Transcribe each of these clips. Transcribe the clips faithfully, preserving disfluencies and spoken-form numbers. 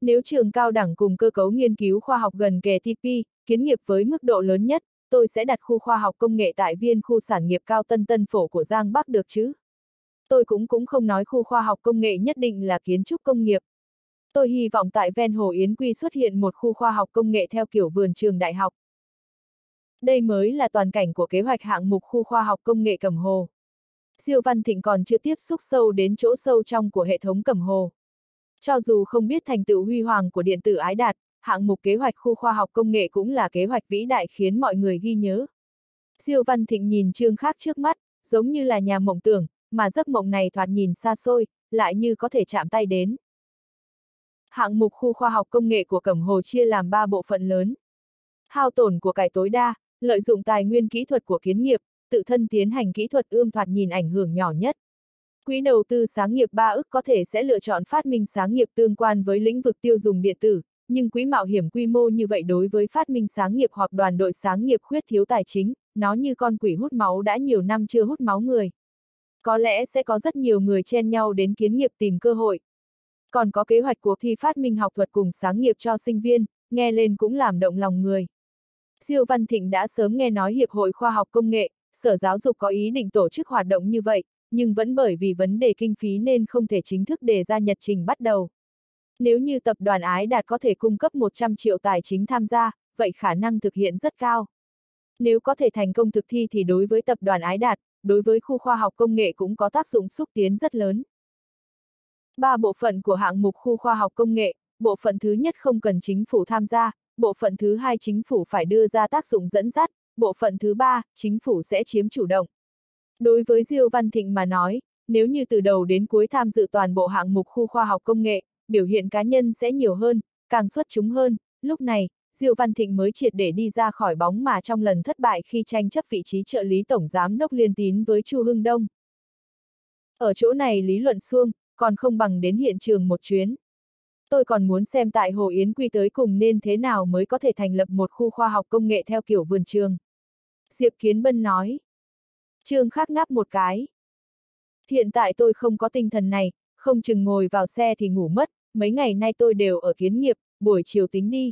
Nếu trường cao đẳng cùng cơ cấu nghiên cứu khoa học gần kề tê pê, kiến nghiệp với mức độ lớn nhất, tôi sẽ đặt khu khoa học công nghệ tại viên khu sản nghiệp cao Tân Tân Phổ của Giang Bắc được chứ. Tôi cũng cũng không nói khu khoa học công nghệ nhất định là kiến trúc công nghiệp. Tôi hy vọng tại ven Hồ Yến Quy xuất hiện một khu khoa học công nghệ theo kiểu vườn trường đại học. Đây mới là toàn cảnh của kế hoạch hạng mục khu khoa học công nghệ Cẩm Hồ. Diêu Văn Thịnh còn chưa tiếp xúc sâu đến chỗ sâu trong của hệ thống Cẩm Hồ. Cho dù không biết thành tựu huy hoàng của điện tử ái đạt, hạng mục kế hoạch khu khoa học công nghệ cũng là kế hoạch vĩ đại khiến mọi người ghi nhớ. Diêu Văn Thịnh nhìn Trương Khác trước mắt, giống như là nhà mộng tưởng, mà giấc mộng này thoạt nhìn xa xôi, lại như có thể chạm tay đến. Hạng mục khu khoa học công nghệ của Cẩm Hồ chia làm ba bộ phận lớn. Hao tổn của cải tối đa, lợi dụng tài nguyên kỹ thuật của kiến nghiệp, tự thân tiến hành kỹ thuật ươm thoạt nhìn ảnh hưởng nhỏ nhất. Quỹ đầu tư sáng nghiệp ba ức có thể sẽ lựa chọn phát minh sáng nghiệp tương quan với lĩnh vực tiêu dùng điện tử, nhưng quỹ mạo hiểm quy mô như vậy đối với phát minh sáng nghiệp hoặc đoàn đội sáng nghiệp khuyết thiếu tài chính, nó như con quỷ hút máu đã nhiều năm chưa hút máu người. Có lẽ sẽ có rất nhiều người chen nhau đến kiến nghiệp tìm cơ hội. Còn có kế hoạch cuộc thi phát minh học thuật cùng sáng nghiệp cho sinh viên, nghe lên cũng làm động lòng người. Diêu Văn Thịnh đã sớm nghe nói Hiệp hội Khoa học Công nghệ, Sở Giáo dục có ý định tổ chức hoạt động như vậy, nhưng vẫn bởi vì vấn đề kinh phí nên không thể chính thức đề ra nhật trình bắt đầu. Nếu như tập đoàn Ái Đạt có thể cung cấp một trăm triệu tài chính tham gia, vậy khả năng thực hiện rất cao. Nếu có thể thành công thực thi thì đối với tập đoàn Ái Đạt, đối với khu khoa học công nghệ cũng có tác dụng xúc tiến rất lớn. Ba bộ phận của hạng mục khu khoa học công nghệ, bộ phận thứ nhất không cần chính phủ tham gia, bộ phận thứ hai chính phủ phải đưa ra tác dụng dẫn dắt, bộ phận thứ ba, chính phủ sẽ chiếm chủ động. Đối với Diêu Văn Thịnh mà nói, nếu như từ đầu đến cuối tham dự toàn bộ hạng mục khu khoa học công nghệ, biểu hiện cá nhân sẽ nhiều hơn, càng xuất chúng hơn, lúc này, Diêu Văn Thịnh mới triệt để đi ra khỏi bóng mà trong lần thất bại khi tranh chấp vị trí trợ lý tổng giám đốc Liên Tín với Chu Hưng Đông. Ở chỗ này lý luận suông, còn không bằng đến hiện trường một chuyến. Tôi còn muốn xem tại Hồ Yến Quy tới cùng nên thế nào mới có thể thành lập một khu khoa học công nghệ theo kiểu vườn trường. Diệp Kiến Bân nói. Trương Khác ngáp một cái. Hiện tại tôi không có tinh thần này, không chừng ngồi vào xe thì ngủ mất, mấy ngày nay tôi đều ở kiến nghiệp, buổi chiều tính đi.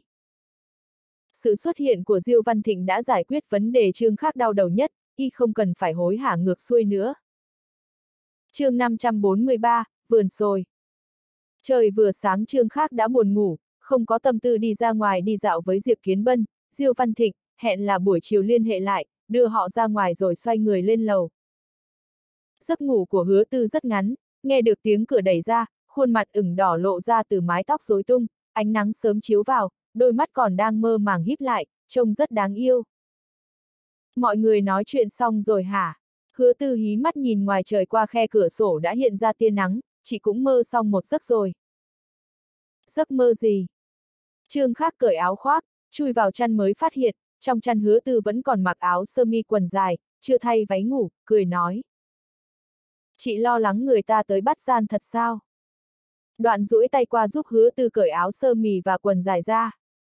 Sự xuất hiện của Diêu Văn Thịnh đã giải quyết vấn đề Trương Khác đau đầu nhất, y không cần phải hối hả ngược xuôi nữa. Chương năm trăm bốn mươi ba, vườn sồi. Trời vừa sáng Trương Khác đã buồn ngủ, không có tâm tư đi ra ngoài đi dạo với Diệp Kiến Bân, Diêu Văn Thịnh, hẹn là buổi chiều liên hệ lại, đưa họ ra ngoài rồi xoay người lên lầu. Giấc ngủ của Hứa Tư rất ngắn, nghe được tiếng cửa đẩy ra, khuôn mặt ửng đỏ lộ ra từ mái tóc rối tung, ánh nắng sớm chiếu vào, đôi mắt còn đang mơ màng híp lại, trông rất đáng yêu. Mọi người nói chuyện xong rồi hả? Hứa Tư hí mắt nhìn ngoài trời qua khe cửa sổ đã hiện ra tia nắng, chị cũng mơ xong một giấc rồi. Giấc mơ gì? Trương Khác cởi áo khoác, chui vào chăn mới phát hiện, trong chăn Hứa Tư vẫn còn mặc áo sơ mi quần dài, chưa thay váy ngủ, cười nói. Chị lo lắng người ta tới bắt gian thật sao? Đoạn duỗi tay qua giúp Hứa Tư cởi áo sơ mi và quần dài ra.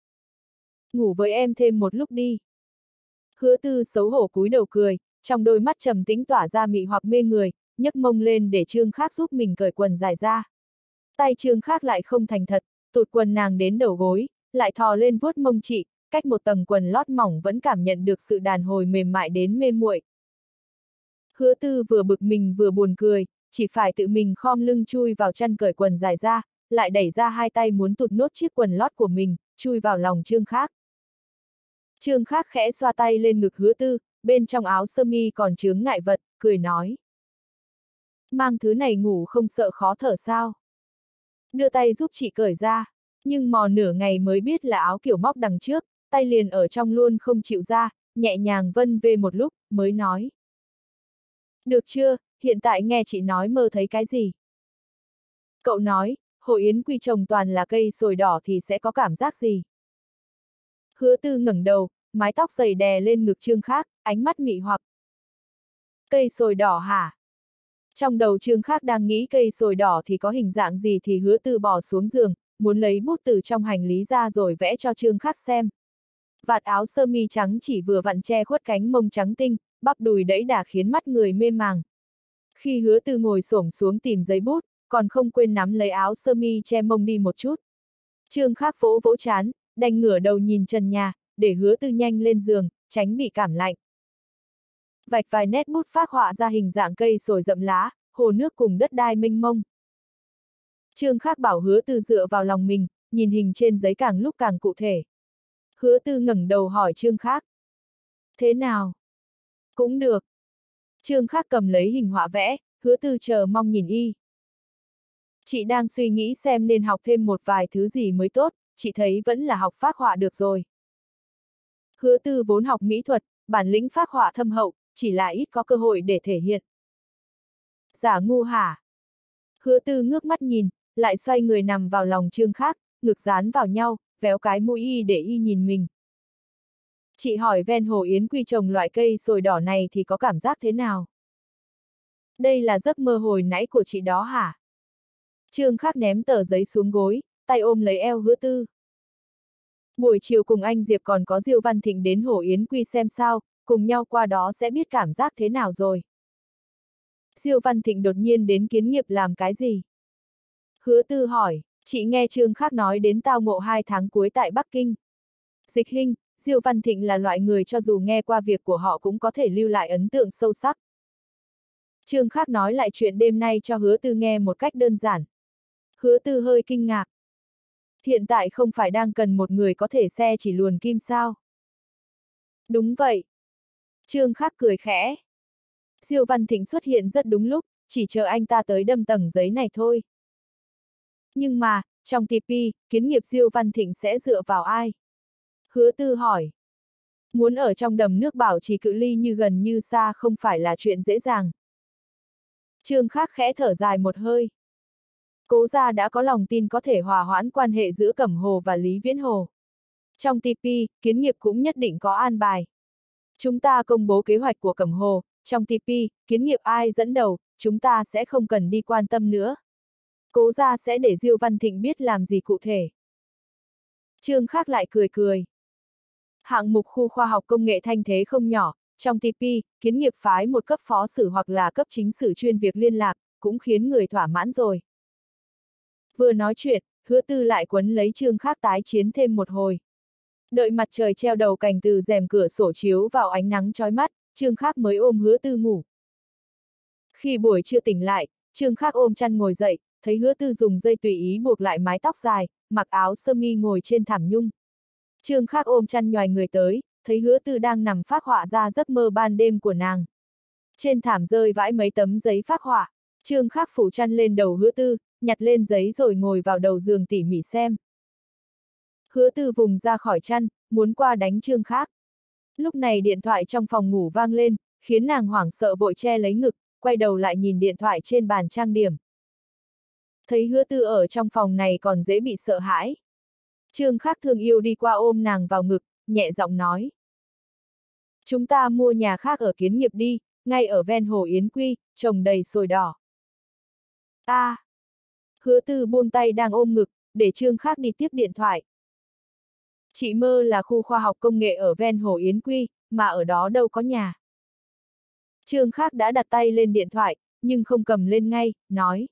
Ngủ với em thêm một lúc đi. Hứa Tư xấu hổ cúi đầu cười, trong đôi mắt trầm tĩnh tỏa ra mị hoặc mê người, nhấc mông lên để Trương Khác giúp mình cởi quần dài ra. Tay Trương Khác lại không thành thật, tụt quần nàng đến đầu gối, lại thò lên vuốt mông chị, cách một tầng quần lót mỏng vẫn cảm nhận được sự đàn hồi mềm mại đến mê muội. Hứa Tư vừa bực mình vừa buồn cười, chỉ phải tự mình khom lưng chui vào chăn cởi quần dài ra, lại đẩy ra hai tay muốn tụt nốt chiếc quần lót của mình, chui vào lòng Trương Khác. Trương Khác khẽ xoa tay lên ngực Hứa Tư, bên trong áo sơ mi còn chướng ngại vật, cười nói. Mang thứ này ngủ không sợ khó thở sao? Đưa tay giúp chị cởi ra, nhưng mò nửa ngày mới biết là áo kiểu móc đằng trước, tay liền ở trong luôn không chịu ra, nhẹ nhàng vân về một lúc, mới nói. Được chưa, hiện tại nghe chị nói mơ thấy cái gì? Cậu nói, Hồ Yến Quy trồng toàn là cây sồi đỏ thì sẽ có cảm giác gì? Hứa Tư ngẩng đầu, mái tóc dày đè lên ngực Trương Khác, ánh mắt mị hoặc. Cây sồi đỏ hả? Trong đầu Trương Khác đang nghĩ cây sồi đỏ thì có hình dạng gì thì Hứa Tư bỏ xuống giường, muốn lấy bút từ trong hành lý ra rồi vẽ cho Trương Khác xem. Vạt áo sơ mi trắng chỉ vừa vặn che khuất cánh mông trắng tinh, bắp đùi đẫy đà khiến mắt người mê màng. Khi Hứa Tư ngồi xổm xuống tìm giấy bút, còn không quên nắm lấy áo sơ mi che mông đi một chút. Trương Khắc vỗ vỗ trán, đành ngửa đầu nhìn trần nhà, để Hứa Tư nhanh lên giường, tránh bị cảm lạnh. Vạch vài nét bút phác họa ra hình dạng cây sồi rậm lá, hồ nước cùng đất đai mênh mông. Trương Khắc bảo Hứa Tư dựa vào lòng mình, nhìn hình trên giấy càng lúc càng cụ thể. Hứa Tư ngẩng đầu hỏi Trương Khắc. Thế nào? Cũng được. Trương Khắc cầm lấy hình họa vẽ, Hứa Tư chờ mong nhìn y. Chị đang suy nghĩ xem nên học thêm một vài thứ gì mới tốt, chị thấy vẫn là học phác họa được rồi. Hứa Tư vốn học mỹ thuật, bản lĩnh phác họa thâm hậu, chỉ là ít có cơ hội để thể hiện. Giả ngu hả? Hứa Tư ngước mắt nhìn, lại xoay người nằm vào lòng Trương Khắc, ngực dán vào nhau, véo cái mũi y để y nhìn mình. Chị hỏi ven hồ Yến Quy trồng loại cây sồi đỏ này thì có cảm giác thế nào? Đây là giấc mơ hồi nãy của chị đó hả? Trương Khắc ném tờ giấy xuống gối, tay ôm lấy eo Hứa Tư. Buổi chiều cùng anh Diệp còn có Diêu Văn Thịnh đến hồ Yến Quy xem sao, cùng nhau qua đó sẽ biết cảm giác thế nào rồi. Diêu Văn Thịnh đột nhiên đến Kiến Nghiệp làm cái gì? Hứa Tư hỏi, chị nghe Trương Khắc nói đến tao ngộ hai tháng cuối tại Bắc Kinh. Dịch Hinh, Diêu Văn Thịnh là loại người cho dù nghe qua việc của họ cũng có thể lưu lại ấn tượng sâu sắc. Trương Khắc nói lại chuyện đêm nay cho Hứa Tư nghe một cách đơn giản. Hứa Tư hơi kinh ngạc. Hiện tại không phải đang cần một người có thể xe chỉ luồn kim sao? Đúng vậy. Trương Khắc cười khẽ. Diêu Văn Thịnh xuất hiện rất đúng lúc, chỉ chờ anh ta tới đâm tầng giấy này thôi. Nhưng mà, trong tê pê, kiến nghiệp Diêu Văn Thịnh sẽ dựa vào ai? Hứa Tư hỏi. Muốn ở trong đầm nước bảo trì cự ly như gần như xa không phải là chuyện dễ dàng. Trương Khắc khẽ thở dài một hơi. Cố gia đã có lòng tin có thể hòa hoãn quan hệ giữa Cẩm Hồ và Lý Viễn Hồ. Trong tê pê, kiến nghiệp cũng nhất định có an bài. Chúng ta công bố kế hoạch của Cẩm Hồ, trong tê pê, kiến nghiệp ai dẫn đầu, chúng ta sẽ không cần đi quan tâm nữa. Cố gia sẽ để Diêu Văn Thịnh biết làm gì cụ thể. Trương Khắc lại cười cười. Hạng mục khu khoa học công nghệ thanh thế không nhỏ, trong tê pê, kiến nghiệp phái một cấp phó sử hoặc là cấp chính sử chuyên việc liên lạc, cũng khiến người thỏa mãn rồi. Vừa nói chuyện, Hứa Tư lại quấn lấy Trương Khắc tái chiến thêm một hồi. Đợi mặt trời treo đầu cành từ rèm cửa sổ chiếu vào ánh nắng chói mắt, Trương Khắc mới ôm Hứa Tư ngủ. Khi buổi trưa tỉnh lại, Trương Khắc ôm chăn ngồi dậy, thấy Hứa Tư dùng dây tùy ý buộc lại mái tóc dài, mặc áo sơ mi ngồi trên thảm nhung. Trương Khắc ôm chăn nhoài người tới, thấy Hứa Tư đang nằm phác họa ra giấc mơ ban đêm của nàng. Trên thảm rơi vãi mấy tấm giấy phác họa, Trương Khắc phủ chăn lên đầu Hứa Tư, nhặt lên giấy rồi ngồi vào đầu giường tỉ mỉ xem. Hứa Tư vùng ra khỏi chăn, muốn qua đánh Trương Khắc. Lúc này điện thoại trong phòng ngủ vang lên, khiến nàng hoảng sợ vội che lấy ngực, quay đầu lại nhìn điện thoại trên bàn trang điểm. Thấy Hứa Tư ở trong phòng này còn dễ bị sợ hãi. Trương Khắc thương yêu đi qua ôm nàng vào ngực, nhẹ giọng nói. Chúng ta mua nhà khác ở Kiến Nghiệp đi, ngay ở ven hồ Yến Quy, trồng đầy sồi đỏ. A. À. Hứa Tư buông tay đang ôm ngực, để Trương Khắc đi tiếp điện thoại. Chị mơ là khu khoa học công nghệ ở ven hồ Yến Quy, mà ở đó đâu có nhà. Trương Khắc đã đặt tay lên điện thoại, nhưng không cầm lên ngay, nói.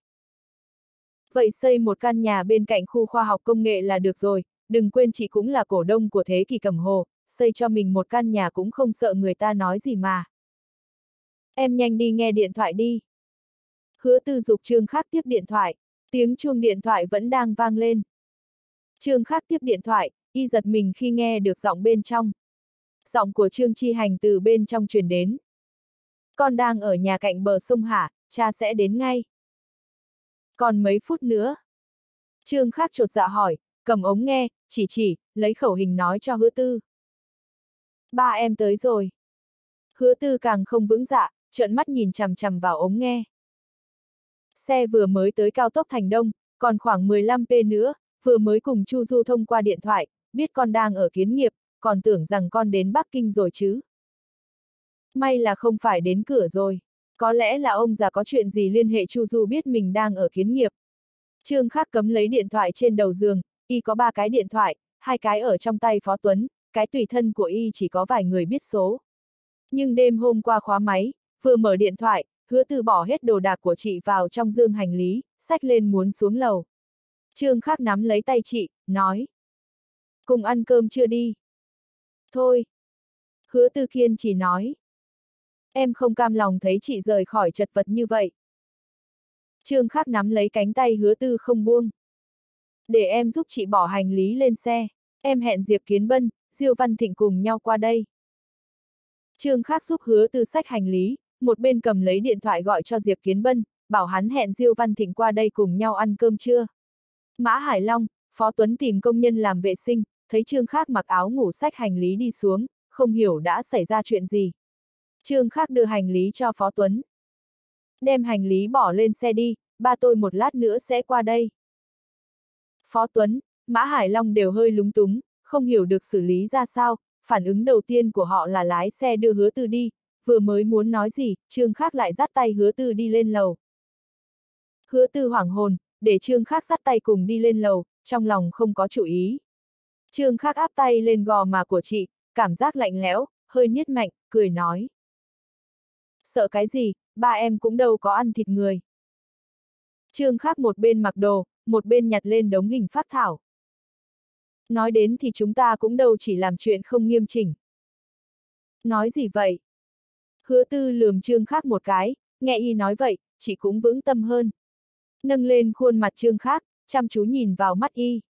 Vậy xây một căn nhà bên cạnh khu khoa học công nghệ là được rồi, đừng quên chị cũng là cổ đông của thế kỷ Cẩm Hồ, xây cho mình một căn nhà cũng không sợ người ta nói gì mà. Em nhanh đi nghe điện thoại đi. Hứa Tư giục Trương Khắc tiếp điện thoại, tiếng chuông điện thoại vẫn đang vang lên. Trương Khắc tiếp điện thoại, y giật mình khi nghe được giọng bên trong. Giọng của Trương Chi Hành từ bên trong truyền đến. Con đang ở nhà cạnh bờ sông hả, cha sẽ đến ngay. Còn mấy phút nữa. Trương Khắc chột dạ hỏi, cầm ống nghe, chỉ chỉ, lấy khẩu hình nói cho Hứa Tư. Ba em tới rồi. Hứa Tư càng không vững dạ, trợn mắt nhìn chằm chằm vào ống nghe. Xe vừa mới tới cao tốc Thành Đông, còn khoảng mười lăm phút nữa, vừa mới cùng Chu Du thông qua điện thoại, biết con đang ở Kiến Nghiệp, còn tưởng rằng con đến Bắc Kinh rồi chứ. May là không phải đến cửa rồi. Có lẽ là ông già có chuyện gì liên hệ Chu Du biết mình đang ở Kiến Nghiệp. Trương Khắc cấm lấy điện thoại trên đầu giường, y có ba cái điện thoại, hai cái ở trong tay Phó Tuấn, cái tùy thân của y chỉ có vài người biết số. Nhưng đêm hôm qua khóa máy, vừa mở điện thoại, Hứa Tư bỏ hết đồ đạc của chị vào trong dương hành lý, xách lên muốn xuống lầu. Trương Khắc nắm lấy tay chị, nói. Cùng ăn cơm chưa đi? Thôi. Hứa Tư kiên chỉ nói. Em không cam lòng thấy chị rời khỏi chật vật như vậy. Trương Khắc nắm lấy cánh tay Hứa Tư không buông. Để em giúp chị bỏ hành lý lên xe. Em hẹn Diệp Kiến Bân, Diêu Văn Thịnh cùng nhau qua đây. Trương Khắc giúp Hứa Tư xách hành lý, một bên cầm lấy điện thoại gọi cho Diệp Kiến Bân, bảo hắn hẹn Diêu Văn Thịnh qua đây cùng nhau ăn cơm trưa. Mã Hải Long, Phó Tuấn tìm công nhân làm vệ sinh, thấy Trương Khắc mặc áo ngủ xách hành lý đi xuống, không hiểu đã xảy ra chuyện gì. Trương Khắc đưa hành lý cho Phó Tuấn. Đem hành lý bỏ lên xe đi, ba tôi một lát nữa sẽ qua đây. Phó Tuấn, Mã Hải Long đều hơi lúng túng, không hiểu được xử lý ra sao, phản ứng đầu tiên của họ là lái xe đưa Hứa Tư đi, vừa mới muốn nói gì, Trương Khắc lại dắt tay Hứa Tư đi lên lầu. Hứa Tư hoảng hồn, để Trương Khắc dắt tay cùng đi lên lầu, trong lòng không có chủ ý. Trương Khắc áp tay lên gò má của chị, cảm giác lạnh lẽo, hơi niết mạnh, cười nói. Sợ cái gì, ba em cũng đâu có ăn thịt người. Trương Khắc một bên mặc đồ, một bên nhặt lên đống hình phác thảo. Nói đến thì chúng ta cũng đâu chỉ làm chuyện không nghiêm chỉnh. Nói gì vậy? Hứa Tư lườm Trương Khắc một cái, nghe y nói vậy, chị cũng vững tâm hơn. Nâng lên khuôn mặt Trương Khắc, chăm chú nhìn vào mắt y.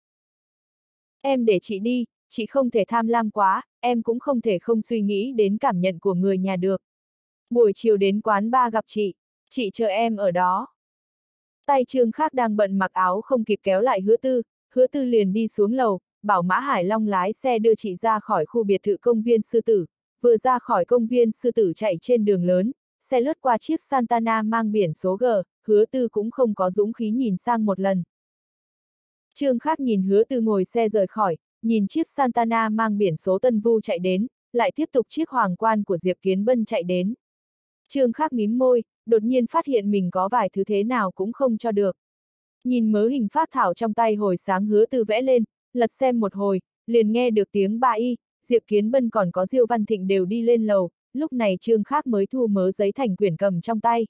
Em để chị đi, chị không thể tham lam quá, em cũng không thể không suy nghĩ đến cảm nhận của người nhà được. Buổi chiều đến quán bar gặp chị, chị chờ em ở đó. Tay Trương Khắc đang bận mặc áo không kịp kéo lại Hứa Tư, Hứa Tư liền đi xuống lầu, bảo Mã Hải Long lái xe đưa chị ra khỏi khu biệt thự công viên Sư Tử. Vừa ra khỏi công viên Sư Tử chạy trên đường lớn, xe lướt qua chiếc Santana mang biển số G, Hứa Tư cũng không có dũng khí nhìn sang một lần. Trương Khắc nhìn Hứa Tư ngồi xe rời khỏi, nhìn chiếc Santana mang biển số Tân Vu chạy đến, lại tiếp tục chiếc Hoàng冠của Diệp Kiến Bân chạy đến. Trương Khắc mím môi, đột nhiên phát hiện mình có vài thứ thế nào cũng không cho được. Nhìn mớ hình phác thảo trong tay hồi sáng Hứa Tư vẽ lên, lật xem một hồi, liền nghe được tiếng ba y, Diệp Kiến Bân còn có Diêu Văn Thịnh đều đi lên lầu, lúc này Trương Khắc mới thu mớ giấy thành quyển cầm trong tay.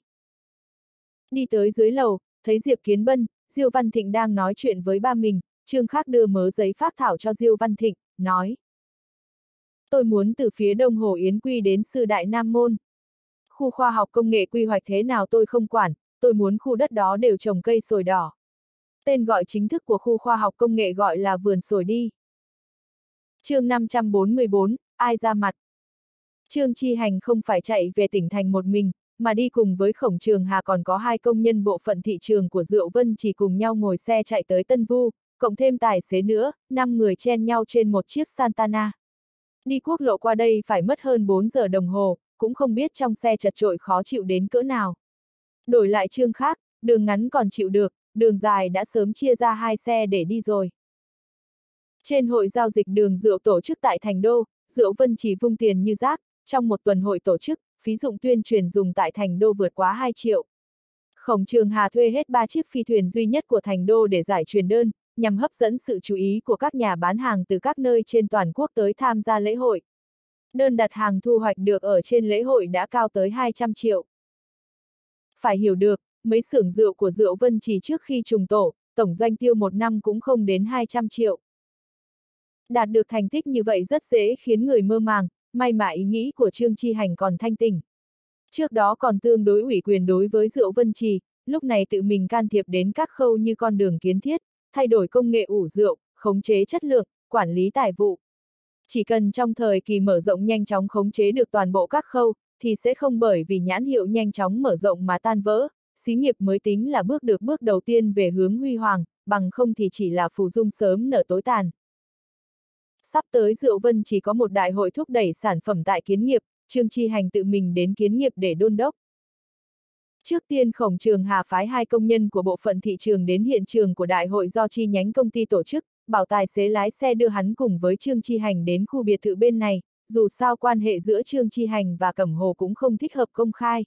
Đi tới dưới lầu, thấy Diệp Kiến Bân, Diêu Văn Thịnh đang nói chuyện với ba mình, Trương Khắc đưa mớ giấy phác thảo cho Diêu Văn Thịnh, nói. Tôi muốn từ phía Đông Hồ Yến quy đến Sư Đại Nam Môn. Khu khoa học công nghệ quy hoạch thế nào tôi không quản, tôi muốn khu đất đó đều trồng cây sồi đỏ. Tên gọi chính thức của khu khoa học công nghệ gọi là vườn sồi đi. Chương năm trăm bốn mươi bốn, ai ra mặt? Trương Chi Hành không phải chạy về tỉnh thành một mình, mà đi cùng với Khổng Trường Hà còn có hai công nhân bộ phận thị trường của Diệu Vân chỉ cùng nhau ngồi xe chạy tới Tân Vu, cộng thêm tài xế nữa, năm người chen nhau trên một chiếc Santana. Đi quốc lộ qua đây phải mất hơn bốn giờ đồng hồ, cũng không biết trong xe chật chội khó chịu đến cỡ nào. Đổi lại Trương Khắc, đường ngắn còn chịu được, đường dài đã sớm chia ra hai xe để đi rồi. Trên hội giao dịch đường rượu tổ chức tại Thành Đô, Diệu Vân chỉ vung tiền như rác, trong một tuần hội tổ chức, phí dụng tuyên truyền dùng tại Thành Đô vượt quá hai triệu. Khổng Trường Hà thuê hết ba chiếc phi thuyền duy nhất của Thành Đô để giải truyền đơn, nhằm hấp dẫn sự chú ý của các nhà bán hàng từ các nơi trên toàn quốc tới tham gia lễ hội. Đơn đặt hàng thu hoạch được ở trên lễ hội đã cao tới hai trăm triệu. Phải hiểu được, mấy xưởng rượu của Diệu Vân chỉ trước khi trùng tổ, tổng doanh tiêu một năm cũng không đến hai trăm triệu. Đạt được thành tích như vậy rất dễ khiến người mơ màng, may mà ý nghĩ của Trương Chi Hành còn thanh tỉnh. Trước đó còn tương đối ủy quyền đối với Diệu Vân Trì, lúc này tự mình can thiệp đến các khâu như con đường kiến thiết, thay đổi công nghệ ủ rượu, khống chế chất lượng, quản lý tài vụ. Chỉ cần trong thời kỳ mở rộng nhanh chóng khống chế được toàn bộ các khâu, thì sẽ không bởi vì nhãn hiệu nhanh chóng mở rộng mà tan vỡ, xí nghiệp mới tính là bước được bước đầu tiên về hướng huy hoàng, bằng không thì chỉ là phù dung sớm nở tối tàn. Sắp tới Diệu Vân chỉ có một đại hội thúc đẩy sản phẩm tại Kiến Nghiệp, Trương Chi Hành tự mình đến Kiến Nghiệp để đôn đốc. Trước tiên Khổng Trường Hà phái hai công nhân của bộ phận thị trường đến hiện trường của đại hội do chi nhánh công ty tổ chức, bảo tài xế lái xe đưa hắn cùng với Trương Chi Hành đến khu biệt thự bên này, dù sao quan hệ giữa Trương Chi Hành và Cẩm Hồ cũng không thích hợp công khai.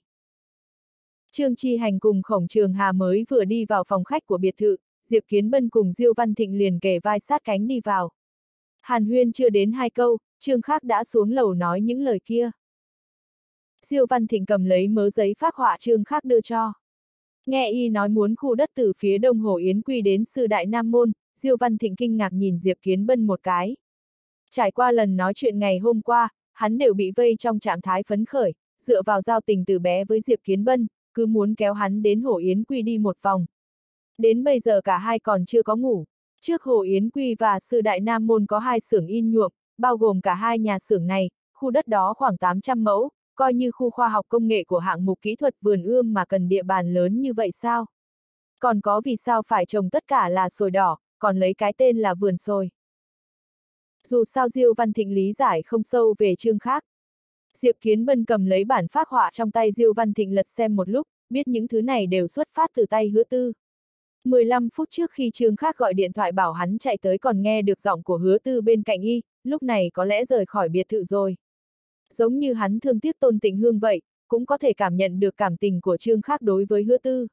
Trương Chi Hành cùng Khổng Trường Hà mới vừa đi vào phòng khách của biệt thự, Diệp Kiến Bân cùng Diêu Văn Thịnh liền kề vai sát cánh đi vào. Hàn huyên chưa đến hai câu, Trương Khắc đã xuống lầu nói những lời kia. Diêu Văn Thịnh cầm lấy mớ giấy phác họa Trương Khắc đưa cho. Nghe y nói muốn khu đất từ phía đông Hồ Yến Quy đến Sư Đại Nam Môn, Diêu Văn Thịnh kinh ngạc nhìn Diệp Kiến Bân một cái. Trải qua lần nói chuyện ngày hôm qua, hắn đều bị vây trong trạng thái phấn khởi, dựa vào giao tình từ bé với Diệp Kiến Bân, cứ muốn kéo hắn đến Hồ Yến Quy đi một vòng. Đến bây giờ cả hai còn chưa có ngủ. Trước Hồ Yến Quy và Sư Đại Nam Môn có hai xưởng in nhuộm, bao gồm cả hai nhà xưởng này, khu đất đó khoảng tám trăm mẫu, coi như khu khoa học công nghệ của hạng mục kỹ thuật vườn ươm mà cần địa bàn lớn như vậy sao? Còn có vì sao phải trồng tất cả là sồi đỏ, còn lấy cái tên là vườn sồi? Dù sao Diêu Văn Thịnh lý giải không sâu về chương khác. Diệp Kiến Bân cầm lấy bản phác họa trong tay Diêu Văn Thịnh lật xem một lúc, biết những thứ này đều xuất phát từ tay Hứa Tư. mười lăm phút trước khi Trương Khác gọi điện thoại bảo hắn chạy tới còn nghe được giọng của Hứa Tư bên cạnh y, lúc này có lẽ rời khỏi biệt thự rồi. Giống như hắn thương tiếc Tôn Tịnh Hương vậy, cũng có thể cảm nhận được cảm tình của Trương Khác đối với Hứa Tư.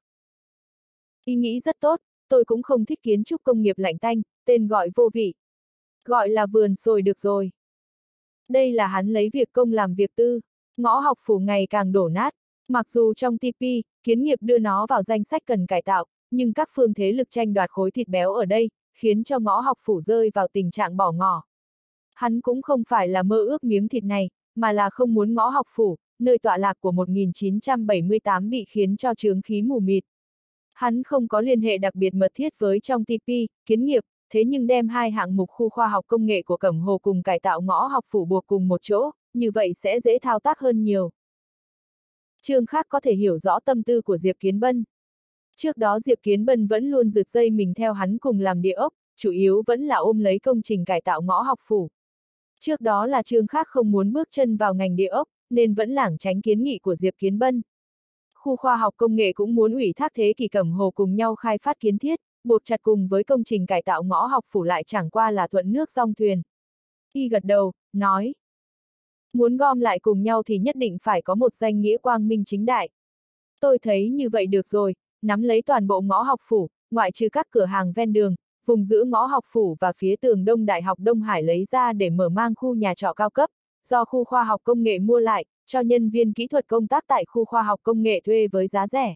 Y nghĩ rất tốt, tôi cũng không thích kiến trúc công nghiệp lạnh tanh, tên gọi vô vị. Gọi là vườn sồi được rồi. Đây là hắn lấy việc công làm việc tư, ngõ học phủ ngày càng đổ nát. Mặc dù trong tê pê, kiến nghiệp đưa nó vào danh sách cần cải tạo, nhưng các phương thế lực tranh đoạt khối thịt béo ở đây, khiến cho ngõ học phủ rơi vào tình trạng bỏ ngỏ. Hắn cũng không phải là mơ ước miếng thịt này, mà là không muốn ngõ học phủ, nơi tọa lạc của một nghìn chín trăm bảy mươi tám bị khiến cho chướng khí mù mịt. Hắn không có liên hệ đặc biệt mật thiết với trong tê pê, kiến nghiệp, thế nhưng đem hai hạng mục khu khoa học công nghệ của Cẩm Hồ cùng cải tạo ngõ học phủ buộc cùng một chỗ, như vậy sẽ dễ thao tác hơn nhiều. Trương Khác có thể hiểu rõ tâm tư của Diệp Kiến Bân. Trước đó Diệp Kiến Bân vẫn luôn rượt dây mình theo hắn cùng làm địa ốc, chủ yếu vẫn là ôm lấy công trình cải tạo ngõ học phủ. Trước đó là Trương Khác không muốn bước chân vào ngành địa ốc, nên vẫn lảng tránh kiến nghị của Diệp Kiến Bân. Khu khoa học công nghệ cũng muốn ủy thác Thế Kỷ Cẩm Hồ cùng nhau khai phát kiến thiết, buộc chặt cùng với công trình cải tạo ngõ học phủ lại chẳng qua là thuận nước dong thuyền. Y gật đầu, nói. Muốn gom lại cùng nhau thì nhất định phải có một danh nghĩa quang minh chính đại. Tôi thấy như vậy được rồi, nắm lấy toàn bộ ngõ học phủ, ngoại trừ các cửa hàng ven đường, vùng giữa ngõ học phủ và phía tường đông Đại học Đông Hải lấy ra để mở mang khu nhà trọ cao cấp, do khu khoa học công nghệ mua lại, cho nhân viên kỹ thuật công tác tại khu khoa học công nghệ thuê với giá rẻ.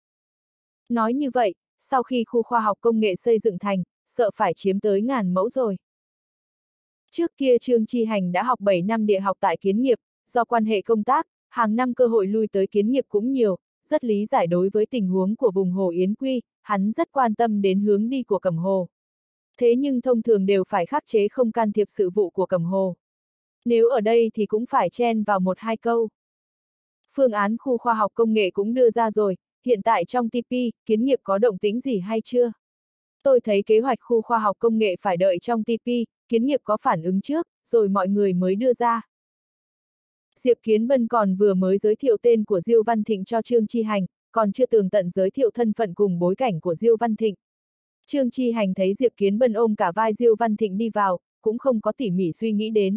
Nói như vậy, sau khi khu khoa học công nghệ xây dựng thành, sợ phải chiếm tới ngàn mẫu rồi. Trước kia Trương Chi Hành đã học bảy năm địa học tại kiến nghiệp, do quan hệ công tác, hàng năm cơ hội lui tới kiến nghiệp cũng nhiều, rất lý giải đối với tình huống của vùng Hồ Yến Quy, hắn rất quan tâm đến hướng đi của Cẩm Hồ. Thế nhưng thông thường đều phải khắc chế không can thiệp sự vụ của Cẩm Hồ. Nếu ở đây thì cũng phải chen vào một hai câu. Phương án khu khoa học công nghệ cũng đưa ra rồi, hiện tại trong tê pê, kiến nghiệp có động tĩnh gì hay chưa? Tôi thấy kế hoạch khu khoa học công nghệ phải đợi trong tê pê, kiến nghiệp có phản ứng trước, rồi mọi người mới đưa ra. Diệp Kiến Bân còn vừa mới giới thiệu tên của Diêu Văn Thịnh cho Trương Chi Hành, còn chưa tường tận giới thiệu thân phận cùng bối cảnh của Diêu Văn Thịnh. Trương Chi Hành thấy Diệp Kiến Bân ôm cả vai Diêu Văn Thịnh đi vào, cũng không có tỉ mỉ suy nghĩ đến.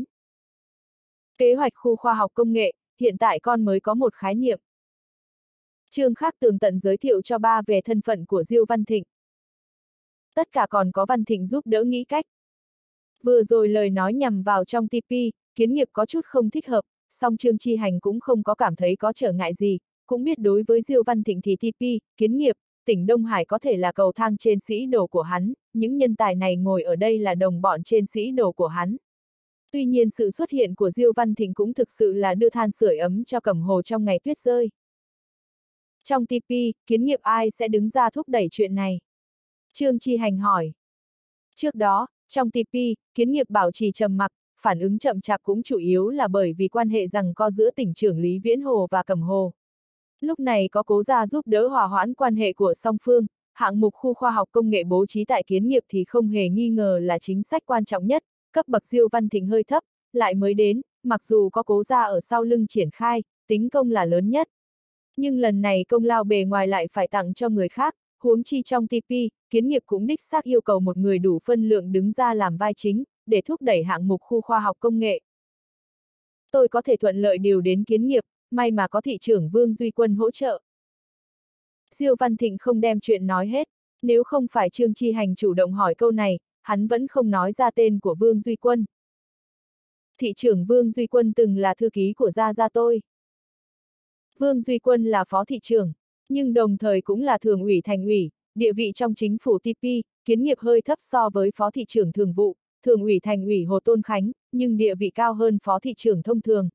Kế hoạch khu khoa học công nghệ, hiện tại con mới có một khái niệm. Trương Khác tường tận giới thiệu cho ba về thân phận của Diêu Văn Thịnh. Tất cả còn có Văn Thịnh giúp đỡ nghĩ cách. Vừa rồi lời nói nhằm vào trong tê pê, kiến nghiệp có chút không thích hợp, song Trương Chi Hành cũng không có cảm thấy có trở ngại gì, cũng biết đối với Diêu Văn Thịnh thì tê pê, kiến nghiệp, tỉnh Đông Hải có thể là cầu thang trên sĩ đồ của hắn, những nhân tài này ngồi ở đây là đồng bọn trên sĩ đồ của hắn. Tuy nhiên sự xuất hiện của Diêu Văn Thịnh cũng thực sự là đưa than sưởi ấm cho Cẩm Hồ trong ngày tuyết rơi. Trong tê pê, kiến nghiệp ai sẽ đứng ra thúc đẩy chuyện này? Trương Chi Hành hỏi. Trước đó, trong tê pê, kiến nghiệp bảo trì trầm mặc, phản ứng chậm chạp cũng chủ yếu là bởi vì quan hệ giằng co giữa tỉnh trưởng Lý Viễn Hồ và Cẩm Hồ. Lúc này có Cố Gia giúp đỡ hòa hoãn quan hệ của song phương, hạng mục khu khoa học công nghệ bố trí tại kiến nghiệp thì không hề nghi ngờ là chính sách quan trọng nhất, cấp bậc Diêu Văn Thịnh hơi thấp, lại mới đến, mặc dù có Cố Gia ở sau lưng triển khai, tính công là lớn nhất. Nhưng lần này công lao bề ngoài lại phải tặng cho người khác, huống chi trong tê pê, kiến nghiệp cũng đích xác yêu cầu một người đủ phân lượng đứng ra làm vai chính, để thúc đẩy hạng mục khu khoa học công nghệ. Tôi có thể thuận lợi điều đến kiến nghiệp, may mà có thị trưởng Vương Duy Quân hỗ trợ. Diêu Văn Thịnh không đem chuyện nói hết, nếu không phải Trương Chi Hành chủ động hỏi câu này, hắn vẫn không nói ra tên của Vương Duy Quân. Thị trưởng Vương Duy Quân từng là thư ký của Gia Gia tôi. Vương Duy Quân là phó thị trưởng. Nhưng đồng thời cũng là thường ủy thành ủy, địa vị trong chính phủ tê pê, kiến nghiệp hơi thấp so với phó thị trưởng thường vụ, thường ủy thành ủy Hồ Tôn Khánh, nhưng địa vị cao hơn phó thị trưởng thông thường.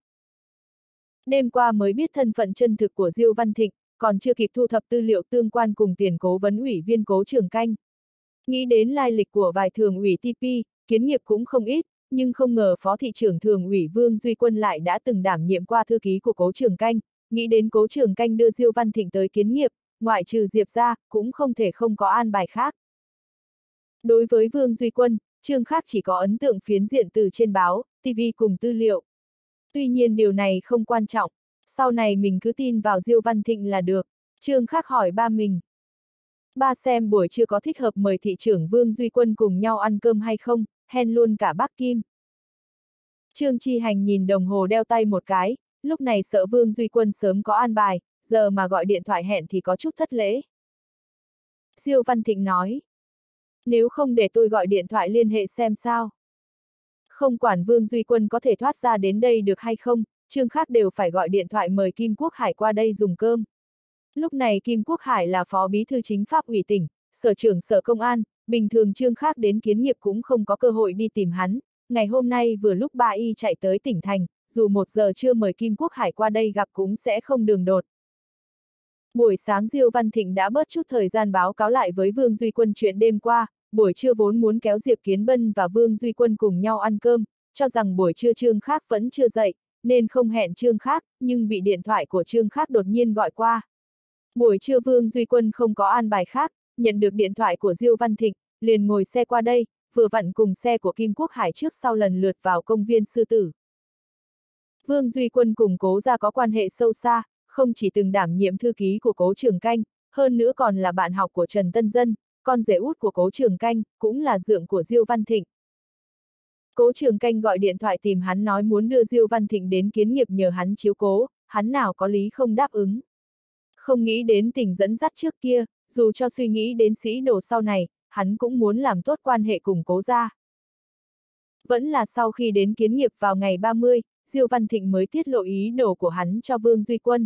Đêm qua mới biết thân phận chân thực của Diêu Văn Thịnh, còn chưa kịp thu thập tư liệu tương quan cùng tiền cố vấn ủy viên Cố Trường Canh. Nghĩ đến lai lịch của vài thường ủy tê pê, kiến nghiệp cũng không ít, nhưng không ngờ phó thị trưởng thường ủy Vương Duy Quân lại đã từng đảm nhiệm qua thư ký của Cố Trường Canh, nghĩ đến Cố Trường Canh đưa Diêu Văn Thịnh tới kiến nghiệp, ngoại trừ Diệp ra, cũng không thể không có an bài khác. Đối với Vương Duy Quân, Trương Khác chỉ có ấn tượng phiến diện từ trên báo, ti vi cùng tư liệu. Tuy nhiên điều này không quan trọng, sau này mình cứ tin vào Diêu Văn Thịnh là được. Trương Khác hỏi ba mình. Ba xem buổi trưa có thích hợp mời thị trưởng Vương Duy Quân cùng nhau ăn cơm hay không, hẹn luôn cả bác Kim. Trương Chi Hành nhìn đồng hồ đeo tay một cái, lúc này sợ Vương Duy Quân sớm có an bài, giờ mà gọi điện thoại hẹn thì có chút thất lễ. Diêu Văn Thịnh nói. Nếu không để tôi gọi điện thoại liên hệ xem sao. Không quản Vương Duy Quân có thể thoát ra đến đây được hay không, Trương Khác đều phải gọi điện thoại mời Kim Quốc Hải qua đây dùng cơm. Lúc này Kim Quốc Hải là phó bí thư chính pháp ủy tỉnh, sở trưởng sở công an, bình thường Trương Khác đến kiến nghiệp cũng không có cơ hội đi tìm hắn. Ngày hôm nay vừa lúc ba y chạy tới tỉnh thành, dù một giờ chưa mời Kim Quốc Hải qua đây gặp cũng sẽ không đường đột. Buổi sáng Diêu Văn Thịnh đã bớt chút thời gian báo cáo lại với Vương Duy Quân chuyện đêm qua, buổi trưa vốn muốn kéo Diệp Kiến Bân và Vương Duy Quân cùng nhau ăn cơm, cho rằng buổi trưa Trương Khác vẫn chưa dậy, nên không hẹn Trương Khác, nhưng bị điện thoại của Trương Khác đột nhiên gọi qua. Buổi trưa Vương Duy Quân không có an bài khác, nhận được điện thoại của Diêu Văn Thịnh, liền ngồi xe qua đây, vừa vặn cùng xe của Kim Quốc Hải trước sau lần lượt vào công viên Sư Tử. Vương Duy Quân cùng Cố gia có quan hệ sâu xa, không chỉ từng đảm nhiệm thư ký của Cố Trường Canh, hơn nữa còn là bạn học của Trần Tân Dân, con rể út của Cố Trường Canh, cũng là dượng của Diêu Văn Thịnh. Cố Trường Canh gọi điện thoại tìm hắn nói muốn đưa Diêu Văn Thịnh đến kiến nghiệp nhờ hắn chiếu cố, hắn nào có lý không đáp ứng. Không nghĩ đến tình dẫn dắt trước kia, dù cho suy nghĩ đến sĩ đồ sau này, hắn cũng muốn làm tốt quan hệ cùng Cố gia. Vẫn là sau khi đến kiến nghiệp vào ngày ba mươi, Diêu Văn Thịnh mới tiết lộ ý đồ của hắn cho Vương Duy Quân.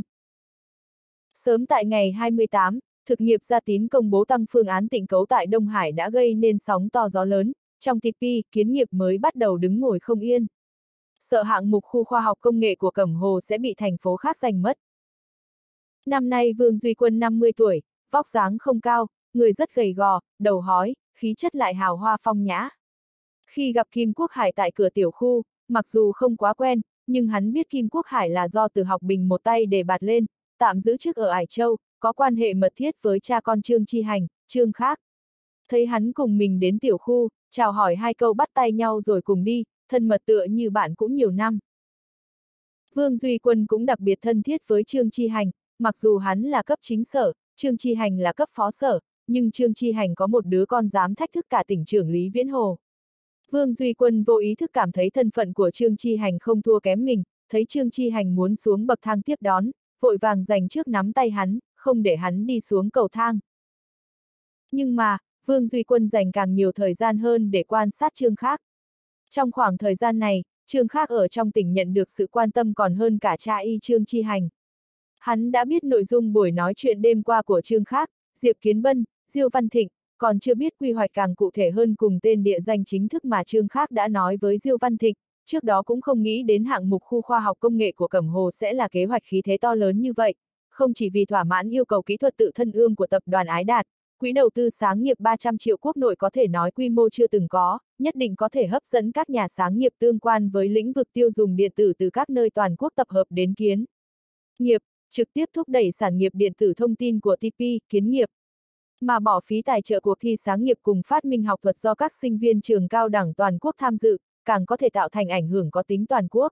Sớm tại ngày hai mươi tám, thực nghiệp Gia Tín công bố tăng phương án tịnh cấu tại Đông Hải đã gây nên sóng to gió lớn, trong tê pê, kiến nghiệp mới bắt đầu đứng ngồi không yên. Sợ hạng mục khu khoa học công nghệ của Cẩm Hồ sẽ bị thành phố khác giành mất. Năm nay Vương Duy Quân năm mươi tuổi, vóc dáng không cao, người rất gầy gò, đầu hói, khí chất lại hào hoa phong nhã. Khi gặp Kim Quốc Hải tại cửa tiểu khu, mặc dù không quá quen, nhưng hắn biết Kim Quốc Hải là do từ học bình một tay để bạt lên, tạm giữ chức ở Ải Châu, có quan hệ mật thiết với cha con Trương Chi Hành, Trương Khác. Thấy hắn cùng mình đến tiểu khu, chào hỏi hai câu bắt tay nhau rồi cùng đi, thân mật tựa như bạn cũng nhiều năm. Vương Duy Quân cũng đặc biệt thân thiết với Trương Chi Hành, mặc dù hắn là cấp chính sở, Trương Chi Hành là cấp phó sở, nhưng Trương Chi Hành có một đứa con dám thách thức cả tỉnh trưởng Lý Viễn Hồ. Vương Duy Quân vô ý thức cảm thấy thân phận của Trương Chi Hành không thua kém mình, thấy Trương Chi Hành muốn xuống bậc thang tiếp đón, vội vàng giành trước nắm tay hắn, không để hắn đi xuống cầu thang. Nhưng mà, Vương Duy Quân dành càng nhiều thời gian hơn để quan sát Trương Khác. Trong khoảng thời gian này, Trương Khác ở trong tỉnh nhận được sự quan tâm còn hơn cả cha y Trương Chi Hành. Hắn đã biết nội dung buổi nói chuyện đêm qua của Trương Khác, Diệp Kiến Bân, Diêu Văn Thịnh, còn chưa biết quy hoạch càng cụ thể hơn cùng tên địa danh chính thức mà Trương Khác đã nói với Diêu Văn Thịnh, trước đó cũng không nghĩ đến hạng mục khu khoa học công nghệ của Cẩm Hồ sẽ là kế hoạch khí thế to lớn như vậy, không chỉ vì thỏa mãn yêu cầu kỹ thuật tự thân ương của tập đoàn Ái Đạt, quỹ đầu tư sáng nghiệp ba trăm triệu quốc nội có thể nói quy mô chưa từng có, nhất định có thể hấp dẫn các nhà sáng nghiệp tương quan với lĩnh vực tiêu dùng điện tử từ các nơi toàn quốc tập hợp đến kiến nghiệp, trực tiếp thúc đẩy sản nghiệp điện tử thông tin của tê pê, kiến nghiệp. Mà bỏ phí tài trợ cuộc thi sáng nghiệp cùng phát minh học thuật do các sinh viên trường cao đẳng toàn quốc tham dự, càng có thể tạo thành ảnh hưởng có tính toàn quốc.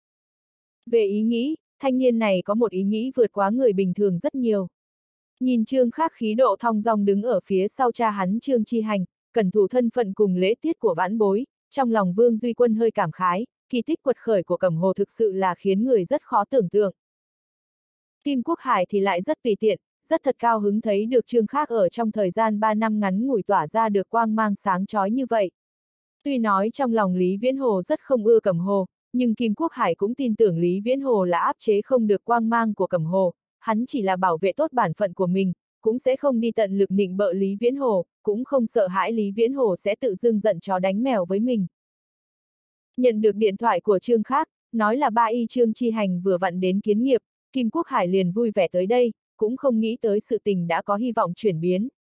Về ý nghĩ, thanh niên này có một ý nghĩ vượt quá người bình thường rất nhiều. Nhìn Trương Khác khí độ thong dong đứng ở phía sau cha hắn Trương Chi Hành, cẩn thủ thân phận cùng lễ tiết của vãn bối, trong lòng Vương Duy Quân hơi cảm khái, kỳ tích quật khởi của Cẩm Hồ thực sự là khiến người rất khó tưởng tượng. Kim Quốc Hải thì lại rất tùy tiện, rất thật cao hứng thấy được Trương Khác ở trong thời gian ba năm ngắn ngủi tỏa ra được quang mang sáng chói như vậy. Tuy nói trong lòng Lý Viễn Hồ rất không ưa Cẩm Hồ, nhưng Kim Quốc Hải cũng tin tưởng Lý Viễn Hồ là áp chế không được quang mang của Cẩm Hồ, hắn chỉ là bảo vệ tốt bản phận của mình, cũng sẽ không đi tận lực nịnh bợ Lý Viễn Hồ, cũng không sợ hãi Lý Viễn Hồ sẽ tự dưng giận chó đánh mèo với mình. Nhận được điện thoại của Trương Khác, nói là ba y Trương Chi Hành vừa vặn đến kiến nghiệp, Kim Quốc Hải liền vui vẻ tới đây, cũng không nghĩ tới sự tình đã có hy vọng chuyển biến.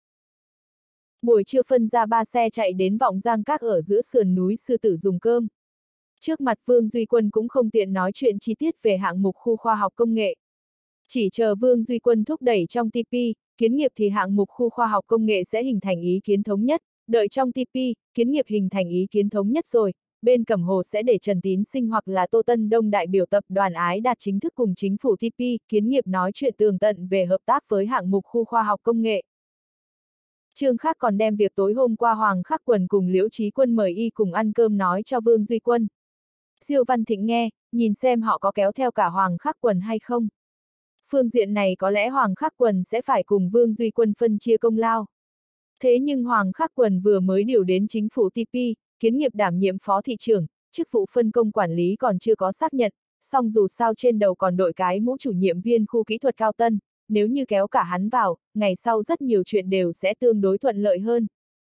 Buổi trưa phân ra ba xe chạy đến Vọng Giang Các ở giữa sườn núi Sư Tử dùng cơm. Trước mặt Vương Duy Quân cũng không tiện nói chuyện chi tiết về hạng mục khu khoa học công nghệ. Chỉ chờ Vương Duy Quân thúc đẩy trong tê pê, kiến nghiệp thì hạng mục khu khoa học công nghệ sẽ hình thành ý kiến thống nhất, đợi trong tê pê, kiến nghiệp hình thành ý kiến thống nhất rồi, bên Cẩm Hồ sẽ để Trần Tín Sinh hoặc là Tô Tân Đông đại biểu tập đoàn Ái Đạt chính thức cùng chính phủ tê pê, kiến nghiệp nói chuyện tường tận về hợp tác với hạng mục khu khoa học công nghệ. Trương Khác còn đem việc tối hôm qua Hoàng Khắc Quần cùng Liễu Chí Quân mời y cùng ăn cơm nói cho Vương Duy Quân. Diêu Văn Thịnh nghe, nhìn xem họ có kéo theo cả Hoàng Khắc Quần hay không. Phương diện này có lẽ Hoàng Khắc Quần sẽ phải cùng Vương Duy Quân phân chia công lao. Thế nhưng Hoàng Khắc Quần vừa mới điều đến chính phủ tê pê, kiến nghiệp đảm nhiệm phó thị trưởng, chức vụ phân công quản lý còn chưa có xác nhận, song dù sao trên đầu còn đội cái mũ chủ nhiệm viên khu kỹ thuật Cao Tân, nếu như kéo cả hắn vào, ngày sau rất nhiều chuyện đều sẽ tương đối thuận lợi hơn.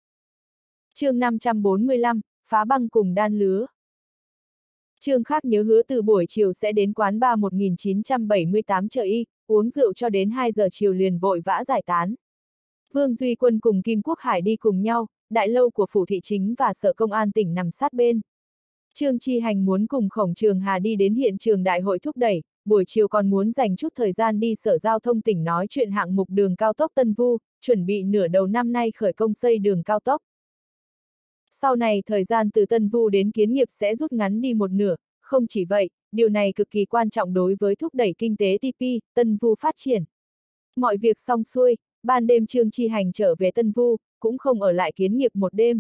Chương năm trăm bốn mươi lăm, phá băng cùng đan lứa. Trương Khác nhớ hứa từ buổi chiều sẽ đến quán bar một nghìn chín trăm bảy mươi tám chợ y, uống rượu cho đến hai giờ chiều liền vội vã giải tán. Vương Duy Quân cùng Kim Quốc Hải đi cùng nhau, đại lâu của phủ thị chính và sở công an tỉnh nằm sát bên. Trương Chi Hành muốn cùng Khổng Trường Hà đi đến hiện trường đại hội thúc đẩy, buổi chiều còn muốn dành chút thời gian đi sở giao thông tỉnh nói chuyện hạng mục đường cao tốc Tân Vu, chuẩn bị nửa đầu năm nay khởi công xây đường cao tốc. Sau này thời gian từ Tân Vu đến kiến nghiệp sẽ rút ngắn đi một nửa, không chỉ vậy, điều này cực kỳ quan trọng đối với thúc đẩy kinh tế tê pê, Tân Vu phát triển. Mọi việc xong xuôi, ban đêm Trương Chi Hành trở về Tân Vu, cũng không ở lại kiến nghiệp một đêm.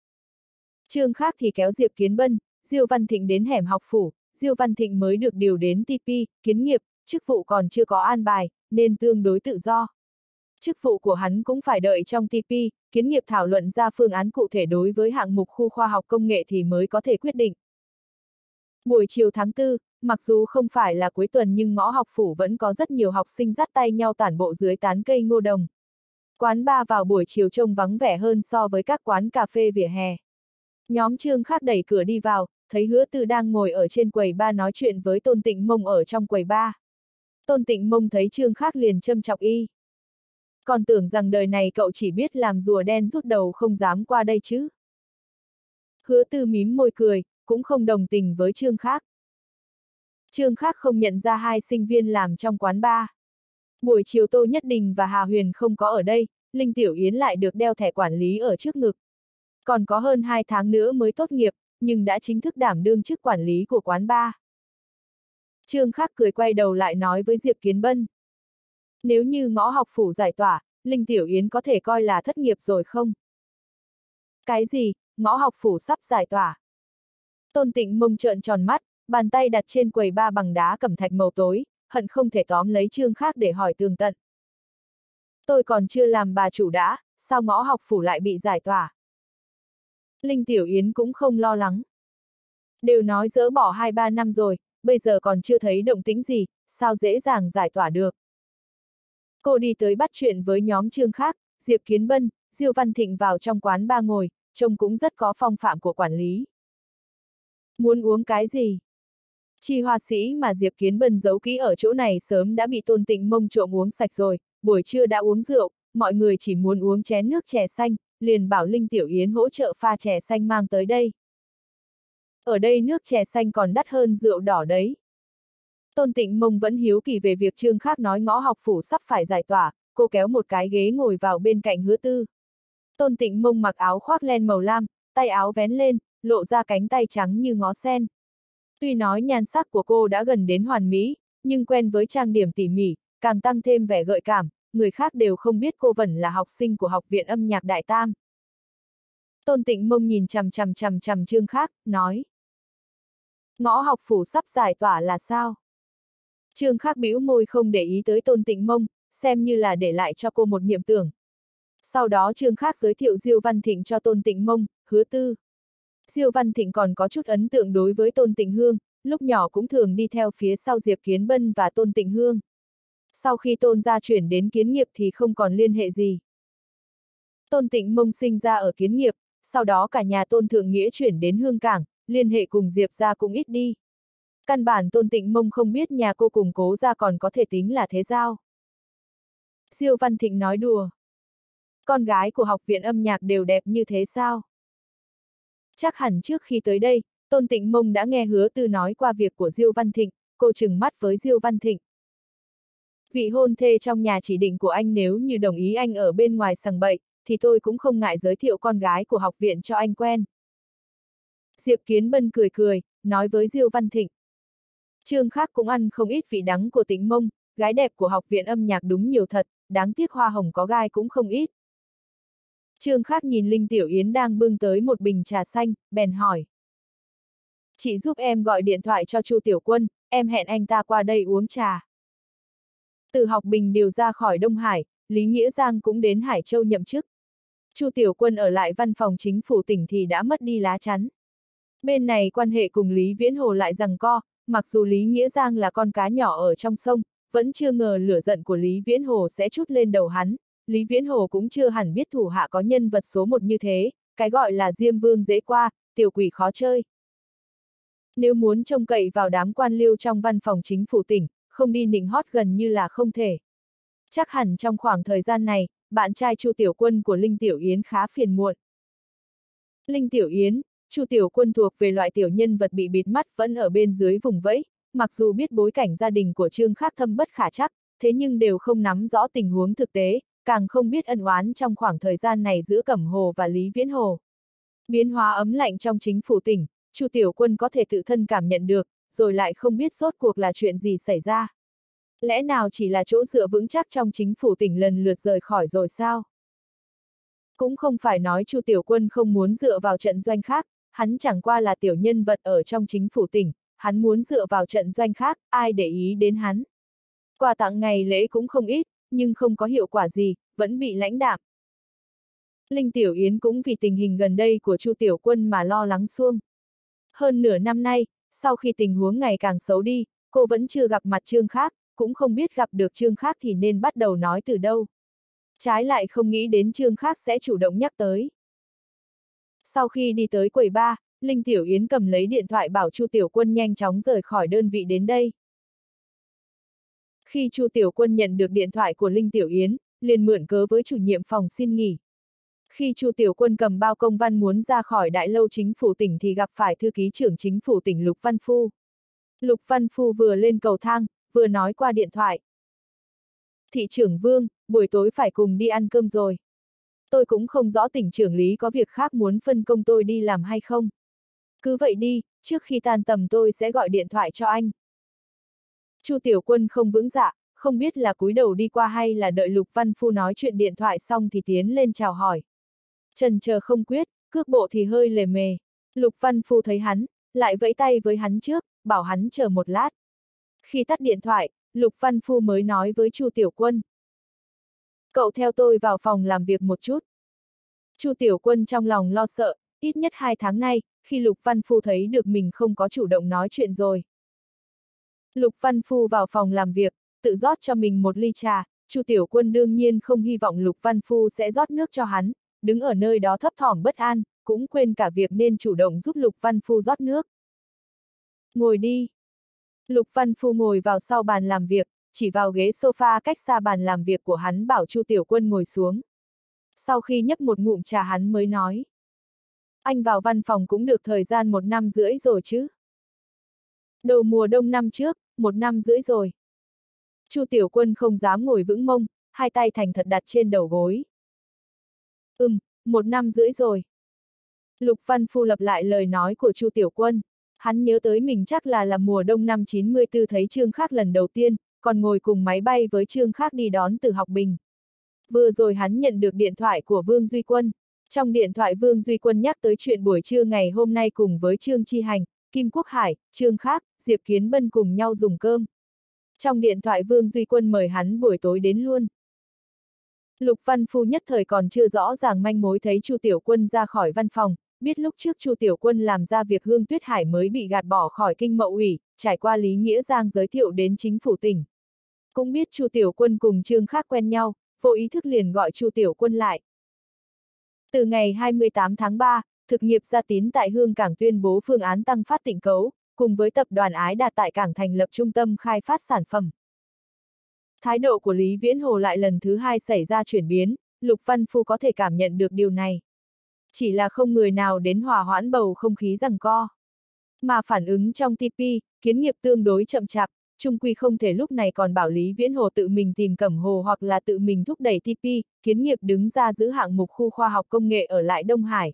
Trương Khác thì kéo Diệp Kiến Bân, Diêu Văn Thịnh đến hẻm học phủ, Diêu Văn Thịnh mới được điều đến tê pê, kiến nghiệp, chức vụ còn chưa có an bài, nên tương đối tự do. Chức vụ của hắn cũng phải đợi trong tê pê, kiến nghiệp thảo luận ra phương án cụ thể đối với hạng mục khu khoa học công nghệ thì mới có thể quyết định. Buổi chiều tháng tư, mặc dù không phải là cuối tuần nhưng ngõ học phủ vẫn có rất nhiều học sinh dắt tay nhau tản bộ dưới tán cây ngô đồng. Quán bar vào buổi chiều trông vắng vẻ hơn so với các quán cà phê vỉa hè. Nhóm Trương Khác đẩy cửa đi vào, thấy Hứa Từ đang ngồi ở trên quầy bar nói chuyện với Tôn Tịnh Mông ở trong quầy bar. Tôn Tịnh Mông thấy Trương Khác liền châm chọc y. Còn tưởng rằng đời này cậu chỉ biết làm rùa đen rút đầu không dám qua đây chứ. Hứa Từ mím môi cười, cũng không đồng tình với Trương Khác. Trương Khác không nhận ra hai sinh viên làm trong quán bar. Buổi chiều Tô Nhất Đình và Hà Huyền không có ở đây, Linh Tiểu Yến lại được đeo thẻ quản lý ở trước ngực. Còn có hơn hai tháng nữa mới tốt nghiệp, nhưng đã chính thức đảm đương chức quản lý của quán bar. Trương Khác cười quay đầu lại nói với Diệp Kiến Bân. Nếu như ngõ học phủ giải tỏa, Linh Tiểu Yến có thể coi là thất nghiệp rồi không? Cái gì, ngõ học phủ sắp giải tỏa? Tôn Tịnh Mông trợn tròn mắt, bàn tay đặt trên quầy bar bằng đá cẩm thạch màu tối, hận không thể tóm lấy Trương Khác để hỏi tường tận. Tôi còn chưa làm bà chủ đã, sao ngõ học phủ lại bị giải tỏa? Linh Tiểu Yến cũng không lo lắng. Đều nói dỡ bỏ hai ba năm rồi, bây giờ còn chưa thấy động tĩnh gì, sao dễ dàng giải tỏa được. Cô đi tới bắt chuyện với nhóm Trương Khác, Diệp Kiến Bân, Diêu Văn Thịnh vào trong quán bar ngồi, trông cũng rất có phong phạm của quản lý. Muốn uống cái gì? Chi hoa sĩ mà Diệp Kiến Bân giấu kỹ ở chỗ này sớm đã bị Tôn Tịnh Mông trộm uống sạch rồi, buổi trưa đã uống rượu, mọi người chỉ muốn uống chén nước chè xanh, liền bảo Linh Tiểu Yến hỗ trợ pha chè xanh mang tới đây. Ở đây nước chè xanh còn đắt hơn rượu đỏ đấy. Tôn Tịnh Mông vẫn hiếu kỳ về việc Trương Khác nói ngõ học phủ sắp phải giải tỏa, cô kéo một cái ghế ngồi vào bên cạnh Hứa Tư. Tôn Tịnh Mông mặc áo khoác len màu lam, tay áo vén lên, lộ ra cánh tay trắng như ngó sen. Tuy nói nhan sắc của cô đã gần đến hoàn mỹ, nhưng quen với trang điểm tỉ mỉ, càng tăng thêm vẻ gợi cảm, người khác đều không biết cô vẫn là học sinh của Học viện âm nhạc Đại Tam. Tôn Tịnh Mông nhìn chằm chằm chằm chằm Trương Khác, nói. Ngõ học phủ sắp giải tỏa là sao? Trương Khác bĩu môi không để ý tới Tôn Tịnh Mông, xem như là để lại cho cô một niệm tưởng. Sau đó Trương Khác giới thiệu Diêu Văn Thịnh cho Tôn Tịnh Mông, Hứa Tư. Diêu Văn Thịnh còn có chút ấn tượng đối với Tôn Tịnh Hương, lúc nhỏ cũng thường đi theo phía sau Diệp Kiến Bân và Tôn Tịnh Hương. Sau khi Tôn gia chuyển đến Kiến Nghiệp thì không còn liên hệ gì. Tôn Tịnh Mông sinh ra ở Kiến Nghiệp, sau đó cả nhà Tôn Thượng Nghĩa chuyển đến Hương Cảng, liên hệ cùng Diệp gia cũng ít đi. Căn bản Tôn Tịnh Mông không biết nhà cô cùng Cố gia còn có thể tính là thế giao. Diêu Văn Thịnh nói đùa. Con gái của học viện âm nhạc đều đẹp như thế sao? Chắc hẳn trước khi tới đây, Tôn Tịnh Mông đã nghe Hứa Tư nói qua việc của Diêu Văn Thịnh, cô trừng mắt với Diêu Văn Thịnh. Vị hôn thê trong nhà chỉ định của anh nếu như đồng ý anh ở bên ngoài sằng bậy, thì tôi cũng không ngại giới thiệu con gái của học viện cho anh quen. Diệp Kiến Bân cười cười, nói với Diêu Văn Thịnh. Trương Khác cũng ăn không ít vị đắng của Tịnh Mông, gái đẹp của học viện âm nhạc đúng nhiều thật, đáng tiếc hoa hồng có gai cũng không ít. Trương Khác nhìn Linh Tiểu Yến đang bưng tới một bình trà xanh, bèn hỏi. Chị giúp em gọi điện thoại cho Chu Tiểu Quân, em hẹn anh ta qua đây uống trà. Từ Học Bình điều ra khỏi Đông Hải, Lý Nghĩa Giang cũng đến Hải Châu nhậm chức. Chu Tiểu Quân ở lại văn phòng chính phủ tỉnh thì đã mất đi lá chắn. Bên này quan hệ cùng Lý Viễn Hồ lại giằng co, mặc dù Lý Nghĩa Giang là con cá nhỏ ở trong sông, vẫn chưa ngờ lửa giận của Lý Viễn Hồ sẽ trút lên đầu hắn. Lý Viễn Hồ cũng chưa hẳn biết thủ hạ có nhân vật số một như thế, cái gọi là Diêm Vương dễ qua, tiểu quỷ khó chơi. Nếu muốn trông cậy vào đám quan liêu trong văn phòng chính phủ tỉnh, không đi nịnh hót gần như là không thể. Chắc hẳn trong khoảng thời gian này, bạn trai Chu Tiểu Quân của Linh Tiểu Yến khá phiền muộn. Linh Tiểu Yến, Chu Tiểu Quân thuộc về loại tiểu nhân vật bị bịt mắt vẫn ở bên dưới vùng vẫy, mặc dù biết bối cảnh gia đình của Trương Khác thâm bất khả trắc, thế nhưng đều không nắm rõ tình huống thực tế, càng không biết ân oán trong khoảng thời gian này giữa Cẩm Hồ và Lý Viễn Hồ. Biến hóa ấm lạnh trong chính phủ tỉnh, Chu Tiểu Quân có thể tự thân cảm nhận được, rồi lại không biết rốt cuộc là chuyện gì xảy ra. Lẽ nào chỉ là chỗ dựa vững chắc trong chính phủ tỉnh lần lượt rời khỏi rồi sao? Cũng không phải nói Chu Tiểu Quân không muốn dựa vào trận doanh khác, hắn chẳng qua là tiểu nhân vật ở trong chính phủ tỉnh, hắn muốn dựa vào trận doanh khác, ai để ý đến hắn. Quà tặng ngày lễ cũng không ít, nhưng không có hiệu quả gì, vẫn bị lãnh đạm. Linh Tiểu Yến cũng vì tình hình gần đây của Chu Tiểu Quân mà lo lắng suông. Hơn nửa năm nay, sau khi tình huống ngày càng xấu đi, cô vẫn chưa gặp mặt Trương Khác, cũng không biết gặp được Trương Khác thì nên bắt đầu nói từ đâu. Trái lại không nghĩ đến Trương Khác sẽ chủ động nhắc tới. Sau khi đi tới quầy ba, Linh Tiểu Yến cầm lấy điện thoại bảo Chu Tiểu Quân nhanh chóng rời khỏi đơn vị đến đây. Khi Chu Tiểu Quân nhận được điện thoại của Linh Tiểu Yến, liền mượn cớ với chủ nhiệm phòng xin nghỉ. Khi Chu Tiểu Quân cầm bao công văn muốn ra khỏi đại lâu chính phủ tỉnh thì gặp phải thư ký trưởng chính phủ tỉnh Lục Văn Phu. Lục Văn Phu vừa lên cầu thang, vừa nói qua điện thoại. Thị trưởng Vương, buổi tối phải cùng đi ăn cơm rồi. Tôi cũng không rõ tỉnh trưởng Lý có việc khác muốn phân công tôi đi làm hay không. Cứ vậy đi, trước khi tan tầm tôi sẽ gọi điện thoại cho anh. Chu Tiểu Quân không vững dạ, không biết là cúi đầu đi qua hay là đợi Lục Văn Phu nói chuyện điện thoại xong thì tiến lên chào hỏi. Chần chờ không quyết, cước bộ thì hơi lề mề. Lục Văn Phu thấy hắn, lại vẫy tay với hắn trước, bảo hắn chờ một lát. Khi tắt điện thoại, Lục Văn Phu mới nói với Chu Tiểu Quân. Cậu theo tôi vào phòng làm việc một chút. Chu Tiểu Quân trong lòng lo sợ, ít nhất hai tháng nay, khi Lục Văn Phu thấy được mình không có chủ động nói chuyện rồi. Lục Văn Phu vào phòng làm việc, tự rót cho mình một ly trà, Chu Tiểu Quân đương nhiên không hy vọng Lục Văn Phu sẽ rót nước cho hắn, đứng ở nơi đó thấp thỏm bất an, cũng quên cả việc nên chủ động giúp Lục Văn Phu rót nước. Ngồi đi. Lục Văn Phu ngồi vào sau bàn làm việc, chỉ vào ghế sofa cách xa bàn làm việc của hắn bảo Chu Tiểu Quân ngồi xuống. Sau khi nhấp một ngụm trà hắn mới nói. Anh vào văn phòng cũng được thời gian một năm rưỡi rồi chứ. Đầu mùa đông năm trước, một năm rưỡi rồi. Chu Tiểu Quân không dám ngồi vững mông, hai tay thành thật đặt trên đầu gối. Ừm, một năm rưỡi rồi. Lục Văn Phu lặp lại lời nói của Chu Tiểu Quân. Hắn nhớ tới mình chắc là là mùa đông năm chín mươi tư thấy Trương Khác lần đầu tiên, còn ngồi cùng máy bay với Trương Khác đi đón từ Học Bình. Vừa rồi hắn nhận được điện thoại của Vương Duy Quân. Trong điện thoại Vương Duy Quân nhắc tới chuyện buổi trưa ngày hôm nay cùng với Trương Chi Hành, Kim Quốc Hải, Trương Khác, Diệp Kiến Bân cùng nhau dùng cơm. Trong điện thoại Vương Duy Quân mời hắn buổi tối đến luôn. Lục Văn Phu nhất thời còn chưa rõ ràng manh mối thấy Chu Tiểu Quân ra khỏi văn phòng, biết lúc trước Chu Tiểu Quân làm ra việc Hương Tuyết Hải mới bị gạt bỏ khỏi kinh mậu ủy, trải qua Lý Nghĩa Giang giới thiệu đến chính phủ tỉnh. Cũng biết Chu Tiểu Quân cùng Trương Khác quen nhau, vô ý thức liền gọi Chu Tiểu Quân lại. Từ ngày hai mươi tám tháng ba, thực nghiệp Gia Tín tại Hương Cảng tuyên bố phương án tăng phát tịnh cấu, cùng với tập đoàn Ái Đạt tại Cảng thành lập trung tâm khai phát sản phẩm. Thái độ của Lý Viễn Hồ lại lần thứ hai xảy ra chuyển biến, Lục Văn Phu có thể cảm nhận được điều này. Chỉ là không người nào đến hòa hoãn bầu không khí giằng co. Mà phản ứng trong tê pê, kiến nghiệp tương đối chậm chạp, chung quy không thể lúc này còn bảo Lý Viễn Hồ tự mình tìm Cẩm Hồ hoặc là tự mình thúc đẩy tê pê, kiến nghiệp đứng ra giữ hạng mục khu khoa học công nghệ ở lại Đông Hải.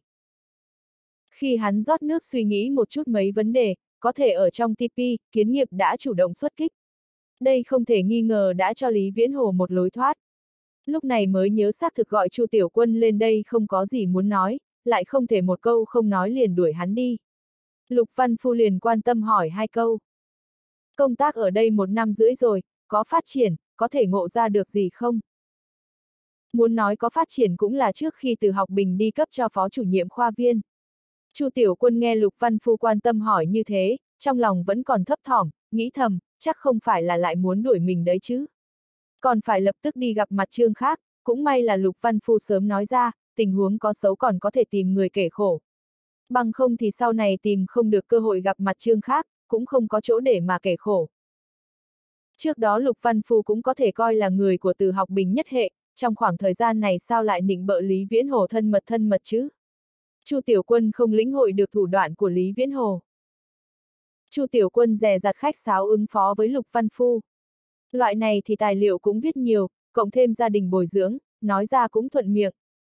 Khi hắn rót nước suy nghĩ một chút mấy vấn đề, có thể ở trong tê pê, kiến nghiệp đã chủ động xuất kích. Đây không thể nghi ngờ đã cho Lý Viễn Hồ một lối thoát. Lúc này mới nhớ xác thực gọi Chu Tiểu Quân lên đây không có gì muốn nói, lại không thể một câu không nói liền đuổi hắn đi. Lục Văn Phu liền quan tâm hỏi hai câu. Công tác ở đây một năm rưỡi rồi, có phát triển, có thể ngộ ra được gì không? Muốn nói có phát triển cũng là trước khi từ học bình đi cấp cho phó chủ nhiệm khoa viên. Chu Tiểu Quân nghe Lục Văn Phu quan tâm hỏi như thế, trong lòng vẫn còn thấp thỏm, nghĩ thầm, chắc không phải là lại muốn đuổi mình đấy chứ. Còn phải lập tức đi gặp mặt Trương Khác, cũng may là Lục Văn Phu sớm nói ra, tình huống có xấu còn có thể tìm người kể khổ. Bằng không thì sau này tìm không được cơ hội gặp mặt Trương Khác, cũng không có chỗ để mà kể khổ. Trước đó Lục Văn Phu cũng có thể coi là người của từ học bình nhất hệ, trong khoảng thời gian này sao lại nịnh bợ Lý Viễn Hồ thân mật thân mật chứ? Chu Tiểu Quân không lĩnh hội được thủ đoạn của Lý Viễn Hồ. Chu Tiểu Quân dè dặt khách sáo ứng phó với Lục Văn Phu. Loại này thì tài liệu cũng viết nhiều, cộng thêm gia đình bồi dưỡng, nói ra cũng thuận miệng.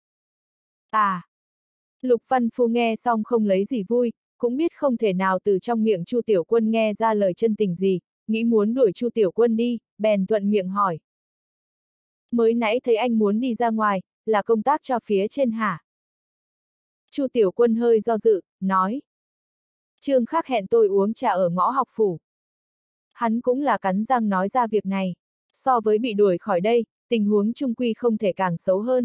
À! Lục Văn Phu nghe xong không lấy gì vui, cũng biết không thể nào từ trong miệng Chu Tiểu Quân nghe ra lời chân tình gì, nghĩ muốn đuổi Chu Tiểu Quân đi, bèn thuận miệng hỏi. Mới nãy thấy anh muốn đi ra ngoài, là công tác cho phía trên hả? Chu Tiểu Quân hơi do dự, nói. Trương Khác hẹn tôi uống trà ở ngõ học phủ. Hắn cũng là cắn răng nói ra việc này. So với bị đuổi khỏi đây, tình huống chung quy không thể càng xấu hơn.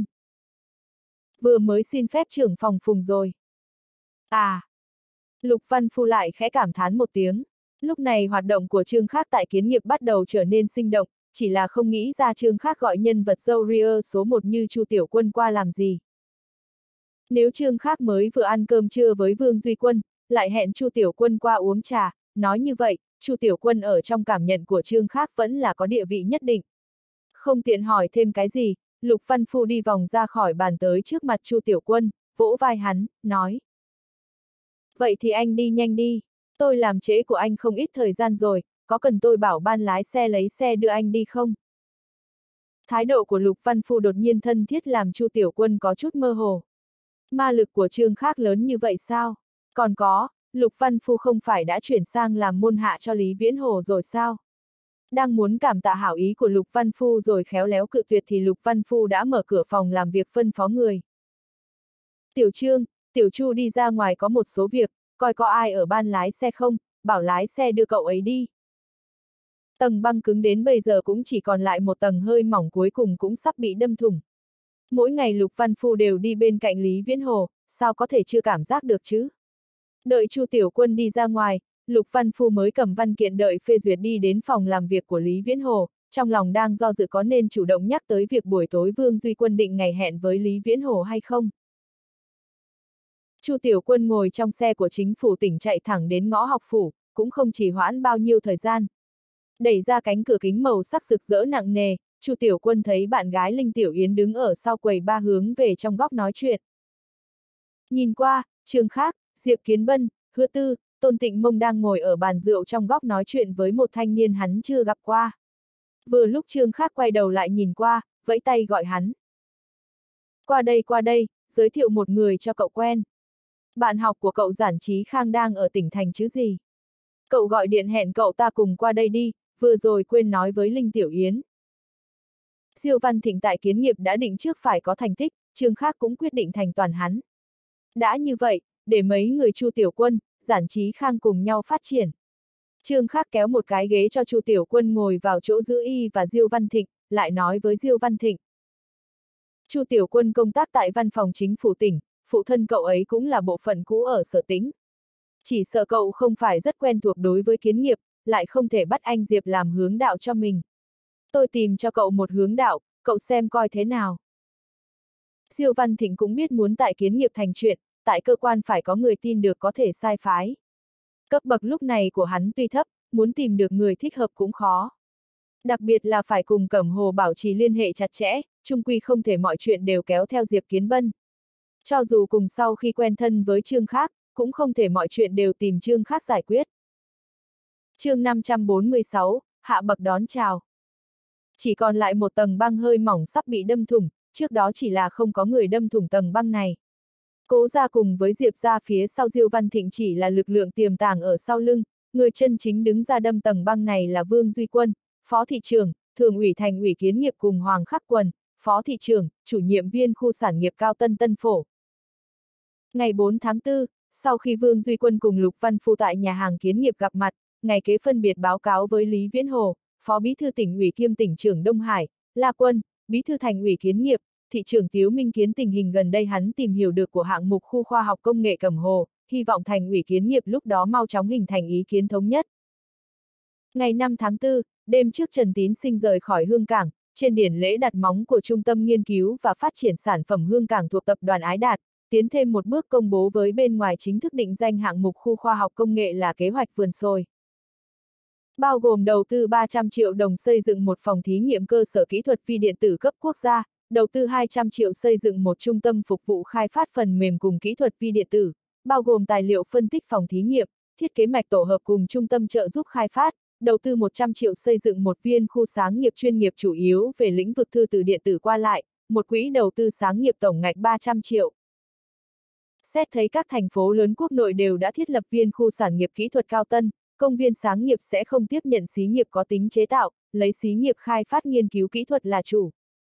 Vừa mới xin phép trưởng phòng Phùng rồi. À! Lục Văn Phu lại khẽ cảm thán một tiếng. Lúc này hoạt động của Trương Khác tại kiến nghiệp bắt đầu trở nên sinh động, chỉ là không nghĩ ra Trương Khác gọi nhân vật Zourier số một như Chu Tiểu Quân qua làm gì. Nếu Trương Khác mới vừa ăn cơm trưa với Vương Duy Quân, lại hẹn Chu Tiểu Quân qua uống trà, nói như vậy, Chu Tiểu Quân ở trong cảm nhận của Trương Khác vẫn là có địa vị nhất định. Không tiện hỏi thêm cái gì, Lục Văn Phu đi vòng ra khỏi bàn tới trước mặt Chu Tiểu Quân, vỗ vai hắn, nói. Vậy thì anh đi nhanh đi, tôi làm trễ của anh không ít thời gian rồi, có cần tôi bảo ban lái xe lấy xe đưa anh đi không? Thái độ của Lục Văn Phu đột nhiên thân thiết làm Chu Tiểu Quân có chút mơ hồ. Ma lực của Trương Khác lớn như vậy sao? Còn có, Lục Văn Phu không phải đã chuyển sang làm môn hạ cho Lý Viễn Hồ rồi sao? Đang muốn cảm tạ hảo ý của Lục Văn Phu rồi khéo léo cự tuyệt thì Lục Văn Phu đã mở cửa phòng làm việc phân phó người. Tiểu Trương, Tiểu Chu đi ra ngoài có một số việc, coi có ai ở ban lái xe không, bảo lái xe đưa cậu ấy đi. Tầng băng cứng đến bây giờ cũng chỉ còn lại một tầng hơi mỏng cuối cùng cũng sắp bị đâm thủng. Mỗi ngày Lục Văn Phu đều đi bên cạnh Lý Viễn Hồ, sao có thể chưa cảm giác được chứ? Đợi Chu Tiểu Quân đi ra ngoài, Lục Văn Phu mới cầm văn kiện đợi phê duyệt đi đến phòng làm việc của Lý Viễn Hồ, trong lòng đang do dự có nên chủ động nhắc tới việc buổi tối Vương Duy Quân định ngày hẹn với Lý Viễn Hồ hay không. Chu Tiểu Quân ngồi trong xe của chính phủ tỉnh chạy thẳng đến ngõ học phủ, cũng không chỉ hoãn bao nhiêu thời gian. Đẩy ra cánh cửa kính màu sắc rực rỡ nặng nề, Chu Tiểu Quân thấy bạn gái Linh Tiểu Yến đứng ở sau quầy ba hướng về trong góc nói chuyện. Nhìn qua, Trương Khác, Diệp Kiến Bân, Hứa Tư, Tôn Tịnh Mông đang ngồi ở bàn rượu trong góc nói chuyện với một thanh niên hắn chưa gặp qua. Vừa lúc Trương Khác quay đầu lại nhìn qua, vẫy tay gọi hắn. Qua đây qua đây, giới thiệu một người cho cậu quen. Bạn học của cậu Giản Chí Khang đang ở tỉnh thành chứ gì. Cậu gọi điện hẹn cậu ta cùng qua đây đi, vừa rồi quên nói với Linh Tiểu Yến. Diêu Văn Thịnh tại kiến nghiệp đã định trước phải có thành tích, Trương Khác cũng quyết định thành toàn hắn. Đã như vậy, để mấy người Chu Tiểu Quân, Giản Chí Khang cùng nhau phát triển. Trương Khác kéo một cái ghế cho Chu Tiểu Quân ngồi vào chỗ giữ y và Diêu Văn Thịnh, lại nói với Diêu Văn Thịnh. Chu Tiểu Quân công tác tại văn phòng chính phủ tỉnh, phụ thân cậu ấy cũng là bộ phận cũ ở Sở Tĩnh. Chỉ sợ cậu không phải rất quen thuộc đối với kiến nghiệp, lại không thể bắt anh Diệp làm hướng đạo cho mình. Tôi tìm cho cậu một hướng đạo, cậu xem coi thế nào. Diêu Văn Thịnh cũng biết muốn tại kiến nghiệp thành chuyện, tại cơ quan phải có người tin được có thể sai phái. Cấp bậc lúc này của hắn tuy thấp, muốn tìm được người thích hợp cũng khó. Đặc biệt là phải cùng Cẩm Hồ bảo trì liên hệ chặt chẽ, chung quy không thể mọi chuyện đều kéo theo Diệp Kiến Bân. Cho dù cùng sau khi quen thân với Trương Khác, cũng không thể mọi chuyện đều tìm Trương Khác giải quyết. Chương năm trăm bốn mươi sáu, hạ bậc đón chào. Chỉ còn lại một tầng băng hơi mỏng sắp bị đâm thủng, trước đó chỉ là không có người đâm thủng tầng băng này. Cố ra cùng với Diệp ra phía sau Diêu Văn Thịnh chỉ là lực lượng tiềm tàng ở sau lưng, người chân chính đứng ra đâm tầng băng này là Vương Duy Quân, Phó thị trưởng, Thường ủy Thành ủy Kiến nghiệp cùng Hoàng Khắc Quần, Phó thị trưởng, chủ nhiệm viên khu sản nghiệp Cao Tân Tân Phổ. Ngày bốn tháng tư, sau khi Vương Duy Quân cùng Lục Văn Phu tại nhà hàng Kiến nghiệp gặp mặt, ngày kế phân biệt báo cáo với Lý Viễn Hồ, Phó Bí thư tỉnh ủy kiêm tỉnh trưởng Đông Hải, La Quân, Bí thư Thành ủy Kiến nghiệp, thị trưởng Tiếu Minh Kiến tình hình gần đây hắn tìm hiểu được của hạng mục khu khoa học công nghệ Cẩm Hồ, hy vọng Thành ủy Kiến nghiệp lúc đó mau chóng hình thành ý kiến thống nhất. Ngày năm tháng tư, đêm trước Trần Tín Sinh rời khỏi Hương Cảng, trên điển lễ đặt móng của Trung tâm Nghiên cứu và Phát triển Sản phẩm Hương Cảng thuộc Tập đoàn Ái Đạt, tiến thêm một bước công bố với bên ngoài chính thức định danh hạng mục khu khoa học công nghệ là kế hoạch vườn sồi. Bao gồm đầu tư ba trăm triệu đồng xây dựng một phòng thí nghiệm cơ sở kỹ thuật vi điện tử cấp quốc gia, đầu tư hai trăm triệu xây dựng một trung tâm phục vụ khai phát phần mềm cùng kỹ thuật vi điện tử, bao gồm tài liệu phân tích phòng thí nghiệm, thiết kế mạch tổ hợp cùng trung tâm trợ giúp khai phát, đầu tư một trăm triệu xây dựng một viên khu sáng nghiệp chuyên nghiệp chủ yếu về lĩnh vực thư từ điện tử qua lại, một quỹ đầu tư sáng nghiệp tổng ngạch ba trăm triệu. Xét thấy các thành phố lớn quốc nội đều đã thiết lập viên khu sản nghiệp kỹ thuật cao tân, công viên sáng nghiệp sẽ không tiếp nhận xí nghiệp có tính chế tạo, lấy xí nghiệp khai phát nghiên cứu kỹ thuật là chủ.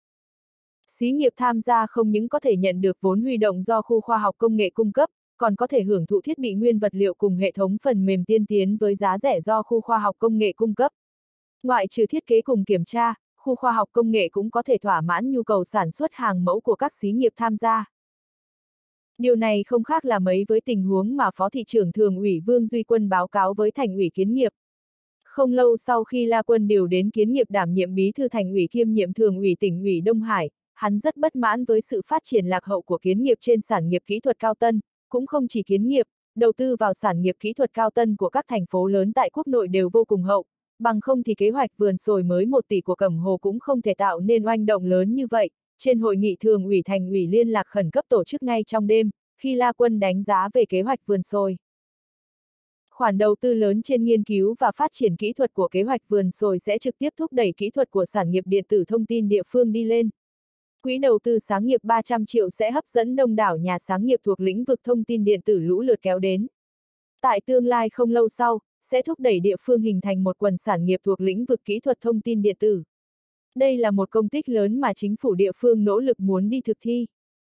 Xí nghiệp tham gia không những có thể nhận được vốn huy động do khu khoa học công nghệ cung cấp, còn có thể hưởng thụ thiết bị nguyên vật liệu cùng hệ thống phần mềm tiên tiến với giá rẻ do khu khoa học công nghệ cung cấp. Ngoại trừ thiết kế cùng kiểm tra, khu khoa học công nghệ cũng có thể thỏa mãn nhu cầu sản xuất hàng mẫu của các xí nghiệp tham gia. Điều này không khác là mấy với tình huống mà Phó thị trưởng Thường ủy Vương Duy Quân báo cáo với Thành ủy Kiến nghiệp. Không lâu sau khi La Quân điều đến Kiến nghiệp đảm nhiệm bí thư Thành ủy kiêm nhiệm Thường ủy tỉnh ủy Đông Hải, hắn rất bất mãn với sự phát triển lạc hậu của Kiến nghiệp trên sản nghiệp kỹ thuật cao tân, cũng không chỉ Kiến nghiệp, đầu tư vào sản nghiệp kỹ thuật cao tân của các thành phố lớn tại quốc nội đều vô cùng hậu, bằng không thì kế hoạch vườn sồi mới một tỷ của Cẩm Hồ cũng không thể tạo nên oanh động lớn như vậy. Trên hội nghị Thường ủy Thành ủy liên lạc khẩn cấp tổ chức ngay trong đêm, khi La Quân đánh giá về kế hoạch vườn sồi. Khoản đầu tư lớn trên nghiên cứu và phát triển kỹ thuật của kế hoạch vườn sồi sẽ trực tiếp thúc đẩy kỹ thuật của sản nghiệp điện tử thông tin địa phương đi lên. Quỹ đầu tư sáng nghiệp ba trăm triệu sẽ hấp dẫn đông đảo nhà sáng nghiệp thuộc lĩnh vực thông tin điện tử lũ lượt kéo đến. Tại tương lai không lâu sau, sẽ thúc đẩy địa phương hình thành một quần sản nghiệp thuộc lĩnh vực kỹ thuật thông tin điện tử. Đây là một công tích lớn mà chính phủ địa phương nỗ lực muốn đi thực thi.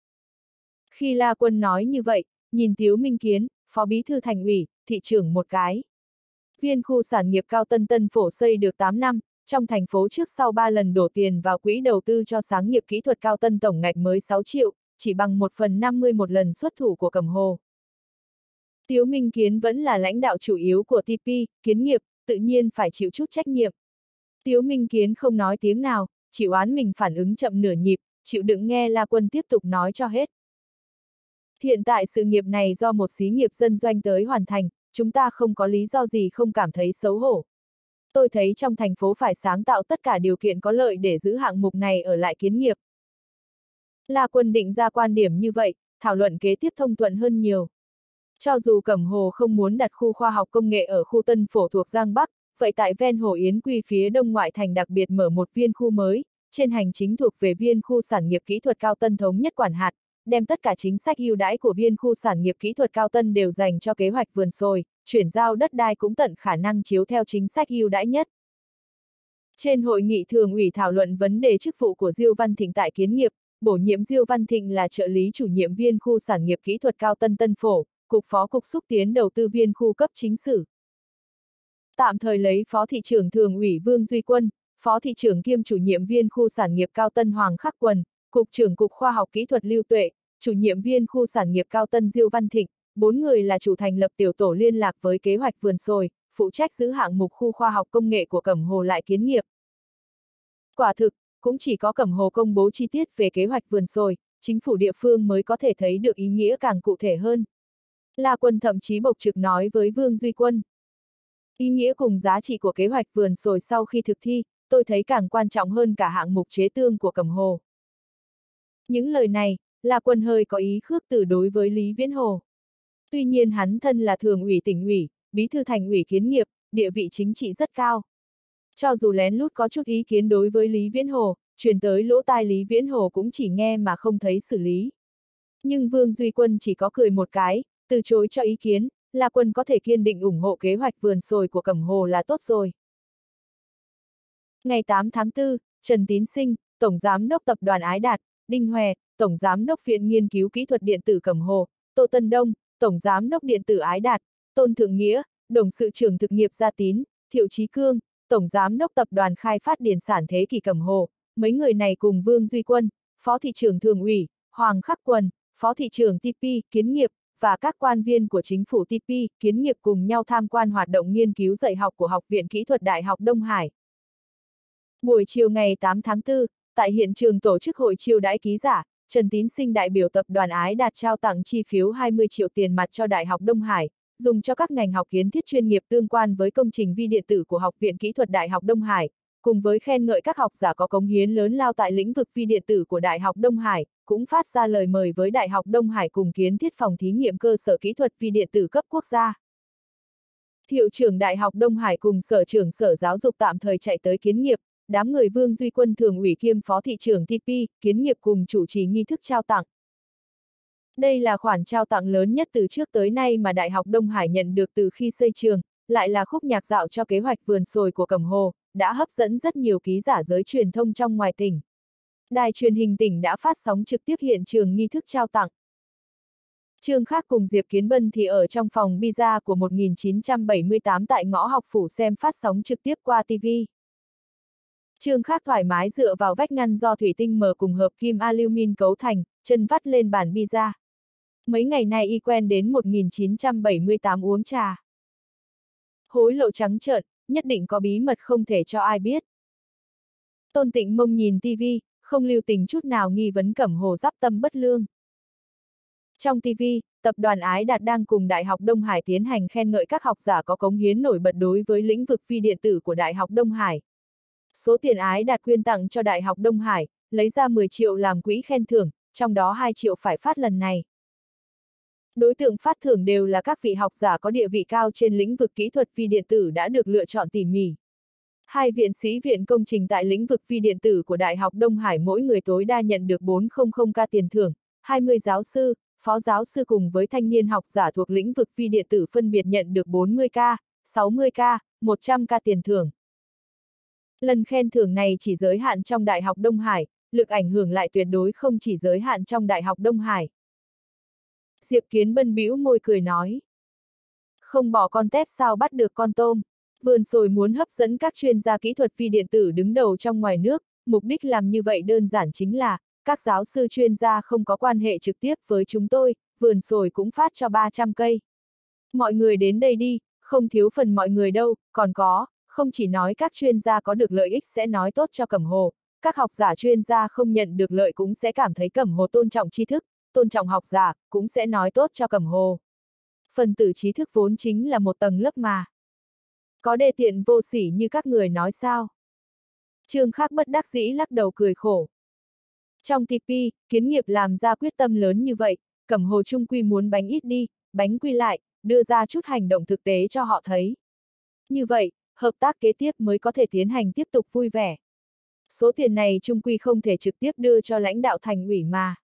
Khi La Quân nói như vậy, nhìn Tiếu Minh Kiến, Phó Bí thư Thành ủy, thị trưởng một cái. Viên khu sản nghiệp Cao Tân Tân Phổ xây được tám năm, trong thành phố trước sau ba lần đổ tiền vào quỹ đầu tư cho sáng nghiệp kỹ thuật Cao Tân tổng ngạch mới sáu triệu, chỉ bằng một phần năm mươi một lần xuất thủ của Cẩm Hồ. Tiếu Minh Kiến vẫn là lãnh đạo chủ yếu của tê pê, Kiến nghiệp, tự nhiên phải chịu chút trách nhiệm. Tiếu Minh Kiến không nói tiếng nào, chỉ oán mình phản ứng chậm nửa nhịp, chịu đựng nghe La Quân tiếp tục nói cho hết. Hiện tại sự nghiệp này do một xí nghiệp dân doanh tới hoàn thành, chúng ta không có lý do gì không cảm thấy xấu hổ. Tôi thấy trong thành phố phải sáng tạo tất cả điều kiện có lợi để giữ hạng mục này ở lại Kiến nghiệp. La Quân định ra quan điểm như vậy, thảo luận kế tiếp thông thuận hơn nhiều. Cho dù Cẩm Hồ không muốn đặt khu khoa học công nghệ ở khu Tân Phổ thuộc Giang Bắc, vậy tại ven Hồ Yến Quy phía đông ngoại thành đặc biệt mở một viên khu mới, trên hành chính thuộc về viên khu sản nghiệp kỹ thuật cao tân thống nhất quản hạt, đem tất cả chính sách ưu đãi của viên khu sản nghiệp kỹ thuật cao tân đều dành cho kế hoạch vườn sồi, chuyển giao đất đai cũng tận khả năng chiếu theo chính sách ưu đãi nhất. Trên hội nghị thường ủy thảo luận vấn đề chức vụ của Diêu Văn Thịnh tại Kiến nghiệp, bổ nhiệm Diêu Văn Thịnh là trợ lý chủ nhiệm viên khu sản nghiệp kỹ thuật cao tân Tân Phổ, cục phó cục xúc tiến đầu tư viên khu cấp chính sử. Tạm thời lấy Phó thị trưởng Thường ủy Vương Duy Quân, Phó thị trưởng kiêm chủ nhiệm viên khu sản nghiệp Cao Tân Hoàng Khắc Quần, Cục trưởng Cục Khoa học Kỹ thuật Lưu Tuệ, chủ nhiệm viên khu sản nghiệp Cao Tân Diêu Văn Thịnh, bốn người là chủ thành lập tiểu tổ liên lạc với kế hoạch vườn sồi, phụ trách giữ hạng mục khu khoa học công nghệ của Cẩm Hồ lại Kiến nghiệp. Quả thực, cũng chỉ có Cẩm Hồ công bố chi tiết về kế hoạch vườn sồi, chính phủ địa phương mới có thể thấy được ý nghĩa càng cụ thể hơn. La Quân thậm chí bộc trực nói với Vương Duy Quân. Ý nghĩa cùng giá trị của kế hoạch vườn sồi sau khi thực thi, tôi thấy càng quan trọng hơn cả hạng mục chế tương của Cẩm Hồ. Những lời này, La Quân hơi có ý khước từ đối với Lý Viễn Hồ. Tuy nhiên hắn thân là thường ủy tỉnh ủy, bí thư thành ủy Kiến Nghiệp, địa vị chính trị rất cao. Cho dù lén lút có chút ý kiến đối với Lý Viễn Hồ, truyền tới lỗ tai Lý Viễn Hồ cũng chỉ nghe mà không thấy xử lý. Nhưng Vương Duy Quân chỉ có cười một cái, từ chối cho ý kiến, La Quân có thể kiên định ủng hộ kế hoạch vườn sồi của Cẩm Hồ là tốt rồi. Ngày tám tháng tư, Trần Tín Sinh, Tổng Giám đốc Tập đoàn Ái Đạt, Đinh Hòe, Tổng Giám đốc Viện Nghiên cứu Kỹ thuật Điện tử Cẩm Hồ, Tô Tân Đông, Tổng Giám đốc Điện tử Ái Đạt, Tôn Thượng Nghĩa, Đồng sự trưởng thực nghiệp Gia Tín, Thiệu Chí Cương, Tổng Giám đốc Tập đoàn Khai phát Điền sản Thế Kỷ Cẩm Hồ, mấy người này cùng Vương Duy Quân, Phó thị trưởng Thường ủy, Hoàng Khắc Quần, Phó thị trưởng tê pê, Kiến Nghiệp, và các quan viên của chính phủ tê pê, Kiến Nghiệp cùng nhau tham quan hoạt động nghiên cứu dạy học của Học viện Kỹ thuật Đại học Đông Hải. Buổi chiều ngày tám tháng tư, tại hiện trường tổ chức hội chiêu đãi ký giả, Trần Tín Sinh đại biểu Tập đoàn Ái Đạt trao tặng chi phiếu hai mươi triệu tiền mặt cho Đại học Đông Hải, dùng cho các ngành học kiến thiết chuyên nghiệp tương quan với công trình vi điện tử của Học viện Kỹ thuật Đại học Đông Hải, cùng với khen ngợi các học giả có cống hiến lớn lao tại lĩnh vực vi điện tử của Đại học Đông Hải, cũng phát ra lời mời với Đại học Đông Hải cùng kiến thiết phòng thí nghiệm cơ sở kỹ thuật vi điện tử cấp quốc gia. Hiệu trưởng Đại học Đông Hải cùng Sở trưởng Sở Giáo dục tạm thời chạy tới Kiến Nghiệp, đám người Vương Duy Quân thường ủy kiêm Phó thị trưởng tê pê, Kiến Nghiệp cùng chủ trì nghi thức trao tặng. Đây là khoản trao tặng lớn nhất từ trước tới nay mà Đại học Đông Hải nhận được từ khi xây trường, lại là khúc nhạc dạo cho kế hoạch vườn sồi của Cẩm Hồ, đã hấp dẫn rất nhiều ký giả giới truyền thông trong ngoài tỉnh. Đài truyền hình tỉnh đã phát sóng trực tiếp hiện trường nghi thức trao tặng. Trương Khác cùng Diệp Kiến Bân thì ở trong phòng pizza của một nghìn chín trăm bảy mươi tám tại ngõ Học Phủ xem phát sóng trực tiếp qua ti vi. Trương Khác thoải mái dựa vào vách ngăn do thủy tinh mờ cùng hợp kim alumin cấu thành, chân vắt lên bàn pizza. Mấy ngày nay y quen đến một nghìn chín trăm bảy mươi tám uống trà. Hối lộ trắng trợn, nhất định có bí mật không thể cho ai biết. Tôn Tịnh Mông nhìn ti vi, không lưu tình chút nào nghi vấn Cẩm Hồ giáp tâm bất lương. Trong ti vi, Tập đoàn Ái Đạt đang cùng Đại học Đông Hải tiến hành khen ngợi các học giả có cống hiến nổi bật đối với lĩnh vực vi điện tử của Đại học Đông Hải. Số tiền Ái Đạt quyên tặng cho Đại học Đông Hải, lấy ra mười triệu làm quỹ khen thưởng, trong đó hai triệu phải phát lần này. Đối tượng phát thưởng đều là các vị học giả có địa vị cao trên lĩnh vực kỹ thuật vi điện tử đã được lựa chọn tỉ mỉ. Hai viện sĩ viện công trình tại lĩnh vực vi điện tử của Đại học Đông Hải mỗi người tối đa nhận được bốn trăm k tiền thưởng, hai mươi giáo sư, phó giáo sư cùng với thanh niên học giả thuộc lĩnh vực vi điện tử phân biệt nhận được bốn mươi k, sáu mươi k, một trăm k tiền thưởng. Lần khen thưởng này chỉ giới hạn trong Đại học Đông Hải, lực ảnh hưởng lại tuyệt đối không chỉ giới hạn trong Đại học Đông Hải. Diệp Kiến Bân bĩu môi cười nói. Không bỏ con tép sao bắt được con tôm. Vườn sồi muốn hấp dẫn các chuyên gia kỹ thuật vi điện tử đứng đầu trong ngoài nước, mục đích làm như vậy đơn giản chính là, các giáo sư chuyên gia không có quan hệ trực tiếp với chúng tôi, vườn sồi cũng phát cho ba trăm cây. Mọi người đến đây đi, không thiếu phần mọi người đâu, còn có, không chỉ nói các chuyên gia có được lợi ích sẽ nói tốt cho Cẩm Hồ, các học giả chuyên gia không nhận được lợi cũng sẽ cảm thấy Cẩm Hồ tôn trọng tri thức, tôn trọng học giả, cũng sẽ nói tốt cho Cẩm Hồ. Phần tử trí thức vốn chính là một tầng lớp mà. Có đê tiện vô sỉ như các người nói sao? Trương Khác bất đắc dĩ lắc đầu cười khổ. Trong tê pê, Kiến Nghiệp làm ra quyết tâm lớn như vậy, Cẩm Hồ trung quy muốn bánh ít đi, bánh quy lại, đưa ra chút hành động thực tế cho họ thấy. Như vậy, hợp tác kế tiếp mới có thể tiến hành tiếp tục vui vẻ. Số tiền này trung quy không thể trực tiếp đưa cho lãnh đạo thành ủy mà.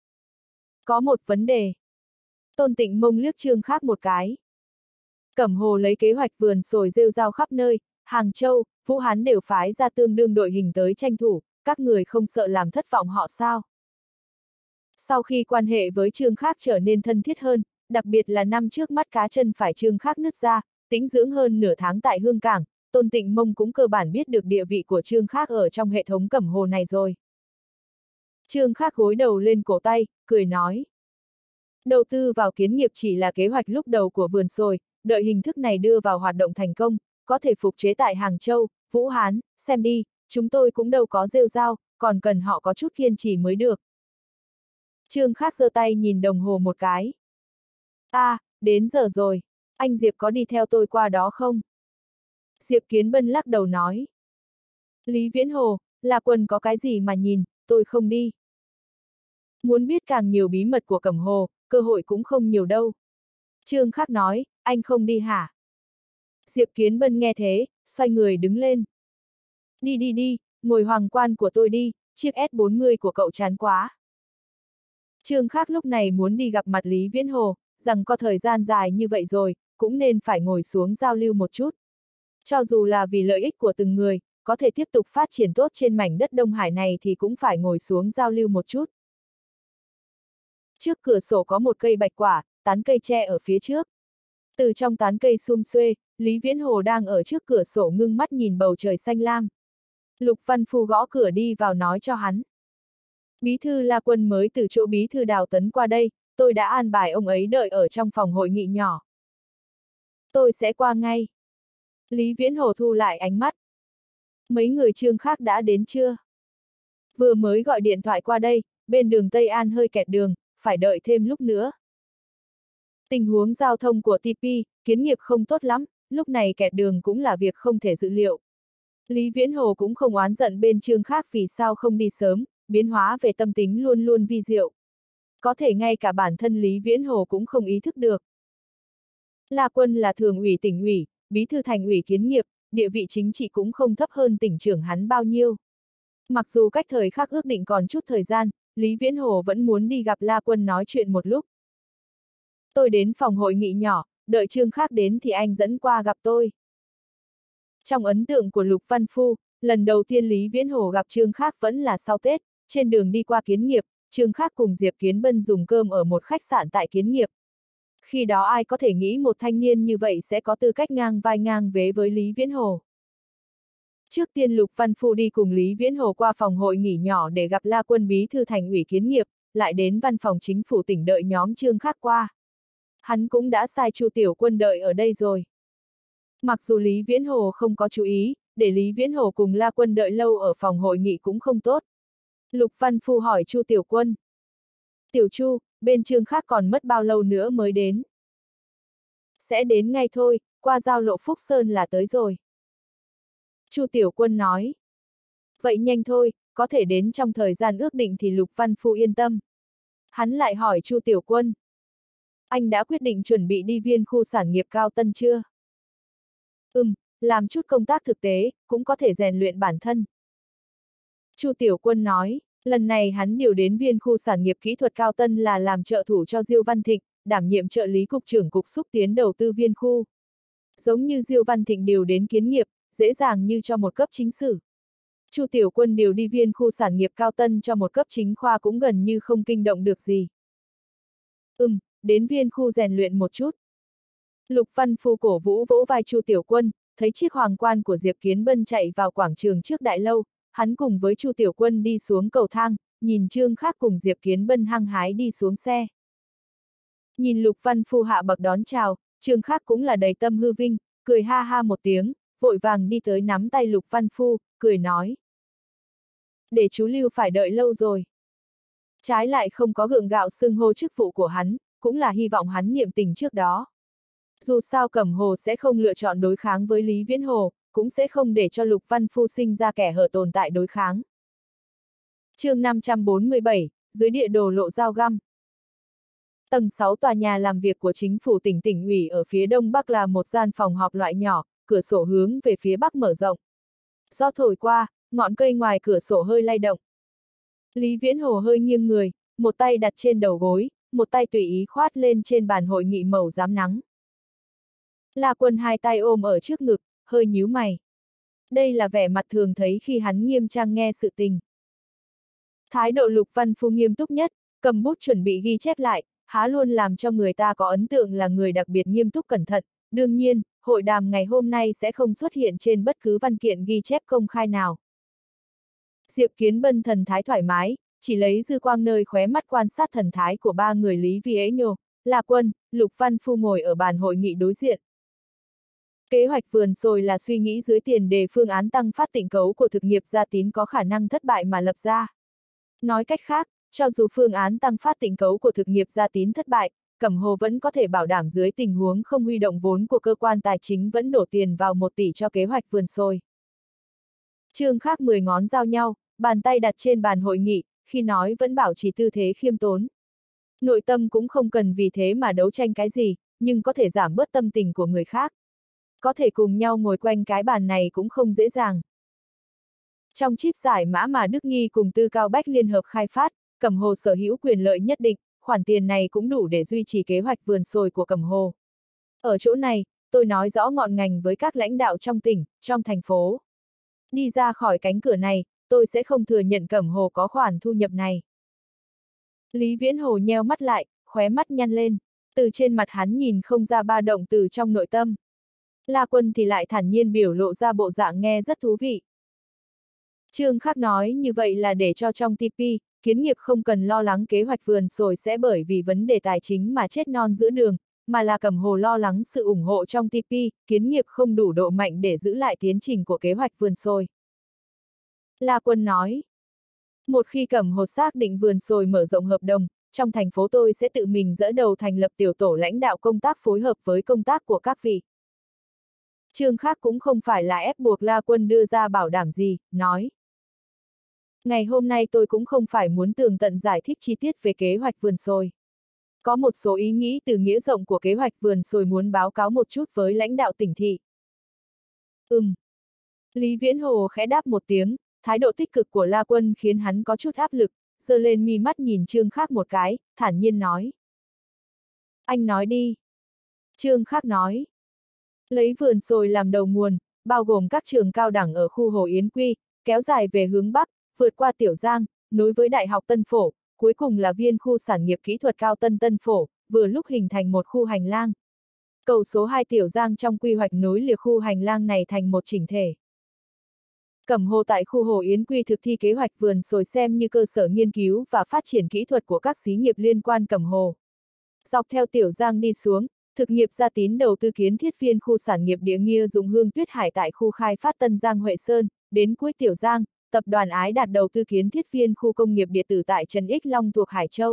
Có một vấn đề. Tôn Tịnh Mông liếc Trương Khác một cái. Cẩm Hồ lấy kế hoạch vườn sồi rêu rao khắp nơi, Hàng Châu, Vũ Hán đều phái ra tương đương đội hình tới tranh thủ, các người không sợ làm thất vọng họ sao? Sau khi quan hệ với Trương Khác trở nên thân thiết hơn, đặc biệt là năm trước mắt cá chân phải Trương Khác nứt ra, tĩnh dưỡng hơn nửa tháng tại Hương Cảng, Tôn Tịnh Mông cũng cơ bản biết được địa vị của Trương Khác ở trong hệ thống Cẩm Hồ này rồi. Trương Khác gối đầu lên cổ tay, cười nói. Đầu tư vào Kiến Nghiệp chỉ là kế hoạch lúc đầu của vườn sồi, đợi hình thức này đưa vào hoạt động thành công, có thể phục chế tại Hàng Châu, Vũ Hán, xem đi, chúng tôi cũng đâu có rêu rao, còn cần họ có chút kiên trì mới được. Trương Khác giơ tay nhìn đồng hồ một cái. À, đến giờ rồi, anh Diệp có đi theo tôi qua đó không? Diệp Kiến Bân lắc đầu nói. Lý Viễn Hồ, La Quân có cái gì mà nhìn, tôi không đi. Muốn biết càng nhiều bí mật của Cẩm Hồ, cơ hội cũng không nhiều đâu. Trương Khác nói, anh không đi hả? Diệp Kiến Bân nghe thế, xoay người đứng lên. Đi đi đi, ngồi hoàng quan của tôi đi, chiếc S bốn mươi của cậu chán quá. Trương Khác lúc này muốn đi gặp mặt Lý Viễn Hồ, rằng có thời gian dài như vậy rồi, cũng nên phải ngồi xuống giao lưu một chút. Cho dù là vì lợi ích của từng người, có thể tiếp tục phát triển tốt trên mảnh đất Đông Hải này thì cũng phải ngồi xuống giao lưu một chút. Trước cửa sổ có một cây bạch quả, tán cây tre ở phía trước. Từ trong tán cây sum xuê, Lý Viễn Hồ đang ở trước cửa sổ ngưng mắt nhìn bầu trời xanh lam. Lục Văn Phu gõ cửa đi vào nói cho hắn. Bí thư La Quân mới từ chỗ bí thư Đào Tấn qua đây, tôi đã an bài ông ấy đợi ở trong phòng hội nghị nhỏ. Tôi sẽ qua ngay. Lý Viễn Hồ thu lại ánh mắt. Mấy người Trương Khác đã đến chưa? Vừa mới gọi điện thoại qua đây, bên đường Tây An hơi kẹt đường, phải đợi thêm lúc nữa. Tình huống giao thông của tê pê, kiến nghiệp không tốt lắm, lúc này kẹt đường cũng là việc không thể dự liệu. Lý Viễn Hồ cũng không oán giận bên Trương Khác vì sao không đi sớm, biến hóa về tâm tính luôn luôn vi diệu. Có thể ngay cả bản thân Lý Viễn Hồ cũng không ý thức được. La Quân là thường ủy tỉnh ủy, bí thư thành ủy kiến nghiệp, địa vị chính trị cũng không thấp hơn tỉnh trưởng hắn bao nhiêu. Mặc dù cách thời khắc ước định còn chút thời gian, Lý Viễn Hồ vẫn muốn đi gặp La Quân nói chuyện một lúc. Tôi đến phòng hội nghị nhỏ, đợi Trương Khác đến thì anh dẫn qua gặp tôi. Trong ấn tượng của Lục Văn Phu, lần đầu tiên Lý Viễn Hồ gặp Trương Khác vẫn là sau Tết, trên đường đi qua kiến nghiệp, Trương Khác cùng Diệp Kiến Bân dùng cơm ở một khách sạn tại kiến nghiệp. Khi đó ai có thể nghĩ một thanh niên như vậy sẽ có tư cách ngang vai ngang vế với Lý Viễn Hồ. Trước tiên Lục Văn Phu đi cùng Lý Viễn Hồ qua phòng hội nghỉ nhỏ để gặp La Quân bí thư thành ủy kiến nghiệp, lại đến văn phòng chính phủ tỉnh đợi nhóm Trương Khác qua. Hắn cũng đã sai Chu Tiểu Quân đợi ở đây rồi. Mặc dù Lý Viễn Hồ không có chú ý, để Lý Viễn Hồ cùng La Quân đợi lâu ở phòng hội nghị cũng không tốt. Lục Văn Phu hỏi Chu Tiểu Quân. Tiểu Chu, bên Trương Khác còn mất bao lâu nữa mới đến? Sẽ đến ngay thôi, qua giao lộ Phúc Sơn là tới rồi. Chu Tiểu Quân nói. Vậy nhanh thôi, có thể đến trong thời gian ước định thì Lục Văn Phu yên tâm. Hắn lại hỏi Chu Tiểu Quân. Anh đã quyết định chuẩn bị đi viên khu sản nghiệp Cao Tân chưa? Ừm, làm chút công tác thực tế, cũng có thể rèn luyện bản thân. Chu Tiểu Quân nói, lần này hắn điều đến viên khu sản nghiệp kỹ thuật Cao Tân là làm trợ thủ cho Diêu Văn Thịnh, đảm nhiệm trợ lý cục trưởng cục xúc tiến đầu tư viên khu. Giống như Diêu Văn Thịnh điều đến kiến nghiệp, dễ dàng như cho một cấp chính sử. Chu Tiểu Quân điều đi viên khu sản nghiệp Cao Tân cho một cấp chính khoa cũng gần như không kinh động được gì. Ừm, đến viên khu rèn luyện một chút. Lục Văn Phu cổ vũ vỗ vai Chu Tiểu Quân, thấy chiếc hoàng quan của Diệp Kiến Bân chạy vào quảng trường trước đại lâu, hắn cùng với Chu Tiểu Quân đi xuống cầu thang, nhìn Trương Khác cùng Diệp Kiến Bân hăng hái đi xuống xe. Nhìn Lục Văn Phu hạ bậc đón chào, Trương Khác cũng là đầy tâm hư vinh, cười ha ha một tiếng, vội vàng đi tới nắm tay Lục Văn Phu, cười nói. Để chú Lưu phải đợi lâu rồi. Trái lại không có gượng gạo xưng hô chức vụ của hắn, cũng là hy vọng hắn niệm tình trước đó. Dù sao Cẩm Hồ sẽ không lựa chọn đối kháng với Lý Viễn Hồ, cũng sẽ không để cho Lục Văn Phu sinh ra kẻ hở tồn tại đối kháng. Chương năm trăm bốn mươi bảy, dưới địa đồ lộ dao găm. Tầng sáu tòa nhà làm việc của chính phủ tỉnh tỉnh ủy ở phía đông bắc là một gian phòng họp loại nhỏ, cửa sổ hướng về phía bắc mở rộng. Gió thổi qua, ngọn cây ngoài cửa sổ hơi lay động. Lý Viễn Hồ hơi nghiêng người, một tay đặt trên đầu gối, một tay tùy ý khoát lên trên bàn hội nghị màu rám nắng. La Quân hai tay ôm ở trước ngực, hơi nhíu mày. Đây là vẻ mặt thường thấy khi hắn nghiêm trang nghe sự tình. Thái độ Lục Văn Phu nghiêm túc nhất, cầm bút chuẩn bị ghi chép lại, há luôn làm cho người ta có ấn tượng là người đặc biệt nghiêm túc cẩn thận. Đương nhiên, hội đàm ngày hôm nay sẽ không xuất hiện trên bất cứ văn kiện ghi chép công khai nào. Diệp Kiến Bân thần thái thoải mái, chỉ lấy dư quang nơi khóe mắt quan sát thần thái của ba người Lý Vi Ế Nhô, La Quân, Lục Văn Phu ngồi ở bàn hội nghị đối diện. Kế hoạch vườn sồi là suy nghĩ dưới tiền đề phương án tăng phát tịnh cấu của thực nghiệp gia tín có khả năng thất bại mà lập ra. Nói cách khác, cho dù phương án tăng phát tịnh cấu của thực nghiệp gia tín thất bại, Cẩm Hồ vẫn có thể bảo đảm dưới tình huống không huy động vốn của cơ quan tài chính vẫn đổ tiền vào một tỷ cho kế hoạch vườn sồi. Trương Khác mười ngón giao nhau, bàn tay đặt trên bàn hội nghị, khi nói vẫn bảo trì tư thế khiêm tốn. Nội tâm cũng không cần vì thế mà đấu tranh cái gì, nhưng có thể giảm bớt tâm tình của người khác. Có thể cùng nhau ngồi quanh cái bàn này cũng không dễ dàng. Trong chip giải mã mà Đức Nghi cùng Tư Cao Bách liên hợp khai phát, Cẩm Hồ sở hữu quyền lợi nhất định, khoản tiền này cũng đủ để duy trì kế hoạch vườn sồi của Cẩm Hồ. Ở chỗ này, tôi nói rõ ngọn ngành với các lãnh đạo trong tỉnh, trong thành phố. Đi ra khỏi cánh cửa này, tôi sẽ không thừa nhận Cẩm Hồ có khoản thu nhập này. Lý Viễn Hồ nheo mắt lại, khóe mắt nhăn lên. Từ trên mặt hắn nhìn không ra ba động từ trong nội tâm. La Quân thì lại thản nhiên biểu lộ ra bộ dạng nghe rất thú vị. Trương Khác nói như vậy là để cho trong tê pê, kiến nghiệp không cần lo lắng kế hoạch vườn sồi sẽ bởi vì vấn đề tài chính mà chết non giữa đường, mà là Cẩm Hồ lo lắng sự ủng hộ trong tê pê, kiến nghiệp không đủ độ mạnh để giữ lại tiến trình của kế hoạch vườn sồi. La Quân nói, một khi Cẩm Hồ xác định vườn sồi mở rộng hợp đồng, trong thành phố tôi sẽ tự mình dẫn đầu thành lập tiểu tổ lãnh đạo công tác phối hợp với công tác của các vị. Trương Khác cũng không phải là ép buộc La Quân đưa ra bảo đảm gì, nói. Ngày hôm nay tôi cũng không phải muốn tường tận giải thích chi tiết về kế hoạch vườn sồi. Có một số ý nghĩ từ nghĩa rộng của kế hoạch vườn sồi muốn báo cáo một chút với lãnh đạo tỉnh thị. Ừm. Lý Viễn Hồ khẽ đáp một tiếng, thái độ tích cực của La Quân khiến hắn có chút áp lực, giơ lên mi mắt nhìn Trương Khác một cái, thản nhiên nói. Anh nói đi. Trương Khác nói. Lấy vườn sồi làm đầu nguồn, bao gồm các trường cao đẳng ở khu Hồ Yến Quy, kéo dài về hướng Bắc, vượt qua Tiểu Giang, nối với Đại học Tân Phổ, cuối cùng là viên khu sản nghiệp kỹ thuật cao Tân Tân Phổ, vừa lúc hình thành một khu hành lang. Cầu số hai Tiểu Giang trong quy hoạch nối liệt khu hành lang này thành một chỉnh thể. Cẩm Hồ tại khu Hồ Yến Quy thực thi kế hoạch vườn sồi xem như cơ sở nghiên cứu và phát triển kỹ thuật của các xí nghiệp liên quan Cẩm Hồ. Dọc theo Tiểu Giang đi xuống, thực nghiệp gia tín đầu tư kiến thiết viên khu sản nghiệp địa nghia dụng Hương Tuyết Hải tại khu khai phát Tân Giang Huệ Sơn, đến cuối Tiểu Giang, tập đoàn Ái Đạt đầu tư kiến thiết viên khu công nghiệp điện tử tại Trần Ích Long thuộc Hải Châu.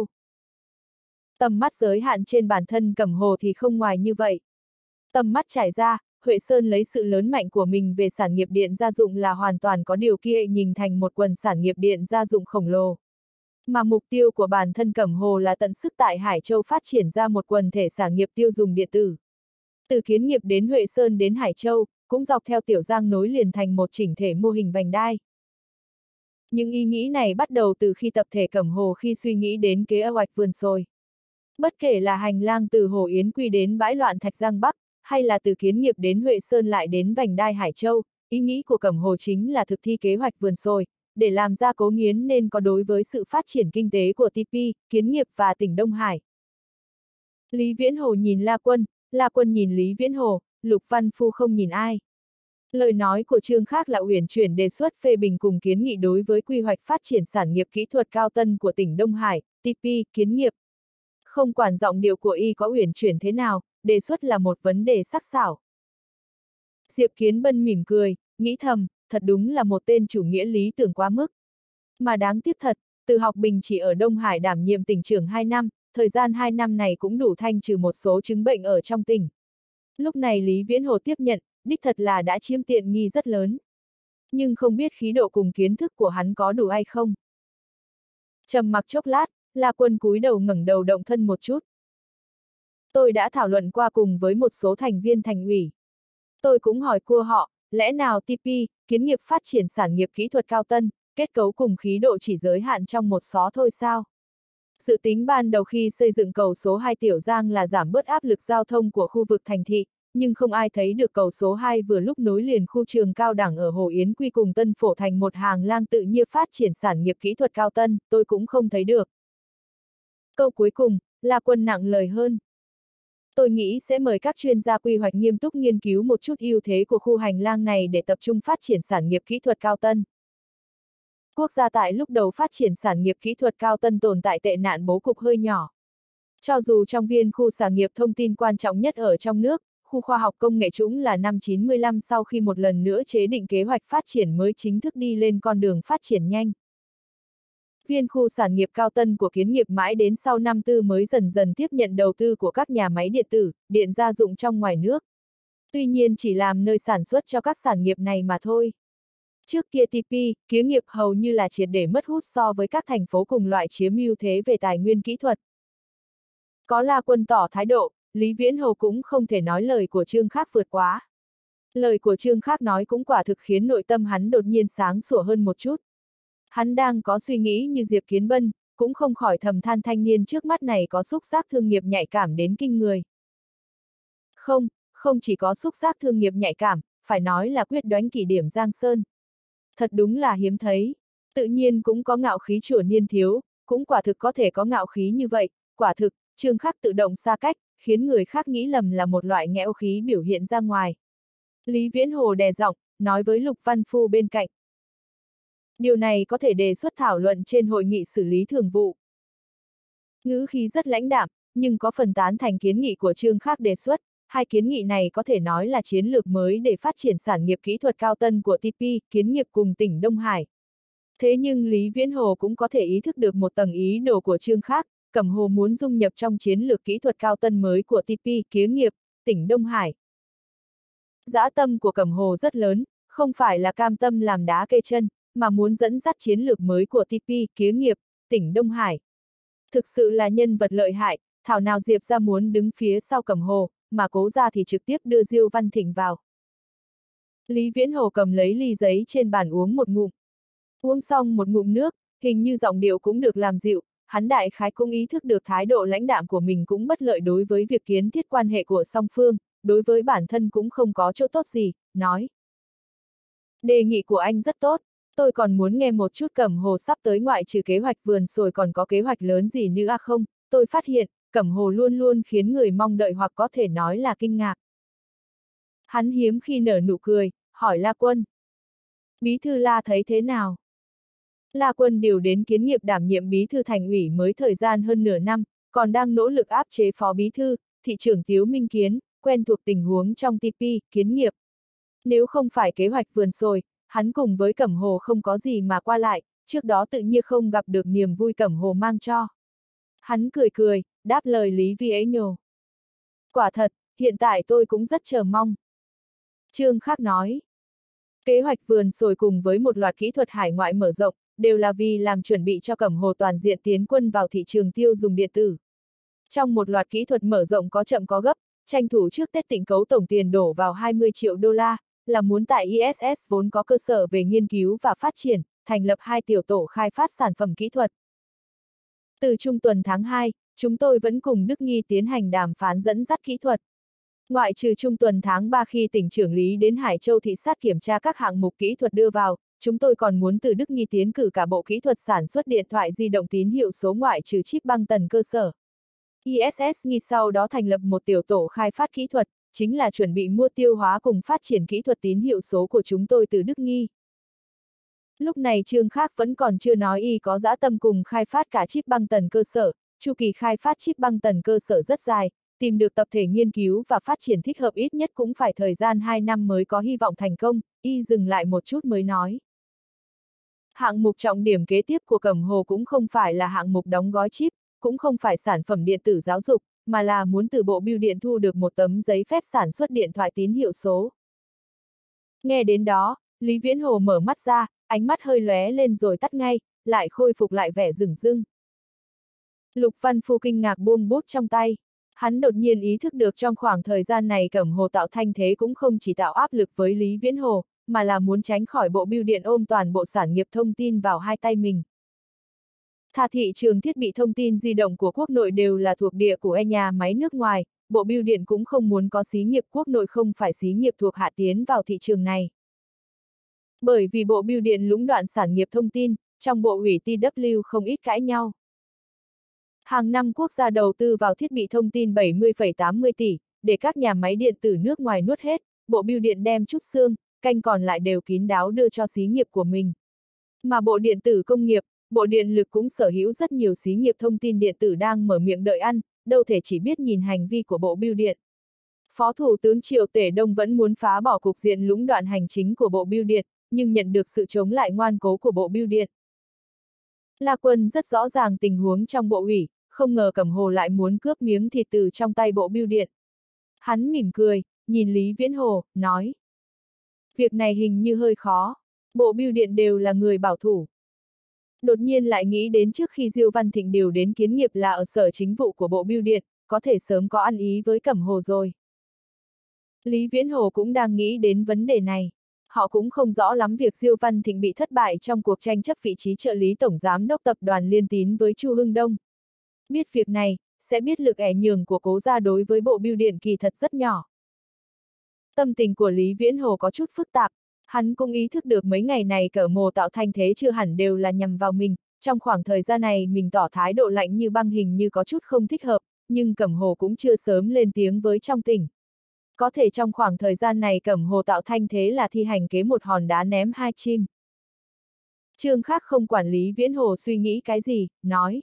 Tầm mắt giới hạn trên bản thân Cẩm Hồ thì không ngoài như vậy. Tầm mắt trải ra, Huệ Sơn lấy sự lớn mạnh của mình về sản nghiệp điện gia dụng là hoàn toàn có điều kiện hình thành một quần sản nghiệp điện gia dụng khổng lồ. Mà mục tiêu của bản thân Cẩm Hồ là tận sức tại Hải Châu phát triển ra một quần thể sản nghiệp tiêu dùng điện tử. Từ kiến nghiệp đến Huệ Sơn đến Hải Châu, cũng dọc theo Tiểu Giang nối liền thành một chỉnh thể mô hình vành đai. Những ý nghĩ này bắt đầu từ khi tập thể Cẩm Hồ khi suy nghĩ đến kế hoạch vườn sồi. Bất kể là hành lang từ Hồ Yến Quy đến bãi loạn Thạch Giang Bắc, hay là từ kiến nghiệp đến Huệ Sơn lại đến vành đai Hải Châu, ý nghĩ của Cẩm Hồ chính là thực thi kế hoạch vườn sồi, để làm ra cố nghiến nên có đối với sự phát triển kinh tế của tê pê, kiến nghiệp và tỉnh Đông Hải. Lý Viễn Hồ nhìn La Quân, La Quân nhìn Lý Viễn Hồ, Lục Văn Phu không nhìn ai. Lời nói của Trương Khác là uyển chuyển đề xuất phê bình cùng kiến nghị đối với quy hoạch phát triển sản nghiệp kỹ thuật cao tân của tỉnh Đông Hải, tê pê, kiến nghiệp. Không quản giọng điệu của y có uyển chuyển thế nào, đề xuất là một vấn đề sắc sảo. Diệp Kiến Bân mỉm cười, nghĩ thầm, thật đúng là một tên chủ nghĩa lý tưởng quá mức. Mà đáng tiếc thật, Từ Học Bình chỉ ở Đông Hải đảm nhiệm tỉnh trưởng hai năm, thời gian hai năm này cũng đủ thanh trừ một số chứng bệnh ở trong tỉnh. Lúc này Lý Viễn Hồ tiếp nhận, đích thật là đã chiếm tiện nghi rất lớn. Nhưng không biết khí độ cùng kiến thức của hắn có đủ hay không. Trầm mặc chốc lát, La Quân cúi đầu ngẩng đầu động thân một chút. Tôi đã thảo luận qua cùng với một số thành viên thành ủy. Tôi cũng hỏi qua họ, lẽ nào tê pê, kiến nghiệp phát triển sản nghiệp kỹ thuật cao tân, kết cấu cùng khí độ chỉ giới hạn trong một xó thôi sao? Dự tính ban đầu khi xây dựng cầu số hai Tiểu Giang là giảm bớt áp lực giao thông của khu vực thành thị, nhưng không ai thấy được cầu số hai vừa lúc nối liền khu trường cao đẳng ở Hồ Yến Quy cùng Tân Phổ thành một hàng lang tự nhiên phát triển sản nghiệp kỹ thuật cao tân, tôi cũng không thấy được. Câu cuối cùng, La Quân nặng lời hơn. Tôi nghĩ sẽ mời các chuyên gia quy hoạch nghiêm túc nghiên cứu một chút ưu thế của khu hành lang này để tập trung phát triển sản nghiệp kỹ thuật cao tân. Quốc gia tại lúc đầu phát triển sản nghiệp kỹ thuật cao tân tồn tại tệ nạn bố cục hơi nhỏ. Cho dù trong viên khu sản nghiệp thông tin quan trọng nhất ở trong nước, khu khoa học công nghệ Trũng là năm chín mươi lăm sau khi một lần nữa chế định kế hoạch phát triển mới chính thức đi lên con đường phát triển nhanh. Viên khu sản nghiệp Cao Tân của Kiến nghiệp mãi đến sau năm tư mới dần dần tiếp nhận đầu tư của các nhà máy điện tử, điện gia dụng trong ngoài nước. Tuy nhiên chỉ làm nơi sản xuất cho các sản nghiệp này mà thôi. Trước kia tê pê, Kiến nghiệp hầu như là triệt để mất hút so với các thành phố cùng loại chiếm ưu thế về tài nguyên kỹ thuật. Có La Quân tỏ thái độ, Lý Viễn Hồ cũng không thể nói lời của Trương Khác vượt quá. Lời của Trương Khác nói cũng quả thực khiến nội tâm hắn đột nhiên sáng sủa hơn một chút. Hắn đang có suy nghĩ như Diệp Kiến Bân, cũng không khỏi thầm than thanh niên trước mắt này có xúc giác thương nghiệp nhạy cảm đến kinh người. Không, không chỉ có xúc giác thương nghiệp nhạy cảm, phải nói là quyết đoán kỷ điểm Giang Sơn. Thật đúng là hiếm thấy. Tự nhiên cũng có ngạo khí chùa niên thiếu, cũng quả thực có thể có ngạo khí như vậy, quả thực, Trương Khác tự động xa cách, khiến người khác nghĩ lầm là một loại nghẽo khí biểu hiện ra ngoài. Lý Viễn Hồ đè giọng, nói với Lục Văn Phu bên cạnh. Điều này có thể đề xuất thảo luận trên hội nghị xử lý thường vụ. Ngữ khí rất lãnh đạm, nhưng có phần tán thành kiến nghị của Trương Khác đề xuất. Hai kiến nghị này có thể nói là chiến lược mới để phát triển sản nghiệp kỹ thuật cao tân của tê pê, Kiến nghiệp cùng tỉnh Đông Hải. Thế nhưng Lý Viễn Hồ cũng có thể ý thức được một tầng ý đồ của Trương Khác, Cẩm Hồ muốn dung nhập trong chiến lược kỹ thuật cao tân mới của tê pê, Kiến nghiệp, tỉnh Đông Hải. Dã tâm của Cẩm Hồ rất lớn, không phải là cam tâm làm đá kê chân, mà muốn dẫn dắt chiến lược mới của tê pê, Kiến nghiệp, tỉnh Đông Hải. Thực sự là nhân vật lợi hại, thảo nào Diệp ra muốn đứng phía sau Cẩm Hồ, mà Cố ra thì trực tiếp đưa Diêu Văn Thịnh vào. Lý Viễn Hồ cầm lấy ly giấy trên bàn uống một ngụm. Uống xong một ngụm nước, hình như giọng điệu cũng được làm dịu, hắn đại khái cũng ý thức được thái độ lãnh đạm của mình cũng bất lợi đối với việc kiến thiết quan hệ của song phương, đối với bản thân cũng không có chỗ tốt gì, nói. Đề nghị của anh rất tốt, tôi còn muốn nghe một chút Cẩm Hồ sắp tới ngoại trừ kế hoạch vườn sồi còn có kế hoạch lớn gì nữa à không, tôi phát hiện, Cẩm Hồ luôn luôn khiến người mong đợi hoặc có thể nói là kinh ngạc. Hắn hiếm khi nở nụ cười, hỏi La Quân. Bí thư La thấy thế nào? La Quân điều đến Kiến nghiệp đảm nhiệm bí thư thành ủy mới thời gian hơn nửa năm, còn đang nỗ lực áp chế phó bí thư, thị trưởng Tiếu Minh Kiến, quen thuộc tình huống trong tê pê, Kiến nghiệp. Nếu không phải kế hoạch vườn sồi, hắn cùng với Cẩm Hồ không có gì mà qua lại, trước đó tự nhiên không gặp được niềm vui Cẩm Hồ mang cho. Hắn cười cười, đáp lời Lý Vi ấy nhồ. Quả thật, hiện tại tôi cũng rất chờ mong. Trương Khác nói. Kế hoạch vườn sồi cùng với một loạt kỹ thuật hải ngoại mở rộng, đều là vì làm chuẩn bị cho Cẩm Hồ toàn diện tiến quân vào thị trường tiêu dùng điện tử. Trong một loạt kỹ thuật mở rộng có chậm có gấp, tranh thủ trước Tết Tịnh Cấu tổng tiền đổ vào hai mươi triệu đô la, là muốn tại i ét ét vốn có cơ sở về nghiên cứu và phát triển, thành lập hai tiểu tổ khai phát sản phẩm kỹ thuật. Từ trung tuần tháng hai, chúng tôi vẫn cùng Đức Nghi tiến hành đàm phán dẫn dắt kỹ thuật. Ngoại trừ trung tuần tháng ba khi tỉnh trưởng lý đến Hải Châu thị sát kiểm tra các hạng mục kỹ thuật đưa vào, chúng tôi còn muốn từ Đức Nghi tiến cử cả bộ kỹ thuật sản xuất điện thoại di động tín hiệu số ngoại trừ chip băng tần cơ sở. i ét ét Nghi sau đó thành lập một tiểu tổ khai phát kỹ thuật, chính là chuẩn bị mua tiêu hóa cùng phát triển kỹ thuật tín hiệu số của chúng tôi từ Đức Nghi. Lúc này Trương Khác vẫn còn chưa nói y có dã tâm cùng khai phát cả chip băng tần cơ sở, chu kỳ khai phát chip băng tần cơ sở rất dài, tìm được tập thể nghiên cứu và phát triển thích hợp ít nhất cũng phải thời gian hai năm mới có hy vọng thành công, y dừng lại một chút mới nói. Hạng mục trọng điểm kế tiếp của Cẩm Hồ cũng không phải là hạng mục đóng gói chip, cũng không phải sản phẩm điện tử giáo dục, mà là muốn từ bộ bưu điện thu được một tấm giấy phép sản xuất điện thoại tín hiệu số. Nghe đến đó, Lý Viễn Hồ mở mắt ra, ánh mắt hơi lóe lên rồi tắt ngay, lại khôi phục lại vẻ rừng rưng. Lục Văn Phu kinh ngạc buông bút trong tay. Hắn đột nhiên ý thức được trong khoảng thời gian này Cẩm Hồ tạo thanh thế cũng không chỉ tạo áp lực với Lý Viễn Hồ, mà là muốn tránh khỏi bộ bưu điện ôm toàn bộ sản nghiệp thông tin vào hai tay mình. Thà thị trường thiết bị thông tin di động của quốc nội đều là thuộc địa của e nhà máy nước ngoài, bộ bưu điện cũng không muốn có xí nghiệp quốc nội không phải xí nghiệp thuộc hạ tiến vào thị trường này. Bởi vì bộ bưu điện lũng đoạn sản nghiệp thông tin, trong bộ ủy tê vê không ít cãi nhau. Hàng năm quốc gia đầu tư vào thiết bị thông tin bảy mươi phẩy tám mươi tỷ, để các nhà máy điện tử nước ngoài nuốt hết, bộ bưu điện đem chút xương, canh còn lại đều kín đáo đưa cho xí nghiệp của mình. Mà bộ điện tử công nghiệp, bộ điện lực cũng sở hữu rất nhiều xí nghiệp thông tin điện tử đang mở miệng đợi ăn, đâu thể chỉ biết nhìn hành vi của bộ bưu điện. Phó Thủ tướng Triệu Tể Đông vẫn muốn phá bỏ cục diện lũng đoạn hành chính của Bộ Bưu điện, nhưng nhận được sự chống lại ngoan cố của Bộ Bưu điện. La Quân rất rõ ràng tình huống trong Bộ ủy, không ngờ Cẩm Hồ lại muốn cướp miếng thịt từ trong tay Bộ Bưu điện. Hắn mỉm cười, nhìn Lý Viễn Hồ, nói. Việc này hình như hơi khó, Bộ Bưu điện đều là người bảo thủ. Đột nhiên lại nghĩ đến trước khi Diêu Văn Thịnh điều đến kiến nghiệp là ở sở chính vụ của Bộ Bưu điện, có thể sớm có ăn ý với Cẩm Hồ rồi. Lý Viễn Hồ cũng đang nghĩ đến vấn đề này. Họ cũng không rõ lắm việc Diêu Văn Thịnh bị thất bại trong cuộc tranh chấp vị trí trợ lý tổng giám đốc tập đoàn Liên Tín với Chu Hưng Đông. Biết việc này, sẽ biết lực ảnh hưởng của Cố gia đối với Bộ Bưu điện kỳ thật rất nhỏ. Tâm tình của Lý Viễn Hồ có chút phức tạp, hắn cũng ý thức được mấy ngày này Cẩm Hồ tạo thanh thế chưa hẳn đều là nhằm vào mình, trong khoảng thời gian này mình tỏ thái độ lạnh như băng hình như có chút không thích hợp, nhưng Cẩm Hồ cũng chưa sớm lên tiếng với trong tỉnh. Có thể trong khoảng thời gian này Cẩm Hồ tạo thanh thế là thi hành kế một hòn đá ném hai chim. Trương Khác không quản Lý Viễn Hồ suy nghĩ cái gì, nói.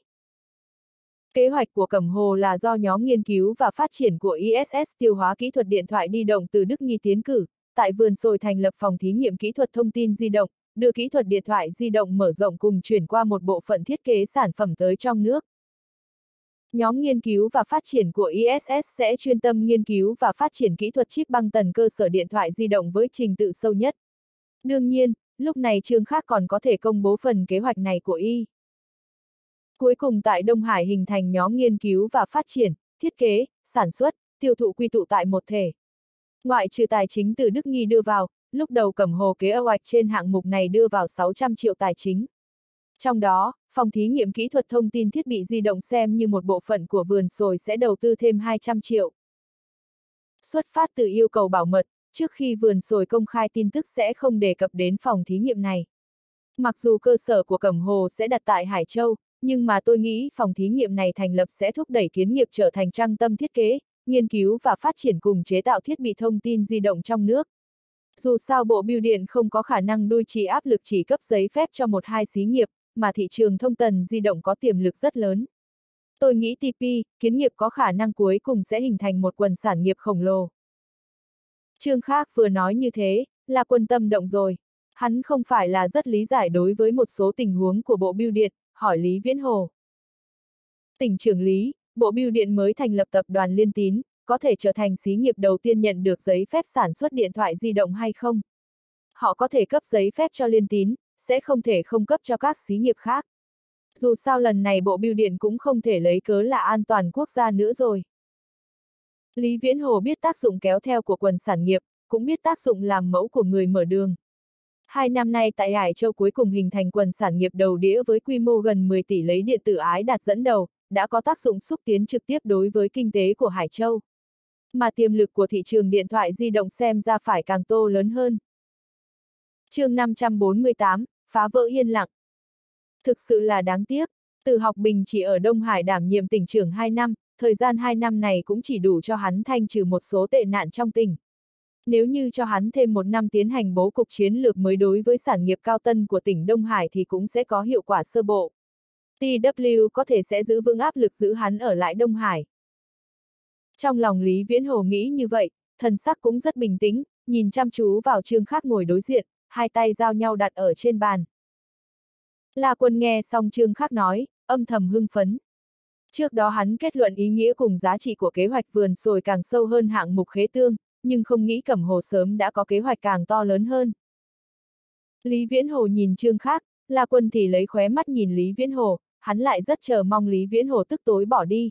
Kế hoạch của Cẩm Hồ là do nhóm nghiên cứu và phát triển của i ét ét tiêu hóa kỹ thuật điện thoại di động từ Đức Nghi tiến cử, tại vườn sồi thành lập phòng thí nghiệm kỹ thuật thông tin di động, đưa kỹ thuật điện thoại di động mở rộng cùng chuyển qua một bộ phận thiết kế sản phẩm tới trong nước. Nhóm nghiên cứu và phát triển của i ét ét sẽ chuyên tâm nghiên cứu và phát triển kỹ thuật chip băng tần cơ sở điện thoại di động với trình tự sâu nhất. Đương nhiên, lúc này Trương Khác còn có thể công bố phần kế hoạch này của y. Cuối cùng tại Đông Hải hình thành nhóm nghiên cứu và phát triển, thiết kế, sản xuất, tiêu thụ quy tụ tại một thể. Ngoại trừ tài chính từ Đức Nghi đưa vào, lúc đầu Cẩm Hồ kế hoạch trên hạng mục này đưa vào sáu trăm triệu tài chính. Trong đó, phòng thí nghiệm kỹ thuật thông tin thiết bị di động xem như một bộ phận của vườn sồi sẽ đầu tư thêm hai trăm triệu. Xuất phát từ yêu cầu bảo mật, trước khi vườn sồi công khai tin tức sẽ không đề cập đến phòng thí nghiệm này. Mặc dù cơ sở của Cẩm Hồ sẽ đặt tại Hải Châu, nhưng mà tôi nghĩ phòng thí nghiệm này thành lập sẽ thúc đẩy kiến nghiệp trở thành trung tâm thiết kế, nghiên cứu và phát triển cùng chế tạo thiết bị thông tin di động trong nước. Dù sao Bộ Bưu điện không có khả năng duy trì áp lực chỉ cấp giấy phép cho một hai xí nghiệp, mà thị trường thông tần di động có tiềm lực rất lớn. Tôi nghĩ tê pê, kiến nghiệp có khả năng cuối cùng sẽ hình thành một quần sản nghiệp khổng lồ. Trương Khác vừa nói như thế, là Quân tâm động rồi. Hắn không phải là rất lý giải đối với một số tình huống của Bộ Bưu điện, hỏi Lý Viễn Hồ. Tỉnh trưởng Lý, Bộ Bưu điện mới thành lập tập đoàn Liên Tín, có thể trở thành xí nghiệp đầu tiên nhận được giấy phép sản xuất điện thoại di động hay không? Họ có thể cấp giấy phép cho Liên Tín, sẽ không thể không cấp cho các xí nghiệp khác. Dù sao lần này Bộ Bưu điện cũng không thể lấy cớ là an toàn quốc gia nữa rồi. Lý Viễn Hồ biết tác dụng kéo theo của quần sản nghiệp, cũng biết tác dụng làm mẫu của người mở đường. Hai năm nay tại Hải Châu cuối cùng hình thành quần sản nghiệp đầu đĩa với quy mô gần mười tỷ lấy điện tử ái đạt dẫn đầu, đã có tác dụng xúc tiến trực tiếp đối với kinh tế của Hải Châu. Mà tiềm lực của thị trường điện thoại di động xem ra phải càng tô lớn hơn. Chương năm trăm bốn mươi tám, phá vỡ yên lặng. Thực sự là đáng tiếc, Từ Học Bình chỉ ở Đông Hải đảm nhiệm tỉnh trưởng hai năm, thời gian hai năm này cũng chỉ đủ cho hắn thanh trừ một số tệ nạn trong tỉnh. Nếu như cho hắn thêm một năm tiến hành bố cục chiến lược mới đối với sản nghiệp cao tân của tỉnh Đông Hải thì cũng sẽ có hiệu quả sơ bộ. tê vê kép có thể sẽ giữ vững áp lực giữ hắn ở lại Đông Hải. Trong lòng Lý Viễn Hồ nghĩ như vậy, thần sắc cũng rất bình tĩnh, nhìn chăm chú vào Trương Khác ngồi đối diện, hai tay giao nhau đặt ở trên bàn. La Quân nghe xong Trương Khác nói, âm thầm hưng phấn. Trước đó hắn kết luận ý nghĩa cùng giá trị của kế hoạch vườn sồi càng sâu hơn hạng mục khế tương, nhưng không nghĩ Cẩm Hồ sớm đã có kế hoạch càng to lớn hơn. Lý Viễn Hồ nhìn Trương Khác, La Quân thì lấy khóe mắt nhìn Lý Viễn Hồ, hắn lại rất chờ mong Lý Viễn Hồ tức tối bỏ đi.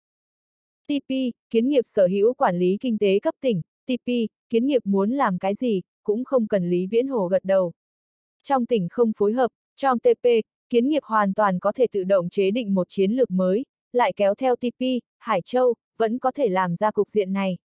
tê pê, kiến nghiệp sở hữu quản lý kinh tế cấp tỉnh, tê pê, kiến nghiệp muốn làm cái gì, cũng không cần Lý Viễn Hồ gật đầu. Trong tỉnh không phối hợp, trong tê pê, kiến nghiệp hoàn toàn có thể tự động chế định một chiến lược mới, lại kéo theo tê pê, Hải Châu, vẫn có thể làm ra cục diện này.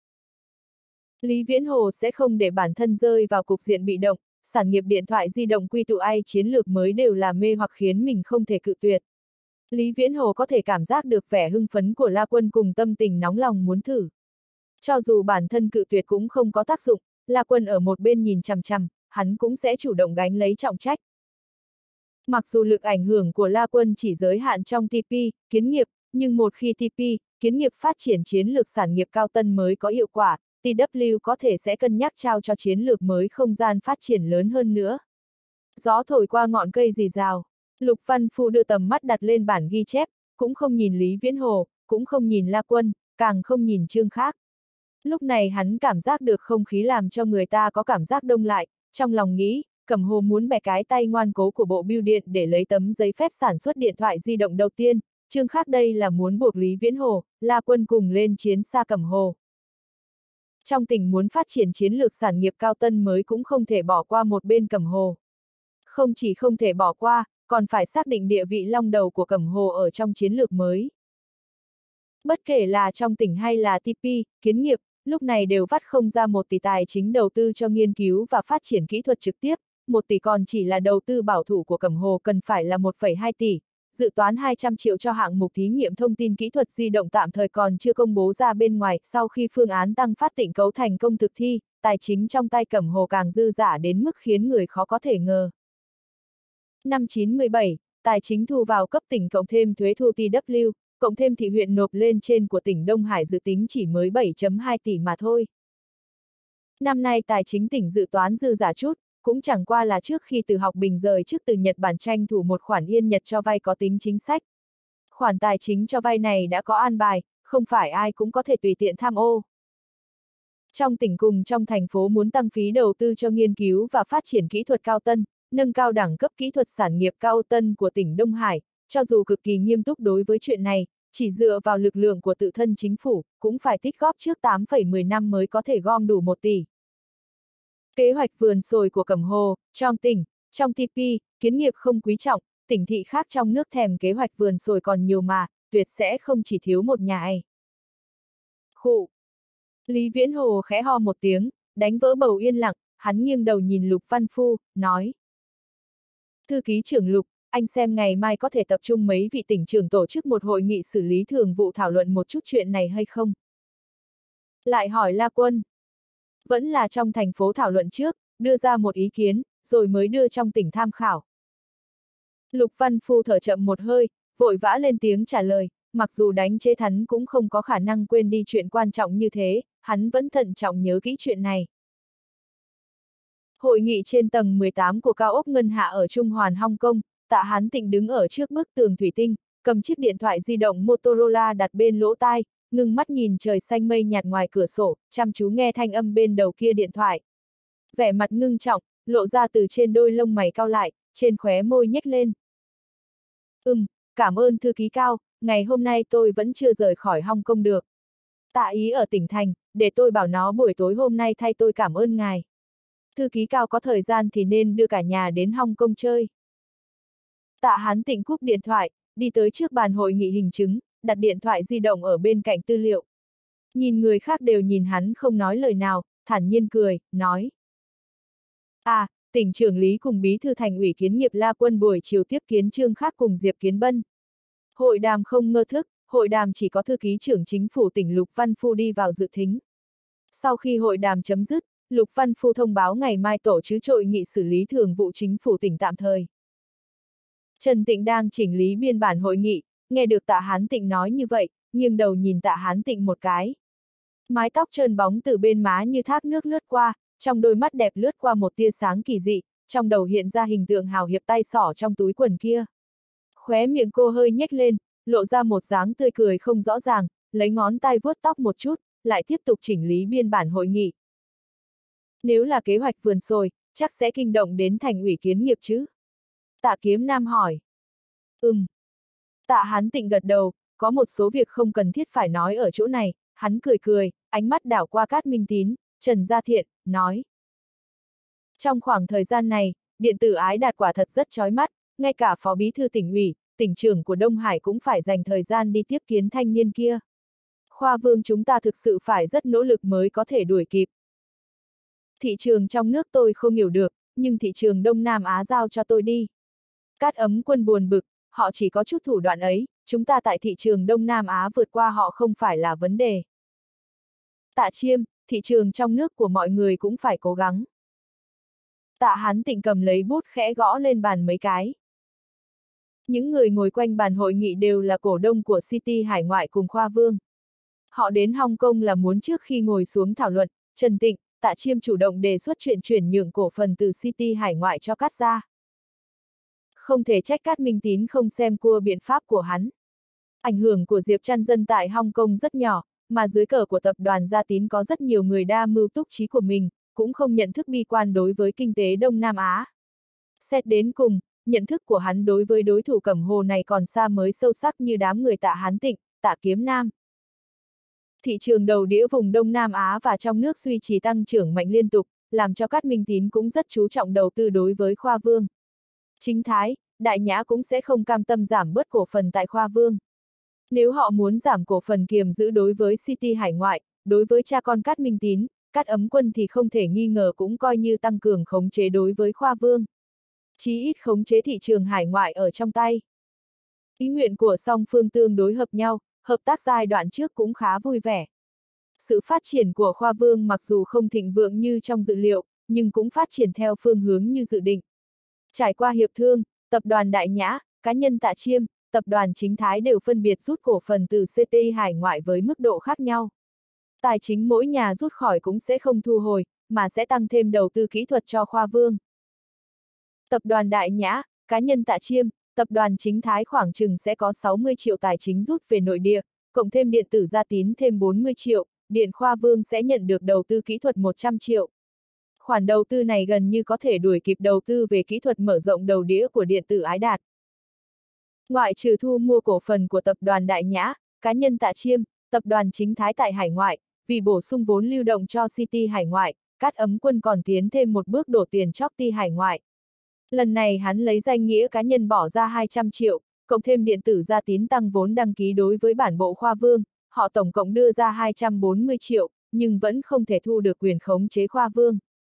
Lý Viễn Hồ sẽ không để bản thân rơi vào cục diện bị động, sản nghiệp điện thoại di động quy tụ ai chiến lược mới đều là mê hoặc khiến mình không thể cự tuyệt. Lý Viễn Hồ có thể cảm giác được vẻ hưng phấn của La Quân cùng tâm tình nóng lòng muốn thử. Cho dù bản thân cự tuyệt cũng không có tác dụng, La Quân ở một bên nhìn chằm chằm, hắn cũng sẽ chủ động gánh lấy trọng trách. Mặc dù lực ảnh hưởng của La Quân chỉ giới hạn trong tê pê, kiến nghiệp, nhưng một khi tê pê, kiến nghiệp phát triển chiến lược sản nghiệp cao tân mới có hiệu quả, tê vê có thể sẽ cân nhắc trao cho chiến lược mới không gian phát triển lớn hơn nữa. Gió thổi qua ngọn cây rì rào, Lục Văn Phu đưa tầm mắt đặt lên bản ghi chép, cũng không nhìn Lý Viễn Hồ, cũng không nhìn La Quân, càng không nhìn Trương Khác. Lúc này hắn cảm giác được không khí làm cho người ta có cảm giác đông lại, trong lòng nghĩ, Cẩm Hồ muốn bẻ cái tay ngoan cố của bộ bưu điện để lấy tấm giấy phép sản xuất điện thoại di động đầu tiên, Trương Khác đây là muốn buộc Lý Viễn Hồ, La Quân cùng lên chiến xa Cẩm Hồ. Trong tình muốn phát triển chiến lược sản nghiệp cao tân mới cũng không thể bỏ qua một bên Cẩm Hồ. Không chỉ không thể bỏ qua, còn phải xác định địa vị long đầu của Cẩm Hồ ở trong chiến lược mới. Bất kể là trong tỉnh hay là tê pê, kiến nghiệp, lúc này đều vắt không ra một tỷ tài chính đầu tư cho nghiên cứu và phát triển kỹ thuật trực tiếp, một tỷ còn chỉ là đầu tư bảo thủ của Cẩm Hồ cần phải là một phẩy hai tỷ, dự toán hai trăm triệu cho hạng mục thí nghiệm thông tin kỹ thuật di động tạm thời còn chưa công bố ra bên ngoài, sau khi phương án tăng phát tịnh cấu thành công thực thi, tài chính trong tay Cẩm Hồ càng dư dả đến mức khiến người khó có thể ngờ. Năm chín mươi bảy, tài chính thu vào cấp tỉnh cộng thêm thuế thu tê vê, cộng thêm thị huyện nộp lên trên của tỉnh Đông Hải dự tính chỉ mới bảy phẩy hai tỷ mà thôi. Năm nay tài chính tỉnh dự toán dư giả chút, cũng chẳng qua là trước khi Từ Học Bình rời trước từ Nhật Bản tranh thủ một khoản yên Nhật cho vay có tính chính sách. Khoản tài chính cho vay này đã có an bài, không phải ai cũng có thể tùy tiện tham ô. Trong tỉnh cùng trong thành phố muốn tăng phí đầu tư cho nghiên cứu và phát triển kỹ thuật cao tân, nâng cao đẳng cấp kỹ thuật sản nghiệp cao tân của tỉnh Đông Hải, cho dù cực kỳ nghiêm túc đối với chuyện này, chỉ dựa vào lực lượng của tự thân chính phủ, cũng phải tích góp trước tám phẩy mười năm mới có thể gom đủ một tỷ. Kế hoạch vườn sồi của Cẩm Hồ, trong tỉnh, trong tê pê, kiến nghiệp không quý trọng, tỉnh thị khác trong nước thèm kế hoạch vườn sồi còn nhiều mà, tuyệt sẽ không chỉ thiếu một nhà ai. Khụ. Lý Viễn Hồ khẽ ho một tiếng, đánh vỡ bầu yên lặng, hắn nghiêng đầu nhìn Lục Văn Phu, nói. Thư ký trưởng Lục, anh xem ngày mai có thể tập trung mấy vị tỉnh trưởng tổ chức một hội nghị xử lý thường vụ thảo luận một chút chuyện này hay không? Lại hỏi La Quân. Vẫn là trong thành phố thảo luận trước, đưa ra một ý kiến, rồi mới đưa trong tỉnh tham khảo. Lục Văn Phu thở chậm một hơi, vội vã lên tiếng trả lời, mặc dù đánh chế thắn cũng không có khả năng quên đi chuyện quan trọng như thế, hắn vẫn thận trọng nhớ kỹ chuyện này. Hội nghị trên tầng mười tám của cao ốc Ngân Hạ ở Trung Hoàn Hong Kong, Tạ Hán Tịnh đứng ở trước bức tường thủy tinh, cầm chiếc điện thoại di động Motorola đặt bên lỗ tai, ngưng mắt nhìn trời xanh mây nhạt ngoài cửa sổ, chăm chú nghe thanh âm bên đầu kia điện thoại. Vẻ mặt ngưng trọng, lộ ra từ trên đôi lông mày cau lại, trên khóe môi nhếch lên. Ừm, cảm ơn thư ký Cao, ngày hôm nay tôi vẫn chưa rời khỏi Hong Kong được. Tạ Ý ở tỉnh thành, để tôi bảo nó buổi tối hôm nay thay tôi cảm ơn ngài. Thư ký Cao có thời gian thì nên đưa cả nhà đến Hong Kong chơi. Tạ Hán Tịnh cúp điện thoại, đi tới trước bàn hội nghị hình chứng, đặt điện thoại di động ở bên cạnh tư liệu. Nhìn người khác đều nhìn hắn không nói lời nào, thản nhiên cười, nói. À, tỉnh trưởng Lý cùng bí thư thành ủy kiến nghiệp La Quân buổi chiều tiếp kiến Trương Khác cùng Diệp Kiến Bân. Hội đàm không ngơ thức, hội đàm chỉ có thư ký trưởng chính phủ tỉnh Lục Văn Phu đi vào dự thính. Sau khi hội đàm chấm dứt, Lục Văn Phu thông báo ngày mai tổ chức hội nghị xử lý thường vụ chính phủ tỉnh tạm thời. Trần Tịnh đang chỉnh lý biên bản hội nghị, nghe được Tạ Hán Tịnh nói như vậy, nghiêng đầu nhìn Tạ Hán Tịnh một cái. Mái tóc trơn bóng từ bên má như thác nước lướt qua, trong đôi mắt đẹp lướt qua một tia sáng kỳ dị, trong đầu hiện ra hình tượng hào hiệp tay xỏ trong túi quần kia. Khóe miệng cô hơi nhếch lên, lộ ra một dáng tươi cười không rõ ràng, lấy ngón tay vuốt tóc một chút, lại tiếp tục chỉnh lý biên bản hội nghị. Nếu là kế hoạch vườn sồi, chắc sẽ kinh động đến thành ủy kiến nghiệp chứ? Tạ Kiếm Nam hỏi. Ừm. Tạ Hán Tịnh gật đầu, có một số việc không cần thiết phải nói ở chỗ này, hắn cười cười, ánh mắt đảo qua Cát Minh Tín, Trần Gia Thiện, nói. Trong khoảng thời gian này, điện tử ái đạt quả thật rất chói mắt, ngay cả phó bí thư tỉnh ủy, tỉnh trưởng của Đông Hải cũng phải dành thời gian đi tiếp kiến thanh niên kia. Khoa Vương chúng ta thực sự phải rất nỗ lực mới có thể đuổi kịp. Thị trường trong nước tôi không hiểu được, nhưng thị trường Đông Nam Á giao cho tôi đi. Cát Ấm Quân buồn bực, họ chỉ có chút thủ đoạn ấy, chúng ta tại thị trường Đông Nam Á vượt qua họ không phải là vấn đề. Tạ Chiêm, thị trường trong nước của mọi người cũng phải cố gắng. Tạ Hán Tịnh cầm lấy bút khẽ gõ lên bàn mấy cái. Những người ngồi quanh bàn hội nghị đều là cổ đông của City Hải Ngoại cùng Khoa Vương. Họ đến Hong Kong là muốn trước khi ngồi xuống thảo luận, Trần Tịnh, Tạ Chiêm chủ động đề xuất chuyện chuyển nhượng cổ phần từ City hải ngoại cho Cát gia. Không thể trách Cát Minh Tín không xem cua biện pháp của hắn. Ảnh hưởng của Diệp Trăn Dân tại Hong Kong rất nhỏ, mà dưới cờ của tập đoàn Gia Tín có rất nhiều người đa mưu túc trí của mình, cũng không nhận thức bi quan đối với kinh tế Đông Nam Á. Xét đến cùng, nhận thức của hắn đối với đối thủ Cẩm Hồ này còn xa mới sâu sắc như đám người Tạ Hán Tịnh, Tạ Kiếm Nam. Thị trường đầu đĩa vùng Đông Nam Á và trong nước duy trì tăng trưởng mạnh liên tục, làm cho Cát Minh Tín cũng rất chú trọng đầu tư đối với Khoa Vương. Chính Thái, Đại Nhã cũng sẽ không cam tâm giảm bớt cổ phần tại Khoa Vương. Nếu họ muốn giảm cổ phần kiềm giữ đối với City hải ngoại, đối với cha con Cát Minh Tín, Cát Ấm Quân thì không thể nghi ngờ cũng coi như tăng cường khống chế đối với Khoa Vương. Chí ít khống chế thị trường hải ngoại ở trong tay. Ý nguyện của song phương tương đối hợp nhau, hợp tác giai đoạn trước cũng khá vui vẻ. Sự phát triển của Khoa Vương mặc dù không thịnh vượng như trong dự liệu, nhưng cũng phát triển theo phương hướng như dự định. Trải qua hiệp thương, tập đoàn Đại Nhã, cá nhân Tạ Chiêm, tập đoàn Chính Thái đều phân biệt rút cổ phần từ xê tê i hải ngoại với mức độ khác nhau. Tài chính mỗi nhà rút khỏi cũng sẽ không thu hồi, mà sẽ tăng thêm đầu tư kỹ thuật cho Khoa Vương. Tập đoàn Đại Nhã, cá nhân Tạ Chiêm, tập đoàn Chính Thái khoảng chừng sẽ có sáu mươi triệu tài chính rút về nội địa, cộng thêm điện tử Gia Tín thêm bốn mươi triệu, Điện Khoa Vương sẽ nhận được đầu tư kỹ thuật một trăm triệu. Khoản đầu tư này gần như có thể đuổi kịp đầu tư về kỹ thuật mở rộng đầu đĩa của điện tử Ái Đạt. Ngoại trừ thu mua cổ phần của tập đoàn Đại Nhã, cá nhân Tạ Chiêm, tập đoàn Chính Thái tại hải ngoại, vì bổ sung vốn lưu động cho City hải ngoại, Cát Ấm Quân còn tiến thêm một bước đổ tiền chóp ti hải ngoại. Lần này hắn lấy danh nghĩa cá nhân bỏ ra hai trăm triệu, cộng thêm điện tử Gia Tín tăng vốn đăng ký đối với bản bộ Khoa Vương, họ tổng cộng đưa ra hai trăm bốn mươi triệu, nhưng vẫn không thể thu được quyền khống chế Khoa Vương.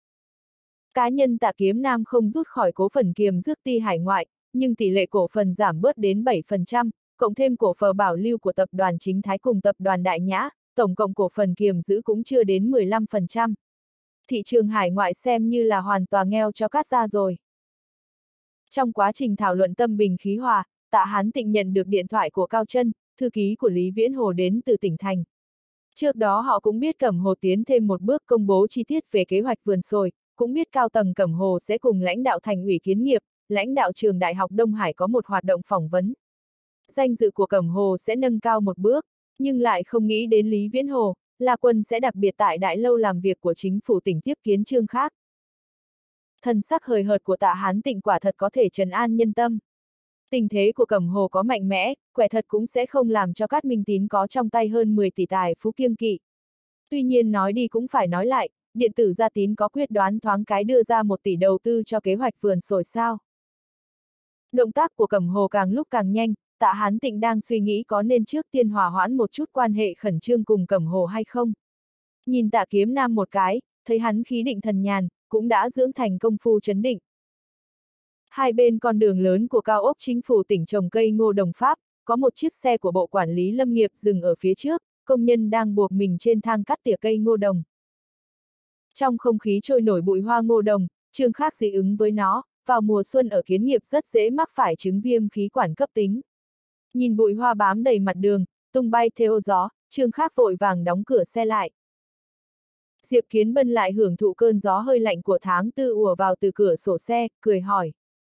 Cá nhân Tạ Kiếm Nam không rút khỏi cổ phần kiềm giữ ti hải ngoại, nhưng tỷ lệ cổ phần giảm bớt đến bảy phần trăm, cộng thêm cổ phần bảo lưu của tập đoàn Chính Thái cùng tập đoàn Đại Nhã, tổng cộng cổ phần kiềm giữ cũng chưa đến mười lăm phần trăm. Thị trường hải ngoại xem như là hoàn toàn nghèo cho Cát gia rồi. Trong quá trình thảo luận tâm bình khí hòa, Tạ Hán Tịnh nhận được điện thoại của Cao Trân, thư ký của Lý Viễn Hồ đến từ tỉnh thành. Trước đó họ cũng biết Cẩm Hồ tiến thêm một bước công bố chi tiết về kế hoạch vườn sồi, cũng biết cao tầng Cẩm Hồ sẽ cùng lãnh đạo thành ủy kiến nghiệp, lãnh đạo trường Đại học Đông Hải có một hoạt động phỏng vấn. Danh dự của Cẩm Hồ sẽ nâng cao một bước, nhưng lại không nghĩ đến Lý Viễn Hồ, là quân sẽ đặc biệt tại đại lâu làm việc của chính phủ tỉnh tiếp kiến Trương Khác. Thần sắc hời hợt của Tạ Hán Tịnh quả thật có thể trấn an nhân tâm. Tình thế của Cẩm Hồ có mạnh mẽ, quẻ thật cũng sẽ không làm cho Cát Minh Tín có trong tay hơn mười tỷ tài phú kiêng kỵ. Tuy nhiên nói đi cũng phải nói lại, điện tử Gia Tín có quyết đoán thoáng cái đưa ra một tỷ đầu tư cho kế hoạch vườn sồi sao. Động tác của Cẩm Hồ càng lúc càng nhanh, Tạ Hán Tịnh đang suy nghĩ có nên trước tiên hòa hoãn một chút quan hệ khẩn trương cùng Cẩm Hồ hay không. Nhìn Tạ Kiếm Nam một cái, thấy hắn khí định thần nhàn, cũng đã dưỡng thành công phu trấn định. Hai bên con đường lớn của cao ốc chính phủ tỉnh trồng cây ngô đồng Pháp, có một chiếc xe của bộ quản lý lâm nghiệp dừng ở phía trước, công nhân đang buộc mình trên thang cắt tỉa cây ngô đồng. Trong không khí trôi nổi bụi hoa ngô đồng, Trương Khác dị ứng với nó, vào mùa xuân ở kiến nghiệp rất dễ mắc phải chứng viêm khí quản cấp tính. Nhìn bụi hoa bám đầy mặt đường, tung bay theo gió, Trương Khác vội vàng đóng cửa xe lại. Diệp Kiến Bân lại hưởng thụ cơn gió hơi lạnh của tháng tư ùa vào từ cửa sổ xe, cười hỏi.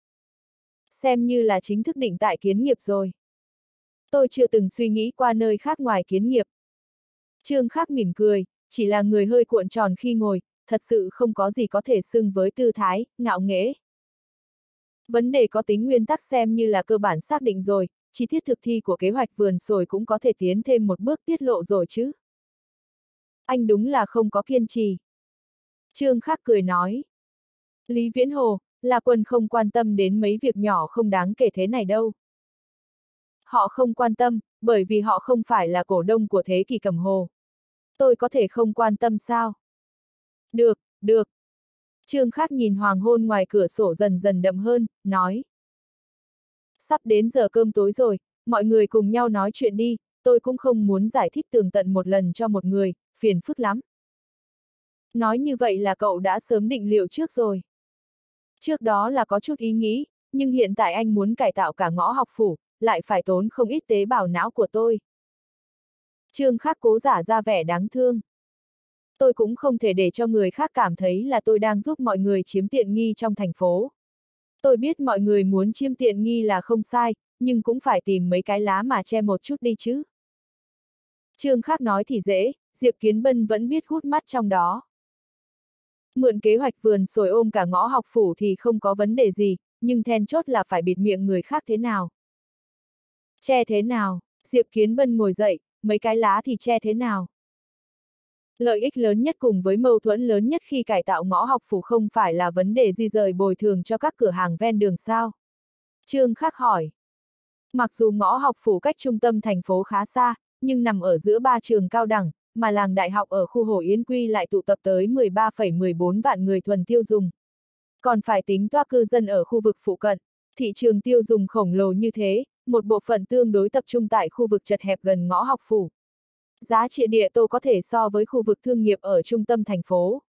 Xem như là chính thức định tại kiến nghiệp rồi. Tôi chưa từng suy nghĩ qua nơi khác ngoài kiến nghiệp. Trương Khác mỉm cười, chỉ là người hơi cuộn tròn khi ngồi, thật sự không có gì có thể xưng với tư thái, ngạo nghễ. Vấn đề có tính nguyên tắc xem như là cơ bản xác định rồi, chi tiết thực thi của kế hoạch vườn sồi cũng có thể tiến thêm một bước tiết lộ rồi chứ. Anh đúng là không có kiên trì. Trương Khác cười nói. Lý Viễn Hồ, là quân không quan tâm đến mấy việc nhỏ không đáng kể thế này đâu. Họ không quan tâm, bởi vì họ không phải là cổ đông của thế kỷ Cẩm Hồ. Tôi có thể không quan tâm sao? Được, được. Trương Khác nhìn hoàng hôn ngoài cửa sổ dần dần đậm hơn, nói. Sắp đến giờ cơm tối rồi, mọi người cùng nhau nói chuyện đi, tôi cũng không muốn giải thích tường tận một lần cho một người, phiền phức lắm. Nói như vậy là cậu đã sớm định liệu trước rồi. Trước đó là có chút ý nghĩ, nhưng hiện tại anh muốn cải tạo cả ngõ học phủ, lại phải tốn không ít tế bào não của tôi. Trương Khắc cố giả ra vẻ đáng thương. Tôi cũng không thể để cho người khác cảm thấy là tôi đang giúp mọi người chiếm tiện nghi trong thành phố. Tôi biết mọi người muốn chiếm tiện nghi là không sai, nhưng cũng phải tìm mấy cái lá mà che một chút đi chứ. Trương Khắc nói thì dễ, Diệp Kiến Bân vẫn biết hút mắt trong đó. Mượn kế hoạch vườn sồi ôm cả ngõ học phủ thì không có vấn đề gì, nhưng then chốt là phải bịt miệng người khác thế nào. Che thế nào? Diệp Kiến Bân ngồi dậy, mấy cái lá thì che thế nào? Lợi ích lớn nhất cùng với mâu thuẫn lớn nhất khi cải tạo ngõ học phủ không phải là vấn đề di rời bồi thường cho các cửa hàng ven đường sao? Trương Khắc hỏi. Mặc dù ngõ học phủ cách trung tâm thành phố khá xa, nhưng nằm ở giữa ba trường cao đẳng, mà làng đại học ở khu Hồ Yến Quy lại tụ tập tới mười ba phẩy mười bốn vạn người thuần tiêu dùng. Còn phải tính toa cư dân ở khu vực phụ cận, thị trường tiêu dùng khổng lồ như thế, một bộ phận tương đối tập trung tại khu vực chật hẹp gần ngõ học phủ. Giá trị địa tô có thể so với khu vực thương nghiệp ở trung tâm thành phố.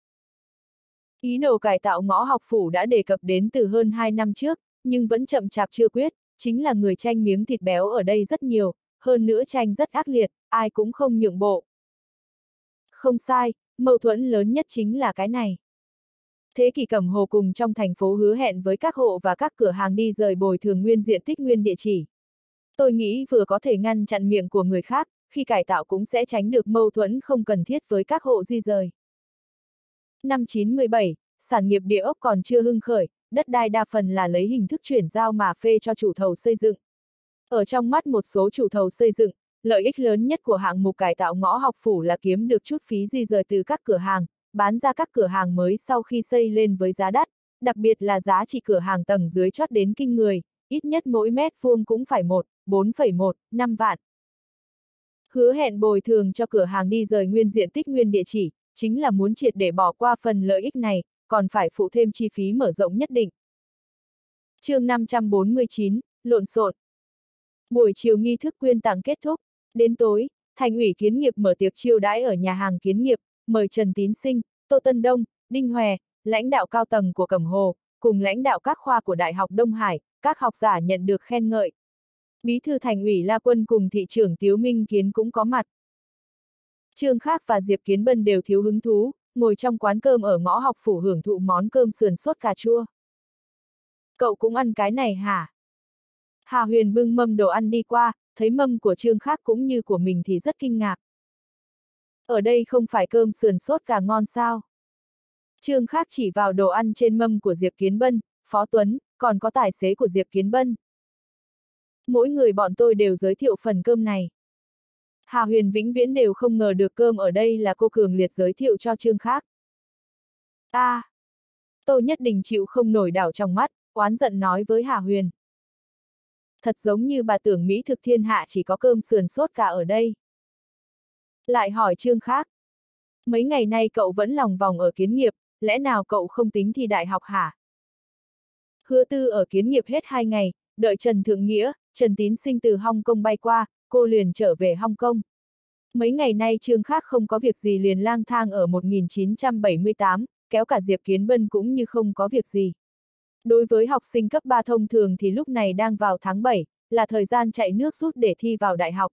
Ý đồ cải tạo ngõ học phủ đã đề cập đến từ hơn hai năm trước, nhưng vẫn chậm chạp chưa quyết, chính là người tranh miếng thịt béo ở đây rất nhiều, hơn nữa tranh rất ác liệt, ai cũng không nhượng bộ. Không sai, mâu thuẫn lớn nhất chính là cái này. Thế Kỷ Cẩm Hồ cùng trong thành phố hứa hẹn với các hộ và các cửa hàng đi rời bồi thường nguyên diện tích nguyên địa chỉ. Tôi nghĩ vừa có thể ngăn chặn miệng của người khác, khi cải tạo cũng sẽ tránh được mâu thuẫn không cần thiết với các hộ di rời. Năm chín mười bảy, sản nghiệp địa ốc còn chưa hưng khởi, đất đai đa phần là lấy hình thức chuyển giao mà phê cho chủ thầu xây dựng. Ở trong mắt một số chủ thầu xây dựng, lợi ích lớn nhất của hạng mục cải tạo ngõ học phủ là kiếm được chút phí di rời từ các cửa hàng, bán ra các cửa hàng mới sau khi xây lên với giá đắt, đặc biệt là giá trị cửa hàng tầng dưới chót đến kinh người, ít nhất mỗi mét vuông cũng phải một, bốn phẩy một, năm vạn. Hứa hẹn bồi thường cho cửa hàng đi rời nguyên diện tích nguyên địa chỉ, chính là muốn triệt để bỏ qua phần lợi ích này, còn phải phụ thêm chi phí mở rộng nhất định. Chương năm trăm bốn mươi chín, lộn xộn. Buổi chiều nghi thức quyên tặng kết thúc, đến tối, thành ủy Kiến Nghiệp mở tiệc chiêu đãi ở nhà hàng Kiến Nghiệp, mời Trần Tín Sinh, Tô Tân Đông, Đinh Hòe, lãnh đạo cao tầng của Cẩm Hồ, cùng lãnh đạo các khoa của Đại học Đông Hải, các học giả nhận được khen ngợi. Bí thư thành ủy La Quân cùng thị trưởng Tiếu Minh Kiến cũng có mặt. Trương Khắc và Diệp Kiến Bân đều thiếu hứng thú, ngồi trong quán cơm ở ngõ học phủ hưởng thụ món cơm sườn sốt cà chua. Cậu cũng ăn cái này hả? Hà Huyền bưng mâm đồ ăn đi qua, thấy mâm của Trương Khắc cũng như của mình thì rất kinh ngạc. Ở đây không phải cơm sườn sốt cà ngon sao? Trương Khắc chỉ vào đồ ăn trên mâm của Diệp Kiến Bân, Phó Tuấn, còn có tài xế của Diệp Kiến Bân. Mỗi người bọn tôi đều giới thiệu phần cơm này. Hà Huyền vĩnh viễn đều không ngờ được cơm ở đây là cô cường liệt giới thiệu cho Trương Khắc. A, à, tôi nhất định chịu không nổi đảo trong mắt, oán giận nói với Hà Huyền. Thật giống như bà tưởng mỹ thực thiên hạ chỉ có cơm sườn sốt cả ở đây. Lại hỏi Trương Khắc. Mấy ngày nay cậu vẫn lòng vòng ở Kiến Nghiệp, lẽ nào cậu không tính thi đại học hả? Hứa Tư ở Kiến Nghiệp hết hai ngày, đợi Trần Thượng Nghĩa, Trần Tín Sinh từ Hong Kong bay qua, cô liền trở về Hong Kong. Mấy ngày nay Trương Khắc không có việc gì liền lang thang ở một nghìn chín trăm bảy mươi tám, kéo cả Diệp Kiến Bân cũng như không có việc gì. Đối với học sinh cấp ba thông thường thì lúc này đang vào tháng bảy, là thời gian chạy nước rút để thi vào đại học.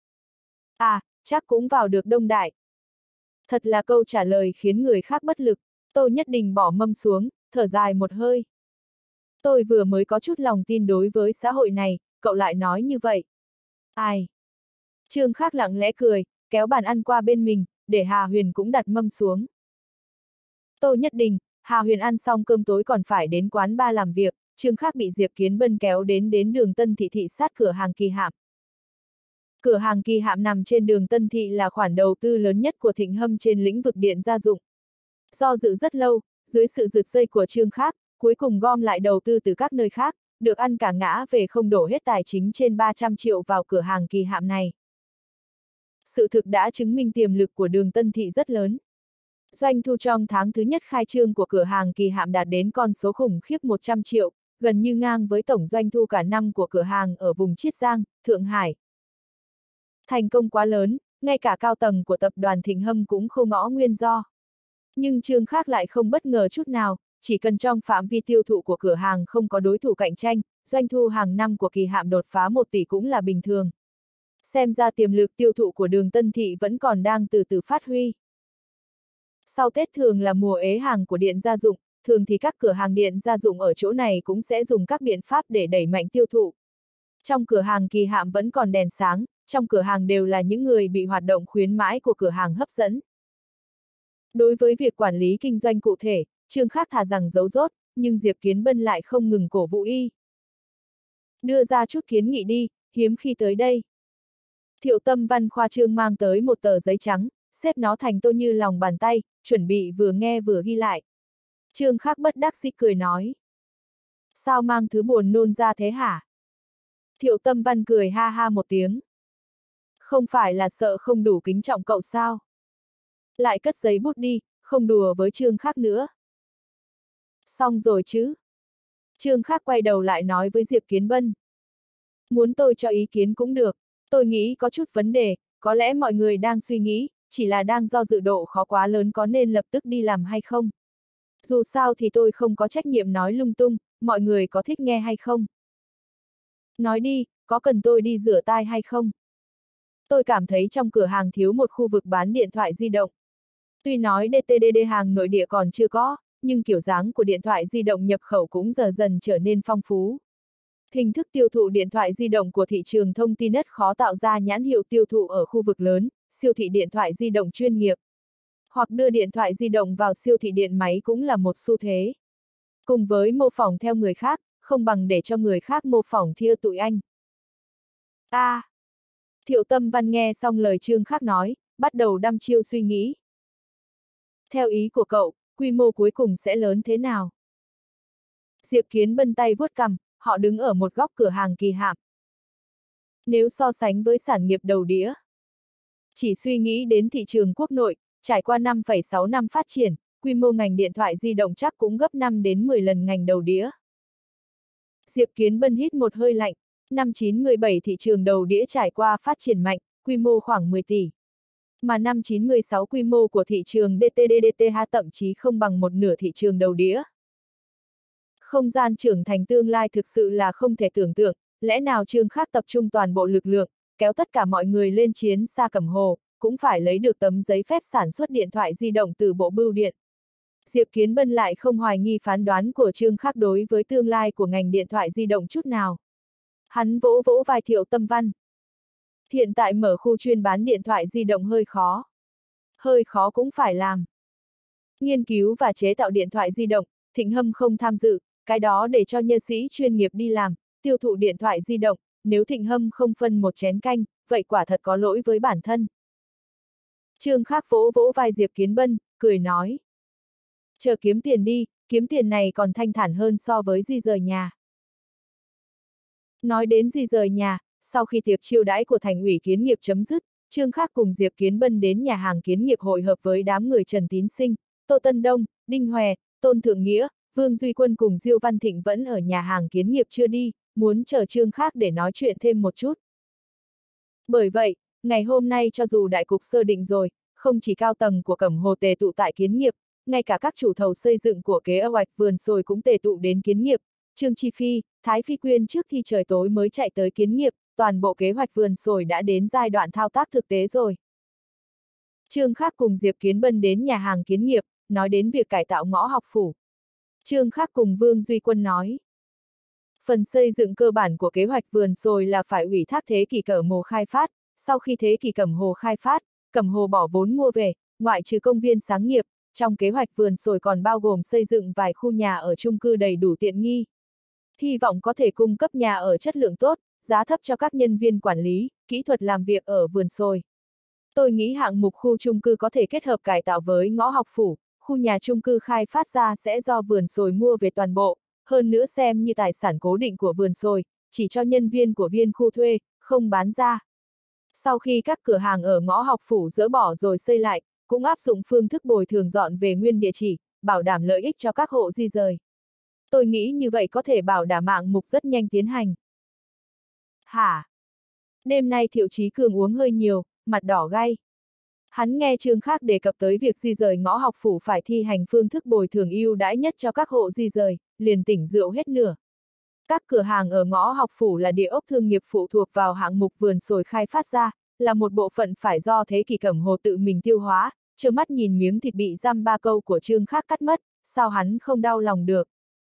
À, chắc cũng vào được Đông Đại. Thật là câu trả lời khiến người khác bất lực, tôi nhất định bỏ mâm xuống, thở dài một hơi. Tôi vừa mới có chút lòng tin đối với xã hội này, cậu lại nói như vậy. Ai? Trương Khắc lặng lẽ cười, kéo bàn ăn qua bên mình, để Hà Huyền cũng đặt mâm xuống. Tôi nhất định, Hà Huyền ăn xong cơm tối còn phải đến quán bar làm việc, Trương Khắc bị Diệp Kiến Bân kéo đến đến đường Tân Thị thị sát cửa hàng Kỳ Hạm. Cửa hàng Kỳ Hạm nằm trên đường Tân Thị là khoản đầu tư lớn nhất của Thịnh Hâm trên lĩnh vực điện gia dụng. Do dự rất lâu, dưới sự rượt dây của Trương Khắc, cuối cùng gom lại đầu tư từ các nơi khác, được ăn cả ngã về không đổ hết tài chính trên ba trăm triệu vào cửa hàng Kỳ Hạm này. Sự thực đã chứng minh tiềm lực của đường Tân Thị rất lớn. Doanh thu trong tháng thứ nhất khai trương của cửa hàng Kỳ Hạm đạt đến con số khủng khiếp một trăm triệu, gần như ngang với tổng doanh thu cả năm của cửa hàng ở vùng Chiết Giang, Thượng Hải. Thành công quá lớn, ngay cả cao tầng của tập đoàn Thịnh Hâm cũng không ngõ nguyên do. Nhưng Trương Khắc lại không bất ngờ chút nào, chỉ cần trong phạm vi tiêu thụ của cửa hàng không có đối thủ cạnh tranh, doanh thu hàng năm của Kỳ Hạm đột phá một tỷ cũng là bình thường. Xem ra tiềm lực tiêu thụ của đường Tân Thị vẫn còn đang từ từ phát huy. Sau Tết thường là mùa ế hàng của điện gia dụng, thường thì các cửa hàng điện gia dụng ở chỗ này cũng sẽ dùng các biện pháp để đẩy mạnh tiêu thụ. Trong cửa hàng Kỳ Hạm vẫn còn đèn sáng, trong cửa hàng đều là những người bị hoạt động khuyến mãi của cửa hàng hấp dẫn. Đối với việc quản lý kinh doanh cụ thể, Trương Khắc thà rằng giấu dốt, nhưng Diệp Kiến Bân lại không ngừng cổ vũ y. Đưa ra chút kiến nghị đi, hiếm khi tới đây. Thiệu Tâm Văn khoa trương mang tới một tờ giấy trắng, xếp nó thành tô như lòng bàn tay, chuẩn bị vừa nghe vừa ghi lại. Trương Khắc bất đắc dĩ cười nói. Sao mang thứ buồn nôn ra thế hả? Thiệu Tâm Văn cười ha ha một tiếng. Không phải là sợ không đủ kính trọng cậu sao? Lại cất giấy bút đi, không đùa với Trương Khắc nữa. Xong rồi chứ? Trương Khắc quay đầu lại nói với Diệp Kiến Bân. Muốn tôi cho ý kiến cũng được, tôi nghĩ có chút vấn đề, có lẽ mọi người đang suy nghĩ, chỉ là đang do dự độ khó quá lớn có nên lập tức đi làm hay không. Dù sao thì tôi không có trách nhiệm nói lung tung, mọi người có thích nghe hay không? Nói đi, có cần tôi đi rửa tai hay không? Tôi cảm thấy trong cửa hàng thiếu một khu vực bán điện thoại di động. Tuy nói đê tê đê đê hàng nội địa còn chưa có, nhưng kiểu dáng của điện thoại di động nhập khẩu cũng dần dần trở nên phong phú. Hình thức tiêu thụ điện thoại di động của thị trường thông tin rất khó tạo ra nhãn hiệu tiêu thụ ở khu vực lớn, siêu thị điện thoại di động chuyên nghiệp. Hoặc đưa điện thoại di động vào siêu thị điện máy cũng là một xu thế. Cùng với mô phỏng theo người khác, không bằng để cho người khác mô phỏng theo tụi anh. A. À, Thiệu Tâm Văn nghe xong lời Trương Khắc nói, bắt đầu đăm chiêu suy nghĩ. Theo ý của cậu, quy mô cuối cùng sẽ lớn thế nào? Diệp Kiến Bân tay vuốt cằm, họ đứng ở một góc cửa hàng Kỳ Hạm. Nếu so sánh với sản nghiệp đầu đĩa, chỉ suy nghĩ đến thị trường quốc nội, trải qua năm phẩy sáu năm phát triển, quy mô ngành điện thoại di động chắc cũng gấp năm đến mười lần ngành đầu đĩa. Diệp Kiến Bân hít một hơi lạnh, năm chín mười bảy thị trường đầu đĩa trải qua phát triển mạnh, quy mô khoảng mười tỷ. Mà năm chín mười sáu quy mô của thị trường đê tê đê đê tê hát thậm chí không bằng một nửa thị trường đầu đĩa. Không gian trưởng thành tương lai thực sự là không thể tưởng tượng, lẽ nào Trương Khắc tập trung toàn bộ lực lượng, kéo tất cả mọi người lên chiến xa Cẩm Hồ, cũng phải lấy được tấm giấy phép sản xuất điện thoại di động từ Bộ Bưu điện. Diệp Kiến Bân lại không hoài nghi phán đoán của Trương Khắc đối với tương lai của ngành điện thoại di động chút nào. Hắn vỗ vỗ vai Thiệu Tâm Văn. Hiện tại mở khu chuyên bán điện thoại di động hơi khó. Hơi khó cũng phải làm. Nghiên cứu và chế tạo điện thoại di động, Thịnh Hâm không tham dự, cái đó để cho nhân sĩ chuyên nghiệp đi làm, tiêu thụ điện thoại di động, nếu Thịnh Hâm không phân một chén canh, vậy quả thật có lỗi với bản thân. Trương Khắc vỗ vỗ vai Diệp Kiến Bân, cười nói. Chờ kiếm tiền đi, kiếm tiền này còn thanh thản hơn so với di rời nhà. Nói đến di rời nhà, sau khi tiệc chiêu đãi của thành ủy Kiến nghiệp chấm dứt, Trương Khắc cùng Diệp Kiến Bân đến nhà hàng Kiến nghiệp hội hợp với đám người Trần Tín Sinh, Tô Tân Đông, Đinh Hòe, Tôn Thượng Nghĩa, Vương Duy Quân cùng Diêu Văn Thịnh vẫn ở nhà hàng Kiến nghiệp chưa đi, muốn chờ Trương Khắc để nói chuyện thêm một chút. Bởi vậy, ngày hôm nay cho dù đại cục sơ định rồi, không chỉ cao tầng của Cẩm Hồ tề tụ tại Kiến nghiệp, ngay cả các chủ thầu xây dựng của kế hoạch vườn sồi cũng tề tụ đến Kiến nghiệp. Trương Chi Phi, Thái Phi Quyên trước khi trời tối mới chạy tới Kiến nghiệp, toàn bộ kế hoạch vườn sồi đã đến giai đoạn thao tác thực tế rồi. Trương Khắc cùng Diệp Kiến Bân đến nhà hàng Kiến nghiệp, nói đến việc cải tạo ngõ học phủ. Trương Khắc cùng Vương Duy Quân nói. Phần xây dựng cơ bản của kế hoạch vườn sồi là phải ủy thác Thế Kỷ Cẩm Hồ khai phát, sau khi Thế Kỷ Cẩm Hồ khai phát, Cẩm Hồ bỏ vốn mua về, ngoại trừ công viên sáng nghiệp, trong kế hoạch vườn sồi còn bao gồm xây dựng vài khu nhà ở chung cư đầy đủ tiện nghi. Hy vọng có thể cung cấp nhà ở chất lượng tốt, giá thấp cho các nhân viên quản lý, kỹ thuật làm việc ở vườn sồi. Tôi nghĩ hạng mục khu chung cư có thể kết hợp cải tạo với ngõ học phủ, khu nhà chung cư khai phát ra sẽ do vườn sồi mua về toàn bộ, hơn nữa xem như tài sản cố định của vườn sồi, chỉ cho nhân viên của viên khu thuê, không bán ra. Sau khi các cửa hàng ở ngõ học phủ dỡ bỏ rồi xây lại, cũng áp dụng phương thức bồi thường dọn về nguyên địa chỉ, bảo đảm lợi ích cho các hộ di rời. Tôi nghĩ như vậy có thể bảo đảm hạng mục rất nhanh tiến hành. Hả? Đêm nay Thiệu Chí Cường uống hơi nhiều, mặt đỏ gay. Hắn nghe Trương Khắc đề cập tới việc di rời ngõ học phủ phải thi hành phương thức bồi thường ưu đãi nhất cho các hộ di rời, liền tỉnh rượu hết nửa. Các cửa hàng ở ngõ học phủ là địa ốc thương nghiệp phụ thuộc vào hạng mục vườn sồi khai phát ra, là một bộ phận phải do Thế Kỷ Cẩm Hồ tự mình tiêu hóa, trơ mắt nhìn miếng thịt bị dăm ba câu của Trương Khắc cắt mất, sao hắn không đau lòng được.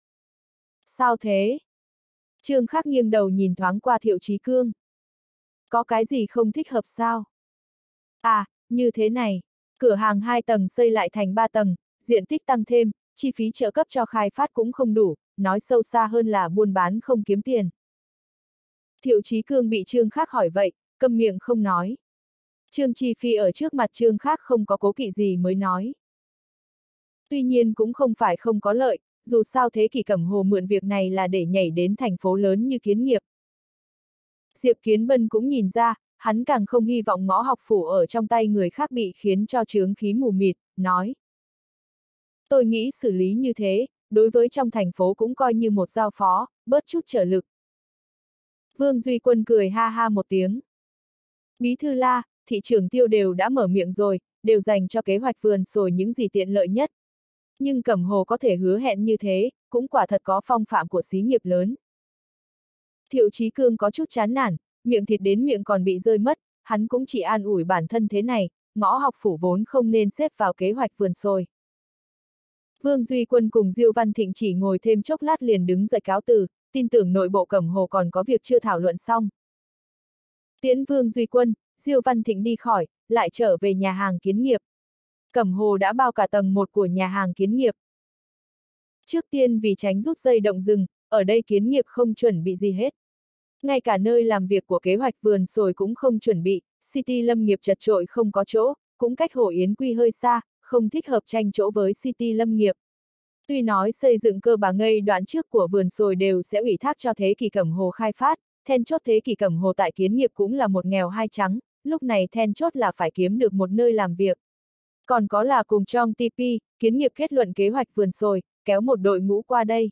Sao thế? Trương Khắc nghiêng đầu nhìn thoáng qua Thiệu Chí Cương. Có cái gì không thích hợp sao? À, như thế này, cửa hàng hai tầng xây lại thành ba tầng, diện tích tăng thêm, chi phí trợ cấp cho khai phát cũng không đủ, nói sâu xa hơn là buôn bán không kiếm tiền. Thiệu Chí Cương bị Trương Khắc hỏi vậy, câm miệng không nói. Trương Chi Phi ở trước mặt Trương Khắc không có cố kỵ gì mới nói. Tuy nhiên cũng không phải không có lợi, dù sao Thế Kỷ Cẩm Hồ mượn việc này là để nhảy đến thành phố lớn như Kiến Nghiệp. Diệp Kiến Bân cũng nhìn ra, hắn càng không hy vọng ngõ học phủ ở trong tay người khác bị khiến cho chướng khí mù mịt, nói. Tôi nghĩ xử lý như thế, đối với trong thành phố cũng coi như một giao phó, bớt chút trở lực. Vương Duy Quân cười ha ha một tiếng. Bí thư La, thị trưởng Tiêu đều đã mở miệng rồi, đều dành cho kế hoạch vườn sồi những gì tiện lợi nhất. Nhưng Cẩm Hồ có thể hứa hẹn như thế, cũng quả thật có phong phạm của xí nghiệp lớn. Thiệu Chí Cương có chút chán nản, miệng thịt đến miệng còn bị rơi mất, hắn cũng chỉ an ủi bản thân thế này, ngõ học phủ vốn không nên xếp vào kế hoạch vườn sồi. Vương Duy Quân cùng Diêu Văn Thịnh chỉ ngồi thêm chốc lát liền đứng dậy cáo từ, tin tưởng nội bộ Cẩm Hồ còn có việc chưa thảo luận xong. Tiễn Vương Duy Quân, Diêu Văn Thịnh đi khỏi, lại trở về nhà hàng Kiến Nghiệp. Cẩm Hồ đã bao cả tầng một của nhà hàng Kiến Nghiệp. Trước tiên vì tránh rút dây động rừng, ở đây Kiến Nghiệp không chuẩn bị gì hết. Ngay cả nơi làm việc của kế hoạch vườn sồi cũng không chuẩn bị, City Lâm Nghiệp chật chội không có chỗ, cũng cách Hồ Yến Quy hơi xa, không thích hợp tranh chỗ với City Lâm Nghiệp. Tuy nói xây dựng cơ bản ngây đoạn trước của vườn sồi đều sẽ ủy thác cho Thế Kỷ Cẩm Hồ khai phát, then chốt Thế Kỷ Cẩm Hồ tại Kiến Nghiệp cũng là một nghèo hai trắng, lúc này then chốt là phải kiếm được một nơi làm việc. Còn có là cùng trong tê pê, Kiến Nghiệp kết luận kế hoạch vườn sồi, kéo một đội ngũ qua đây.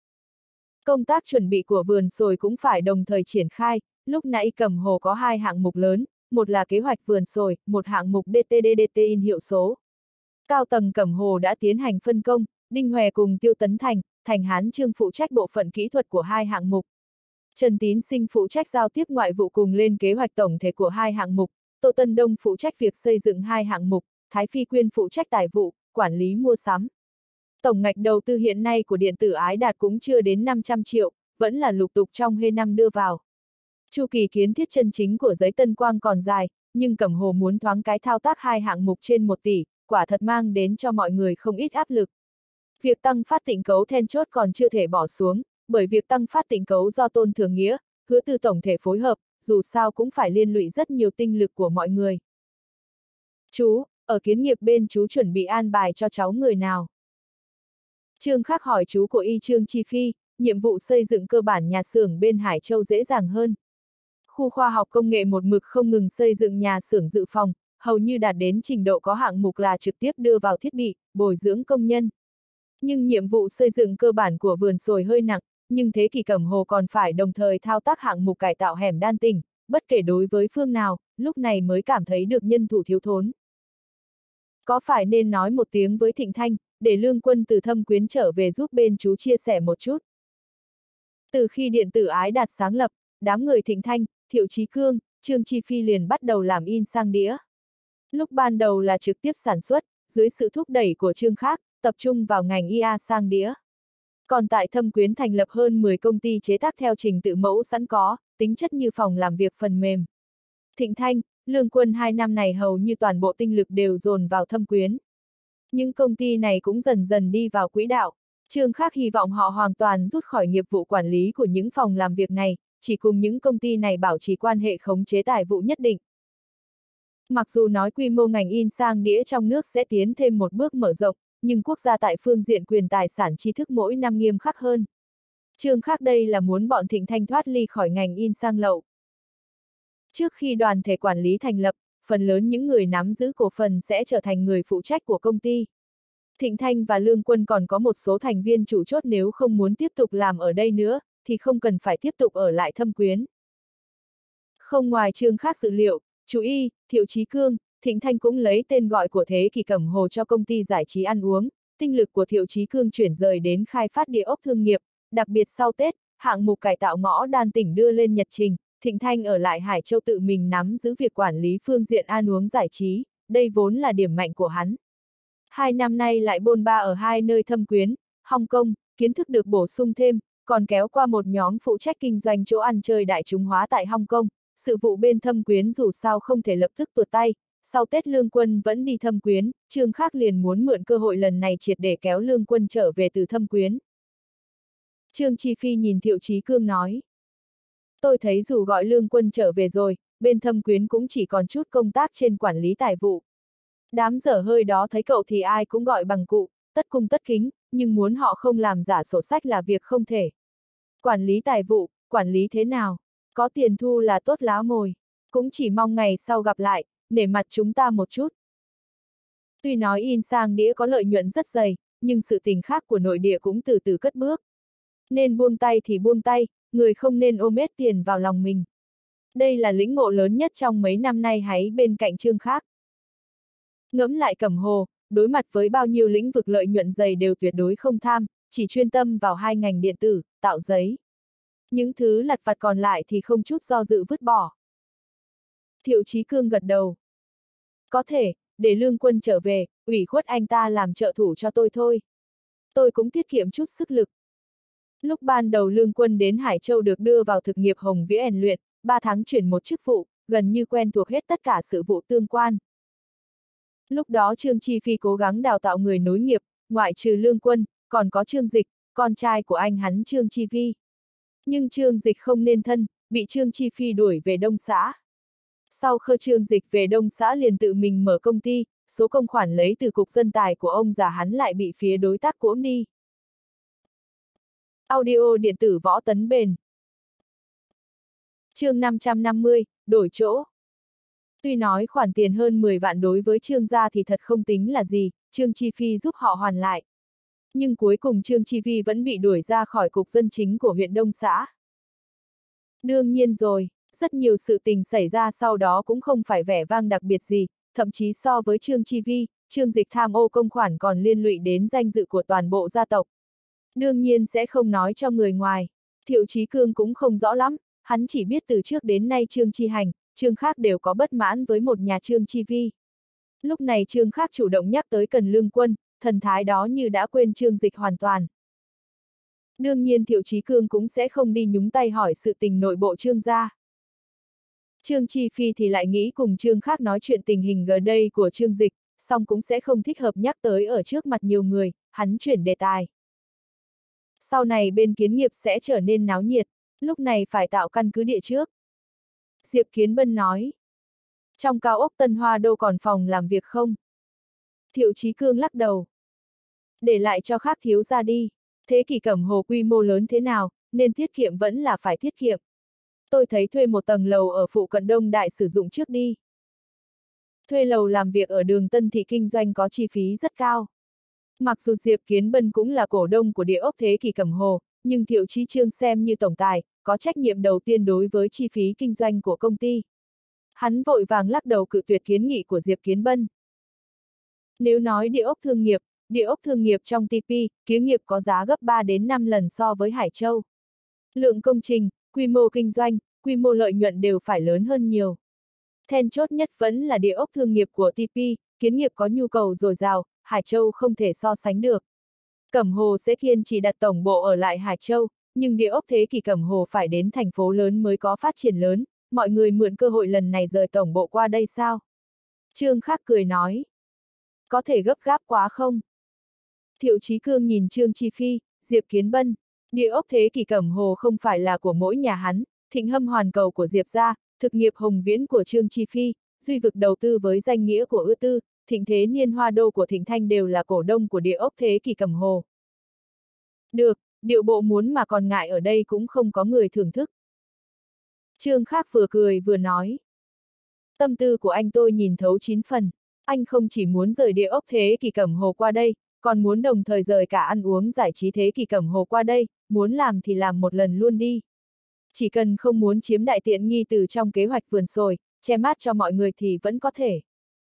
Công tác chuẩn bị của vườn sồi cũng phải đồng thời triển khai, lúc nãy Cẩm Hồ có hai hạng mục lớn, một là kế hoạch vườn sồi, một hạng mục đê tê đê đê tê in hiệu số. Cao tầng Cẩm Hồ đã tiến hành phân công, Đinh Hòe cùng Tiêu Tấn Thành, Thành Hán Trương phụ trách bộ phận kỹ thuật của hai hạng mục. Trần Tín Sinh phụ trách giao tiếp ngoại vụ cùng lên kế hoạch tổng thể của hai hạng mục, Tô Tân Đông phụ trách việc xây dựng hai hạng mục, Thái Phi Quyên phụ trách tài vụ, quản lý mua sắm. Tổng ngạch đầu tư hiện nay của điện tử Ái Đạt cũng chưa đến năm trăm triệu, vẫn là lục tục trong hê năm đưa vào. Chu kỳ kiến thiết chân chính của giấy Tân Quang còn dài, nhưng Cẩm Hồ muốn thoáng cái thao tác hai hạng mục trên một tỷ, quả thật mang đến cho mọi người không ít áp lực. Việc tăng phát tịnh cấu then chốt còn chưa thể bỏ xuống, bởi việc tăng phát tịnh cấu do Tôn Thường Nghĩa, Hứa Từ tổng thể phối hợp, dù sao cũng phải liên lụy rất nhiều tinh lực của mọi người. Chú, ở Kiến Nghiệp bên chú chuẩn bị an bài cho cháu người nào? Trương Khắc hỏi chú của y Trương Chi Phi, nhiệm vụ xây dựng cơ bản nhà xưởng bên Hải Châu dễ dàng hơn. Khu khoa học công nghệ một mực không ngừng xây dựng nhà xưởng dự phòng, hầu như đạt đến trình độ có hạng mục là trực tiếp đưa vào thiết bị, bồi dưỡng công nhân. Nhưng nhiệm vụ xây dựng cơ bản của vườn sồi hơi nặng, nhưng Thế Kỷ Cẩm Hồ còn phải đồng thời thao tác hạng mục cải tạo hẻm đan tỉnh, bất kể đối với phương nào, lúc này mới cảm thấy được nhân thủ thiếu thốn. Có phải nên nói một tiếng với Thịnh Thanh, để Lương Quân từ Thâm Quyến trở về giúp bên chú chia sẻ một chút. Từ khi điện tử Ái Đạt sáng lập, đám người Thịnh Thanh, Thiệu Chí Cương, Trương Chi Phi liền bắt đầu làm in sang đĩa. Lúc ban đầu là trực tiếp sản xuất, dưới sự thúc đẩy của Trương Khắc, tập trung vào ngành i a sang đĩa. Còn tại Thâm Quyến thành lập hơn mười công ty chế tác theo trình tự mẫu sẵn có, tính chất như phòng làm việc phần mềm. Thịnh Thanh, Lương Quân hai năm này hầu như toàn bộ tinh lực đều dồn vào Thâm Quyến. Những công ty này cũng dần dần đi vào quỹ đạo. Trương Khắc hy vọng họ hoàn toàn rút khỏi nghiệp vụ quản lý của những phòng làm việc này, chỉ cùng những công ty này bảo trì quan hệ khống chế tài vụ nhất định. Mặc dù nói quy mô ngành in sang đĩa trong nước sẽ tiến thêm một bước mở rộng, nhưng quốc gia tại phương diện quyền tài sản tri thức mỗi năm nghiêm khắc hơn. Trương Khắc đây là muốn bọn Thịnh Thanh thoát ly khỏi ngành in sang lậu. Trước khi đoàn thể quản lý thành lập, phần lớn những người nắm giữ cổ phần sẽ trở thành người phụ trách của công ty. Thịnh Thanh và Lương Quân còn có một số thành viên chủ chốt nếu không muốn tiếp tục làm ở đây nữa, thì không cần phải tiếp tục ở lại Thâm Quyến. Không ngoài Trương Khắc dự liệu, chú y, Thiệu Chí Cương, Thịnh Thanh cũng lấy tên gọi của Thế Kỷ Cẩm Hồ cho công ty giải trí ăn uống, tinh lực của Thiệu Chí Cương chuyển rời đến khai phát địa ốc thương nghiệp, đặc biệt sau Tết, hạng mục cải tạo ngõ đan tỉnh đưa lên nhật trình, Thịnh Thanh ở lại Hải Châu tự mình nắm giữ việc quản lý phương diện ăn uống giải trí, đây vốn là điểm mạnh của hắn. Hai năm nay lại bôn ba ở hai nơi thâm quyến, Hong Kong, kiến thức được bổ sung thêm, còn kéo qua một nhóm phụ trách kinh doanh chỗ ăn chơi đại chúng hóa tại Hong Kong, sự vụ bên thâm quyến dù sao không thể lập tức tuột tay, sau Tết Lương Quân vẫn đi thâm quyến, Trương Khác liền muốn mượn cơ hội lần này triệt để kéo Lương Quân trở về từ thâm quyến. Trương Chi Phi nhìn Thiệu Chí Cương nói. Tôi thấy dù gọi Lương Quân trở về rồi, bên thâm quyến cũng chỉ còn chút công tác trên quản lý tài vụ. Đám dở hơi đó thấy cậu thì ai cũng gọi bằng cụ, tất cung tất kính, nhưng muốn họ không làm giả sổ sách là việc không thể. Quản lý tài vụ, quản lý thế nào? Có tiền thu là tốt láo mồi. Cũng chỉ mong ngày sau gặp lại, nể mặt chúng ta một chút. Tuy nói in sang đĩa có lợi nhuận rất dày, nhưng sự tình khác của nội địa cũng từ từ cất bước. Nên buông tay thì buông tay, người không nên ôm hết tiền vào lòng mình. Đây là lĩnh ngộ lớn nhất trong mấy năm nay háy bên cạnh Trương Khác. Ngẫm lại Cẩm Hồ, đối mặt với bao nhiêu lĩnh vực lợi nhuận dày đều tuyệt đối không tham, chỉ chuyên tâm vào hai ngành điện tử, tạo giấy. Những thứ lặt vặt còn lại thì không chút do dự vứt bỏ. Thiệu Chí Cương gật đầu. Có thể, để Lương Quân trở về, ủy khuất anh ta làm trợ thủ cho tôi thôi. Tôi cũng tiết kiệm chút sức lực. Lúc ban đầu Lương Quân đến Hải Châu được đưa vào thực nghiệp Hồng Vĩ rèn luyện, ba tháng chuyển một chức vụ, gần như quen thuộc hết tất cả sự vụ tương quan. Lúc đó Trương Chi Phi cố gắng đào tạo người nối nghiệp, ngoại trừ Lương Quân, còn có Trương Dịch, con trai của anh hắn Trương Chi Phi. Nhưng Trương Dịch không nên thân, bị Trương Chi Phi đuổi về Đông xã. Sau khi Trương Dịch về Đông xã liền tự mình mở công ty, số công khoản lấy từ cục dân tài của ông già hắn lại bị phía đối tác cuỗm đi. Audio điện tử Võ Tấn Bền. Chương năm trăm năm mươi, đổi chỗ. Tuy nói khoản tiền hơn mười vạn đối với Trương gia thì thật không tính là gì, Trương Chi Phi giúp họ hoàn lại. Nhưng cuối cùng Trương Chi Phi vẫn bị đuổi ra khỏi cục dân chính của huyện Đông xã. Đương nhiên rồi, rất nhiều sự tình xảy ra sau đó cũng không phải vẻ vang đặc biệt gì, thậm chí so với Trương Chi Phi, Trương Dịch tham ô công khoản còn liên lụy đến danh dự của toàn bộ gia tộc. Đương nhiên sẽ không nói cho người ngoài. Thiệu Chí Cương cũng không rõ lắm, hắn chỉ biết từ trước đến nay Trương Chi Hành, Trương Khác đều có bất mãn với một nhà Trương Chi Vi. Lúc này Trương Khác chủ động nhắc tới cần Lương Quân, thần thái đó như đã quên Trương Dịch hoàn toàn. Đương nhiên Thiệu Chí Cương cũng sẽ không đi nhúng tay hỏi sự tình nội bộ Trương gia. Trương Chi Phi thì lại nghĩ cùng Trương Khác nói chuyện tình hình gần đây của Trương Dịch, song cũng sẽ không thích hợp nhắc tới ở trước mặt nhiều người, hắn chuyển đề tài. Sau này bên Kiến Nghiệp sẽ trở nên náo nhiệt, lúc này phải tạo căn cứ địa trước. Diệp Kiến Bân nói. Trong cao ốc Tân Hoa Đô còn phòng làm việc không? Thiệu Chí Cương lắc đầu. Để lại cho Khác thiếu ra đi. Thế kỷ Cẩm Hồ quy mô lớn thế nào, nên tiết kiệm vẫn là phải tiết kiệm. Tôi thấy thuê một tầng lầu ở phụ cận Đông Đại sử dụng trước đi. Thuê lầu làm việc ở đường Tân Thị kinh doanh có chi phí rất cao. Mặc dù Diệp Kiến Bân cũng là cổ đông của địa ốc Thế kỷ Cẩm Hồ, nhưng Thiệu Chí Trương xem như tổng tài, có trách nhiệm đầu tiên đối với chi phí kinh doanh của công ty. Hắn vội vàng lắc đầu cự tuyệt kiến nghị của Diệp Kiến Bân. Nếu nói địa ốc thương nghiệp, địa ốc thương nghiệp trong tê pê, Kiến Nghiệp có giá gấp ba đến năm lần so với Hải Châu. Lượng công trình, quy mô kinh doanh, quy mô lợi nhuận đều phải lớn hơn nhiều. Then chốt nhất vẫn là địa ốc thương nghiệp của tê pê, Kiến Nghiệp có nhu cầu dồi dào, Hải Châu không thể so sánh được. Cẩm Hồ sẽ kiên trì đặt tổng bộ ở lại Hải Châu, nhưng địa ốc Thế kỷ Cẩm Hồ phải đến thành phố lớn mới có phát triển lớn, mọi người mượn cơ hội lần này rời tổng bộ qua đây sao? Trương Khác cười nói. Có thể gấp gáp quá không? Thiệu Chí Cương nhìn Trương Chi Phi, Diệp Kiến Bân, địa ốc Thế kỷ Cẩm Hồ không phải là của mỗi nhà hắn, Thịnh Hâm Hoàn Cầu của Diệp gia, thực nghiệp Hồng Viễn của Trương Chi Phi, Duy Vực đầu tư với danh nghĩa của Ư Tư, Thịnh Thế Niên Hoa Đô của Thịnh Thanh đều là cổ đông của địa ốc Thế kỷ Cẩm Hồ. Được, điệu bộ muốn mà còn ngại ở đây cũng không có người thưởng thức. Trương Khác vừa cười vừa nói. Tâm tư của anh tôi nhìn thấu chín phần, anh không chỉ muốn rời địa ốc Thế kỷ Cẩm Hồ qua đây, còn muốn đồng thời rời cả ăn uống giải trí Thế kỷ Cẩm Hồ qua đây, muốn làm thì làm một lần luôn đi. Chỉ cần không muốn chiếm đại tiện nghi từ trong kế hoạch vườn sồi, che mát cho mọi người thì vẫn có thể.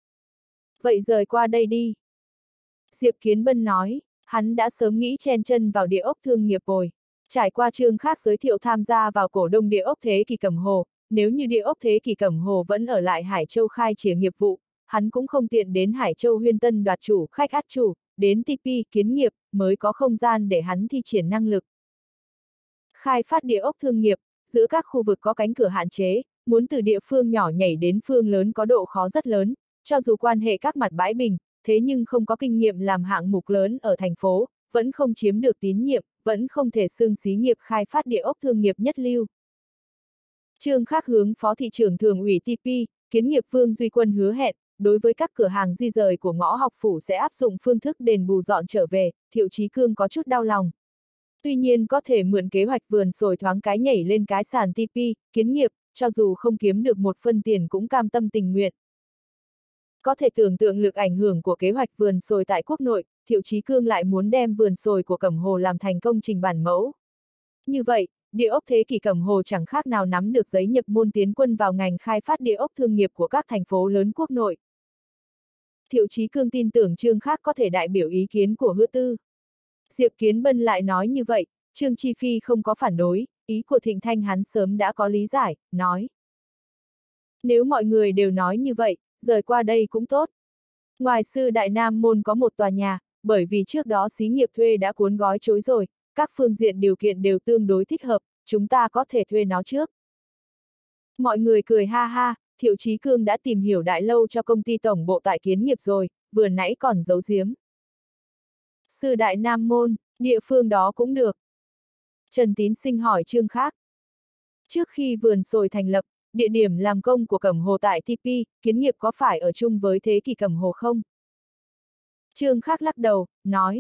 Vậy rời qua đây đi. Diệp Kiến Bân nói, hắn đã sớm nghĩ chen chân vào địa ốc thương nghiệp rồi. Trải qua chương khác giới thiệu tham gia vào cổ đông địa ốc Thế Kỷ Cẩm Hồ, nếu như địa ốc Thế Kỷ Cẩm Hồ vẫn ở lại Hải Châu khai triển nghiệp vụ, hắn cũng không tiện đến Hải Châu Huyên Tân đoạt chủ khách át chủ, đến tê pê kiến nghiệp, mới có không gian để hắn thi triển năng lực. Khai phát địa ốc thương nghiệp, giữa các khu vực có cánh cửa hạn chế, muốn từ địa phương nhỏ nhảy đến phương lớn có độ khó rất lớn, cho dù quan hệ các mặt bãi bình, thế nhưng không có kinh nghiệm làm hạng mục lớn ở thành phố, vẫn không chiếm được tín nhiệm, vẫn không thể xưng xí nghiệp khai phát địa ốc thương nghiệp nhất lưu. Chương khác hướng Phó thị trưởng thường ủy tê pê, kiến nghiệp Vương Duy Quân hứa hẹn, đối với các cửa hàng di rời của Ngõ Học Phủ sẽ áp dụng phương thức đền bù dọn trở về, Thiệu Chí Cương có chút đau lòng. Tuy nhiên có thể mượn kế hoạch vườn sồi thoáng cái nhảy lên cái sàn tê pê, kiến nghiệp, cho dù không kiếm được một phân tiền cũng cam tâm tình nguyện. Có thể tưởng tượng lực ảnh hưởng của kế hoạch vườn sồi tại quốc nội, Thiệu Chí Cương lại muốn đem vườn sồi của Cẩm Hồ làm thành công trình bản mẫu. Như vậy, địa ốc Thế Kỷ Cẩm Hồ chẳng khác nào nắm được giấy nhập môn tiến quân vào ngành khai phát địa ốc thương nghiệp của các thành phố lớn quốc nội. Thiệu Chí Cương tin tưởng Trương Khác có thể đại biểu ý kiến của Hứa Tư. Diệp Kiến Bân lại nói như vậy, Trương Chi Phi không có phản đối, ý của Thịnh Thanh hắn sớm đã có lý giải, nói. Nếu mọi người đều nói như vậy, rời qua đây cũng tốt. Ngoài Sư Đại Nam Môn có một tòa nhà, bởi vì trước đó xí nghiệp thuê đã cuốn gói chối rồi, các phương diện điều kiện đều tương đối thích hợp, chúng ta có thể thuê nó trước. Mọi người cười ha ha, Thiệu Chí Cương đã tìm hiểu đại lâu cho công ty tổng bộ tại kiến nghiệp rồi, vừa nãy còn giấu giếm. Sư Đại Nam Môn, địa phương đó cũng được. Trần Tín Sinh hỏi Trương Khác. Trước khi vườn sồi thành lập, địa điểm làm công của Cẩm Hồ tại tê pê, kiến nghiệp có phải ở chung với Thế Kỷ Cẩm Hồ không? Trương Khác lắc đầu, nói.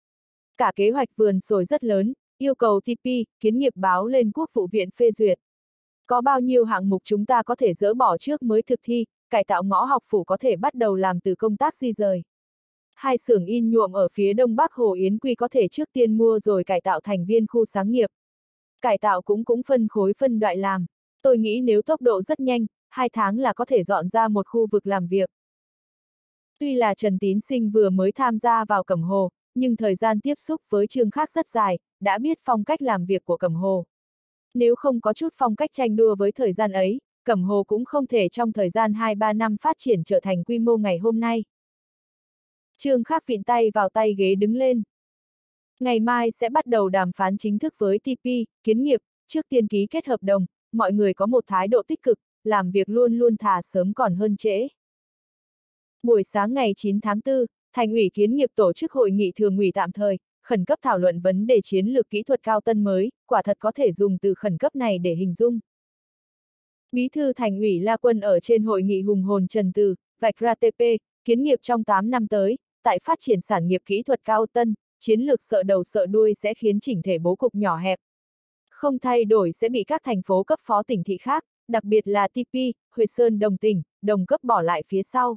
Cả kế hoạch vườn sồi rất lớn, yêu cầu tê pê, kiến nghiệp báo lên Quốc vụ viện phê duyệt. Có bao nhiêu hạng mục chúng ta có thể dỡ bỏ trước mới thực thi, cải tạo Ngõ Học Phủ có thể bắt đầu làm từ công tác di rời. Hai xưởng in nhuộm ở phía đông bắc Hồ Yến Quy có thể trước tiên mua rồi cải tạo thành viên khu sáng nghiệp. Cải tạo cũng cũng phân khối phân đoạn làm. Tôi nghĩ nếu tốc độ rất nhanh, hai tháng là có thể dọn ra một khu vực làm việc. Tuy là Trần Tín Sinh vừa mới tham gia vào Cẩm Hồ, nhưng thời gian tiếp xúc với Trương Khác rất dài, đã biết phong cách làm việc của Cẩm Hồ. Nếu không có chút phong cách tranh đua với thời gian ấy, Cẩm Hồ cũng không thể trong thời gian hai ba năm phát triển trở thành quy mô ngày hôm nay. Trương Khác vịn tay vào tay ghế đứng lên. Ngày mai sẽ bắt đầu đàm phán chính thức với tê pê, kiến nghiệp, trước tiên ký kết hợp đồng, mọi người có một thái độ tích cực, làm việc luôn luôn thà sớm còn hơn trễ. Buổi sáng ngày chín tháng tư, Thành ủy kiến nghiệp tổ chức hội nghị thường ủy tạm thời, khẩn cấp thảo luận vấn đề chiến lược kỹ thuật cao tân mới, quả thật có thể dùng từ khẩn cấp này để hình dung. Bí thư Thành ủy La Quân ở trên hội nghị hùng hồn trần từ, vạch ra tê pê, kiến nghiệp trong tám năm tới, tại phát triển sản nghiệp kỹ thuật cao tân, chiến lược sợ đầu sợ đuôi sẽ khiến chỉnh thể bố cục nhỏ hẹp. Không thay đổi sẽ bị các thành phố cấp phó tỉnh thị khác, đặc biệt là tê pê, Huệ Sơn đồng tỉnh, đồng cấp bỏ lại phía sau.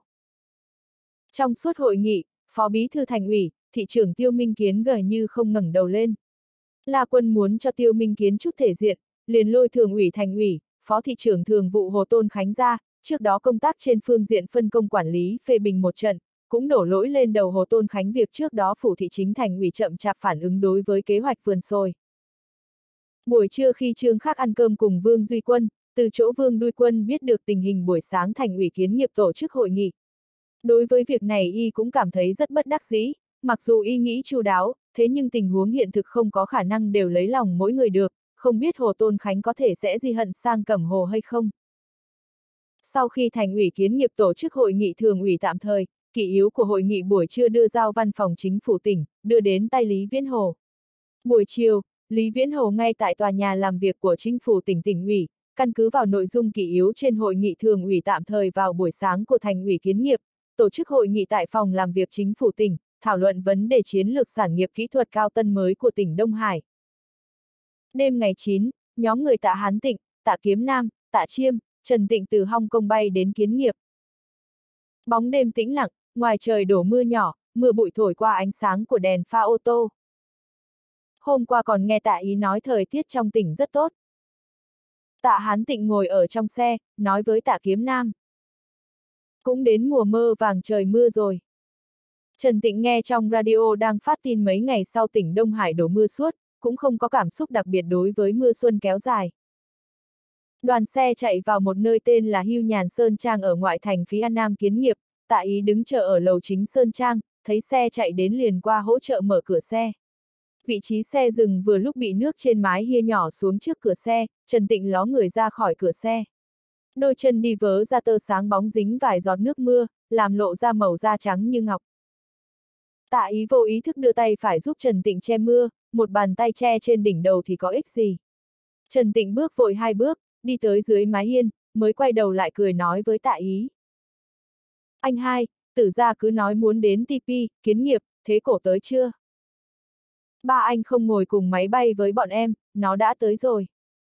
Trong suốt hội nghị, Phó Bí thư Thành ủy, thị trưởng Tiêu Minh Kiến gần như không ngẩng đầu lên. La Quân muốn cho Tiêu Minh Kiến chút thể diện, liền lôi Thường ủy Thành ủy, Phó thị trưởng Thường vụ Hồ Tôn Khánh ra, trước đó công tác trên phương diện phân công quản lý phê bình một trận, cũng đổ lỗi lên đầu Hồ Tôn Khánh việc trước đó Phủ thị chính Thành ủy chậm chạp phản ứng đối với kế hoạch vườn sồi. Buổi trưa khi Trương Khác ăn cơm cùng Vương Duy Quân, từ chỗ Vương Duy Quân biết được tình hình buổi sáng Thành ủy kiến nghiệp tổ chức hội nghị. Đối với việc này y cũng cảm thấy rất bất đắc dĩ, mặc dù y nghĩ chu đáo, thế nhưng tình huống hiện thực không có khả năng đều lấy lòng mỗi người được, không biết Hồ Tôn Khánh có thể sẽ di hận sang Cẩm Hồ hay không. Sau khi Thành ủy kiến nghiệp tổ chức hội nghị thường ủy tạm thời, kỷ yếu của hội nghị buổi trưa đưa giao văn phòng chính phủ tỉnh, đưa đến tay Lý Viễn Hồ. Buổi chiều, Lý Viễn Hồ ngay tại tòa nhà làm việc của chính phủ tỉnh tỉnh ủy, căn cứ vào nội dung kỷ yếu trên hội nghị thường ủy tạm thời vào buổi sáng của Thành ủy kiến nghiệp, tổ chức hội nghị tại phòng làm việc chính phủ tỉnh, thảo luận vấn đề chiến lược sản nghiệp kỹ thuật cao tân mới của tỉnh Đông Hải. Đêm ngày chín, nhóm người Tạ Hán Tịnh, Tạ Kiếm Nam, Tạ Chiêm, Trần Tịnh từ Hong Kong bay đến kiến nghiệp. Bóng đêm tĩnh lặng, ngoài trời đổ mưa nhỏ, mưa bụi thổi qua ánh sáng của đèn pha ô tô. Hôm qua còn nghe Tạ Ý nói thời tiết trong tỉnh rất tốt. Tạ Hán Tịnh ngồi ở trong xe, nói với Tạ Kiếm Nam. Cũng đến mùa mơ vàng trời mưa rồi. Trần Tịnh nghe trong radio đang phát tin mấy ngày sau tỉnh Đông Hải đổ mưa suốt, cũng không có cảm xúc đặc biệt đối với mưa xuân kéo dài. Đoàn xe chạy vào một nơi tên là Hưu Nhàn Sơn Trang ở ngoại thành phía Nam Kiến Nghiệp, Tạ Ý đứng chờ ở lầu chính Sơn Trang, thấy xe chạy đến liền qua hỗ trợ mở cửa xe. Vị trí xe dừng vừa lúc bị nước trên mái hia nhỏ xuống trước cửa xe, Trần Tịnh ló người ra khỏi cửa xe. Đôi chân đi vớ ra tơ sáng bóng dính vài giọt nước mưa, làm lộ ra màu da trắng như ngọc. Tạ Ý vô ý thức đưa tay phải giúp Trần Tịnh che mưa, một bàn tay che trên đỉnh đầu thì có ích gì. Trần Tịnh bước vội hai bước, đi tới dưới mái hiên, mới quay đầu lại cười nói với Tạ Ý. Anh hai, Tử gia cứ nói muốn đến tê pê, Kiến Nghiệp, thế cổ tới chưa? Ba anh không ngồi cùng máy bay với bọn em, nó đã tới rồi.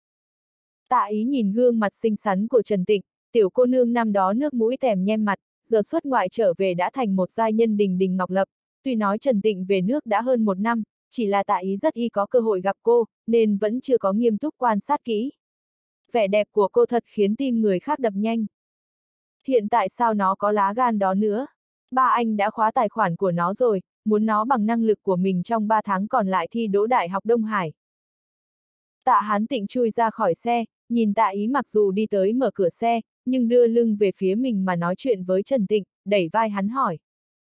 Tạ Ý nhìn gương mặt xinh xắn của Trần Tịnh, tiểu cô nương năm đó nước mũi tèm nhem mặt, giờ xuất ngoại trở về đã thành một giai nhân đình đình ngọc lập. Tuy nói Trần Tịnh về nước đã hơn một năm, chỉ là Tạ Ý rất y có cơ hội gặp cô, nên vẫn chưa có nghiêm túc quan sát kỹ. Vẻ đẹp của cô thật khiến tim người khác đập nhanh. Hiện tại sao nó có lá gan đó nữa? Ba anh đã khóa tài khoản của nó rồi, muốn nó bằng năng lực của mình trong ba tháng còn lại thi đỗ Đại học Đông Hải. Tạ Hán Tịnh chui ra khỏi xe, nhìn Tạ Ý mặc dù đi tới mở cửa xe, nhưng đưa lưng về phía mình mà nói chuyện với Trần Tịnh, đẩy vai hắn hỏi.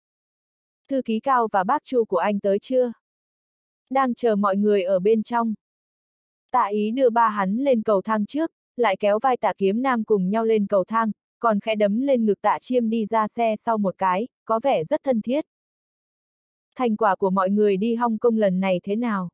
Thư ký Cao và bác Chu của anh tới chưa? Đang chờ mọi người ở bên trong. Tạ Ý đưa ba hắn lên cầu thang trước, lại kéo vai Tạ Kiếm Nam cùng nhau lên cầu thang, còn khẽ đấm lên ngực Tạ Chiêm đi ra xe sau một cái, có vẻ rất thân thiết. Thành quả của mọi người đi Hong Kong lần này thế nào?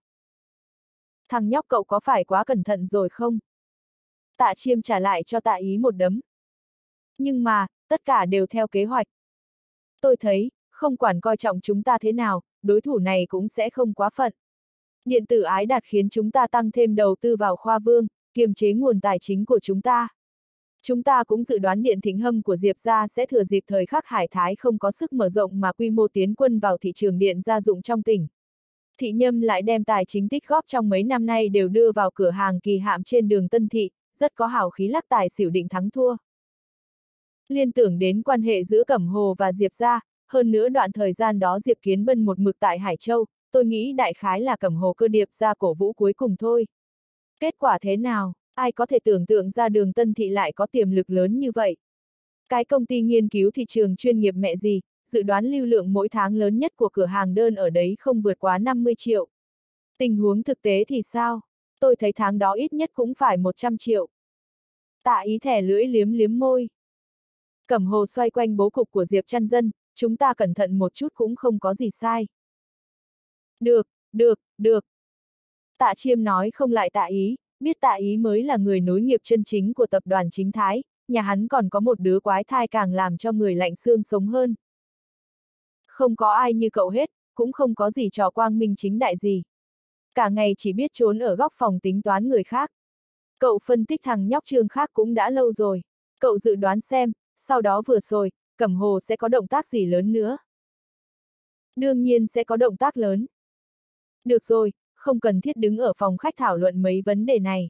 Thằng nhóc cậu có phải quá cẩn thận rồi không? Tạ Chiêm trả lại cho Tạ Ý một đấm. Nhưng mà, tất cả đều theo kế hoạch. Tôi thấy, không quản coi trọng chúng ta thế nào, đối thủ này cũng sẽ không quá phận. Điện tử ái đạt khiến chúng ta tăng thêm đầu tư vào khoa vương, kiềm chế nguồn tài chính của chúng ta. Chúng ta cũng dự đoán Điện Thịnh Hâm của Diệp gia sẽ thừa dịp thời khắc Hải Thái không có sức mở rộng mà quy mô tiến quân vào thị trường điện gia dụng trong tỉnh. Thị Nhâm lại đem tài chính tích góp trong mấy năm nay đều đưa vào cửa hàng kỳ hạm trên đường Tân Thị, rất có hào khí lắc tài xỉu định thắng thua. Liên tưởng đến quan hệ giữa Cẩm Hồ và Diệp gia, hơn nữa đoạn thời gian đó Diệp Kiến Bân một mực tại Hải Châu, tôi nghĩ đại khái là Cẩm Hồ cơ điệp ra cổ vũ cuối cùng thôi. Kết quả thế nào, ai có thể tưởng tượng ra đường Tân Thị lại có tiềm lực lớn như vậy. Cái công ty nghiên cứu thị trường chuyên nghiệp mẹ gì, dự đoán lưu lượng mỗi tháng lớn nhất của cửa hàng đơn ở đấy không vượt quá năm mươi triệu. Tình huống thực tế thì sao? Tôi thấy tháng đó ít nhất cũng phải một trăm triệu. Tạ Ý thẻ lưỡi liếm liếm môi. Cẩm Hồ xoay quanh bố cục của Diệp Trăn Dân, chúng ta cẩn thận một chút cũng không có gì sai. Được, được, được. Tạ Chiêm nói không lại Tạ Ý, biết Tạ Ý mới là người nối nghiệp chân chính của tập đoàn Chính Thái, nhà hắn còn có một đứa quái thai càng làm cho người lạnh xương sống hơn. Không có ai như cậu hết, cũng không có gì trò quang minh chính đại gì. Cả ngày chỉ biết trốn ở góc phòng tính toán người khác. Cậu phân tích thằng nhóc Trương khác cũng đã lâu rồi. Cậu dự đoán xem, sau đó vừa rồi, Cẩm Hồ sẽ có động tác gì lớn nữa. Đương nhiên sẽ có động tác lớn. Được rồi, không cần thiết đứng ở phòng khách thảo luận mấy vấn đề này.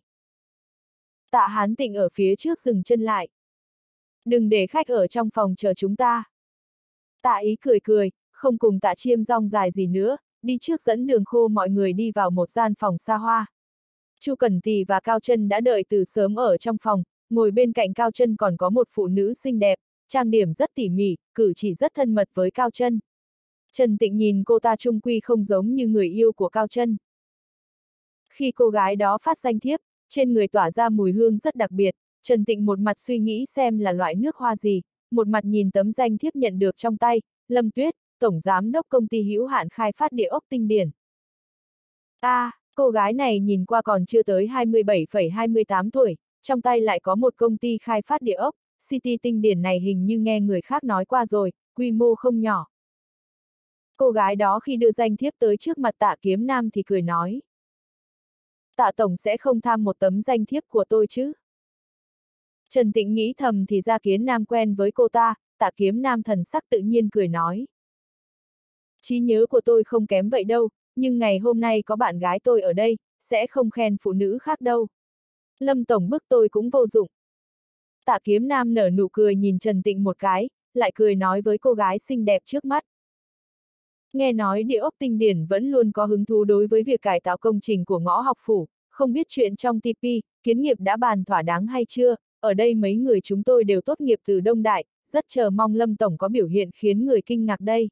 Tạ Hán Tịnh ở phía trước dừng chân lại. Đừng để khách ở trong phòng chờ chúng ta. Tạ Ý cười cười, không cùng Tạ Chiêm rong dài gì nữa, đi trước dẫn Đường Khô mọi người đi vào một gian phòng xa hoa. Chu Cẩn Tì và Cao Trân đã đợi từ sớm ở trong phòng, ngồi bên cạnh Cao Trân còn có một phụ nữ xinh đẹp, trang điểm rất tỉ mỉ, cử chỉ rất thân mật với Cao Trân. Trần Tịnh nhìn cô ta trung quy không giống như người yêu của Cao Trân. Khi cô gái đó phát danh thiếp, trên người tỏa ra mùi hương rất đặc biệt, Trần Tịnh một mặt suy nghĩ xem là loại nước hoa gì, một mặt nhìn tấm danh thiếp nhận được trong tay, Lâm Tuyết, Tổng Giám đốc Công ty hữu hạn khai phát địa ốc Tinh Điển. A, à, cô gái này nhìn qua còn chưa tới hai mươi bảy phẩy hai mươi tám tuổi, trong tay lại có một công ty khai phát địa ốc, City Tinh Điển này hình như nghe người khác nói qua rồi, quy mô không nhỏ. Cô gái đó khi đưa danh thiếp tới trước mặt Tạ Kiếm Nam thì cười nói. Tạ Tổng sẽ không tham một tấm danh thiếp của tôi chứ? Trần Tịnh nghĩ thầm thì ra Kiến Nam quen với cô ta, Tạ Kiếm Nam thần sắc tự nhiên cười nói. Trí nhớ của tôi không kém vậy đâu, nhưng ngày hôm nay có bạn gái tôi ở đây, sẽ không khen phụ nữ khác đâu. Lâm Tổng bức tôi cũng vô dụng. Tạ Kiếm Nam nở nụ cười nhìn Trần Tịnh một cái, lại cười nói với cô gái xinh đẹp trước mắt. Nghe nói địa ốc Tinh Điển vẫn luôn có hứng thú đối với việc cải tạo công trình của Ngõ Học Phủ, không biết chuyện trong tê pê, kiến nghiệp đã bàn thỏa đáng hay chưa, ở đây mấy người chúng tôi đều tốt nghiệp từ Đông Đại, rất chờ mong Lâm Tổng có biểu hiện khiến người kinh ngạc đây.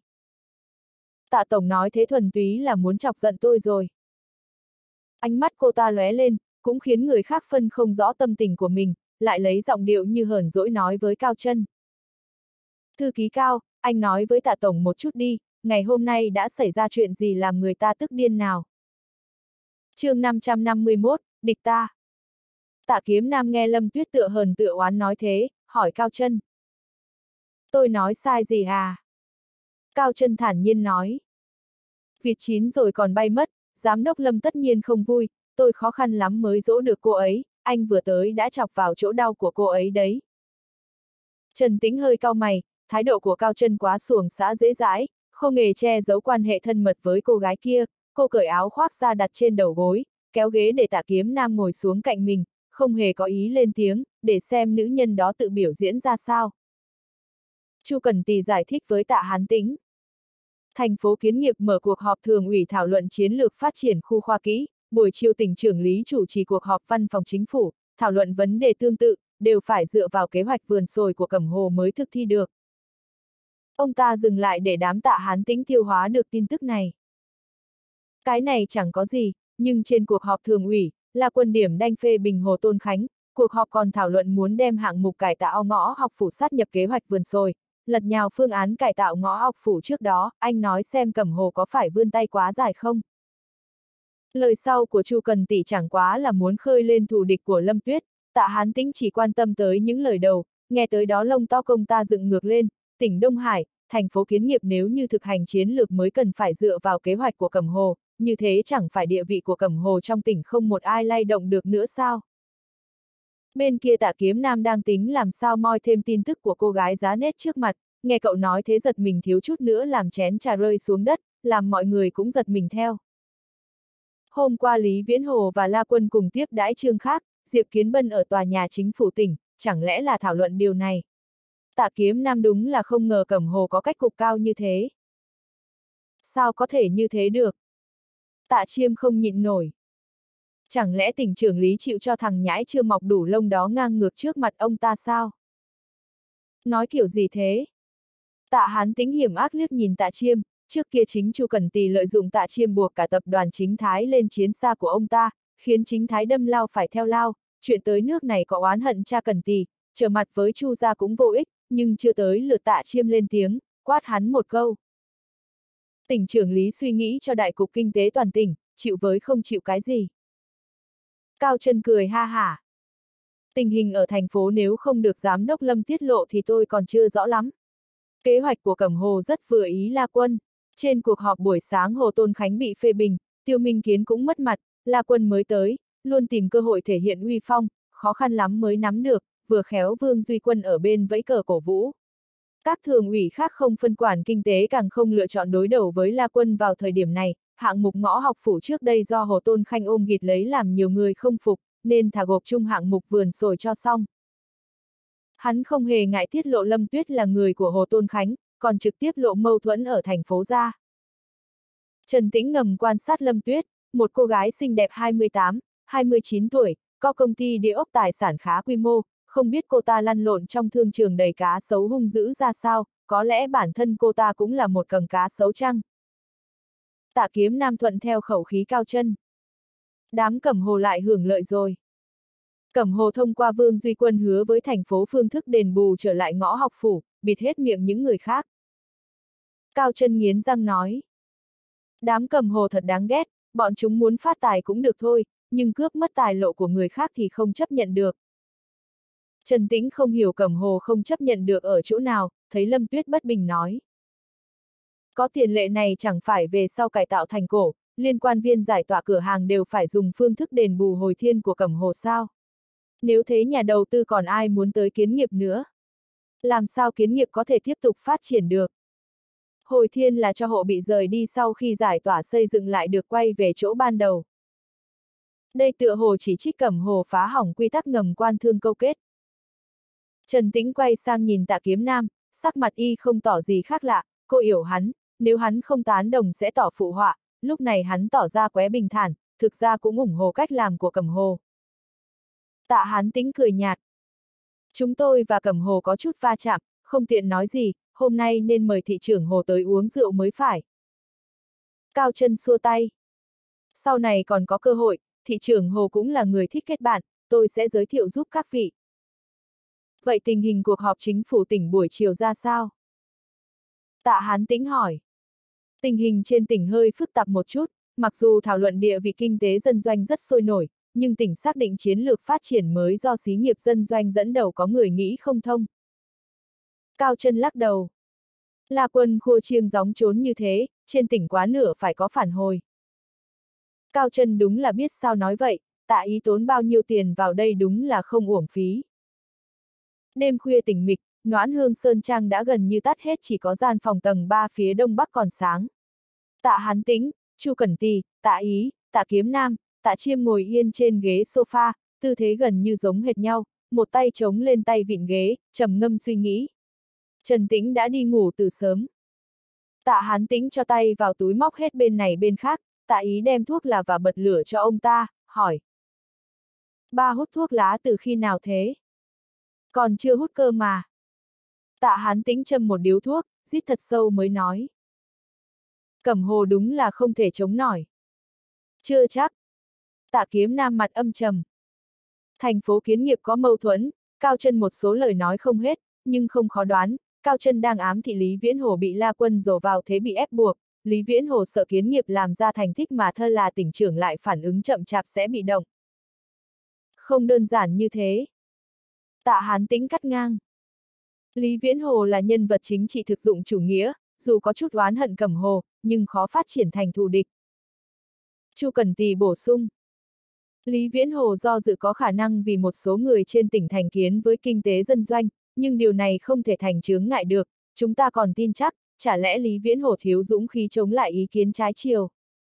Tạ Tổng nói thế thuần túy là muốn chọc giận tôi rồi. Ánh mắt cô ta lóe lên, cũng khiến người khác phân không rõ tâm tình của mình, lại lấy giọng điệu như hờn dỗi nói với Cao Trân. Thư ký Cao, anh nói với Tạ Tổng một chút đi, ngày hôm nay đã xảy ra chuyện gì làm người ta tức điên nào? chương năm trăm năm mươi mốt, địch ta. Tạ Kiếm Nam nghe Lâm Tuyết tựa hờn tựa oán nói thế, hỏi Cao Trân. Tôi nói sai gì à? Cao Trân thản nhiên nói. Vịt chín rồi còn bay mất, giám đốc Lâm tất nhiên không vui, tôi khó khăn lắm mới dỗ được cô ấy, anh vừa tới đã chọc vào chỗ đau của cô ấy đấy. Trần Tĩnh hơi cau mày, thái độ của Cao Trân quá xuồng xã dễ dãi, không hề che giấu quan hệ thân mật với cô gái kia, cô cởi áo khoác ra đặt trên đầu gối, kéo ghế để Tạ Kiếm Nam ngồi xuống cạnh mình, không hề có ý lên tiếng, để xem nữ nhân đó tự biểu diễn ra sao. Chu Cẩn Tì giải thích với Tạ Hán Tĩnh. Thành phố Kiến Nghiệp mở cuộc họp thường ủy thảo luận chiến lược phát triển khu khoa kỹ, buổi chiều tỉnh trưởng lý chủ trì cuộc họp văn phòng chính phủ, thảo luận vấn đề tương tự, đều phải dựa vào kế hoạch vườn sồi của Cẩm Hồ mới thực thi được. Ông ta dừng lại để đám Tạ Hán Tĩnh tiêu hóa được tin tức này. Cái này chẳng có gì, nhưng trên cuộc họp thường ủy, là Quân điểm đanh phê bình Hồ Tôn Khánh, cuộc họp còn thảo luận muốn đem hạng mục cải tạo Ngõ Học Phủ sát nhập kế hoạch vườn sồi, lật nhào phương án cải tạo Ngõ Học Phủ trước đó, anh nói xem Cẩm Hồ có phải vươn tay quá dài không? Lời sau của Chu Cần Tỷ chẳng quá là muốn khơi lên thù địch của Lâm Tuyết, Tạ Hán Tĩnh chỉ quan tâm tới những lời đầu, nghe tới đó lông to công ta dựng ngược lên, tỉnh Đông Hải, thành phố Kiến Nghiệp nếu như thực hành chiến lược mới cần phải dựa vào kế hoạch của Cẩm Hồ, như thế chẳng phải địa vị của Cẩm Hồ trong tỉnh không một ai lay động được nữa sao? Bên kia Tạ Kiếm Nam đang tính làm sao moi thêm tin tức của cô gái giá nét trước mặt, nghe cậu nói thế giật mình thiếu chút nữa làm chén trà rơi xuống đất, làm mọi người cũng giật mình theo. Hôm qua Lý Viễn Hồ và La Quân cùng tiếp đãi Trương Khác, Diệp Kiến Bân ở tòa nhà chính phủ tỉnh, chẳng lẽ là thảo luận điều này? Tạ Kiếm Nam đúng là không ngờ Cẩm Hồ có cách cục cao như thế. Sao có thể như thế được? Tạ Chiêm không nhịn nổi. Chẳng lẽ tỉnh trưởng Lý chịu cho thằng nhãi chưa mọc đủ lông đó ngang ngược trước mặt ông ta sao? Nói kiểu gì thế? Tạ Hán Tĩnh hiểm ác liếc nhìn Tạ Chiêm, trước kia chính Chu Cẩn Tì lợi dụng Tạ Chiêm buộc cả tập đoàn Chính Thái lên chiến xa của ông ta, khiến Chính Thái đâm lao phải theo lao, chuyện tới nước này có oán hận cha Cẩn Tì, trở mặt với Chu gia cũng vô ích, nhưng chưa tới lượt Tạ Chiêm lên tiếng, quát hắn một câu. Tỉnh trưởng Lý suy nghĩ cho đại cục kinh tế toàn tỉnh, chịu với không chịu cái gì. Cao Trân cười ha hả. Tình hình ở thành phố nếu không được giám đốc Lâm tiết lộ thì tôi còn chưa rõ lắm. Kế hoạch của Cẩm Hồ rất vừa ý La Quân. Trên cuộc họp buổi sáng Hồ Tôn Khánh bị phê bình, Tiêu Minh Kiến cũng mất mặt, La Quân mới tới, luôn tìm cơ hội thể hiện uy phong, khó khăn lắm mới nắm được, vừa khéo Vương Duy Quân ở bên vẫy cờ cổ vũ. Các thường ủy khác không phân quản kinh tế càng không lựa chọn đối đầu với La Quân vào thời điểm này, hạng mục Ngõ Học Phủ trước đây do Hồ Tôn Khanh ôm ghịt lấy làm nhiều người không phục, nên thả gộp chung hạng mục vườn sồi cho xong. Hắn không hề ngại tiết lộ Lâm Tuyết là người của Hồ Tôn Khánh, còn trực tiếp lộ mâu thuẫn ở thành phố ra. Trần Tĩnh ngầm quan sát Lâm Tuyết, một cô gái xinh đẹp hai mươi tám, hai mươi chín tuổi, có công ty địa ốc tài sản khá quy mô, không biết cô ta lăn lộn trong thương trường đầy cá sấu hung dữ ra sao, có lẽ bản thân cô ta cũng là một cầm cá sấu chăng? Tạ Kiếm Nam thuận theo khẩu khí Cao Trân. Đám Cẩm Hồ lại hưởng lợi rồi. Cẩm Hồ thông qua Vương Duy Quân hứa với thành phố phương thức đền bù trở lại Ngõ Học Phủ, bịt hết miệng những người khác. Cao Trân nghiến răng nói. Đám Cẩm Hồ thật đáng ghét, bọn chúng muốn phát tài cũng được thôi, nhưng cướp mất tài lộ của người khác thì không chấp nhận được. Trần Tĩnh không hiểu Cẩm Hồ không chấp nhận được ở chỗ nào, thấy Lâm Tuyết bất bình nói. Có tiền lệ này chẳng phải về sau cải tạo thành cổ, liên quan viên giải tỏa cửa hàng đều phải dùng phương thức đền bù hồi thiên của Cẩm Hồ sao? Nếu thế nhà đầu tư còn ai muốn tới Kiến Nghiệp nữa? Làm sao Kiến Nghiệp có thể tiếp tục phát triển được? Hồi thiên là cho hộ bị rời đi sau khi giải tỏa xây dựng lại được quay về chỗ ban đầu. Đây tựa hồ chỉ trích Cẩm Hồ phá hỏng quy tắc ngầm quan thương câu kết. Trần Tĩnh quay sang nhìn Tạ Kiếm Nam, sắc mặt y không tỏ gì khác lạ, cô hiểu hắn, nếu hắn không tán đồng sẽ tỏ phụ họa, lúc này hắn tỏ ra qué bình thản, thực ra cũng ủng hộ cách làm của Cẩm Hồ. Tạ Hán Tĩnh cười nhạt. Chúng tôi và Cẩm Hồ có chút va chạm, không tiện nói gì, hôm nay nên mời thị trưởng Hồ tới uống rượu mới phải. Cao Chân xua tay. Sau này còn có cơ hội, thị trưởng Hồ cũng là người thích kết bạn, tôi sẽ giới thiệu giúp các vị. Vậy tình hình cuộc họp chính phủ tỉnh buổi chiều ra sao? Tạ Hán Tĩnh hỏi. Tình hình trên tỉnh hơi phức tạp một chút, mặc dù thảo luận địa vị kinh tế dân doanh rất sôi nổi, nhưng tỉnh xác định chiến lược phát triển mới do xí nghiệp dân doanh dẫn đầu có người nghĩ không thông. Cao Chân lắc đầu. La Quân khua chiêng gióng trốn như thế, trên tỉnh quá nửa phải có phản hồi. Cao Chân đúng là biết sao nói vậy, Tạ Ý tốn bao nhiêu tiền vào đây đúng là không uổng phí. Đêm khuya tĩnh mịch, Noãn Hương Sơn Trang đã gần như tắt hết, chỉ có gian phòng tầng ba phía đông bắc còn sáng. Tạ Hán Tĩnh, Chu Cẩn Tì, Tạ Ý, Tạ Kiếm Nam, Tạ Chiêm ngồi yên trên ghế sofa, tư thế gần như giống hệt nhau, một tay chống lên tay vịn ghế, trầm ngâm suy nghĩ. Trần Tĩnh đã đi ngủ từ sớm. Tạ Hán Tĩnh cho tay vào túi móc hết bên này bên khác, Tạ Ý đem thuốc là và bật lửa cho ông ta, hỏi. Ba hút thuốc lá từ khi nào thế? Còn chưa hút cơ mà. Tạ Hán Tĩnh châm một điếu thuốc, rít thật sâu mới nói. Cẩm Hồ đúng là không thể chống nổi. Chưa chắc. Tạ Kiếm Nam mặt âm trầm. Thành phố kiến nghiệp có mâu thuẫn, Cao Chân một số lời nói không hết, nhưng không khó đoán, Cao Chân đang ám thị Lý Viễn Hồ bị La Quân dồ vào thế bị ép buộc, Lý Viễn Hồ sợ kiến nghiệp làm ra thành tích mà thơ là tỉnh trưởng lại phản ứng chậm chạp sẽ bị động. Không đơn giản như thế. Tạ Hán Tĩnh cắt ngang. Lý Viễn Hồ là nhân vật chính trị thực dụng chủ nghĩa, dù có chút oán hận Cẩm Hồ, nhưng khó phát triển thành thù địch. Chu Cẩn Tì bổ sung. Lý Viễn Hồ do dự có khả năng vì một số người trên tỉnh thành kiến với kinh tế dân doanh, nhưng điều này không thể thành chướng ngại được, chúng ta còn tin chắc, chả lẽ Lý Viễn Hồ thiếu dũng khí chống lại ý kiến trái chiều.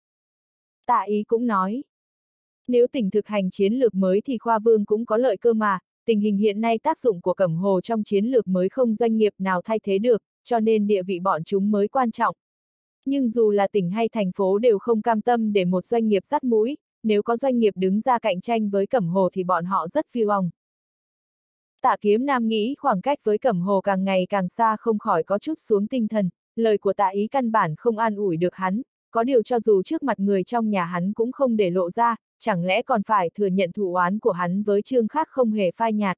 Tạ Ý cũng nói. Nếu tỉnh thực hành chiến lược mới thì Khoa Vương cũng có lợi cơ mà, tình hình hiện nay tác dụng của Cẩm Hồ trong chiến lược mới không doanh nghiệp nào thay thế được, cho nên địa vị bọn chúng mới quan trọng. Nhưng dù là tỉnh hay thành phố đều không cam tâm để một doanh nghiệp dắt mũi, nếu có doanh nghiệp đứng ra cạnh tranh với Cẩm Hồ thì bọn họ rất phiêu hồng. Tạ Kiếm Nam nghĩ khoảng cách với Cẩm Hồ càng ngày càng xa không khỏi có chút xuống tinh thần, lời của Tạ Ý căn bản không an ủi được hắn, có điều cho dù trước mặt người trong nhà hắn cũng không để lộ ra, chẳng lẽ còn phải thừa nhận thù oán của hắn với Trương khác không hề phai nhạt.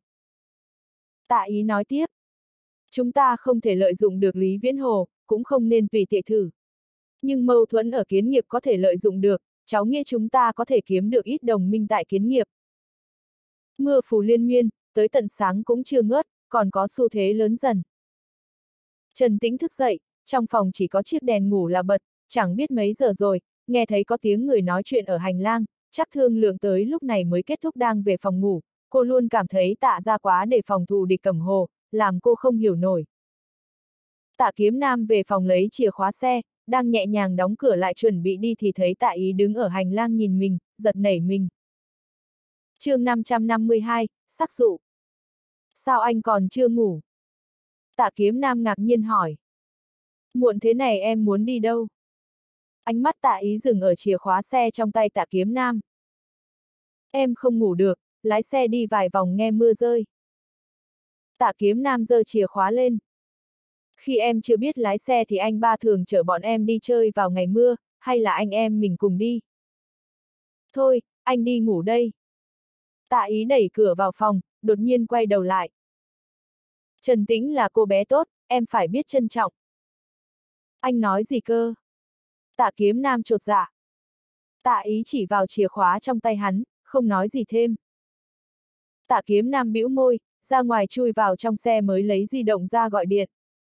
Tạ Ý nói tiếp, chúng ta không thể lợi dụng được Lý Viễn Hồ, cũng không nên tùy tiện thử. Nhưng mâu thuẫn ở kiến nghiệp có thể lợi dụng được, cháu nghĩa chúng ta có thể kiếm được ít đồng minh tại kiến nghiệp. Mưa phù liên miên, tới tận sáng cũng chưa ngớt, còn có xu thế lớn dần. Trần Tĩnh thức dậy, trong phòng chỉ có chiếc đèn ngủ là bật, chẳng biết mấy giờ rồi, nghe thấy có tiếng người nói chuyện ở hành lang, chắc thương lượng tới lúc này mới kết thúc đang về phòng ngủ, cô luôn cảm thấy Tạ ra quá để phòng thù địch Cẩm Hồ, làm cô không hiểu nổi. Tạ Kiếm Nam về phòng lấy chìa khóa xe, đang nhẹ nhàng đóng cửa lại chuẩn bị đi thì thấy Tạ Ý đứng ở hành lang nhìn mình, giật nảy mình. Chương năm trăm năm mươi hai, sắc dụ. Sao anh còn chưa ngủ? Tạ Kiếm Nam ngạc nhiên hỏi. Muộn thế này em muốn đi đâu? Ánh mắt Tạ Ý dừng ở chìa khóa xe trong tay Tạ Kiếm Nam. Em không ngủ được, lái xe đi vài vòng nghe mưa rơi. Tạ Kiếm Nam giơ chìa khóa lên. Khi em chưa biết lái xe thì anh ba thường chở bọn em đi chơi vào ngày mưa, hay là anh em mình cùng đi? Thôi, anh đi ngủ đây. Tạ Ý đẩy cửa vào phòng, đột nhiên quay đầu lại. Trần Tĩnh là cô bé tốt, em phải biết trân trọng. Anh nói gì cơ? Tạ Kiếm Nam chột dạ. Tạ Ý chỉ vào chìa khóa trong tay hắn, không nói gì thêm. Tạ Kiếm Nam bĩu môi, ra ngoài chui vào trong xe mới lấy di động ra gọi điện.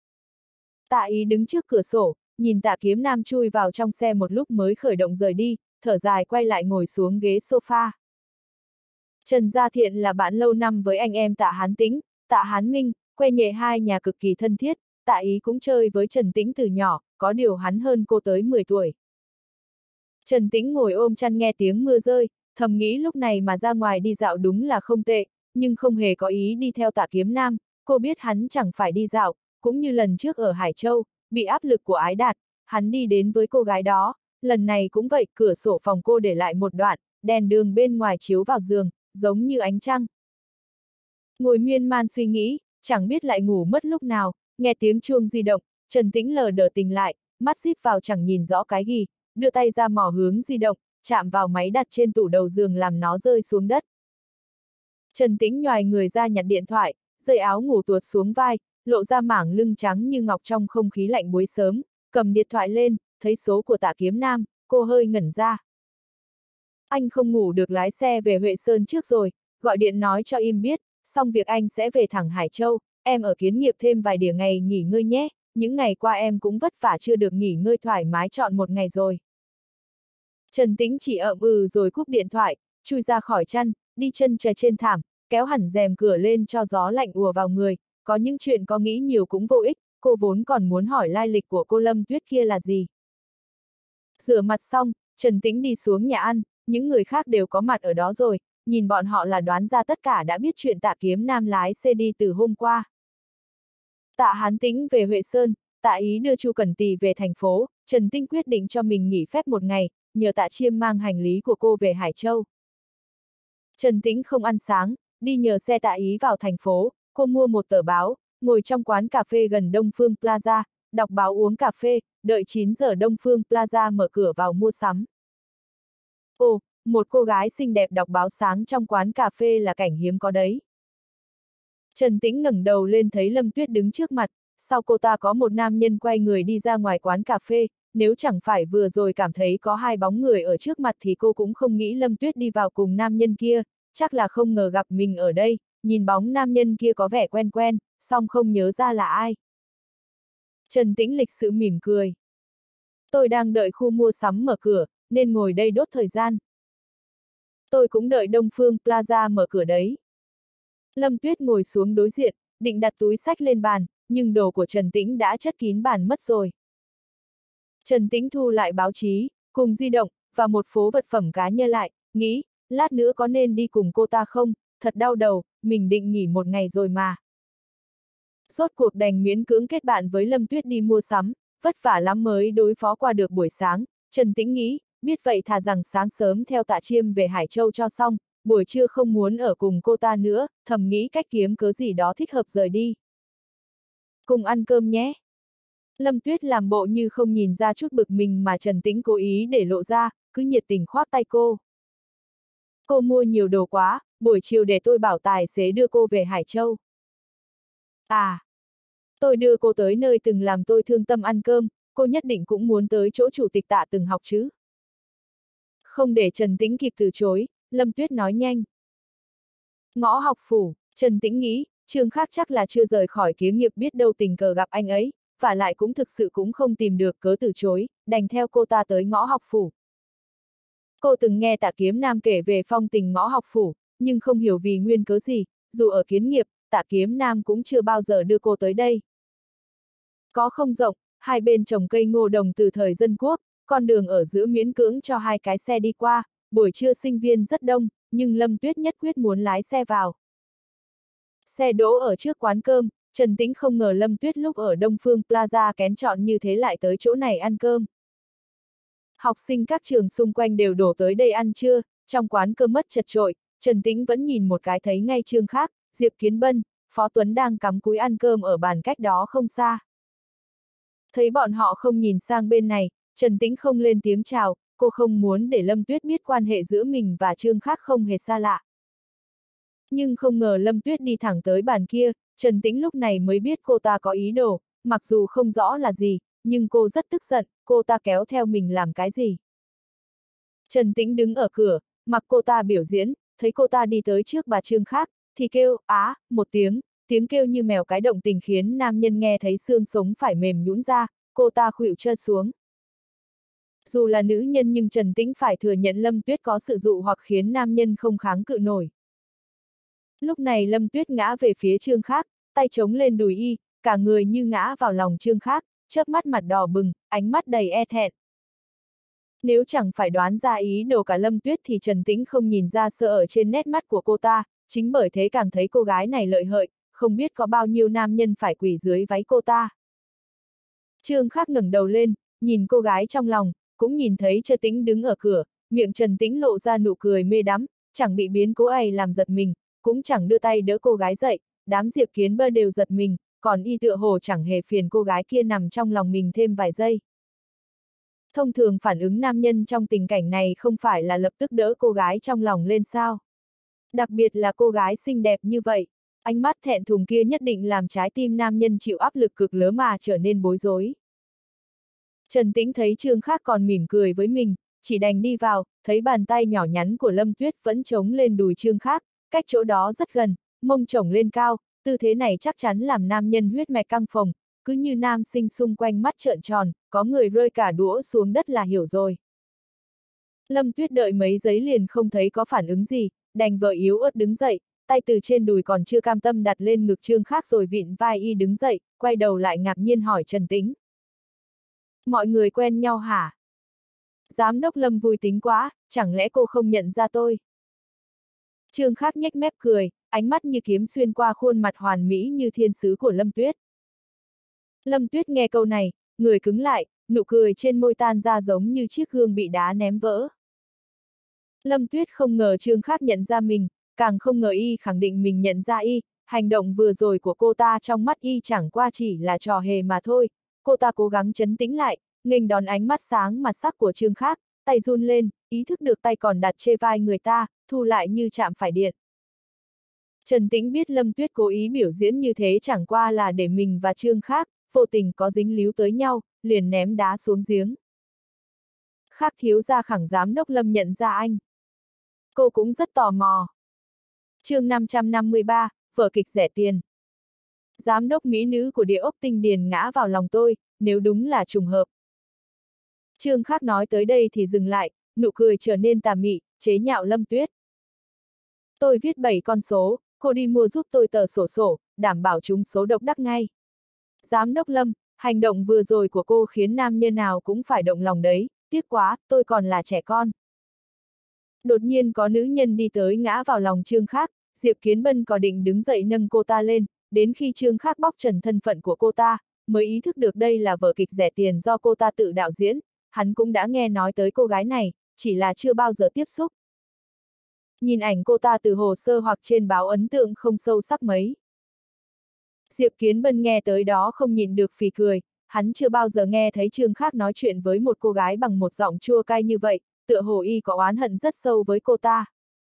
Tạ Ý đứng trước cửa sổ, nhìn Tạ Kiếm Nam chui vào trong xe một lúc mới khởi động rời đi, thở dài quay lại ngồi xuống ghế sofa. Trần Gia Thiện là bạn lâu năm với anh em Tạ Hán Tĩnh, Tạ Hán Minh, quê nhệ hai nhà cực kỳ thân thiết, Tạ Ý cũng chơi với Trần Tĩnh từ nhỏ, có điều hắn hơn cô tới mười tuổi. Trần Tĩnh ngồi ôm chăn nghe tiếng mưa rơi, thầm nghĩ lúc này mà ra ngoài đi dạo đúng là không tệ, nhưng không hề có ý đi theo Tạ Kiếm Nam, cô biết hắn chẳng phải đi dạo, cũng như lần trước ở Hải Châu, bị áp lực của Ái Đạt, hắn đi đến với cô gái đó, lần này cũng vậy, cửa sổ phòng cô để lại một đoạn, đèn đường bên ngoài chiếu vào giường, giống như ánh trăng. Ngồi miên man suy nghĩ, chẳng biết lại ngủ mất lúc nào, nghe tiếng chuông di động, Trần Tĩnh lờ đờ tỉnh lại, mắt díp vào chẳng nhìn rõ cái gì, đưa tay ra mò hướng di động, chạm vào máy đặt trên tủ đầu giường làm nó rơi xuống đất. Trần Tĩnh nhoài người ra nhặt điện thoại, dây áo ngủ tuột xuống vai, lộ ra mảng lưng trắng như ngọc trong không khí lạnh buổi sớm, cầm điện thoại lên, thấy số của Tạ Kiếm Nam, cô hơi ngẩn ra. Anh không ngủ được, lái xe về Huệ Sơn trước rồi, gọi điện nói cho im biết, xong việc anh sẽ về thẳng Hải Châu, em ở Kiến Nghiệp thêm vài đĩa ngày nghỉ ngơi nhé, những ngày qua em cũng vất vả chưa được nghỉ ngơi thoải mái trọn một ngày rồi. Trần Tĩnh chỉ ậm ừ rồi cúp điện thoại, chui ra khỏi chăn, đi chân trời trên thảm, kéo hẳn rèm cửa lên cho gió lạnh ùa vào người, có những chuyện có nghĩ nhiều cũng vô ích, cô vốn còn muốn hỏi lai lịch của cô Lâm Tuyết kia là gì. Rửa mặt xong, Trần Tĩnh đi xuống nhà ăn, những người khác đều có mặt ở đó rồi, nhìn bọn họ là đoán ra tất cả đã biết chuyện Tạ Kiếm Nam lái xe đi từ hôm qua. Tạ Hán Tĩnh về Huệ Sơn, Tạ Ý đưa Chu Cẩn Tì về thành phố, Trần Tĩnh quyết định cho mình nghỉ phép một ngày, nhờ Tạ Chiêm mang hành lý của cô về Hải Châu. Trần Tĩnh không ăn sáng, đi nhờ xe Tạ Ý vào thành phố, cô mua một tờ báo, ngồi trong quán cà phê gần Đông Phương Plaza, đọc báo uống cà phê, đợi chín giờ Đông Phương Plaza mở cửa vào mua sắm. Ồ, một cô gái xinh đẹp đọc báo sáng trong quán cà phê là cảnh hiếm có đấy. Trần Tĩnh ngẩng đầu lên thấy Lâm Tuyết đứng trước mặt, sau cô ta có một nam nhân quay người đi ra ngoài quán cà phê, nếu chẳng phải vừa rồi cảm thấy có hai bóng người ở trước mặt thì cô cũng không nghĩ Lâm Tuyết đi vào cùng nam nhân kia, chắc là không ngờ gặp mình ở đây, nhìn bóng nam nhân kia có vẻ quen quen, song không nhớ ra là ai. Trần Tĩnh lịch sự mỉm cười. Tôi đang đợi khu mua sắm mở cửa, nên ngồi đây đốt thời gian. Tôi cũng đợi Đông Phương Plaza mở cửa đấy. Lâm Tuyết ngồi xuống đối diện, định đặt túi xách lên bàn, nhưng đồ của Trần Tĩnh đã chất kín bàn mất rồi. Trần Tĩnh thu lại báo chí, cùng di động, và một phố vật phẩm cá nhân lại, nghĩ, lát nữa có nên đi cùng cô ta không, thật đau đầu, mình định nghỉ một ngày rồi mà. Rốt cuộc đành miễn cưỡng kết bạn với Lâm Tuyết đi mua sắm, vất vả lắm mới đối phó qua được buổi sáng, Trần Tĩnh nghĩ, biết vậy thà rằng sáng sớm theo Tạ Chiêm về Hải Châu cho xong, buổi trưa không muốn ở cùng cô ta nữa, thầm nghĩ cách kiếm cớ gì đó thích hợp rời đi. Cùng ăn cơm nhé. Lâm Tuyết làm bộ như không nhìn ra chút bực mình mà Trần Tĩnh cố ý để lộ ra, cứ nhiệt tình khoác tay cô. Cô mua nhiều đồ quá, buổi chiều để tôi bảo tài xế đưa cô về Hải Châu. À, tôi đưa cô tới nơi từng làm tôi thương tâm ăn cơm, cô nhất định cũng muốn tới chỗ chủ tịch Tạ từng học chứ. Không để Trần Tĩnh kịp từ chối, Lâm Tuyết nói nhanh. Ngõ học phủ, Trần Tĩnh nghĩ, Trương Khác chắc là chưa rời khỏi Kiến Nghiệp, biết đâu tình cờ gặp anh ấy, và lại cũng thực sự cũng không tìm được cớ từ chối, đành theo cô ta tới ngõ học phủ. Cô từng nghe Tạ Kiếm Nam kể về phong tình ngõ học phủ, nhưng không hiểu vì nguyên cớ gì, dù ở Kiến Nghiệp, Tạ Kiếm Nam cũng chưa bao giờ đưa cô tới đây. Có không rộng, hai bên trồng cây ngô đồng từ thời dân quốc, con đường ở giữa miễn cưỡng cho hai cái xe đi qua, buổi trưa sinh viên rất đông, nhưng Lâm Tuyết nhất quyết muốn lái xe vào. Xe đỗ ở trước quán cơm, Trần Tĩnh không ngờ Lâm Tuyết lúc ở Đông Phương Plaza kén chọn như thế lại tới chỗ này ăn cơm. Học sinh các trường xung quanh đều đổ tới đây ăn trưa, trong quán cơm mất chật chội, Trần Tĩnh vẫn nhìn một cái thấy ngay Trương Khác, Diệp Kiến Bân, Phó Tuấn đang cắm cúi ăn cơm ở bàn cách đó không xa. Thấy bọn họ không nhìn sang bên này, Trần Tĩnh không lên tiếng chào, cô không muốn để Lâm Tuyết biết quan hệ giữa mình và Trương Khác không hề xa lạ. Nhưng không ngờ Lâm Tuyết đi thẳng tới bàn kia, Trần Tĩnh lúc này mới biết cô ta có ý đồ, mặc dù không rõ là gì, nhưng cô rất tức giận, cô ta kéo theo mình làm cái gì. Trần Tĩnh đứng ở cửa, mặc cô ta biểu diễn, thấy cô ta đi tới trước bà Trương Khác, thì kêu, á, một tiếng, tiếng kêu như mèo cái động tình khiến nam nhân nghe thấy xương sống phải mềm nhũn ra, cô ta khuỵu chân xuống. Dù là nữ nhân nhưng Trần Tĩnh phải thừa nhận Lâm Tuyết có sự dụ hoặc khiến nam nhân không kháng cự nổi. Lúc này Lâm Tuyết ngã về phía Trương Khác, tay chống lên đùi y, cả người như ngã vào lòng Trương Khác, chớp mắt mặt đỏ bừng, ánh mắt đầy e thẹn. Nếu chẳng phải đoán ra ý đồ cả Lâm Tuyết thì Trần Tĩnh không nhìn ra sợ ở trên nét mắt của cô ta, chính bởi thế càng thấy cô gái này lợi hại, không biết có bao nhiêu nam nhân phải quỳ dưới váy cô ta. Trương Khác ngẩng đầu lên, nhìn cô gái trong lòng, cũng nhìn thấy Trần Tĩnh đứng ở cửa, miệng Trần Tĩnh lộ ra nụ cười mê đắm, chẳng bị biến cố ấy làm giật mình, cũng chẳng đưa tay đỡ cô gái dậy, đám Diệp Kiến Bân đều giật mình, còn y tựa hồ chẳng hề phiền cô gái kia nằm trong lòng mình thêm vài giây. Thông thường phản ứng nam nhân trong tình cảnh này không phải là lập tức đỡ cô gái trong lòng lên sao. Đặc biệt là cô gái xinh đẹp như vậy, ánh mắt thẹn thùng kia nhất định làm trái tim nam nhân chịu áp lực cực lớn mà trở nên bối rối. Trần Tĩnh thấy Trương Khác còn mỉm cười với mình, chỉ đành đi vào, thấy bàn tay nhỏ nhắn của Lâm Tuyết vẫn chống lên đùi Trương Khác, cách chỗ đó rất gần, mông chổng lên cao, tư thế này chắc chắn làm nam nhân huyết mạch căng phồng, cứ như nam sinh xung quanh mắt trợn tròn, có người rơi cả đũa xuống đất là hiểu rồi. Lâm Tuyết đợi mấy giây liền không thấy có phản ứng gì, đành vợ yếu ớt đứng dậy, tay từ trên đùi còn chưa cam tâm đặt lên ngực Trương Khác rồi vịn vai y đứng dậy, quay đầu lại ngạc nhiên hỏi Trần Tĩnh. Mọi người quen nhau hả? Giám đốc Lâm vui tính quá, chẳng lẽ cô không nhận ra tôi? Trương Khác nhếch mép cười, ánh mắt như kiếm xuyên qua khuôn mặt hoàn mỹ như thiên sứ của Lâm Tuyết. Lâm Tuyết nghe câu này, người cứng lại, nụ cười trên môi tan ra giống như chiếc gương bị đá ném vỡ. Lâm Tuyết không ngờ Trương Khác nhận ra mình, càng không ngờ y khẳng định mình nhận ra y, hành động vừa rồi của cô ta trong mắt y chẳng qua chỉ là trò hề mà thôi. Cô ta cố gắng trấn tĩnh lại, nghênh đón ánh mắt sáng mặt sắc của Trương Khác, tay run lên, ý thức được tay còn đặt trên vai người ta, thu lại như chạm phải điện. Trần Tĩnh biết Lâm Tuyết cố ý biểu diễn như thế chẳng qua là để mình và Trương Khác, vô tình có dính líu tới nhau, liền ném đá xuống giếng. Khác thiếu gia khẳng giám đốc Lâm nhận ra anh. Cô cũng rất tò mò. Chương năm trăm năm mươi ba, vở kịch rẻ tiền. Giám đốc mỹ nữ của địa ốc Tinh Điền ngã vào lòng tôi, nếu đúng là trùng hợp. Trương Khác nói tới đây thì dừng lại, nụ cười trở nên tà mị, chế nhạo Lâm Tuyết. Tôi viết bảy con số, cô đi mua giúp tôi tờ sổ sổ, đảm bảo chúng số độc đắc ngay. Giám đốc Lâm, hành động vừa rồi của cô khiến nam nhân nào cũng phải động lòng đấy, tiếc quá, tôi còn là trẻ con. Đột nhiên có nữ nhân đi tới ngã vào lòng Trương Khác, Diệp Kiến Bân có định đứng dậy nâng cô ta lên, đến khi Trương Khác bóc trần thân phận của cô ta, mới ý thức được đây là vở kịch rẻ tiền do cô ta tự đạo diễn, hắn cũng đã nghe nói tới cô gái này, chỉ là chưa bao giờ tiếp xúc. Nhìn ảnh cô ta từ hồ sơ hoặc trên báo ấn tượng không sâu sắc mấy. Diệp Kiến Bân nghe tới đó không nhịn được phì cười, hắn chưa bao giờ nghe thấy Trương Khác nói chuyện với một cô gái bằng một giọng chua cay như vậy, tựa hồ y có oán hận rất sâu với cô ta.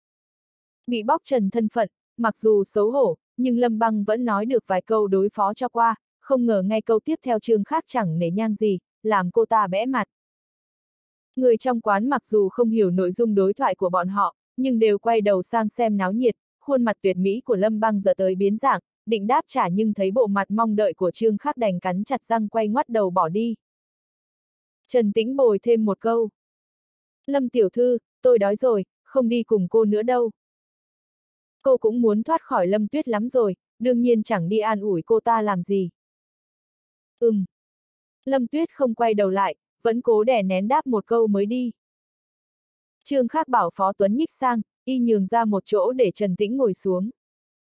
Bị bóc trần thân phận, mặc dù xấu hổ, nhưng Lâm Băng vẫn nói được vài câu đối phó cho qua, không ngờ ngay câu tiếp theo Trương Khác chẳng nể nhang gì, làm cô ta bẽ mặt. Người trong quán mặc dù không hiểu nội dung đối thoại của bọn họ, nhưng đều quay đầu sang xem náo nhiệt, khuôn mặt tuyệt mỹ của Lâm Băng giờ tới biến dạng, định đáp trả nhưng thấy bộ mặt mong đợi của Trương Khác đành cắn chặt răng quay ngoắt đầu bỏ đi. Trần Tĩnh bồi thêm một câu. Lâm tiểu thư, tôi đói rồi, không đi cùng cô nữa đâu. Cô cũng muốn thoát khỏi Lâm Tuyết lắm rồi, đương nhiên chẳng đi an ủi cô ta làm gì. Ừm. Lâm Tuyết không quay đầu lại, vẫn cố đè nén đáp một câu mới đi. Trương Khác bảo Phó Tuấn nhích sang, y nhường ra một chỗ để Trần Tĩnh ngồi xuống.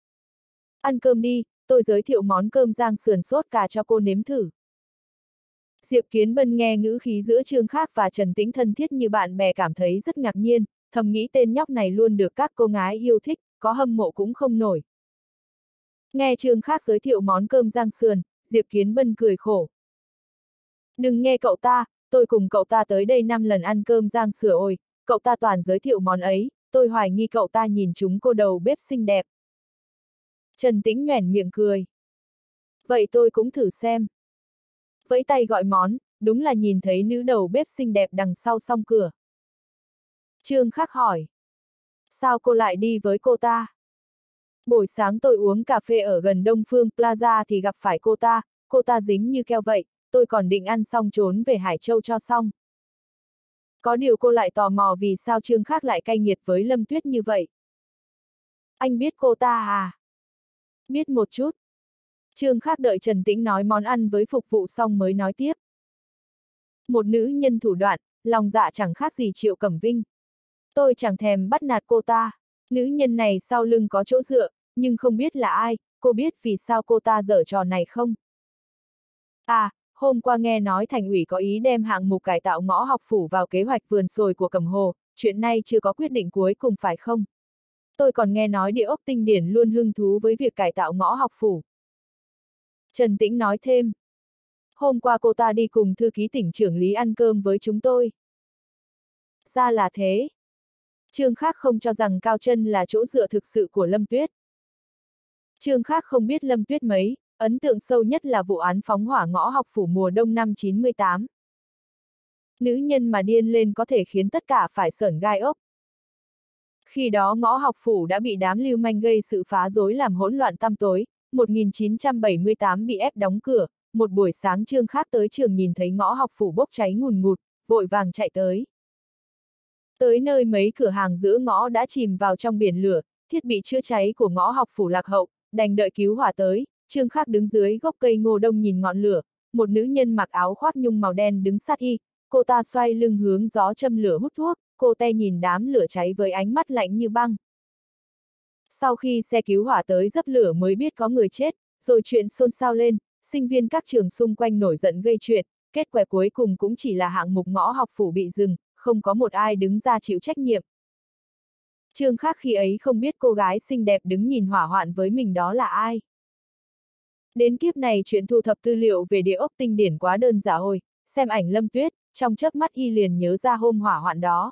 Ăn cơm đi, tôi giới thiệu món cơm rang sườn sốt cà cho cô nếm thử. Diệp Kiến Bân nghe ngữ khí giữa Trương Khác và Trần Tĩnh thân thiết như bạn bè cảm thấy rất ngạc nhiên, thầm nghĩ tên nhóc này luôn được các cô gái yêu thích, có hâm mộ cũng không nổi. Nghe Trương Khác giới thiệu món cơm rang sườn, Diệp Kiến Bân cười khổ. Đừng nghe cậu ta, tôi cùng cậu ta tới đây năm lần ăn cơm rang sửa ôi, cậu ta toàn giới thiệu món ấy, tôi hoài nghi cậu ta nhìn chúng cô đầu bếp xinh đẹp. Trần Tĩnh nhoẻn miệng cười. Vậy tôi cũng thử xem. Vẫy tay gọi món, đúng là nhìn thấy nữ đầu bếp xinh đẹp đằng sau song cửa. Trương Khác hỏi. Sao cô lại đi với cô ta? Buổi sáng tôi uống cà phê ở gần Đông Phương Plaza thì gặp phải cô ta, cô ta dính như keo vậy, tôi còn định ăn xong trốn về Hải Châu cho xong. Có điều cô lại tò mò vì sao Trương Khác lại cay nghiệt với Lâm Tuyết như vậy. Anh biết cô ta à? Biết một chút. Trương Khác đợi Trần Tĩnh nói món ăn với phục vụ xong mới nói tiếp. Một nữ nhân thủ đoạn, lòng dạ chẳng khác gì Triệu Cẩm Vinh. Tôi chẳng thèm bắt nạt cô ta. Nữ nhân này sau lưng có chỗ dựa, nhưng không biết là ai, cô biết vì sao cô ta giở trò này không? À, Hôm qua nghe nói thành ủy có ý đem hạng mục cải tạo ngõ học phủ vào kế hoạch vườn sồi của Cẩm Hồ, chuyện này chưa có quyết định cuối cùng phải không? Tôi còn nghe nói Địa ốc Tinh Điển luôn hứng thú với việc cải tạo ngõ học phủ. Trần Tĩnh nói thêm. Hôm qua cô ta đi cùng thư ký tỉnh trưởng Lý ăn cơm với chúng tôi. Ra là thế. Trương Khác không cho rằng Cao Trân là chỗ dựa thực sự của Lâm Tuyết. Trương Khác không biết Lâm Tuyết mấy, ấn tượng sâu nhất là vụ án phóng hỏa ngõ học phủ mùa đông năm chín mươi tám. Nữ nhân mà điên lên có thể khiến tất cả phải sởn gai ốc. Khi đó ngõ học phủ đã bị đám lưu manh gây sự phá rối làm hỗn loạn tăm tối, một nghìn chín trăm bảy mươi tám bị ép đóng cửa, một buổi sáng Trương Khác tới trường nhìn thấy ngõ học phủ bốc cháy ngùn ngụt, vội vàng chạy tới. Tới nơi mấy cửa hàng giữa ngõ đã chìm vào trong biển lửa, thiết bị chữa cháy của ngõ học phủ lạc hậu, đành đợi cứu hỏa tới, Trương Khác đứng dưới gốc cây ngô đông nhìn ngọn lửa, một nữ nhân mặc áo khoác nhung màu đen đứng sát y, cô ta xoay lưng hướng gió châm lửa hút thuốc, cô ta nhìn đám lửa cháy với ánh mắt lạnh như băng. Sau khi xe cứu hỏa tới dập lửa mới biết có người chết, rồi chuyện xôn xao lên, sinh viên các trường xung quanh nổi giận gây chuyện, kết quả cuối cùng cũng chỉ là hạng mục ngõ học phủ bị dừng, không có một ai đứng ra chịu trách nhiệm. Trương Khác khi ấy không biết cô gái xinh đẹp đứng nhìn hỏa hoạn với mình đó là ai. Đến kiếp này chuyện thu thập tư liệu về Địa ốc Tinh Điển quá đơn giản rồi, xem ảnh Lâm Tuyết, trong chớp mắt y liền nhớ ra hôm hỏa hoạn đó.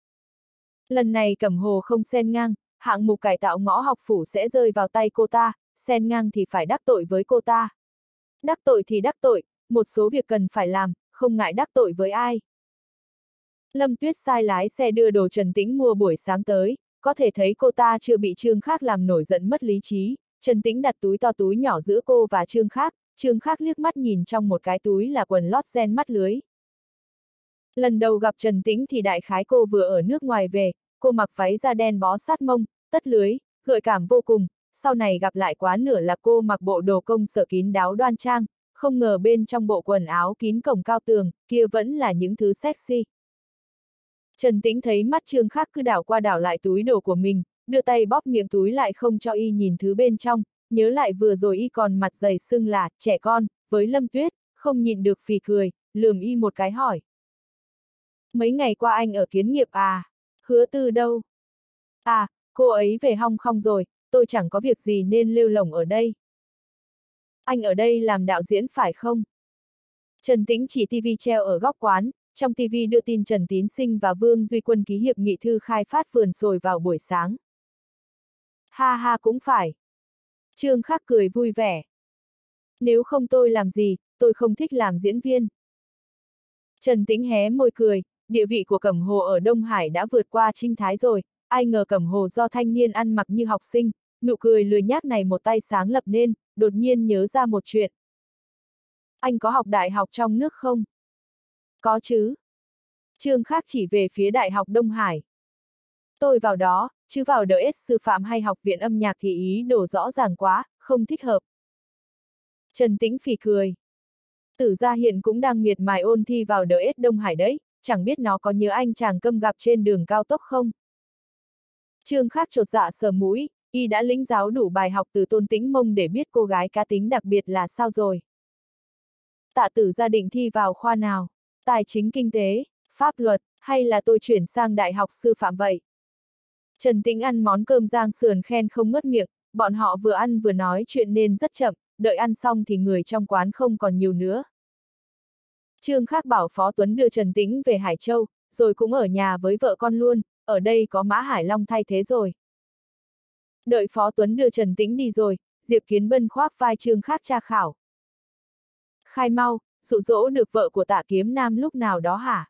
Lần này Cẩm Hồ không xen ngang, hạng mục cải tạo ngõ học phủ sẽ rơi vào tay cô ta, xen ngang thì phải đắc tội với cô ta. Đắc tội thì đắc tội, một số việc cần phải làm, không ngại đắc tội với ai. Lâm Tuyết sai lái xe đưa đồ Trần Tĩnh mua buổi sáng tới, có thể thấy cô ta chưa bị Trương Khác làm nổi giận mất lý trí. Trần Tĩnh đặt túi to túi nhỏ giữa cô và Trương Khác, Trương Khác liếc mắt nhìn trong một cái túi là quần lót ren mắt lưới. Lần đầu gặp Trần Tĩnh thì đại khái cô vừa ở nước ngoài về, cô mặc váy da đen bó sát mông, tất lưới, gợi cảm vô cùng, sau này gặp lại quá nửa là cô mặc bộ đồ công sở kín đáo đoan trang, không ngờ bên trong bộ quần áo kín cổng cao tường, kia vẫn là những thứ sexy. Trần Tĩnh thấy mắt Trương Khác cứ đảo qua đảo lại túi đồ của mình, đưa tay bóp miệng túi lại không cho y nhìn thứ bên trong, nhớ lại vừa rồi y còn mặt dày sưng là trẻ con, với Lâm Tuyết, không nhịn được phì cười, lườm y một cái hỏi. Mấy ngày qua anh ở Kiến Nghiệp à? Hứa Tư đâu? À, cô ấy về Hong Kong rồi, tôi chẳng có việc gì nên lêu lổng ở đây. Anh ở đây làm đạo diễn phải không? Trần Tĩnh chỉ tivi treo ở góc quán, trong tivi đưa tin Trần Tín Sinh và Vương Duy Quân ký hiệp nghị thư khai phát vườn sồi vào buổi sáng. Ha ha cũng phải. Trương Khác cười vui vẻ. Nếu không tôi làm gì, tôi không thích làm diễn viên. Trần Tĩnh hé môi cười, địa vị của Cẩm Hồ ở Đông Hải đã vượt qua Trinh Thái rồi, ai ngờ Cẩm Hồ do thanh niên ăn mặc như học sinh, nụ cười lười nhác này một tay sáng lập nên, đột nhiên nhớ ra một chuyện. Anh có học đại học trong nước không? Có chứ. Trương Khác chỉ về phía Đại học Đông Hải. Tôi vào đó, chứ vào đờ ét sư phạm hay học viện âm nhạc thì ý đồ rõ ràng quá, không thích hợp. Trần Tĩnh phì cười. Tử Gia hiện cũng đang miệt mài ôn thi vào đờ ét Đông Hải đấy, chẳng biết nó có nhớ anh chàng câm gặp trên đường cao tốc không? Trương Khác chột dạ sờ mũi, y đã lĩnh giáo đủ bài học từ Tôn Tĩnh Mông để biết cô gái cá tính đặc biệt là sao rồi. Tạ Tử Gia định thi vào khoa nào? Tài chính kinh tế, pháp luật, hay là tôi chuyển sang đại học sư phạm vậy? Trần Tĩnh ăn món cơm rang sườn khen không ngớt miệng, bọn họ vừa ăn vừa nói chuyện nên rất chậm, đợi ăn xong thì người trong quán không còn nhiều nữa. Trương Khác bảo Phó Tuấn đưa Trần Tĩnh về Hải Châu, rồi cũng ở nhà với vợ con luôn, ở đây có Mã Hải Long thay thế rồi. Đợi Phó Tuấn đưa Trần Tĩnh đi rồi, Diệp Kiến Bân khoác vai Trương Khác tra khảo. Khai mau, dụ dỗ được vợ của Tạ Kiếm Nam lúc nào đó hả?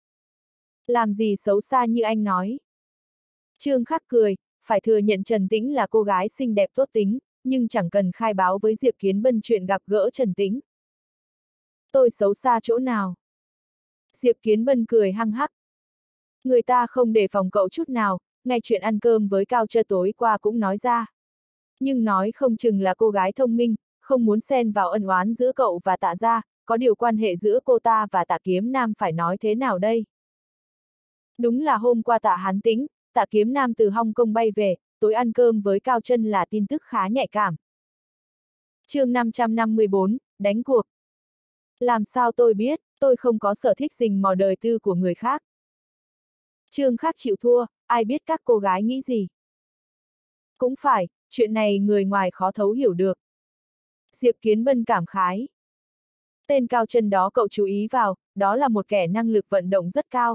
Làm gì xấu xa như anh nói? Trương Khác cười, phải thừa nhận Trần Tĩnh là cô gái xinh đẹp tốt tính, nhưng chẳng cần khai báo với Diệp Kiến Bân chuyện gặp gỡ Trần Tĩnh. Tôi xấu xa chỗ nào? Diệp Kiến Bân cười hăng hắc. Người ta không đề phòng cậu chút nào, ngay chuyện ăn cơm với Cao Trơ tối qua cũng nói ra. Nhưng nói không chừng là cô gái thông minh, không muốn xen vào ân oán giữa cậu và Tạ gia, có điều quan hệ giữa cô ta và Tạ Kiếm Nam phải nói thế nào đây? Đúng là hôm qua Tạ Hán Tĩnh, Tạ Kiếm Nam từ Hong Kong bay về, tối ăn cơm với Cao Trân là tin tức khá nhạy cảm. Chương năm trăm năm mươi bốn, đánh cuộc. Làm sao tôi biết, tôi không có sở thích rình mò đời tư của người khác. Trương Khắc chịu thua, ai biết các cô gái nghĩ gì. Cũng phải, chuyện này người ngoài khó thấu hiểu được. Diệp Kiến Bân cảm khái. Tên cao chân đó cậu chú ý vào, đó là một kẻ năng lực vận động rất cao.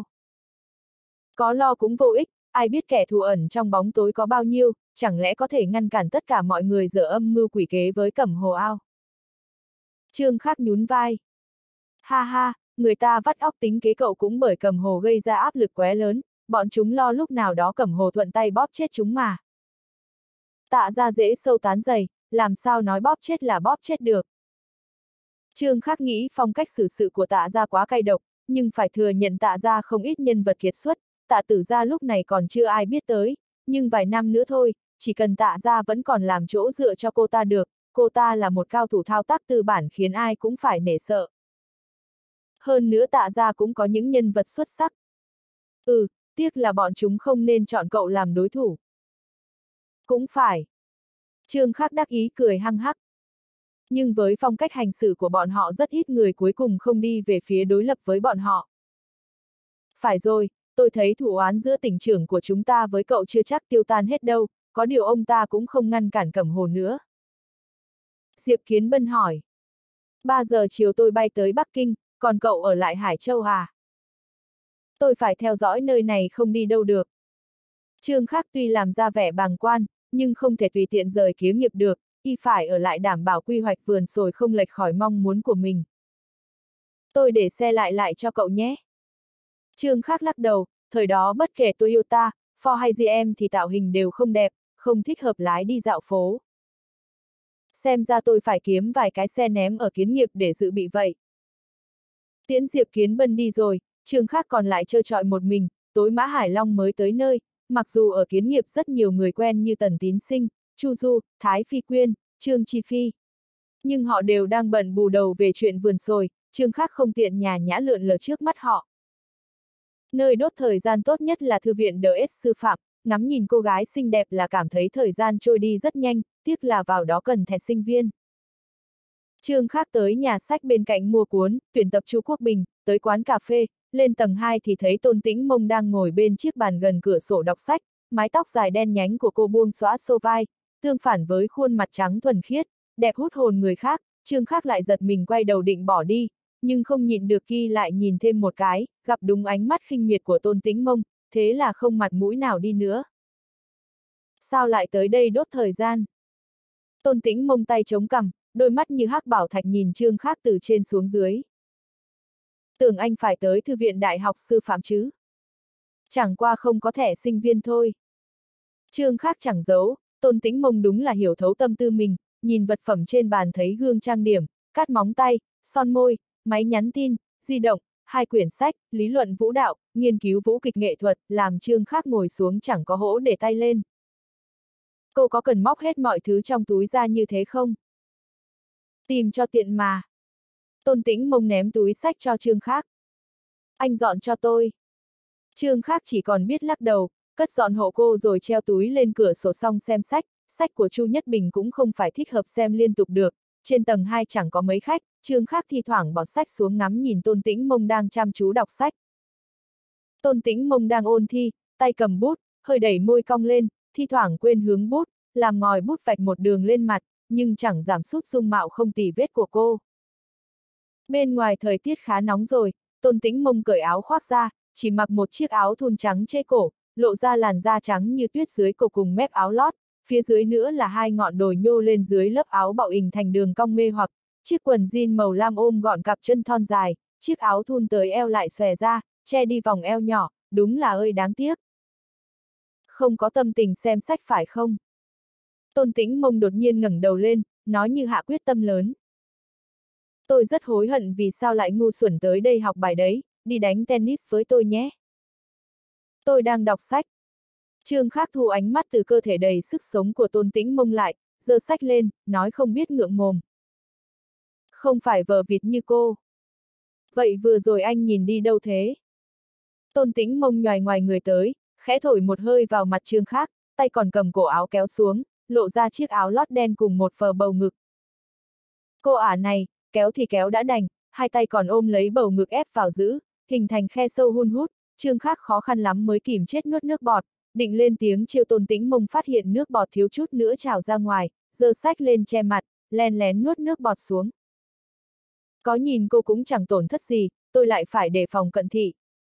Có lo cũng vô ích, ai biết kẻ thù ẩn trong bóng tối có bao nhiêu, chẳng lẽ có thể ngăn cản tất cả mọi người dở âm mưu quỷ kế với Cẩm Hồ Ao. Trương Khắc nhún vai. Ha ha, người ta vắt óc tính kế cậu cũng bởi Cẩm Hồ gây ra áp lực quá lớn, bọn chúng lo lúc nào đó Cẩm Hồ thuận tay bóp chết chúng mà. Tạ ra dễ sâu tán dày, làm sao nói bóp chết là bóp chết được. Trương Khắc nghĩ phong cách xử sự của Tạ gia quá cay độc, nhưng phải thừa nhận Tạ gia không ít nhân vật kiệt xuất, Tạ Tử gia lúc này còn chưa ai biết tới, nhưng vài năm nữa thôi, chỉ cần Tạ gia vẫn còn làm chỗ dựa cho cô ta được, cô ta là một cao thủ thao tác tư bản khiến ai cũng phải nể sợ. Hơn nữa Tạ gia cũng có những nhân vật xuất sắc. Ừ, tiếc là bọn chúng không nên chọn cậu làm đối thủ. Cũng phải. Trương Khắc đắc ý cười hăng hắc. Nhưng với phong cách hành xử của bọn họ rất ít người cuối cùng không đi về phía đối lập với bọn họ. Phải rồi, tôi thấy thù oán giữa tỉnh trưởng của chúng ta với cậu chưa chắc tiêu tan hết đâu, có điều ông ta cũng không ngăn cản Cẩm Hồ nữa. Diệp Kiến Bân hỏi. ba giờ chiều tôi bay tới Bắc Kinh, còn cậu ở lại Hải Châu à? Tôi phải theo dõi nơi này không đi đâu được. Trương Khắc tuy làm ra vẻ bàng quan, nhưng không thể tùy tiện rời kiếm nghiệp được, y phải ở lại đảm bảo quy hoạch vườn sồi không lệch khỏi mong muốn của mình. Tôi để xe lại lại cho cậu nhé. Trương Khắc lắc đầu, thời đó bất kể Toyota, Ford hay giê em thì tạo hình đều không đẹp, không thích hợp lái đi dạo phố. Xem ra tôi phải kiếm vài cái xe ném ở kiến nghiệp để dự bị vậy. Tiễn Diệp Kiến Bân đi rồi, Trương Khắc còn lại trơ trọi một mình, tối Mã Hải Long mới tới nơi, mặc dù ở kiến nghiệp rất nhiều người quen như Tần Tín Sinh, Chu Du, Thái Phi Quyên, Trương Chi Phi. Nhưng họ đều đang bận bù đầu về chuyện vườn sồi, Trương Khắc không tiện nhàn nhã lượn lờ trước mắt họ. Nơi đốt thời gian tốt nhất là thư viện đê ét sư phạm, ngắm nhìn cô gái xinh đẹp là cảm thấy thời gian trôi đi rất nhanh, tiếc là vào đó cần thẻ sinh viên. Trương Khắc tới nhà sách bên cạnh mua cuốn, tuyển tập Chu Quốc Bình, tới quán cà phê, lên tầng hai thì thấy Tôn Tĩnh Mông đang ngồi bên chiếc bàn gần cửa sổ đọc sách, mái tóc dài đen nhánh của cô buông xõa xô vai, tương phản với khuôn mặt trắng thuần khiết, đẹp hút hồn người khác, Trương Khắc lại giật mình quay đầu định bỏ đi, nhưng không nhịn được Ki lại nhìn thêm một cái, gặp đúng ánh mắt khinh miệt của Tôn Tĩnh Mông, thế là không mặt mũi nào đi nữa. Sao lại tới đây đốt thời gian? Tôn Tĩnh Mông tay chống cằm, đôi mắt như hắc bảo thạch nhìn Trương Khắc từ trên xuống dưới. Tưởng anh phải tới thư viện đại học sư phạm chứ? Chẳng qua không có thẻ sinh viên thôi. Trương Khắc chẳng giấu, Tôn Tĩnh Mông đúng là hiểu thấu tâm tư mình, nhìn vật phẩm trên bàn thấy gương trang điểm, cát móng tay, son môi, máy nhắn tin, di động, hai quyển sách, lý luận vũ đạo, nghiên cứu vũ kịch nghệ thuật, làm Trương Khắc ngồi xuống chẳng có hỗ để tay lên. Cô có cần móc hết mọi thứ trong túi ra như thế không? Tìm cho tiện mà. Tôn Tĩnh Mông ném túi sách cho Trương Khắc. Anh dọn cho tôi. Trương Khắc chỉ còn biết lắc đầu, cất dọn hộ cô rồi treo túi lên cửa sổ xong xem sách, sách của Chu Nhất Bình cũng không phải thích hợp xem liên tục được, trên tầng hai chẳng có mấy khách, Trương Khắc thi thoảng bỏ sách xuống ngắm nhìn Tôn Tĩnh Mông đang chăm chú đọc sách. Tôn Tĩnh Mông đang ôn thi, tay cầm bút, hơi đẩy môi cong lên, thi thoảng quên hướng bút, làm ngòi bút vạch một đường lên mặt, nhưng chẳng giảm sút dung mạo không tì vết của cô. Bên ngoài thời tiết khá nóng rồi, Tôn Tĩnh Mông cởi áo khoác ra, chỉ mặc một chiếc áo thun trắng chê cổ, lộ ra làn da trắng như tuyết dưới cổ cùng mép áo lót, phía dưới nữa là hai ngọn đồi nhô lên dưới lớp áo bạo hình thành đường cong mê hoặc, chiếc quần jean màu lam ôm gọn cặp chân thon dài, chiếc áo thun tới eo lại xòe ra, che đi vòng eo nhỏ, đúng là ơi đáng tiếc. Không có tâm tình xem sách phải không? Tôn Tĩnh Mông đột nhiên ngẩng đầu lên, nói như hạ quyết tâm lớn. Tôi rất hối hận vì sao lại ngu xuẩn tới đây học bài đấy, đi đánh tennis với tôi nhé. Tôi đang đọc sách. Trương Khắc thu ánh mắt từ cơ thể đầy sức sống của Tôn Tĩnh Mông lại, giơ sách lên, nói không biết ngượng mồm. Không phải vờ vịt như cô. Vậy vừa rồi anh nhìn đi đâu thế? Tôn Tĩnh Mông nhoài ngoài người tới, khẽ thổi một hơi vào mặt Trương Khắc, tay còn cầm cổ áo kéo xuống, lộ ra chiếc áo lót đen cùng một phờ bầu ngực. Cô ả này, kéo thì kéo đã đành, hai tay còn ôm lấy bầu ngực ép vào giữ, hình thành khe sâu hun hút, Trương Khắc khó khăn lắm mới kìm chết nuốt nước bọt, định lên tiếng trêu Tôn Tĩnh Mông, phát hiện nước bọt thiếu chút nữa trào ra ngoài, giơ sách lên che mặt, len lén nuốt nước bọt xuống. Có nhìn cô cũng chẳng tổn thất gì, tôi lại phải đề phòng cận thị.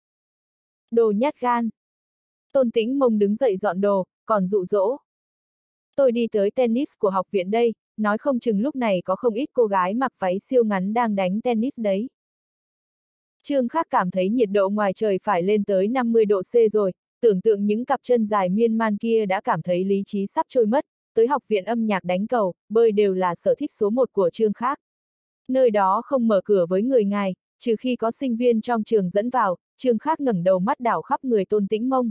Đồ nhát gan. Tôn Tĩnh Mông đứng dậy dọn đồ, còn dụ dỗ. Tôi đi tới tennis của học viện đây, nói không chừng lúc này có không ít cô gái mặc váy siêu ngắn đang đánh tennis đấy. Trương Khắc cảm thấy nhiệt độ ngoài trời phải lên tới năm mươi độ C rồi, tưởng tượng những cặp chân dài miên man kia đã cảm thấy lý trí sắp trôi mất, tới học viện âm nhạc đánh cầu, bơi đều là sở thích số một của Trương Khắc. Nơi đó không mở cửa với người ngoài, trừ khi có sinh viên trong trường dẫn vào, Trương Khắc ngẩng đầu mắt đảo khắp người Tôn Tĩnh Mông.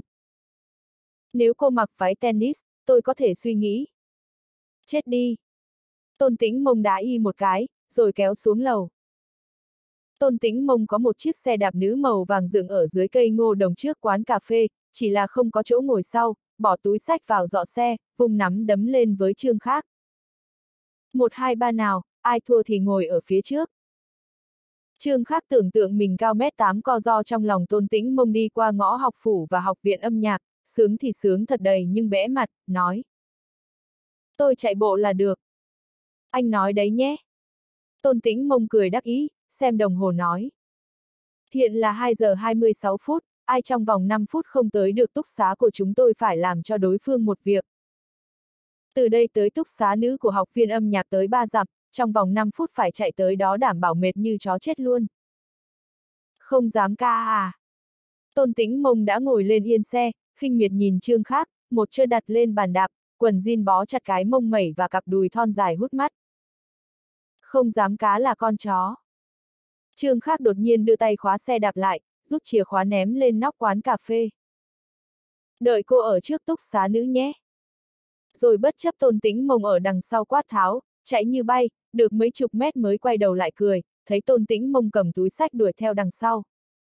Nếu cô mặc váy tennis, tôi có thể suy nghĩ. Chết đi. Tôn Tĩnh Mông đá y một cái, rồi kéo xuống lầu. Tôn Tĩnh Mông có một chiếc xe đạp nữ màu vàng dựng ở dưới cây ngô đồng trước quán cà phê, chỉ là không có chỗ ngồi sau, bỏ túi sách vào giỏ xe, vùng nắm đấm lên với Trương Khắc. Một hai ba nào, ai thua thì ngồi ở phía trước. Trương Khắc tưởng tượng mình cao mét tám co ro trong lòng Tôn Tĩnh Mông đi qua ngõ học phủ và học viện âm nhạc, sướng thì sướng thật đầy nhưng bẽ mặt, nói. Tôi chạy bộ là được. Anh nói đấy nhé. Tôn Tĩnh Mông cười đắc ý, xem đồng hồ nói. Hiện là hai giờ hai mươi sáu phút, ai trong vòng năm phút không tới được túc xá của chúng tôi phải làm cho đối phương một việc. Từ đây tới túc xá nữ của học viên âm nhạc tới ba dặm, trong vòng năm phút phải chạy tới đó đảm bảo mệt như chó chết luôn. Không dám ca à. Tôn Tĩnh Mông đã ngồi lên yên xe, khinh miệt nhìn Trương Khắc, một chân đặt lên bàn đạp, quần jean bó chặt cái mông mẩy và cặp đùi thon dài hút mắt. Không dám cá là con chó. Trương Khắc đột nhiên đưa tay khóa xe đạp lại, rút chìa khóa ném lên nóc quán cà phê. Đợi cô ở trước túc xá nữ nhé. Rồi bất chấp Tôn Tĩnh Mông ở đằng sau quát tháo, chạy như bay, được mấy chục mét mới quay đầu lại cười, thấy Tôn Tĩnh Mông cầm túi xách đuổi theo đằng sau.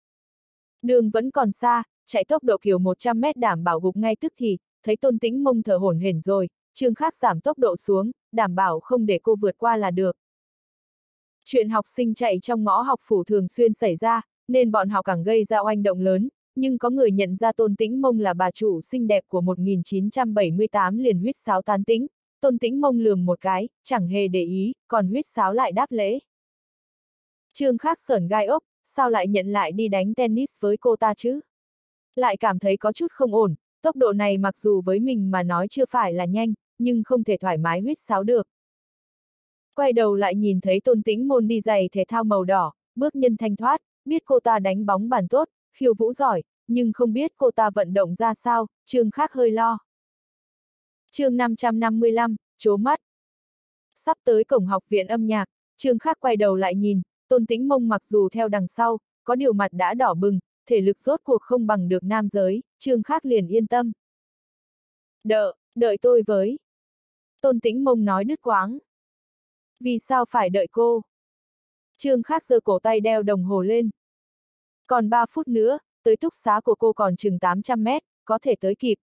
Đường vẫn còn xa, chạy tốc độ kiểu một trăm mét đảm bảo gục ngay tức thì, thấy Tôn Tĩnh Mông thở hổn hển rồi, Trương Khắc giảm tốc độ xuống, đảm bảo không để cô vượt qua là được. Chuyện học sinh chạy trong ngõ học phủ thường xuyên xảy ra, nên bọn họ càng gây ra oanh động lớn, nhưng có người nhận ra Tôn Tĩnh Mông là bà chủ xinh đẹp của một nghìn chín trăm bảy mươi tám liền huýt sáo tán tĩnh. Tôn Tĩnh Mông lườm một cái, chẳng hề để ý, còn huýt sáo lại đáp lễ. Trương Khắc sởn gai ốc, sao lại nhận lại đi đánh tennis với cô ta chứ? Lại cảm thấy có chút không ổn, tốc độ này mặc dù với mình mà nói chưa phải là nhanh, nhưng không thể thoải mái huýt sáo được. Quay đầu lại nhìn thấy Tôn Tĩnh Mông đi giày thể thao màu đỏ, bước nhân thanh thoát, biết cô ta đánh bóng bàn tốt, khiêu vũ giỏi, nhưng không biết cô ta vận động ra sao, Trương Khắc hơi lo. Chương năm trăm năm mươi lăm, trố mắt. Sắp tới cổng học viện âm nhạc, Trương Khắc quay đầu lại nhìn, Tôn Tĩnh Mông mặc dù theo đằng sau, có điều mặt đã đỏ bừng, thể lực rốt cuộc không bằng được nam giới, Trương Khắc liền yên tâm. Đợi, đợi tôi với. Tôn Tĩnh Mông nói đứt quãng. Vì sao phải đợi cô? Trương Khắc giơ cổ tay đeo đồng hồ lên. Còn ba phút nữa, tới túc xá của cô còn chừng tám trăm mét, có thể tới kịp.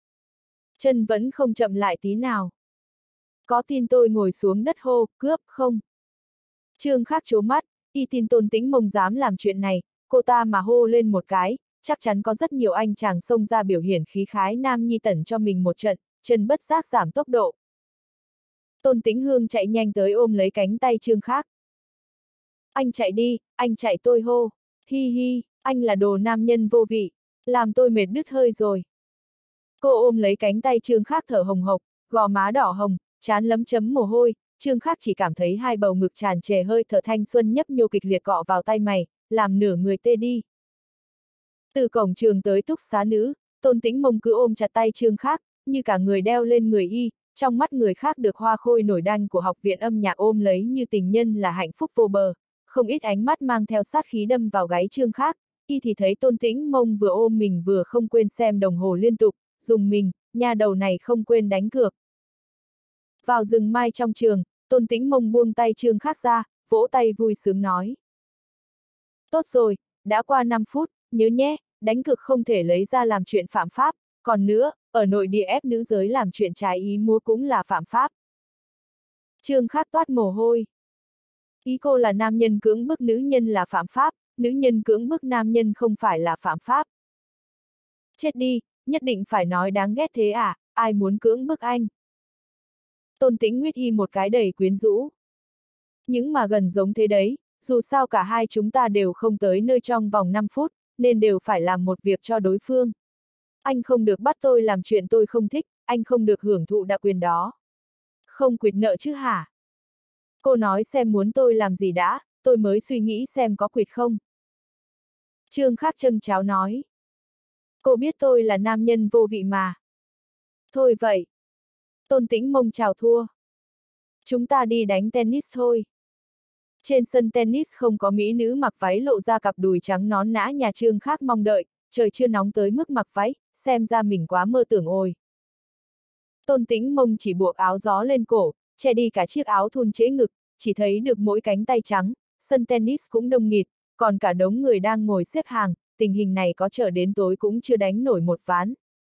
Chân vẫn không chậm lại tí nào. Có tin tôi ngồi xuống đất hô, cướp, không? Trương Khắc trố mắt, y tin Tôn Tĩnh Mông dám làm chuyện này, cô ta mà hô lên một cái, chắc chắn có rất nhiều anh chàng xông ra biểu hiện khí khái nam nhi tẩn cho mình một trận, chân bất giác giảm tốc độ. Tôn Tĩnh Hương chạy nhanh tới ôm lấy cánh tay Trương Khắc. Anh chạy đi, anh chạy tôi hô, hi hi, anh là đồ nam nhân vô vị, làm tôi mệt đứt hơi rồi. Cô ôm lấy cánh tay Trương Khắc thở hồng hộc, gò má đỏ hồng, trán lấm chấm mồ hôi, Trương Khắc chỉ cảm thấy hai bầu ngực tràn trề hơi thở thanh xuân nhấp nhô kịch liệt cọ vào tay mày, làm nửa người tê đi. Từ cổng trường tới túc xá nữ, Tôn Tĩnh Mông cứ ôm chặt tay Trương Khắc, như cả người đeo lên người y, trong mắt người khác được hoa khôi nổi đanh của học viện âm nhạc ôm lấy như tình nhân là hạnh phúc vô bờ, không ít ánh mắt mang theo sát khí đâm vào gáy Trương Khắc, y thì thấy Tôn Tĩnh Mông vừa ôm mình vừa không quên xem đồng hồ liên tục, dùng mình, nha đầu này không quên đánh cược. Vào rừng mai trong trường, Tôn Tĩnh Mông buông tay Trương Khắc ra, vỗ tay vui sướng nói. Tốt rồi, đã qua năm phút, nhớ nhé, đánh cược không thể lấy ra làm chuyện phạm pháp, còn nữa, ở nội địa ép nữ giới làm chuyện trái ý múa cũng là phạm pháp. Trương Khắc toát mồ hôi. Ý cô là nam nhân cưỡng bức nữ nhân là phạm pháp, nữ nhân cưỡng bức nam nhân không phải là phạm pháp. Chết đi, nhất định phải nói đáng ghét thế à, ai muốn cưỡng bức anh? Tôn Tĩnh Nguyết hi một cái đầy quyến rũ. Nhưng mà gần giống thế đấy, dù sao cả hai chúng ta đều không tới nơi trong vòng năm phút, nên đều phải làm một việc cho đối phương. Anh không được bắt tôi làm chuyện tôi không thích, anh không được hưởng thụ đặc quyền đó. Không quyệt nợ chứ hả? Cô nói xem muốn tôi làm gì đã, tôi mới suy nghĩ xem có quyệt không. Trương Khắc châng cháo nói. Cô biết tôi là nam nhân vô vị mà. Thôi vậy. Tôn Tĩnh Mông chào thua. Chúng ta đi đánh tennis thôi. Trên sân tennis không có mỹ nữ mặc váy lộ ra cặp đùi trắng nón nã nhà Trương Khắc mong đợi, trời chưa nóng tới mức mặc váy, xem ra mình quá mơ tưởng ôi. Tôn Tĩnh Mông chỉ buộc áo gió lên cổ, che đi cả chiếc áo thun trễ ngực, chỉ thấy được mỗi cánh tay trắng, sân tennis cũng đông nghịt, còn cả đống người đang ngồi xếp hàng, tình hình này có chờ đến tối cũng chưa đánh nổi một ván.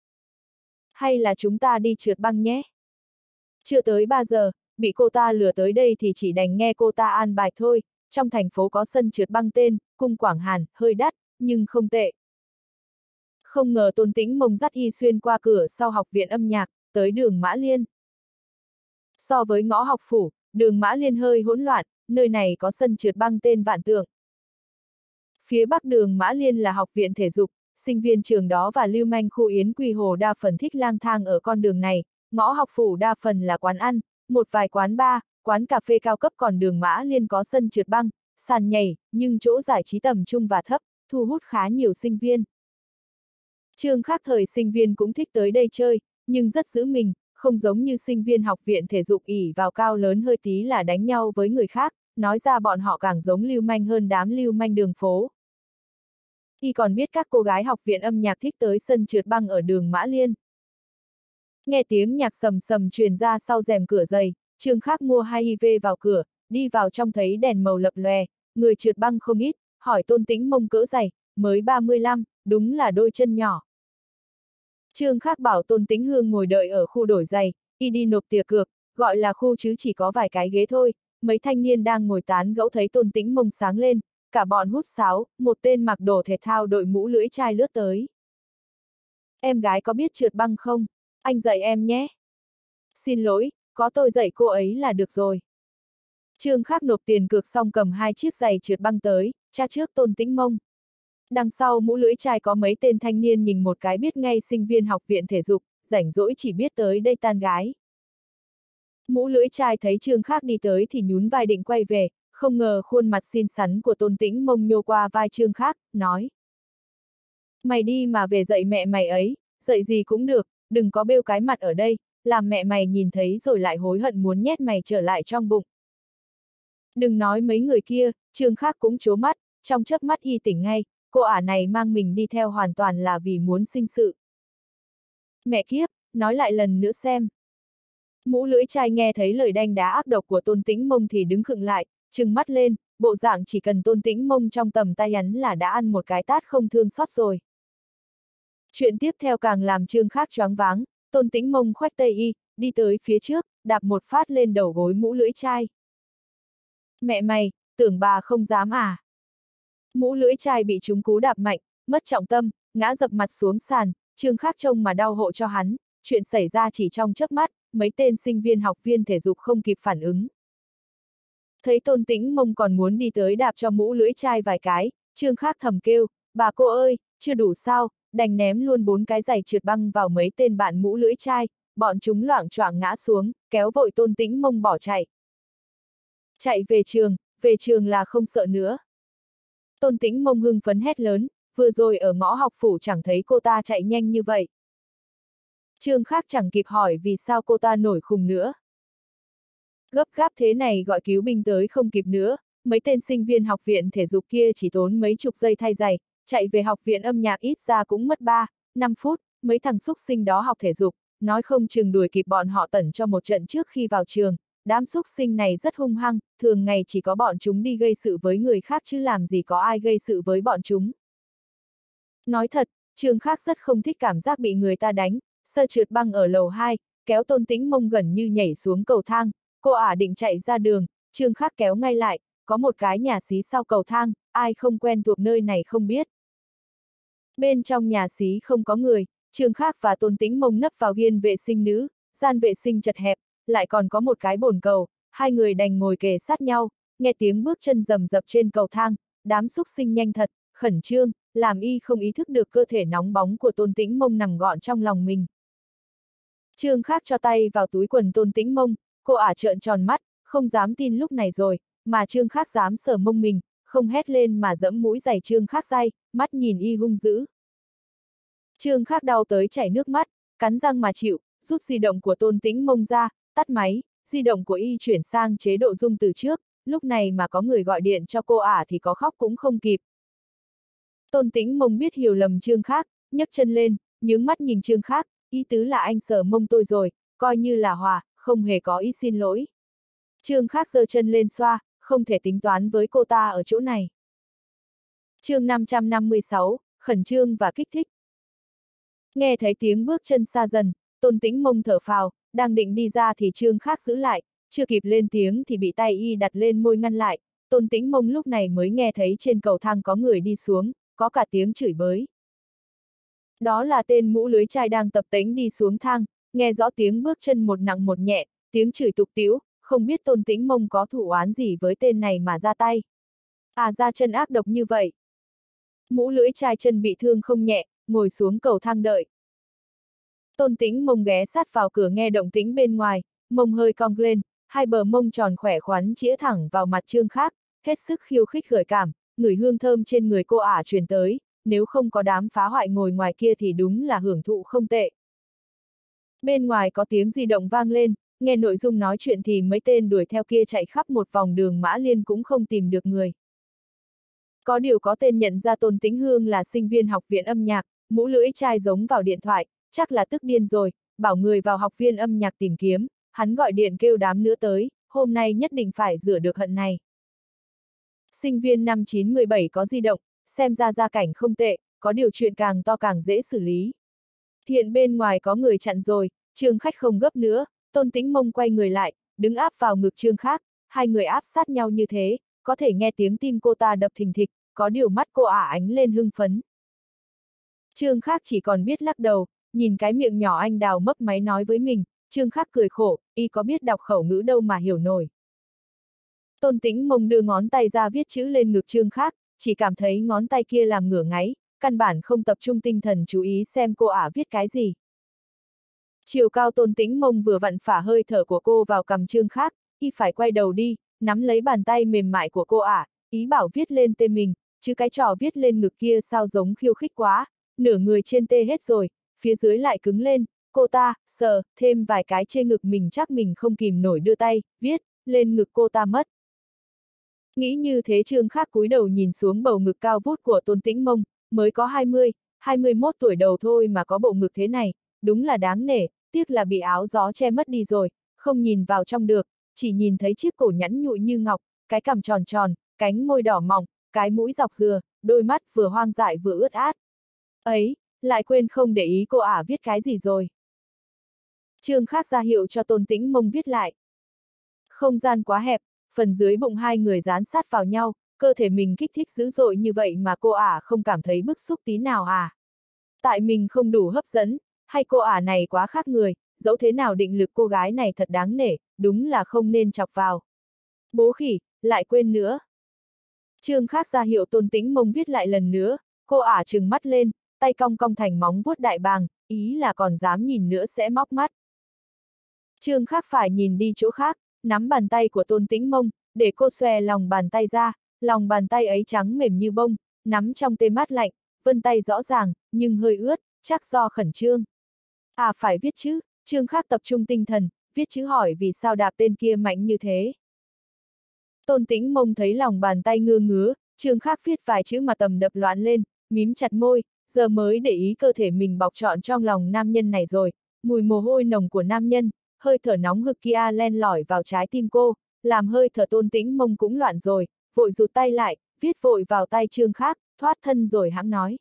Hay là chúng ta đi trượt băng nhé? Chưa tới ba giờ, bị cô ta lừa tới đây thì chỉ đành nghe cô ta an bài thôi, trong thành phố có sân trượt băng tên, Cung Quảng Hàn, hơi đắt, nhưng không tệ. Không ngờ Tôn Tĩnh Mông dắt y xuyên qua cửa sau học viện âm nhạc, tới đường Mã Liên. So với ngõ học phủ, đường Mã Liên hơi hỗn loạn, nơi này có sân trượt băng tên Vạn Tượng. Phía bắc đường Mã Liên là học viện thể dục, sinh viên trường đó và lưu manh khu Yến Quy Hồ đa phần thích lang thang ở con đường này, ngõ học phủ đa phần là quán ăn, một vài quán bar, quán cà phê cao cấp, còn đường Mã Liên có sân trượt băng, sàn nhảy, nhưng chỗ giải trí tầm trung và thấp, thu hút khá nhiều sinh viên. Trương Khắc thời sinh viên cũng thích tới đây chơi, nhưng rất giữ mình, không giống như sinh viên học viện thể dục ỷ vào cao lớn hơi tí là đánh nhau với người khác, nói ra bọn họ càng giống lưu manh hơn đám lưu manh đường phố. Y còn biết các cô gái học viện âm nhạc thích tới sân trượt băng ở đường Mã Liên. Nghe tiếng nhạc sầm sầm truyền ra sau rèm cửa dày, Trương Khắc mua hai i vê vào cửa, đi vào trong thấy đèn màu lập lòe, người trượt băng không ít, hỏi Tôn Tĩnh Mông cỡ giày, mới ba mươi lăm, đúng là đôi chân nhỏ. Trương Khắc bảo Tôn Tĩnh Hương ngồi đợi ở khu đổi giày, y đi nộp tiền cược, gọi là khu chứ chỉ có vài cái ghế thôi, mấy thanh niên đang ngồi tán gẫu thấy Tôn Tĩnh Mông sáng lên, cả bọn hút sáo, một tên mặc đồ thể thao đội mũ lưỡi chai lướt tới. Em gái có biết trượt băng không? Anh dạy em nhé. Xin lỗi, có tôi dạy cô ấy là được rồi. Trương Khắc nộp tiền cược xong cầm hai chiếc giày trượt băng tới, tra trước Tôn Tĩnh Mông. Đằng sau mũ lưỡi chai có mấy tên thanh niên nhìn một cái biết ngay sinh viên học viện thể dục, rảnh rỗi chỉ biết tới đây tan gái. Mũ lưỡi chai thấy Trương Khắc đi tới thì nhún vai định quay về, không ngờ khuôn mặt xinh xắn của Tôn Tĩnh Mông nhô qua vai Trương Khắc, nói. Mày đi mà về dạy mẹ mày ấy, dạy gì cũng được, đừng có bêu cái mặt ở đây, làm mẹ mày nhìn thấy rồi lại hối hận muốn nhét mày trở lại trong bụng. Đừng nói mấy người kia, Trương Khắc cũng trố mắt, trong chớp mắt y tỉnh ngay, cô ả này mang mình đi theo hoàn toàn là vì muốn sinh sự. Mẹ kiếp, nói lại lần nữa xem. Mũ lưỡi chai nghe thấy lời đanh đá ác độc của Tôn Tĩnh Mông thì đứng khựng lại, trừng mắt lên, bộ dạng chỉ cần Tôn Tĩnh Mông trong tầm tay hắn là đã ăn một cái tát không thương xót rồi. Chuyện tiếp theo càng làm Trương Khắc choáng váng, Tôn Tĩnh Mông khoách tay y, đi tới phía trước, đạp một phát lên đầu gối mũ lưỡi chai. Mẹ mày, tưởng bà không dám à? Mũ lưỡi chai bị trúng cú đạp mạnh, mất trọng tâm, ngã dập mặt xuống sàn, Trương Khắc trông mà đau hộ cho hắn, chuyện xảy ra chỉ trong chớp mắt, mấy tên sinh viên học viên thể dục không kịp phản ứng. Thấy Tôn Tĩnh Mông còn muốn đi tới đạp cho mũ lưỡi chai vài cái, Trương Khắc thầm kêu, bà cô ơi, chưa đủ sao, đành ném luôn bốn cái giày trượt băng vào mấy tên bạn mũ lưỡi chai, bọn chúng loạng choạng ngã xuống, kéo vội Tôn Tĩnh Mông bỏ chạy. Chạy về trường, về trường là không sợ nữa. Tôn Tĩnh Mông hưng phấn hét lớn, vừa rồi ở ngõ học phủ chẳng thấy cô ta chạy nhanh như vậy. Trương Khắc chẳng kịp hỏi vì sao cô ta nổi khùng nữa. Gấp gáp thế này gọi cứu binh tới không kịp nữa, mấy tên sinh viên học viện thể dục kia chỉ tốn mấy chục giây thay giày, chạy về học viện âm nhạc ít ra cũng mất ba, năm phút, mấy thằng xúc sinh đó học thể dục, nói không chừng đuổi kịp bọn họ tẩn cho một trận trước khi vào trường, đám xúc sinh này rất hung hăng, thường ngày chỉ có bọn chúng đi gây sự với người khác chứ làm gì có ai gây sự với bọn chúng. Nói thật, Trương Khắc rất không thích cảm giác bị người ta đánh, sơ trượt băng ở lầu hai, kéo Tôn Tĩnh Mông gần như nhảy xuống cầu thang, cô ả định chạy ra đường, Trương Khắc kéo ngay lại, có một cái nhà xí sau cầu thang, ai không quen thuộc nơi này không biết. Bên trong nhà xí không có người, Trương Khác và Tôn Tĩnh Mông nấp vào viên vệ sinh nữ, gian vệ sinh chật hẹp, lại còn có một cái bồn cầu, hai người đành ngồi kề sát nhau, nghe tiếng bước chân rầm rập trên cầu thang, đám xúc sinh nhanh thật, khẩn trương, làm y không ý thức được cơ thể nóng bóng của Tôn Tĩnh Mông nằm gọn trong lòng mình. Trương Khác cho tay vào túi quần Tôn Tĩnh Mông, cô ả trợn tròn mắt, không dám tin lúc này rồi, mà Trương Khác dám sờ mông mình, không hét lên mà giẫm mũi giày Trương Khác day, mắt nhìn y hung dữ. Trương Khác đau tới chảy nước mắt, cắn răng mà chịu, rút di động của Tôn Tĩnh Mông ra, tắt máy, di động của y chuyển sang chế độ rung từ trước, lúc này mà có người gọi điện cho cô ả thì có khóc cũng không kịp. Tôn Tĩnh Mông biết hiểu lầm Trương Khác, nhấc chân lên, nhướng mắt nhìn Trương Khác, ý tứ là anh sờ mông tôi rồi, coi như là hòa, không hề có ý xin lỗi. Trương Khác giơ chân lên xoa, không thể tính toán với cô ta ở chỗ này. Chương năm trăm năm mươi sáu, khẩn trương và kích thích. Nghe thấy tiếng bước chân xa dần, Tôn Tĩnh Mông thở phào, đang định đi ra thì Trương Khác giữ lại, chưa kịp lên tiếng thì bị tay y đặt lên môi ngăn lại. Tôn Tĩnh Mông lúc này mới nghe thấy trên cầu thang có người đi xuống, có cả tiếng chửi bới. Đó là tên mũ lưới trai đang tập tễnh đi xuống thang, nghe rõ tiếng bước chân một nặng một nhẹ, tiếng chửi tục tĩu, không biết Tôn Tĩnh Mông có thù oán gì với tên này mà ra tay. À, ra chân ác độc như vậy. Mũ lưỡi trai chân bị thương không nhẹ, ngồi xuống cầu thang đợi. Tôn Tĩnh Mông ghé sát vào cửa nghe động tĩnh bên ngoài, mông hơi cong lên, hai bờ mông tròn khỏe khoắn chĩa thẳng vào mặt Trương Khác, hết sức khiêu khích gợi cảm, ngửi hương thơm trên người cô ả truyền tới, nếu không có đám phá hoại ngồi ngoài kia thì đúng là hưởng thụ không tệ. Bên ngoài có tiếng di động vang lên, nghe nội dung nói chuyện thì mấy tên đuổi theo kia chạy khắp một vòng đường Mã Liên cũng không tìm được người. Có điều có tên nhận ra Tôn Tĩnh Hương là sinh viên học viện âm nhạc, mũ lưỡi trai giống vào điện thoại, chắc là tức điên rồi, bảo người vào học viên âm nhạc tìm kiếm, hắn gọi điện kêu đám nữa tới, hôm nay nhất định phải rửa được hận này. Sinh viên năm chín mười bảy có di động, xem ra gia cảnh không tệ, có điều chuyện càng to càng dễ xử lý. Hiện bên ngoài có người chặn rồi, Trương Khách không gấp nữa, Tôn Tĩnh Mông quay người lại, đứng áp vào ngực Trương Khác, hai người áp sát nhau như thế, có thể nghe tiếng tim cô ta đập thình thịch, có điều mắt cô ả ánh lên hưng phấn. Trương Khác chỉ còn biết lắc đầu, nhìn cái miệng nhỏ anh đào mấp máy nói với mình, Trương Khác cười khổ, y có biết đọc khẩu ngữ đâu mà hiểu nổi. Tôn Tĩnh Mông đưa ngón tay ra viết chữ lên ngực Trương Khác, chỉ cảm thấy ngón tay kia làm ngửa ngáy, căn bản không tập trung tinh thần chú ý xem cô ả viết cái gì. Chiều cao Tôn Tĩnh Mông vừa vặn phả hơi thở của cô vào cằm Trương Khác, y phải quay đầu đi, nắm lấy bàn tay mềm mại của cô ả, ý bảo viết lên tên mình, chứ cái trò viết lên ngực kia sao giống khiêu khích quá, nửa người trên tê hết rồi, phía dưới lại cứng lên, cô ta, sờ, thêm vài cái trên ngực mình chắc mình không kìm nổi đưa tay, viết, lên ngực cô ta mất. Nghĩ như thế Trương Khác cúi đầu nhìn xuống bầu ngực cao vút của Tôn Tĩnh Mông, mới có hai mươi, hai mươi mốt tuổi đầu thôi mà có bộ ngực thế này, đúng là đáng nể, tiếc là bị áo gió che mất đi rồi, không nhìn vào trong được, chỉ nhìn thấy chiếc cổ nhẵn nhụi như ngọc, cái cằm tròn tròn, cánh môi đỏ mỏng, cái mũi dọc dừa, đôi mắt vừa hoang dại vừa ướt át. Ấy, lại quên không để ý cô ả viết cái gì rồi. Trương Khác ra hiệu cho Tôn Tĩnh Mông viết lại. Không gian quá hẹp, phần dưới bụng hai người dán sát vào nhau, cơ thể mình kích thích dữ dội như vậy mà cô ả không cảm thấy bức xúc tí nào à? Tại mình không đủ hấp dẫn, hay cô ả này quá khác người, dẫu thế nào định lực cô gái này thật đáng nể, đúng là không nên chọc vào. Bố khỉ, lại quên nữa. Trương Khác ra hiệu Tôn Tĩnh Mông viết lại lần nữa, cô ả trừng mắt lên, tay cong cong thành móng vuốt đại bàng, ý là còn dám nhìn nữa sẽ móc mắt. Trương Khác phải nhìn đi chỗ khác, nắm bàn tay của Tôn Tĩnh Mông, để cô xòe lòng bàn tay ra, lòng bàn tay ấy trắng mềm như bông, nắm trong tê mát lạnh, vân tay rõ ràng, nhưng hơi ướt, chắc do khẩn trương. À phải viết chứ, Trương Khác tập trung tinh thần, viết chữ hỏi vì sao đạp tên kia mạnh như thế. Tôn Tĩnh Mông thấy lòng bàn tay ngưa ngứa, Trương Khác viết vài chữ mà tầm đập loạn lên, mím chặt môi, giờ mới để ý cơ thể mình bọc trọn trong lòng nam nhân này rồi, mùi mồ hôi nồng của nam nhân, hơi thở nóng hực kia len lỏi vào trái tim cô, làm hơi thở Tôn Tĩnh Mông cũng loạn rồi, vội rụt tay lại, viết vội vào tay Trương Khác, thoát thân rồi hãng nói.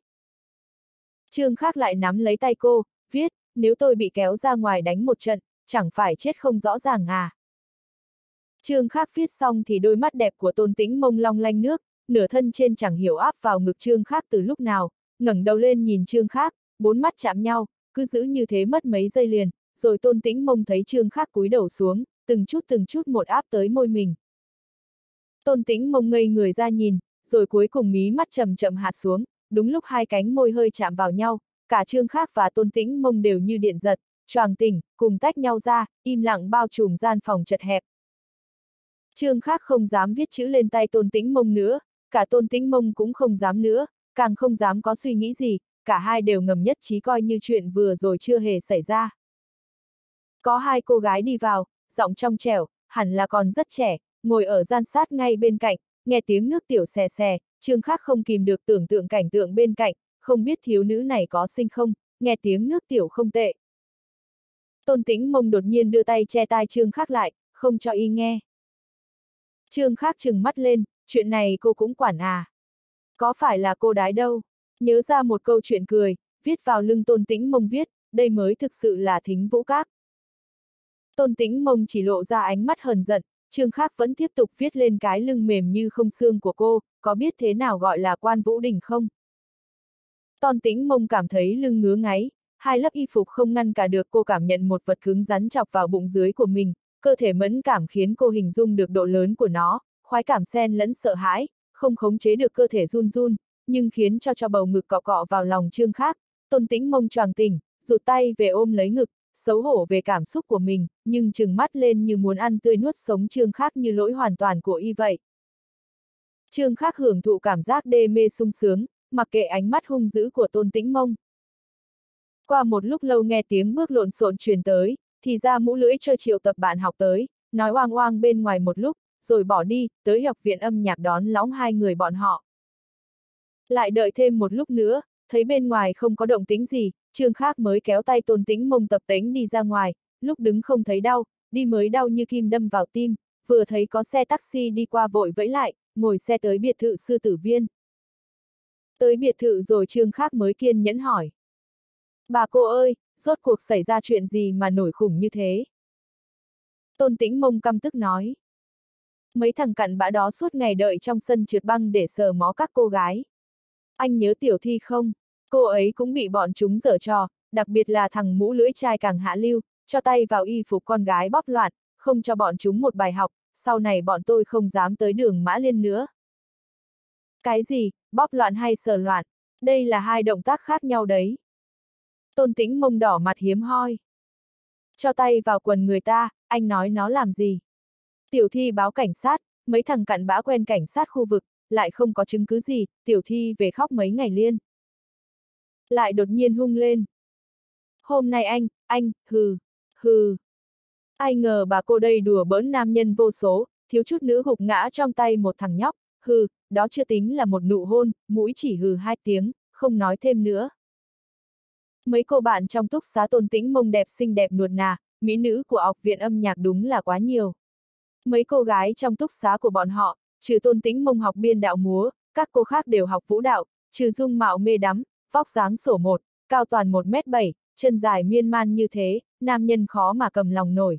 Trương Khác lại nắm lấy tay cô, viết, nếu tôi bị kéo ra ngoài đánh một trận, chẳng phải chết không rõ ràng à. Trương Khác viết xong thì đôi mắt đẹp của Tôn Tĩnh Mông long lanh nước, nửa thân trên chẳng hiểu áp vào ngực Trương Khác từ lúc nào, ngẩng đầu lên nhìn Trương Khác, bốn mắt chạm nhau, cứ giữ như thế mất mấy giây liền, rồi Tôn Tĩnh Mông thấy Trương Khác cúi đầu xuống, từng chút từng chút một áp tới môi mình. Tôn Tĩnh Mông ngây người ra nhìn, rồi cuối cùng mí mắt chậm chậm hạ xuống, đúng lúc hai cánh môi hơi chạm vào nhau, cả Trương Khác và Tôn Tĩnh Mông đều như điện giật, choàng tỉnh, cùng tách nhau ra, im lặng bao trùm gian phòng chật hẹp. Trương Khác không dám viết chữ lên tay Tôn Tĩnh Mông nữa, cả Tôn Tĩnh Mông cũng không dám nữa, càng không dám có suy nghĩ gì, cả hai đều ngầm nhất trí coi như chuyện vừa rồi chưa hề xảy ra. Có hai cô gái đi vào, giọng trong trẻo, hẳn là còn rất trẻ, ngồi ở gian sát ngay bên cạnh, nghe tiếng nước tiểu xè xè, Trương Khác không kìm được tưởng tượng cảnh tượng bên cạnh, không biết thiếu nữ này có xinh không, nghe tiếng nước tiểu không tệ. Tôn Tĩnh Mông đột nhiên đưa tay che tai Trương Khác lại, không cho y nghe. Trương Khác trừng mắt lên, chuyện này cô cũng quản à? Có phải là cô đái đâu? Nhớ ra một câu chuyện cười, viết vào lưng Tôn Tĩnh Mông viết, đây mới thực sự là Thính Vũ Các. Tôn Tĩnh Mông chỉ lộ ra ánh mắt hờn giận, Trương Khác vẫn tiếp tục viết lên cái lưng mềm như không xương của cô, có biết thế nào gọi là Quan Vũ Đình không? Tôn Tĩnh Mông cảm thấy lưng ngứa ngáy, hai lớp y phục không ngăn cả được cô cảm nhận một vật cứng rắn chọc vào bụng dưới của mình, cơ thể mẫn cảm khiến cô hình dung được độ lớn của nó, khoái cảm xen lẫn sợ hãi, không khống chế được cơ thể run run, nhưng khiến cho cho bầu ngực cọ cọ vào lòng Trương Khác. Tôn Tĩnh Mông choàng tỉnh, rụt tay về ôm lấy ngực, xấu hổ về cảm xúc của mình, nhưng trừng mắt lên như muốn ăn tươi nuốt sống Trương Khác như lỗi hoàn toàn của y vậy. Trương Khác hưởng thụ cảm giác đê mê sung sướng, mặc kệ ánh mắt hung dữ của Tôn Tĩnh Mông. Qua một lúc lâu nghe tiếng bước lộn xộn truyền tới, thì ra mũ lưỡi chơi triệu tập bạn học tới, nói oang oang bên ngoài một lúc, rồi bỏ đi, tới học viện âm nhạc đón lõng hai người bọn họ. Lại đợi thêm một lúc nữa, thấy bên ngoài không có động tĩnh gì, Trương Khác mới kéo tay Tôn Tĩnh Mông tập tễnh đi ra ngoài, lúc đứng không thấy đau, đi mới đau như kim đâm vào tim, vừa thấy có xe taxi đi qua vội vẫy lại, ngồi xe tới biệt thự Sư Tử Viên. Tới biệt thự rồi Trương Khác mới kiên nhẫn hỏi. Bà cô ơi, rốt cuộc xảy ra chuyện gì mà nổi khủng như thế? Tôn Tĩnh Mông căm tức nói. Mấy thằng cặn bã đó suốt ngày đợi trong sân trượt băng để sờ mó các cô gái. Anh nhớ Tiểu Thi không? Cô ấy cũng bị bọn chúng giở trò, đặc biệt là thằng mũ lưỡi trai càng hạ lưu, cho tay vào y phục con gái bóp loạn, không cho bọn chúng một bài học, sau này bọn tôi không dám tới đường Mã Liên nữa. Cái gì, bóp loạn hay sờ loạn? Đây là hai động tác khác nhau đấy. Tôn Tĩnh Mông đỏ mặt hiếm hoi. Cho tay vào quần người ta, anh nói nó làm gì? Tiểu Thi báo cảnh sát, mấy thằng cặn bã quen cảnh sát khu vực, lại không có chứng cứ gì, Tiểu Thi về khóc mấy ngày liên. Lại đột nhiên hung lên. Hôm nay anh, anh, hừ, hừ. Ai ngờ bà cô đây đùa bỡn nam nhân vô số, thiếu chút nữa gục ngã trong tay một thằng nhóc, hừ, đó chưa tính là một nụ hôn, mũi chỉ hừ hai tiếng, không nói thêm nữa. Mấy cô bạn trong túc xá Tôn Tĩnh Mông đẹp xinh đẹp nuột nà, mỹ nữ của học viện âm nhạc đúng là quá nhiều. Mấy cô gái trong túc xá của bọn họ, trừ Tôn Tĩnh Mông học biên đạo múa, các cô khác đều học vũ đạo, trừ dung mạo mê đắm, vóc dáng sổ một, cao toàn một mét bảy, chân dài miên man như thế, nam nhân khó mà cầm lòng nổi.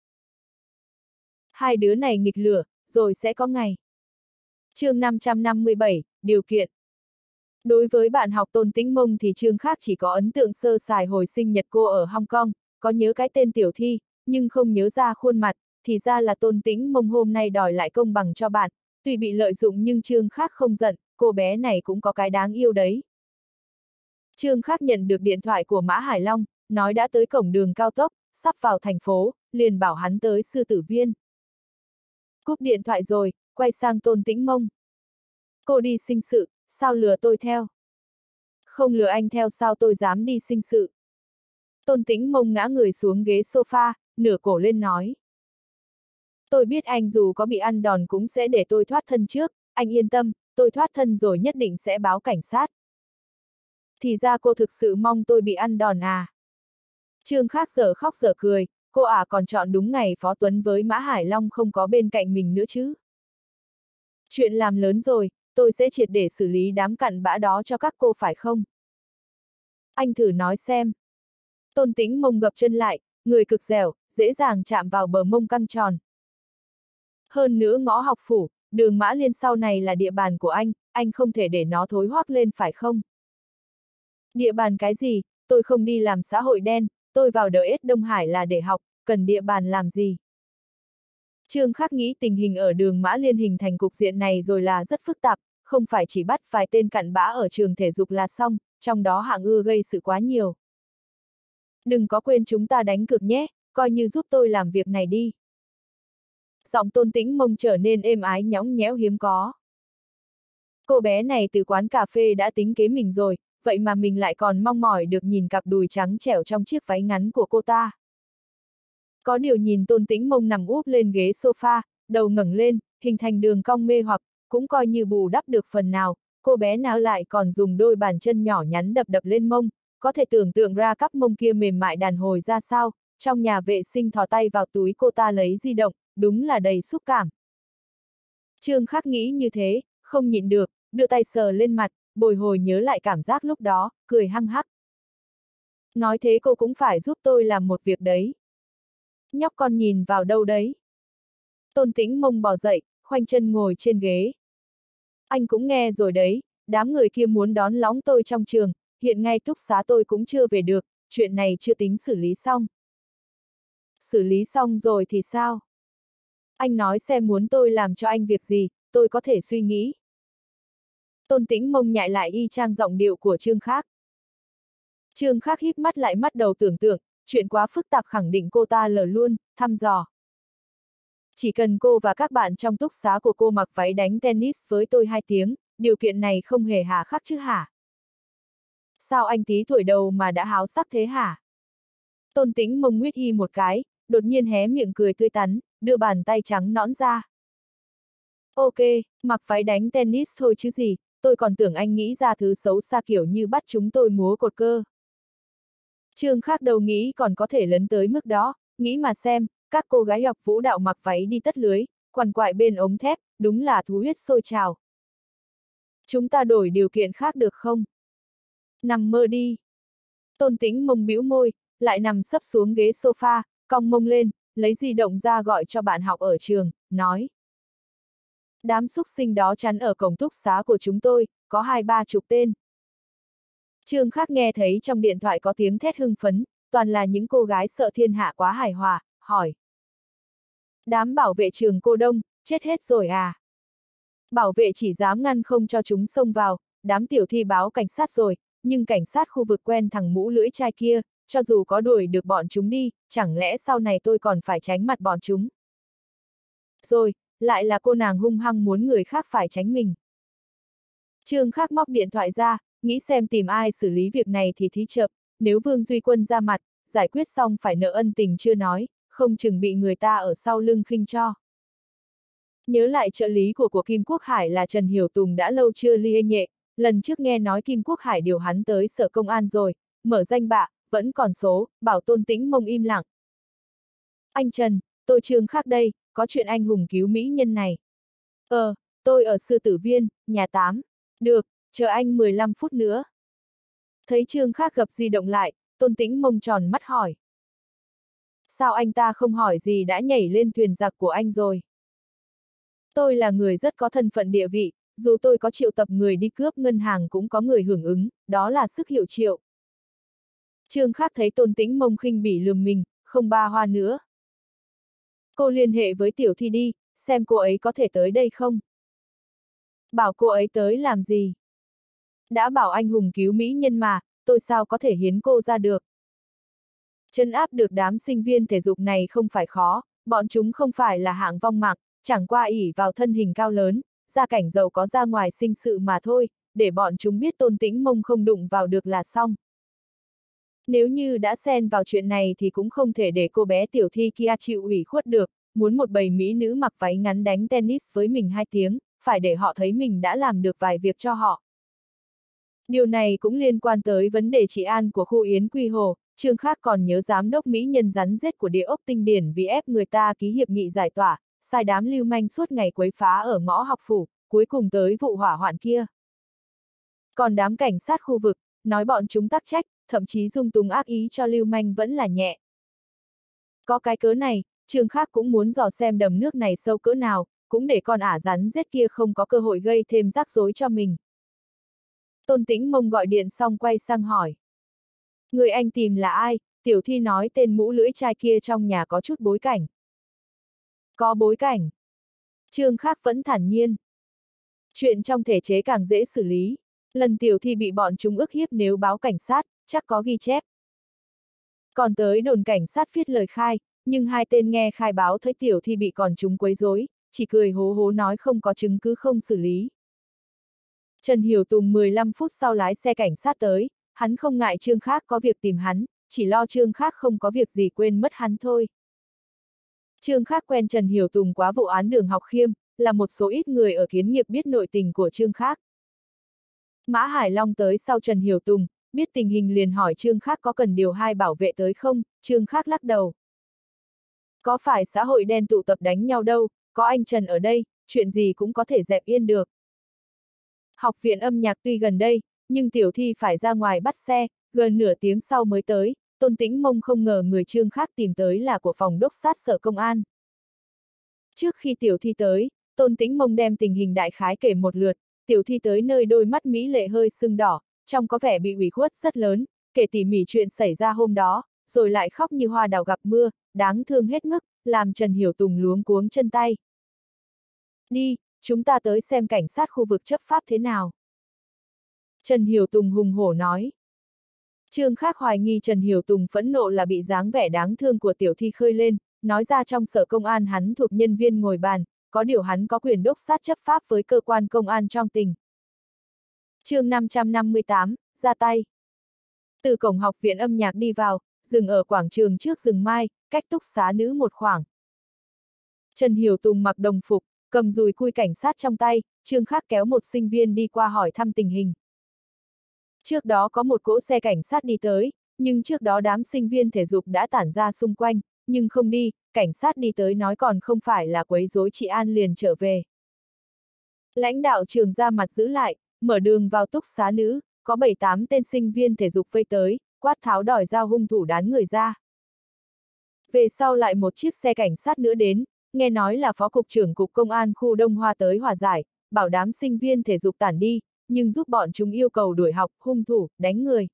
Hai đứa này nghịch lửa, rồi sẽ có ngày. Chương năm trăm năm mươi bảy, điều kiện. Đối với bạn học Tôn Tĩnh Mông thì Trương Khác chỉ có ấn tượng sơ sài hồi sinh nhật cô ở Hong Kong, có nhớ cái tên Tiểu Thi, nhưng không nhớ ra khuôn mặt, thì ra là Tôn Tĩnh Mông hôm nay đòi lại công bằng cho bạn, tuy bị lợi dụng nhưng Trương Khác không giận, cô bé này cũng có cái đáng yêu đấy. Trương Khác nhận được điện thoại của Mã Hải Long, nói đã tới cổng đường cao tốc, sắp vào thành phố, liền bảo hắn tới Sư Tử Viên. Cúp điện thoại rồi, quay sang Tôn Tĩnh Mông. Cô đi sinh sự, sao lừa tôi theo? Không lừa anh theo sao tôi dám đi sinh sự? Tôn Tĩnh Mông ngã người xuống ghế sofa, nửa cổ lên nói. Tôi biết anh dù có bị ăn đòn cũng sẽ để tôi thoát thân trước, anh yên tâm, tôi thoát thân rồi nhất định sẽ báo cảnh sát. Thì ra cô thực sự mong tôi bị ăn đòn à? Trương Khác dở khóc dở cười, cô à còn chọn đúng ngày Phó Tuấn với Mã Hải Long không có bên cạnh mình nữa chứ. Chuyện làm lớn rồi, tôi sẽ triệt để xử lý đám cặn bã đó cho các cô phải không? Anh thử nói xem. Tôn Tĩnh Mông gập chân lại, người cực dẻo, dễ dàng chạm vào bờ mông căng tròn. Hơn nữa Ngõ Học Phủ, Đường Mã Liên sau này là địa bàn của anh, anh không thể để nó thối hoác lên phải không? Địa bàn cái gì, tôi không đi làm xã hội đen, tôi vào đờ ét Đông Hải là để học, cần địa bàn làm gì? Trương Khắc nghĩ tình hình ở Đường Mã Liên hình thành cục diện này rồi là rất phức tạp, không phải chỉ bắt vài tên cặn bã ở trường thể dục là xong, trong đó hạng ưa gây sự quá nhiều. Đừng có quên chúng ta đánh cược nhé, coi như giúp tôi làm việc này đi. Giọng Tôn Tĩnh Mông trở nên êm ái nhõng nhẽo hiếm có. Cô bé này từ quán cà phê đã tính kế mình rồi, vậy mà mình lại còn mong mỏi được nhìn cặp đùi trắng trẻo trong chiếc váy ngắn của cô ta. Có điều nhìn Tôn Tĩnh Mông nằm úp lên ghế sofa, đầu ngẩng lên, hình thành đường cong mê hoặc, cũng coi như bù đắp được phần nào, cô bé nào lại còn dùng đôi bàn chân nhỏ nhắn đập đập lên mông, có thể tưởng tượng ra cắp mông kia mềm mại đàn hồi ra sao, trong nhà vệ sinh thò tay vào túi cô ta lấy di động, đúng là đầy xúc cảm. Trương Khắc nghĩ như thế, không nhịn được, đưa tay sờ lên mặt, bồi hồi nhớ lại cảm giác lúc đó, cười hăng hắc. Nói thế cô cũng phải giúp tôi làm một việc đấy. Nhóc con nhìn vào đâu đấy? Tôn Tĩnh Mông bò dậy, khoanh chân ngồi trên ghế. Anh cũng nghe rồi đấy, đám người kia muốn đón lóng tôi trong trường, hiện ngay túc xá tôi cũng chưa về được, chuyện này chưa tính xử lý xong. Xử lý xong rồi thì sao? Anh nói xem muốn tôi làm cho anh việc gì, tôi có thể suy nghĩ. Tôn Tĩnh Mông nhại lại y chang giọng điệu của Trương Khắc. Trương Khắc híp mắt lại bắt đầu tưởng tượng, chuyện quá phức tạp khẳng định cô ta lờ luôn, thăm dò. Chỉ cần cô và các bạn trong túc xá của cô mặc váy đánh tennis với tôi hai tiếng, điều kiện này không hề hà khắc chứ hả? Sao anh tí tuổi đầu mà đã háo sắc thế hả? Tôn Tĩnh Mông nguyết y một cái, đột nhiên hé miệng cười tươi tắn, đưa bàn tay trắng nõn ra. Ok, mặc váy đánh tennis thôi chứ gì, tôi còn tưởng anh nghĩ ra thứ xấu xa kiểu như bắt chúng tôi múa cột cơ. Trương Khắc đâu nghĩ còn có thể lấn tới mức đó, nghĩ mà xem, các cô gái học vũ đạo mặc váy đi tất lưới, quằn quại bên ống thép, đúng là thú huyết sôi trào. Chúng ta đổi điều kiện khác được không? Nằm mơ đi. Tôn Tĩnh Mông bĩu môi, lại nằm sấp xuống ghế sofa, cong mông lên, lấy di động ra gọi cho bạn học ở trường, nói. Đám xúc sinh đó chắn ở cổng túc xá của chúng tôi, có hai ba chục tên. Trương Khắc nghe thấy trong điện thoại có tiếng thét hưng phấn, toàn là những cô gái sợ thiên hạ quá hài hòa, hỏi. Đám bảo vệ trường cô Đông, chết hết rồi à? Bảo vệ chỉ dám ngăn không cho chúng xông vào, đám tiểu thi báo cảnh sát rồi, nhưng cảnh sát khu vực quen thằng mũ lưỡi chai kia, cho dù có đuổi được bọn chúng đi, chẳng lẽ sau này tôi còn phải tránh mặt bọn chúng? Rồi, lại là cô nàng hung hăng muốn người khác phải tránh mình. Trương Khắc móc điện thoại ra, nghĩ xem tìm ai xử lý việc này thì thí chợp, nếu Vương Duy Quân ra mặt, giải quyết xong phải nợ ân tình chưa nói, không chừng bị người ta ở sau lưng khinh cho. Nhớ lại trợ lý của của Kim Quốc Hải là Trần Hiểu Tùng đã lâu chưa liên hệ, lần trước nghe nói Kim Quốc Hải điều hắn tới sở công an rồi, mở danh bạ, vẫn còn số, bảo Tôn Tĩnh Mông im lặng. Anh Trần, tôi Trương Khắc đây, có chuyện anh hùng cứu mỹ nhân này. Ờ, tôi ở Sư Tử Viên, nhà tám. Được, chờ anh mười lăm phút nữa. Thấy Trương Khắc gập di động lại, Tôn Tĩnh Mông tròn mắt hỏi. Sao anh ta không hỏi gì đã nhảy lên thuyền giặc của anh rồi? Tôi là người rất có thân phận địa vị, dù tôi có triệu tập người đi cướp ngân hàng cũng có người hưởng ứng, đó là sức hiệu triệu. Trương Khắc thấy Tôn Tĩnh Mông khinh bỉ lườm mình, không ba hoa nữa. Cô liên hệ với Tiểu Thi đi, xem cô ấy có thể tới đây không? Bảo cô ấy tới làm gì? Đã bảo anh hùng cứu mỹ nhân mà, tôi sao có thể hiến cô ra được? Trấn áp được đám sinh viên thể dục này không phải khó, bọn chúng không phải là hạng vong mạng, chẳng qua ỷ vào thân hình cao lớn, gia cảnh giàu có ra ngoài sinh sự mà thôi, để bọn chúng biết Tôn Tĩnh Mông không đụng vào được là xong. Nếu như đã xen vào chuyện này thì cũng không thể để cô bé Tiểu Thi kia chịu ủy khuất được, muốn một bầy mỹ nữ mặc váy ngắn đánh tennis với mình hai tiếng, phải để họ thấy mình đã làm được vài việc cho họ. Điều này cũng liên quan tới vấn đề trị an của khu Yến Quy Hồ, Trương Khắc còn nhớ giám đốc mỹ nhân rắn rết của địa ốc Tinh Điển vì ép người ta ký hiệp nghị giải tỏa, sai đám lưu manh suốt ngày quấy phá ở Ngõ Học Phủ, cuối cùng tới vụ hỏa hoạn kia. Còn đám cảnh sát khu vực, nói bọn chúng tắc trách, thậm chí dung túng ác ý cho lưu manh vẫn là nhẹ. Có cái cớ này, Trương Khác cũng muốn dò xem đầm nước này sâu cỡ nào, cũng để con ả rắn rết kia không có cơ hội gây thêm rắc rối cho mình. Tôn Tĩnh Mông gọi điện xong quay sang hỏi. Người anh tìm là ai? Tiểu Thi nói tên mũ lưỡi trai kia trong nhà có chút bối cảnh. Có bối cảnh. Trương Khác vẫn thản nhiên. Chuyện trong thể chế càng dễ xử lý. Lần Tiểu Thi bị bọn chúng ức hiếp nếu báo cảnh sát, chắc có ghi chép. Còn tới đồn cảnh sát viết lời khai, nhưng hai tên nghe khai báo thấy Tiểu Thi bị còn chúng quấy rối, chỉ cười hố hố nói không có chứng cứ không xử lý. Trần Hiểu Tùng mười lăm phút sau lái xe cảnh sát tới, hắn không ngại Trương Khác có việc tìm hắn, chỉ lo Trương Khác không có việc gì quên mất hắn thôi. Trương Khác quen Trần Hiểu Tùng quá vụ án Đường Học Khiêm, là một số ít người ở Kiến Nghiệp biết nội tình của Trương Khác. Mã Hải Long tới sau Trần Hiểu Tùng, biết tình hình liền hỏi Trương Khác có cần điều hai bảo vệ tới không, Trương Khác lắc đầu. Có phải xã hội đen tụ tập đánh nhau đâu, có anh Trần ở đây, chuyện gì cũng có thể dẹp yên được. Học viện âm nhạc tuy gần đây, nhưng Tiểu Thi phải ra ngoài bắt xe, gần nửa tiếng sau mới tới, Tôn Tĩnh Mông không ngờ người Trương Khác tìm tới là của phòng đốc sát sở công an. Trước khi Tiểu Thi tới, Tôn Tĩnh Mông đem tình hình đại khái kể một lượt, Tiểu Thi tới nơi đôi mắt mỹ lệ hơi sưng đỏ, trông có vẻ bị ủy khuất rất lớn, kể tỉ mỉ chuyện xảy ra hôm đó, rồi lại khóc như hoa đào gặp mưa, đáng thương hết mức, làm Trần Hiểu Tùng luống cuống chân tay. Đi, chúng ta tới xem cảnh sát khu vực chấp pháp thế nào. Trần Hiểu Tùng hùng hổ nói. Trương Khác hoài nghi Trần Hiểu Tùng phẫn nộ là bị dáng vẻ đáng thương của Tiểu Thi khơi lên, nói ra trong sở công an hắn thuộc nhân viên ngồi bàn, có điều hắn có quyền đốc sát chấp pháp với cơ quan công an trong tỉnh. Chương năm trăm năm mươi tám, ra tay. Từ cổng học viện âm nhạc đi vào, dừng ở quảng trường trước rừng mai, cách túc xá nữ một khoảng. Trần Hiểu Tùng mặc đồng phục, cầm dùi cui cảnh sát trong tay, Trương Khác kéo một sinh viên đi qua hỏi thăm tình hình. Trước đó có một cỗ xe cảnh sát đi tới, nhưng trước đó đám sinh viên thể dục đã tản ra xung quanh, nhưng không đi, cảnh sát đi tới nói còn không phải là quấy rối trị an liền trở về. Lãnh đạo trường ra mặt giữ lại, mở đường vào túc xá nữ, có bảy tám tên sinh viên thể dục vây tới, quát tháo đòi dao hung thủ đán người ra. Về sau lại một chiếc xe cảnh sát nữa đến, nghe nói là phó cục trưởng cục công an khu Đông Hoa tới hòa giải, bảo đám sinh viên thể dục tản đi, nhưng giúp bọn chúng yêu cầu đuổi học, hung thủ, đánh người.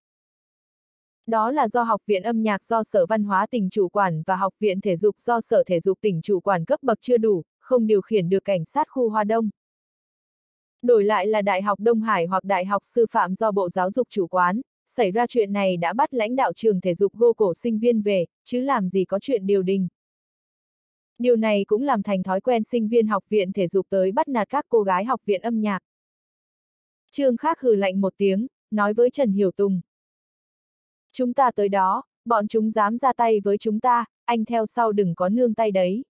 Đó là do học viện âm nhạc do sở văn hóa tỉnh chủ quản và học viện thể dục do sở thể dục tỉnh chủ quản cấp bậc chưa đủ, không điều khiển được cảnh sát khu Hoa Đông. Đổi lại là Đại học Đông Hải hoặc Đại học Sư phạm do Bộ Giáo dục chủ quán, xảy ra chuyện này đã bắt lãnh đạo trường thể dục gô cổ sinh viên về, chứ làm gì có chuyện điều đình. Điều này cũng làm thành thói quen sinh viên học viện thể dục tới bắt nạt các cô gái học viện âm nhạc. Trương Khác hừ lạnh một tiếng, nói với Trần Hiểu Tùng. Chúng ta tới đó, bọn chúng dám ra tay với chúng ta, anh theo sau đừng có nương tay đấy.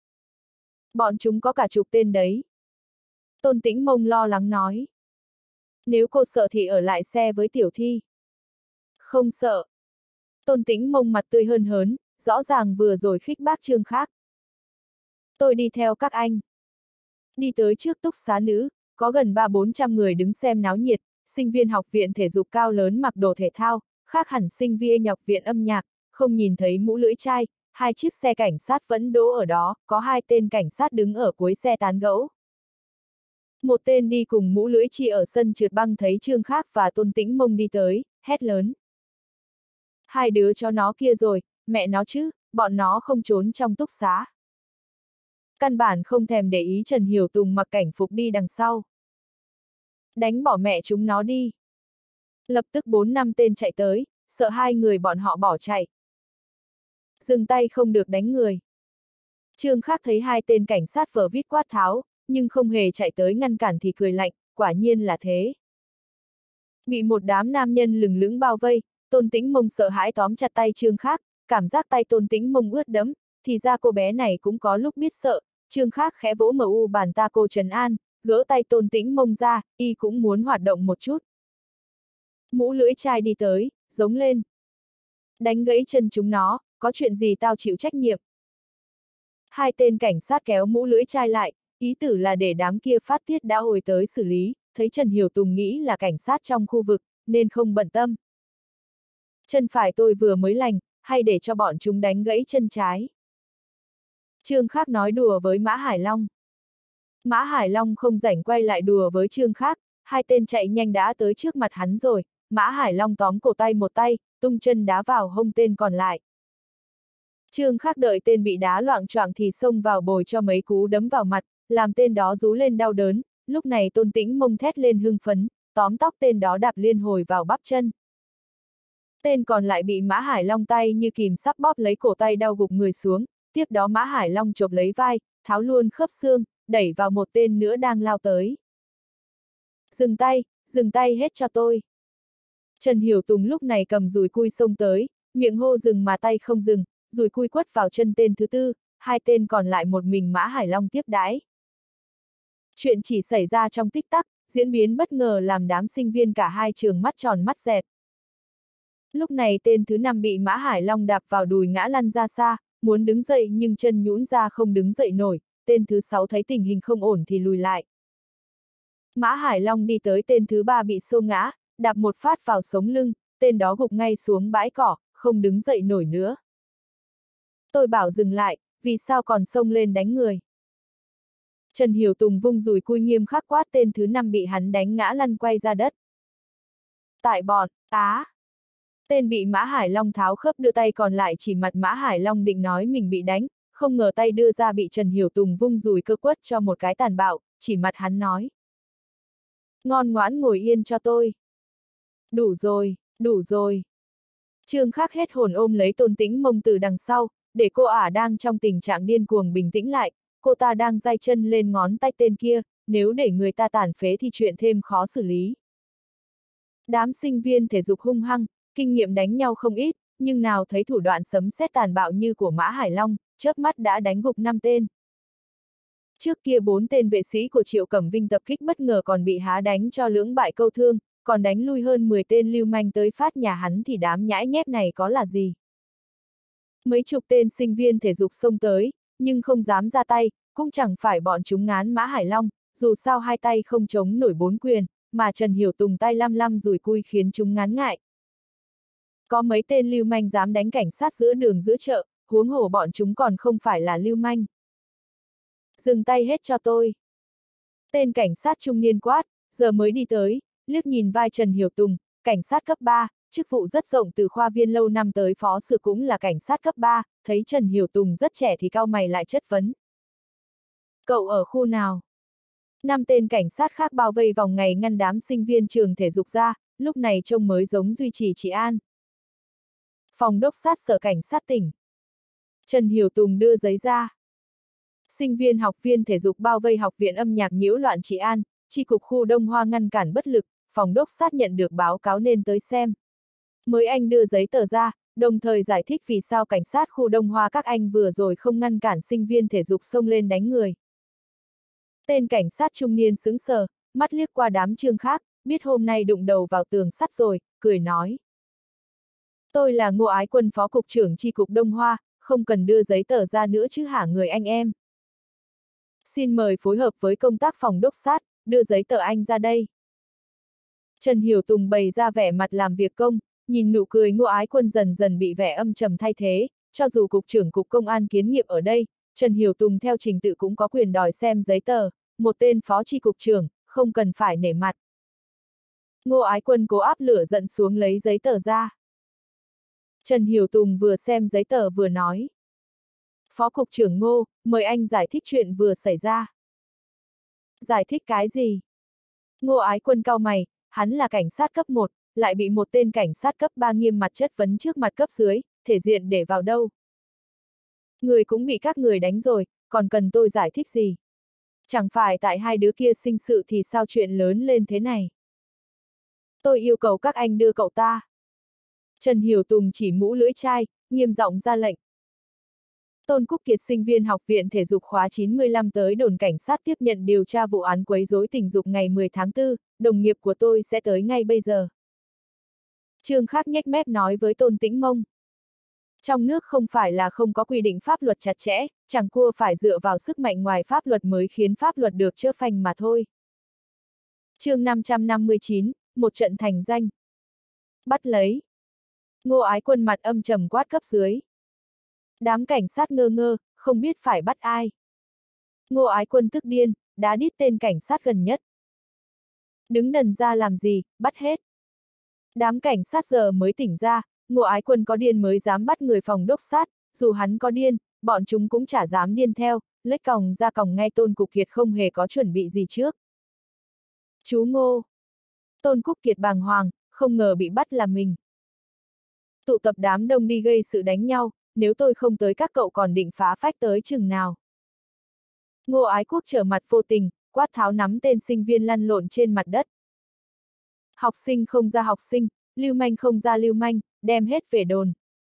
Bọn chúng có cả chục tên đấy. Tôn Tĩnh Mông lo lắng nói. Nếu cô sợ thì ở lại xe với Tiểu Thi. Không sợ. Tôn Tĩnh Mông mặt tươi hớn hớn, rõ ràng vừa rồi khích bác Trương Khác. Tôi đi theo các anh. Đi tới trước túc xá nữ, có gần ba bốn trăm người đứng xem náo nhiệt, sinh viên học viện thể dục cao lớn mặc đồ thể thao, khác hẳn sinh viên học viện âm nhạc, không nhìn thấy mũ lưỡi trai, hai chiếc xe cảnh sát vẫn đỗ ở đó, có hai tên cảnh sát đứng ở cuối xe tán gẫu. Một tên đi cùng mũ lưỡi chi ở sân trượt băng thấy Trương Khác và Tôn Tĩnh Mông đi tới, hét lớn. Hai đứa cho nó kia rồi, mẹ nó chứ, bọn nó không trốn trong túc xá. Căn bản không thèm để ý Trần Hiểu Tùng mặc cảnh phục đi đằng sau. Đánh bỏ mẹ chúng nó đi. Lập tức bốn năm tên chạy tới, sợ hai người bọn họ bỏ chạy. Dừng tay không được đánh người. Trương Khác thấy hai tên cảnh sát vờ vít quát tháo, nhưng không hề chạy tới ngăn cản thì cười lạnh, quả nhiên là thế. Bị một đám nam nhân lừng lững bao vây, Tôn Tĩnh Mông sợ hãi tóm chặt tay Trương Khác, cảm giác tay Tôn Tĩnh Mông ướt đẫm, thì ra cô bé này cũng có lúc biết sợ. Trương Khác khẽ vỗ mờ u bàn ta cô trấn an, gỡ tay Tôn Tĩnh Mông ra, y cũng muốn hoạt động một chút. Mũ lưỡi trai đi tới, giống lên. Đánh gãy chân chúng nó, có chuyện gì tao chịu trách nhiệm. Hai tên cảnh sát kéo mũ lưỡi trai lại, ý tử là để đám kia phát tiết đã hồi tới xử lý, thấy Trần Hiểu Tùng nghĩ là cảnh sát trong khu vực, nên không bận tâm. Chân phải tôi vừa mới lành, hay để cho bọn chúng đánh gãy chân trái. Trương Khác nói đùa với Mã Hải Long. Mã Hải Long không rảnh quay lại đùa với Trương Khác, hai tên chạy nhanh đã tới trước mặt hắn rồi, Mã Hải Long tóm cổ tay một tay, tung chân đá vào hông tên còn lại. Trương Khác đợi tên bị đá loạng choạng thì xông vào bồi cho mấy cú đấm vào mặt, làm tên đó rú lên đau đớn, lúc này Tôn Tĩnh Mông thét lên hưng phấn, tóm tóc tên đó đạp liên hồi vào bắp chân. Tên còn lại bị Mã Hải Long tay như kìm sắp bóp lấy cổ tay đau gục người xuống, tiếp đó Mã Hải Long chộp lấy vai, tháo luôn khớp xương, đẩy vào một tên nữa đang lao tới. Dừng tay, dừng tay hết cho tôi. Trần Hiểu Tùng lúc này cầm dùi cui xông tới, miệng hô dừng mà tay không dừng, dùi cui quất vào chân tên thứ tư, hai tên còn lại một mình Mã Hải Long tiếp đãi. Chuyện chỉ xảy ra trong tích tắc, diễn biến bất ngờ làm đám sinh viên cả hai trường mắt tròn mắt dẹt. Lúc này tên thứ năm bị Mã Hải Long đạp vào đùi ngã lăn ra xa, muốn đứng dậy nhưng chân nhũn ra không đứng dậy nổi, tên thứ sáu thấy tình hình không ổn thì lùi lại. Mã Hải Long đi tới tên thứ ba bị xô ngã, đạp một phát vào sống lưng, tên đó gục ngay xuống bãi cỏ, không đứng dậy nổi nữa. Tôi bảo dừng lại, vì sao còn xông lên đánh người? Trần Hiểu Tùng vung dùi cui nghiêm khắc quát tên thứ năm bị hắn đánh ngã lăn quay ra đất. Tại bọn, á! Tên bị Mã Hải Long tháo khớp đưa tay còn lại chỉ mặt Mã Hải Long định nói mình bị đánh, không ngờ tay đưa ra bị Trần Hiểu Tùng vung dùi cơ quất cho một cái tàn bạo, chỉ mặt hắn nói. Ngoan ngoãn ngồi yên cho tôi. Đủ rồi, đủ rồi. Trương Khác hết hồn ôm lấy Tôn Tĩnh Mông từ đằng sau, để cô ả đang trong tình trạng điên cuồng bình tĩnh lại, cô ta đang day chân lên ngón tay tên kia, nếu để người ta tàn phế thì chuyện thêm khó xử lý. Đám sinh viên thể dục hung hăng, kinh nghiệm đánh nhau không ít, nhưng nào thấy thủ đoạn sấm sét tàn bạo như của Mã Hải Long, chớp mắt đã đánh gục năm tên. Trước kia bốn tên vệ sĩ của Triệu Cẩm Vinh tập kích bất ngờ còn bị há đánh cho lưỡng bại câu thương, còn đánh lui hơn mười tên lưu manh tới phát nhà hắn thì đám nhãi nhép này có là gì. Mấy chục tên sinh viên thể dục xông tới, nhưng không dám ra tay, cũng chẳng phải bọn chúng ngán Mã Hải Long, dù sao hai tay không chống nổi bốn quyền, mà Trần Hiểu Tùng tay lăm lăm dùi cui khiến chúng ngán ngại. Có mấy tên lưu manh dám đánh cảnh sát giữa đường giữa chợ, huống hồ bọn chúng còn không phải là lưu manh. Dừng tay hết cho tôi. Tên cảnh sát trung niên quát, giờ mới đi tới, liếc nhìn vai Trần Hiểu Tùng, cảnh sát cấp ba, chức vụ rất rộng từ khoa viên lâu năm tới phó sự cũng là cảnh sát cấp ba, thấy Trần Hiểu Tùng rất trẻ thì cau mày lại chất vấn. Cậu ở khu nào? Năm tên cảnh sát khác bao vây vòng ngày ngăn đám sinh viên trường thể dục ra, lúc này trông mới giống duy trì trị an. Phòng đốc sát sở cảnh sát tỉnh. Trần Hiểu Tùng đưa giấy ra. Sinh viên học viên thể dục bao vây học viện âm nhạc nhiễu loạn trị an, chi cục khu Đông Hoa ngăn cản bất lực, phòng đốc sát nhận được báo cáo nên tới xem. Mới anh đưa giấy tờ ra, đồng thời giải thích vì sao cảnh sát khu Đông Hoa các anh vừa rồi không ngăn cản sinh viên thể dục xông lên đánh người. Tên cảnh sát trung niên sững sờ, mắt liếc qua đám Trương Khác, biết hôm nay đụng đầu vào tường sắt rồi, cười nói. Tôi là Ngô Ái Quân phó cục trưởng chi cục Đông Hoa, không cần đưa giấy tờ ra nữa chứ hả người anh em. Xin mời phối hợp với công tác phòng đốc sát, đưa giấy tờ anh ra đây. Trần Hiểu Tùng bày ra vẻ mặt làm việc công, nhìn nụ cười Ngô Ái Quân dần dần bị vẻ âm trầm thay thế, cho dù cục trưởng cục công an kiến nghiệp ở đây, Trần Hiểu Tùng theo trình tự cũng có quyền đòi xem giấy tờ, một tên phó chi cục trưởng, không cần phải nể mặt. Ngô Ái Quân cố áp lửa giận xuống lấy giấy tờ ra. Trần Hiểu Tùng vừa xem giấy tờ vừa nói. Phó cục trưởng Ngô, mời anh giải thích chuyện vừa xảy ra. Giải thích cái gì? Ngô Ái Quân cau mày, hắn là cảnh sát cấp một, lại bị một tên cảnh sát cấp ba nghiêm mặt chất vấn trước mặt cấp dưới, thể diện để vào đâu. Người cũng bị các người đánh rồi, còn cần tôi giải thích gì? Chẳng phải tại hai đứa kia sinh sự thì sao chuyện lớn lên thế này? Tôi yêu cầu các anh đưa cậu ta. Trần Hiểu Tùng chỉ mũ lưỡi chai, nghiêm giọng ra lệnh. Tôn Cúc Kiệt sinh viên học viện thể dục khóa chín mươi lăm tới đồn cảnh sát tiếp nhận điều tra vụ án quấy rối tình dục ngày mười tháng tư, đồng nghiệp của tôi sẽ tới ngay bây giờ. Trương Khác nhếch mép nói với Tôn Tĩnh Mông. Trong nước không phải là không có quy định pháp luật chặt chẽ, chẳng qua phải dựa vào sức mạnh ngoài pháp luật mới khiến pháp luật được chữa phanh mà thôi. Chương năm trăm năm mươi chín, một trận thành danh. Bắt lấy. Ngô Ái Quân mặt âm trầm quát cấp dưới. Đám cảnh sát ngơ ngơ, không biết phải bắt ai. Ngô Ái Quân tức điên, đá đít tên cảnh sát gần nhất. Đứng đần ra làm gì, bắt hết. Đám cảnh sát giờ mới tỉnh ra, Ngô Ái Quân có điên mới dám bắt người phòng đốc sát, dù hắn có điên, bọn chúng cũng chả dám điên theo, lếch còng ra còng ngay Tôn Cục Kiệt không hề có chuẩn bị gì trước. Chú Ngô. Tôn Cúc Kiệt bàng hoàng, không ngờ bị bắt là mình. Tụ tập đám đông đi gây sự đánh nhau, nếu tôi không tới các cậu còn định phá phách tới chừng nào. Ngô Ái Quốc trở mặt vô tình, quát tháo nắm tên sinh viên lăn lộn trên mặt đất. Học sinh không ra học sinh, lưu manh không ra lưu manh, đem hết về đồn.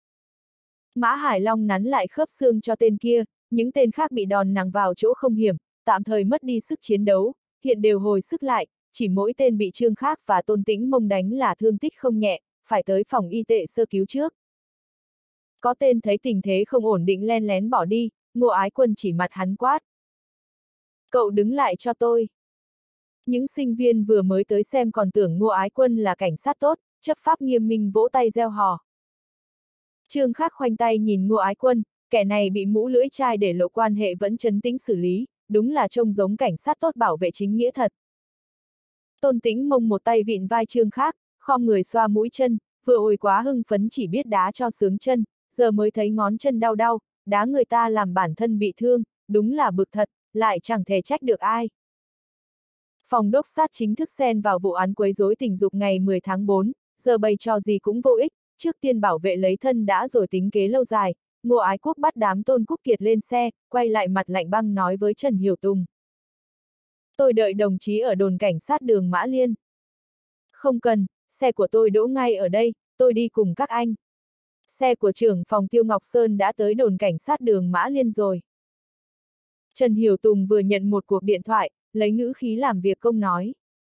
Mã Hải Long nắn lại khớp xương cho tên kia, những tên khác bị đòn nặng vào chỗ không hiểm, tạm thời mất đi sức chiến đấu, hiện đều hồi sức lại, chỉ mỗi tên bị Trương Khác và Tôn Tĩnh Mông đánh là thương tích không nhẹ, phải tới phòng y tế sơ cứu trước. Có tên thấy tình thế không ổn định len lén bỏ đi, Ngô Ái Quân chỉ mặt hắn quát. Cậu đứng lại cho tôi. Những sinh viên vừa mới tới xem còn tưởng Ngô Ái Quân là cảnh sát tốt, chấp pháp nghiêm minh vỗ tay reo hò. Trương Khác khoanh tay nhìn Ngô Ái Quân, kẻ này bị mũ lưỡi chai để lộ quan hệ vẫn trấn tĩnh xử lý, đúng là trông giống cảnh sát tốt bảo vệ chính nghĩa thật. Tôn Tĩnh Mông một tay vịn vai Trương Khác, khom người xoa mũi chân, vừa hồi quá hưng phấn chỉ biết đá cho sướng chân, giờ mới thấy ngón chân đau đau, đá người ta làm bản thân bị thương, đúng là bực thật, lại chẳng thể trách được ai. Phòng đốc sát chính thức xen vào vụ án quấy rối tình dục ngày mười tháng tư, giờ bày trò gì cũng vô ích, trước tiên bảo vệ lấy thân đã rồi tính kế lâu dài. Ngô Ái Quốc bắt đám Tôn Cúc Kiệt lên xe, quay lại mặt lạnh băng nói với Trần Hiểu Tùng. Tôi đợi đồng chí ở đồn cảnh sát đường Mã Liên. Không cần, xe của tôi đỗ ngay ở đây, tôi đi cùng các anh. Xe của trưởng phòng Tiêu Ngọc Sơn đã tới đồn cảnh sát đường Mã Liên rồi. Trần Hiểu Tùng vừa nhận một cuộc điện thoại, lấy ngữ khí làm việc công nói.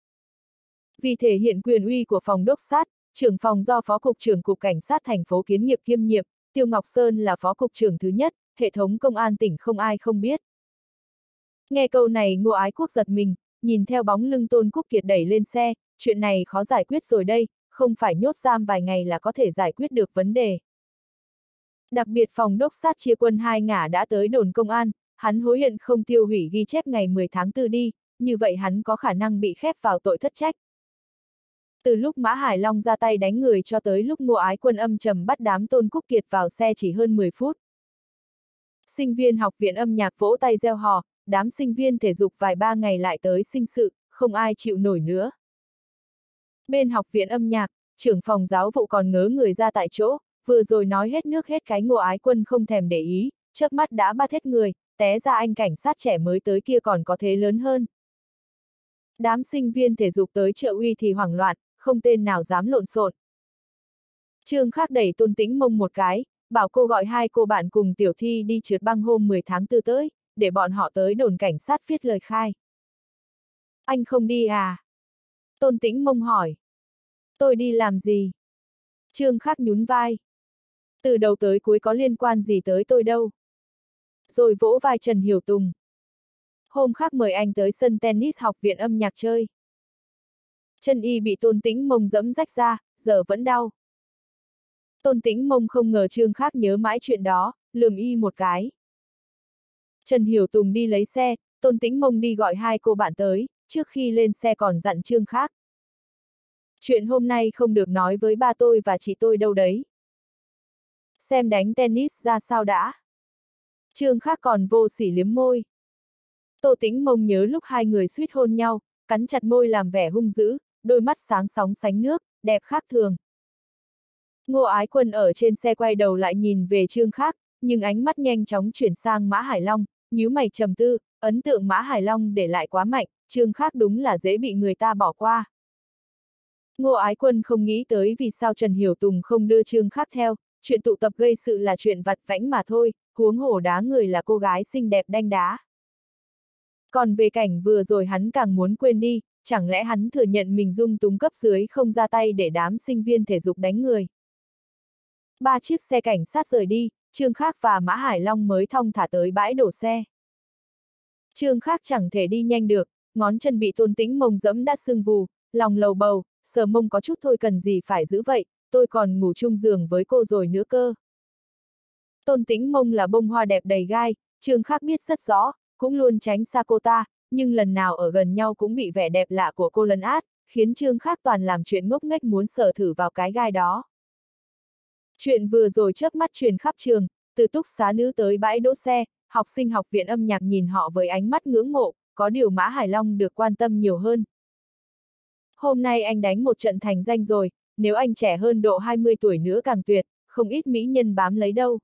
Vì thể hiện quyền uy của phòng đốc sát, trưởng phòng do Phó Cục trưởng Cục Cảnh sát thành phố Kiến Nghiệp kiêm nhiệm, Tiêu Ngọc Sơn là Phó Cục trưởng thứ nhất, hệ thống công an tỉnh không ai không biết. Nghe câu này Ngô Ái Quốc giật mình, nhìn theo bóng lưng Tôn Cúc Kiệt đẩy lên xe, chuyện này khó giải quyết rồi đây, không phải nhốt giam vài ngày là có thể giải quyết được vấn đề. Đặc biệt phòng đốc sát chia quân hai ngả đã tới đồn công an, hắn hối hận không tiêu hủy ghi chép ngày mười tháng tư đi, như vậy hắn có khả năng bị khép vào tội thất trách. Từ lúc Mã Hải Long ra tay đánh người cho tới lúc Ngô Ái Quân âm trầm bắt đám Tôn Cúc Kiệt vào xe chỉ hơn mười phút. Sinh viên học viện âm nhạc vỗ tay reo hò, đám sinh viên thể dục vài ba ngày lại tới sinh sự, không ai chịu nổi nữa. Bên học viện âm nhạc, trưởng phòng giáo vụ còn ngớ người ra tại chỗ, vừa rồi nói hết nước hết cái Ngô Ái Quân không thèm để ý, chớp mắt đã bắt hết người, té ra anh cảnh sát trẻ mới tới kia còn có thế lớn hơn. Đám sinh viên thể dục tới Trợ Uy thì hoảng loạn, không tên nào dám lộn xộn. Trương Khác đẩy Tôn Tĩnh Mông một cái, bảo cô gọi hai cô bạn cùng Tiểu Thi đi trượt băng hôm mười tháng tư tới, để bọn họ tới đồn cảnh sát viết lời khai. Anh không đi à? Tôn Tĩnh Mông hỏi. Tôi đi làm gì? Trương Khác nhún vai. Từ đầu tới cuối có liên quan gì tới tôi đâu. Rồi vỗ vai Trần Hiểu Tùng. Hôm khác mời anh tới sân tennis học viện âm nhạc chơi. Chân y bị Tôn Tĩnh Mông dẫm rách ra, giờ vẫn đau. Tôn Tĩnh Mông không ngờ Trương Khác nhớ mãi chuyện đó, lườm y một cái. Trần Hiểu Tùng đi lấy xe, Tôn Tĩnh Mông đi gọi hai cô bạn tới, trước khi lên xe còn dặn Trương Khác. Chuyện hôm nay không được nói với ba tôi và chị tôi đâu đấy. Xem đánh tennis ra sao đã. Trương Khác còn vô sỉ liếm môi. Tô Tĩnh Mông nhớ lúc hai người suýt hôn nhau, cắn chặt môi làm vẻ hung dữ, đôi mắt sáng sóng sánh nước, đẹp khác thường. Ngô Ái Quân ở trên xe quay đầu lại nhìn về Trương Khác, nhưng ánh mắt nhanh chóng chuyển sang Mã Hải Long, nhíu mày trầm tư, ấn tượng Mã Hải Long để lại quá mạnh, Trương Khác đúng là dễ bị người ta bỏ qua. Ngô Ái Quân không nghĩ tới vì sao Trần Hiểu Tùng không đưa Trương Khác theo, chuyện tụ tập gây sự là chuyện vặt vãnh mà thôi, huống hồ đá người là cô gái xinh đẹp đanh đá. Còn về cảnh vừa rồi hắn càng muốn quên đi, chẳng lẽ hắn thừa nhận mình dung túng cấp dưới không ra tay để đám sinh viên thể dục đánh người. Ba chiếc xe cảnh sát rời đi, Trương Khác và Mã Hải Long mới thong thả tới bãi đổ xe. Trương Khác chẳng thể đi nhanh được, ngón chân bị Tôn Tĩnh Mông dẫm đã sưng vù, lòng lầu bầu, sờ mông có chút thôi cần gì phải giữ vậy, tôi còn ngủ chung giường với cô rồi nữa cơ. Tôn Tĩnh Mông là bông hoa đẹp đầy gai, Trương Khắc biết rất rõ, cũng luôn tránh xa cô ta, nhưng lần nào ở gần nhau cũng bị vẻ đẹp lạ của cô lấn át, khiến Trương Khắc toàn làm chuyện ngốc nghếch muốn sờ thử vào cái gai đó. Chuyện vừa rồi chớp mắt truyền khắp trường, từ túc xá nữ tới bãi đỗ xe, học sinh học viện âm nhạc nhìn họ với ánh mắt ngưỡng mộ, có điều Mã Hải Long được quan tâm nhiều hơn. Hôm nay anh đánh một trận thành danh rồi, nếu anh trẻ hơn độ hai mươi tuổi nữa càng tuyệt, không ít mỹ nhân bám lấy đâu.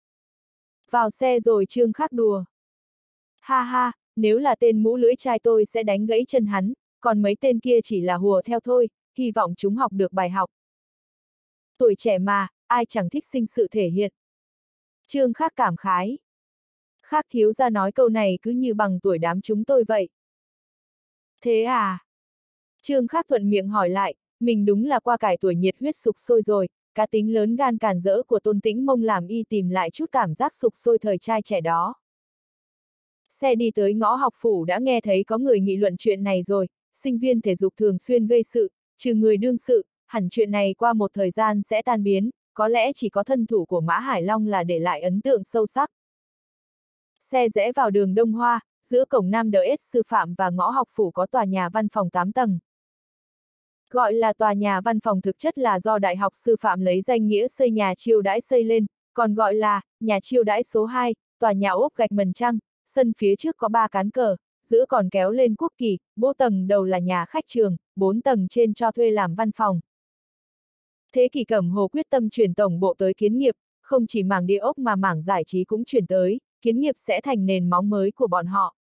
Vào xe rồi Trương Khắc đùa. Ha ha, nếu là tên mũ lưỡi trai tôi sẽ đánh gãy chân hắn, còn mấy tên kia chỉ là hùa theo thôi, hy vọng chúng học được bài học. Tuổi trẻ mà, ai chẳng thích sinh sự thể hiện. Trương Khắc cảm khái. Khắc thiếu gia nói câu này cứ như bằng tuổi đám chúng tôi vậy. Thế à? Trương Khắc thuận miệng hỏi lại, mình đúng là qua cải tuổi nhiệt huyết sục sôi rồi, cá tính lớn gan càn rỡ của Tôn Tĩnh Mông làm y tìm lại chút cảm giác sục sôi thời trai trẻ đó. Xe đi tới ngõ học phủ đã nghe thấy có người nghị luận chuyện này rồi, sinh viên thể dục thường xuyên gây sự, trừ người đương sự, hẳn chuyện này qua một thời gian sẽ tan biến, có lẽ chỉ có thân thủ của Mã Hải Long là để lại ấn tượng sâu sắc. Xe rẽ vào đường Đông Hoa, giữa cổng Nam đê ét sư phạm và ngõ học phủ có tòa nhà văn phòng tám tầng. Gọi là tòa nhà văn phòng thực chất là do Đại học Sư phạm lấy danh nghĩa xây nhà chiêu đãi xây lên, còn gọi là nhà chiêu đãi số hai, tòa nhà ốp gạch mần trăng, sân phía trước có ba cán cờ, giữa còn kéo lên quốc kỳ, bộ tầng đầu là nhà khách trường, bốn tầng trên cho thuê làm văn phòng. Thế kỷ Cẩm Hồ quyết tâm chuyển tổng bộ tới Kiến Nghiệp, không chỉ mảng địa ốc mà mảng giải trí cũng chuyển tới, Kiến Nghiệp sẽ thành nền móng mới của bọn họ.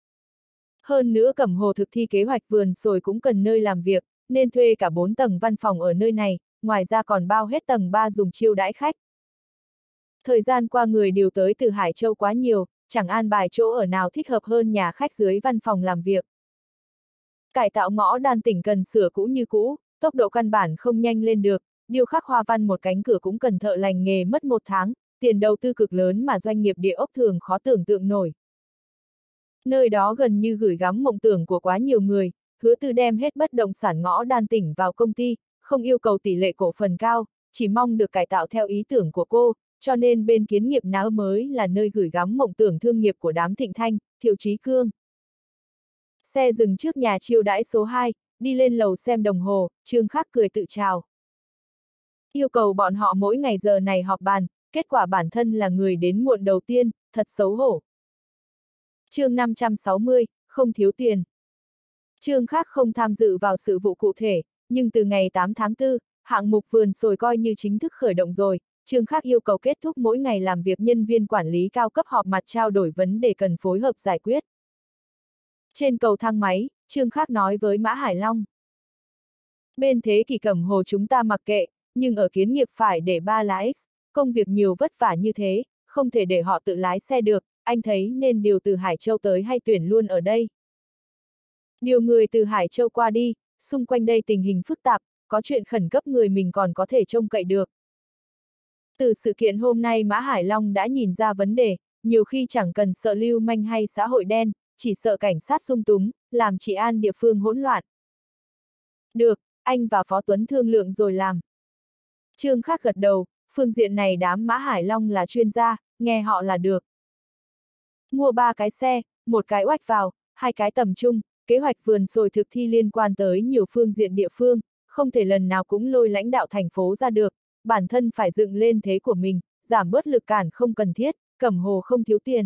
Hơn nữa Cẩm Hồ thực thi kế hoạch vườn sồi cũng cần nơi làm việc, nên thuê cả bốn tầng văn phòng ở nơi này, ngoài ra còn bao hết tầng ba dùng chiêu đãi khách. Thời gian qua người điều tới từ Hải Châu quá nhiều, chẳng an bài chỗ ở nào thích hợp hơn nhà khách dưới văn phòng làm việc. Cải tạo ngõ Đan Tỉnh cần sửa cũ như cũ, tốc độ căn bản không nhanh lên được, điêu khắc hoa văn một cánh cửa cũng cần thợ lành nghề mất một tháng, tiền đầu tư cực lớn mà doanh nghiệp địa ốc thường khó tưởng tượng nổi. Nơi đó gần như gửi gắm mộng tưởng của quá nhiều người, hứa từ đem hết bất động sản ngõ Đan Tỉnh vào công ty, không yêu cầu tỷ lệ cổ phần cao, chỉ mong được cải tạo theo ý tưởng của cô, cho nên bên Kiến Nghiệp Náo mới là nơi gửi gắm mộng tưởng thương nghiệp của đám Thịnh Thanh, Thiệu Chí Cương. Xe dừng trước nhà chiêu đãi số hai, đi lên lầu xem đồng hồ, Trương Khắc cười tự chào. Yêu cầu bọn họ mỗi ngày giờ này họp bàn, kết quả bản thân là người đến muộn đầu tiên, thật xấu hổ. Chương năm trăm sáu mươi, không thiếu tiền. Trương Khắc không tham dự vào sự vụ cụ thể, nhưng từ ngày tám tháng tư, hạng mục vườn sồi coi như chính thức khởi động rồi, Trương Khắc yêu cầu kết thúc mỗi ngày làm việc nhân viên quản lý cao cấp họp mặt trao đổi vấn đề cần phối hợp giải quyết. Trên cầu thang máy, Trương Khắc nói với Mã Hải Long. Bên Thế Kỷ Cẩm Hồ chúng ta mặc kệ, nhưng ở Kiến Nghiệp phải để ba lá X, công việc nhiều vất vả như thế, không thể để họ tự lái xe được, anh thấy nên điều từ Hải Châu tới hay tuyển luôn ở đây. Điều người từ Hải Châu qua đi, xung quanh đây tình hình phức tạp, có chuyện khẩn cấp người mình còn có thể trông cậy được. Từ sự kiện hôm nay Mã Hải Long đã nhìn ra vấn đề, nhiều khi chẳng cần sợ lưu manh hay xã hội đen, chỉ sợ cảnh sát dung túng, làm trị an địa phương hỗn loạn. Được, anh và Phó Tuấn thương lượng rồi làm. Trương Khắc gật đầu, phương diện này đám Mã Hải Long là chuyên gia, nghe họ là được. Mua ba cái xe, một cái oách vào, hai cái tầm trung, kế hoạch vườn sồi thực thi liên quan tới nhiều phương diện địa phương, không thể lần nào cũng lôi lãnh đạo thành phố ra được, bản thân phải dựng lên thế của mình, giảm bớt lực cản không cần thiết, Cẩm Hồ không thiếu tiền.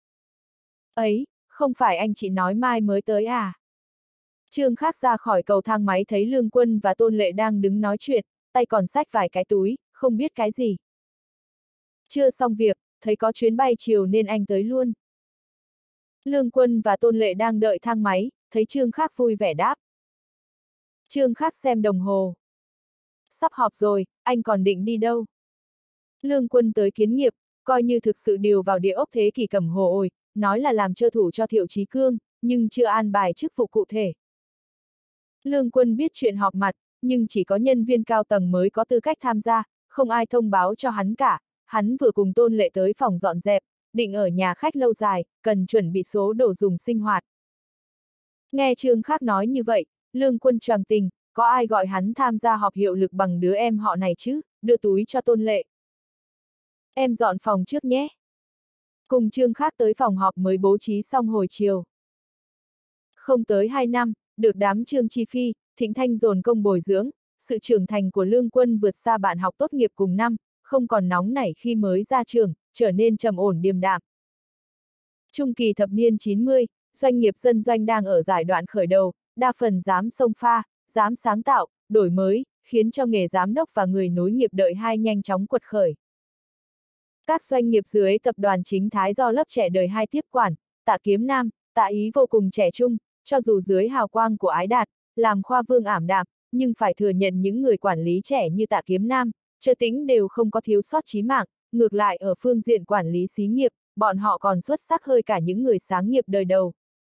Ấy, không phải anh chị nói mai mới tới à? Trương Khắc ra khỏi cầu thang máy thấy Lương Quân và Tôn Lệ đang đứng nói chuyện, tay còn xách vài cái túi, không biết cái gì. Chưa xong việc, thấy có chuyến bay chiều nên anh tới luôn. Lương Quân và Tôn Lệ đang đợi thang máy, thấy Trương Khắc vui vẻ đáp. Trương Khắc xem đồng hồ. Sắp họp rồi, anh còn định đi đâu? Lương Quân tới Kiến Nghiệp, coi như thực sự điều vào địa ốc Thế Kỷ Cẩm Hồ ồi, nói là làm trợ thủ cho Thiệu Chí Cương, nhưng chưa an bài chức vụ cụ thể. Lương Quân biết chuyện họp mặt, nhưng chỉ có nhân viên cao tầng mới có tư cách tham gia, không ai thông báo cho hắn cả, hắn vừa cùng Tôn Lệ tới phòng dọn dẹp, định ở nhà khách lâu dài, cần chuẩn bị số đồ dùng sinh hoạt. Nghe Trương Khắc nói như vậy, Lương Quân choàng tình, có ai gọi hắn tham gia họp hiệu lực bằng đứa em họ này chứ, đưa túi cho Tôn Lệ. Em dọn phòng trước nhé. Cùng Trương Khác tới phòng họp mới bố trí xong hồi chiều. Không tới hai năm, được đám Trương Chi Phi, Thịnh Thanh dồn công bồi dưỡng, sự trưởng thành của Lương Quân vượt xa bạn học tốt nghiệp cùng năm, không còn nóng nảy khi mới ra trường, trở nên trầm ổn điềm đạm. Trung kỳ thập niên chín mươi, doanh nghiệp dân doanh đang ở giai đoạn khởi đầu, đa phần dám xông pha, dám sáng tạo, đổi mới, khiến cho nghề giám đốc và người nối nghiệp đợi hai nhanh chóng quật khởi. Các doanh nghiệp dưới tập đoàn chính Thái do lớp trẻ đời hai tiếp quản, Tạ Kiếm Nam, Tạ Ý vô cùng trẻ trung, cho dù dưới hào quang của Ái Đạt, làm khoa vương ảm đạm, nhưng phải thừa nhận những người quản lý trẻ như Tạ Kiếm Nam, Trơ Tĩnh đều không có thiếu sót chí mạng, ngược lại ở phương diện quản lý xí nghiệp, bọn họ còn xuất sắc hơn cả những người sáng nghiệp đời đầu.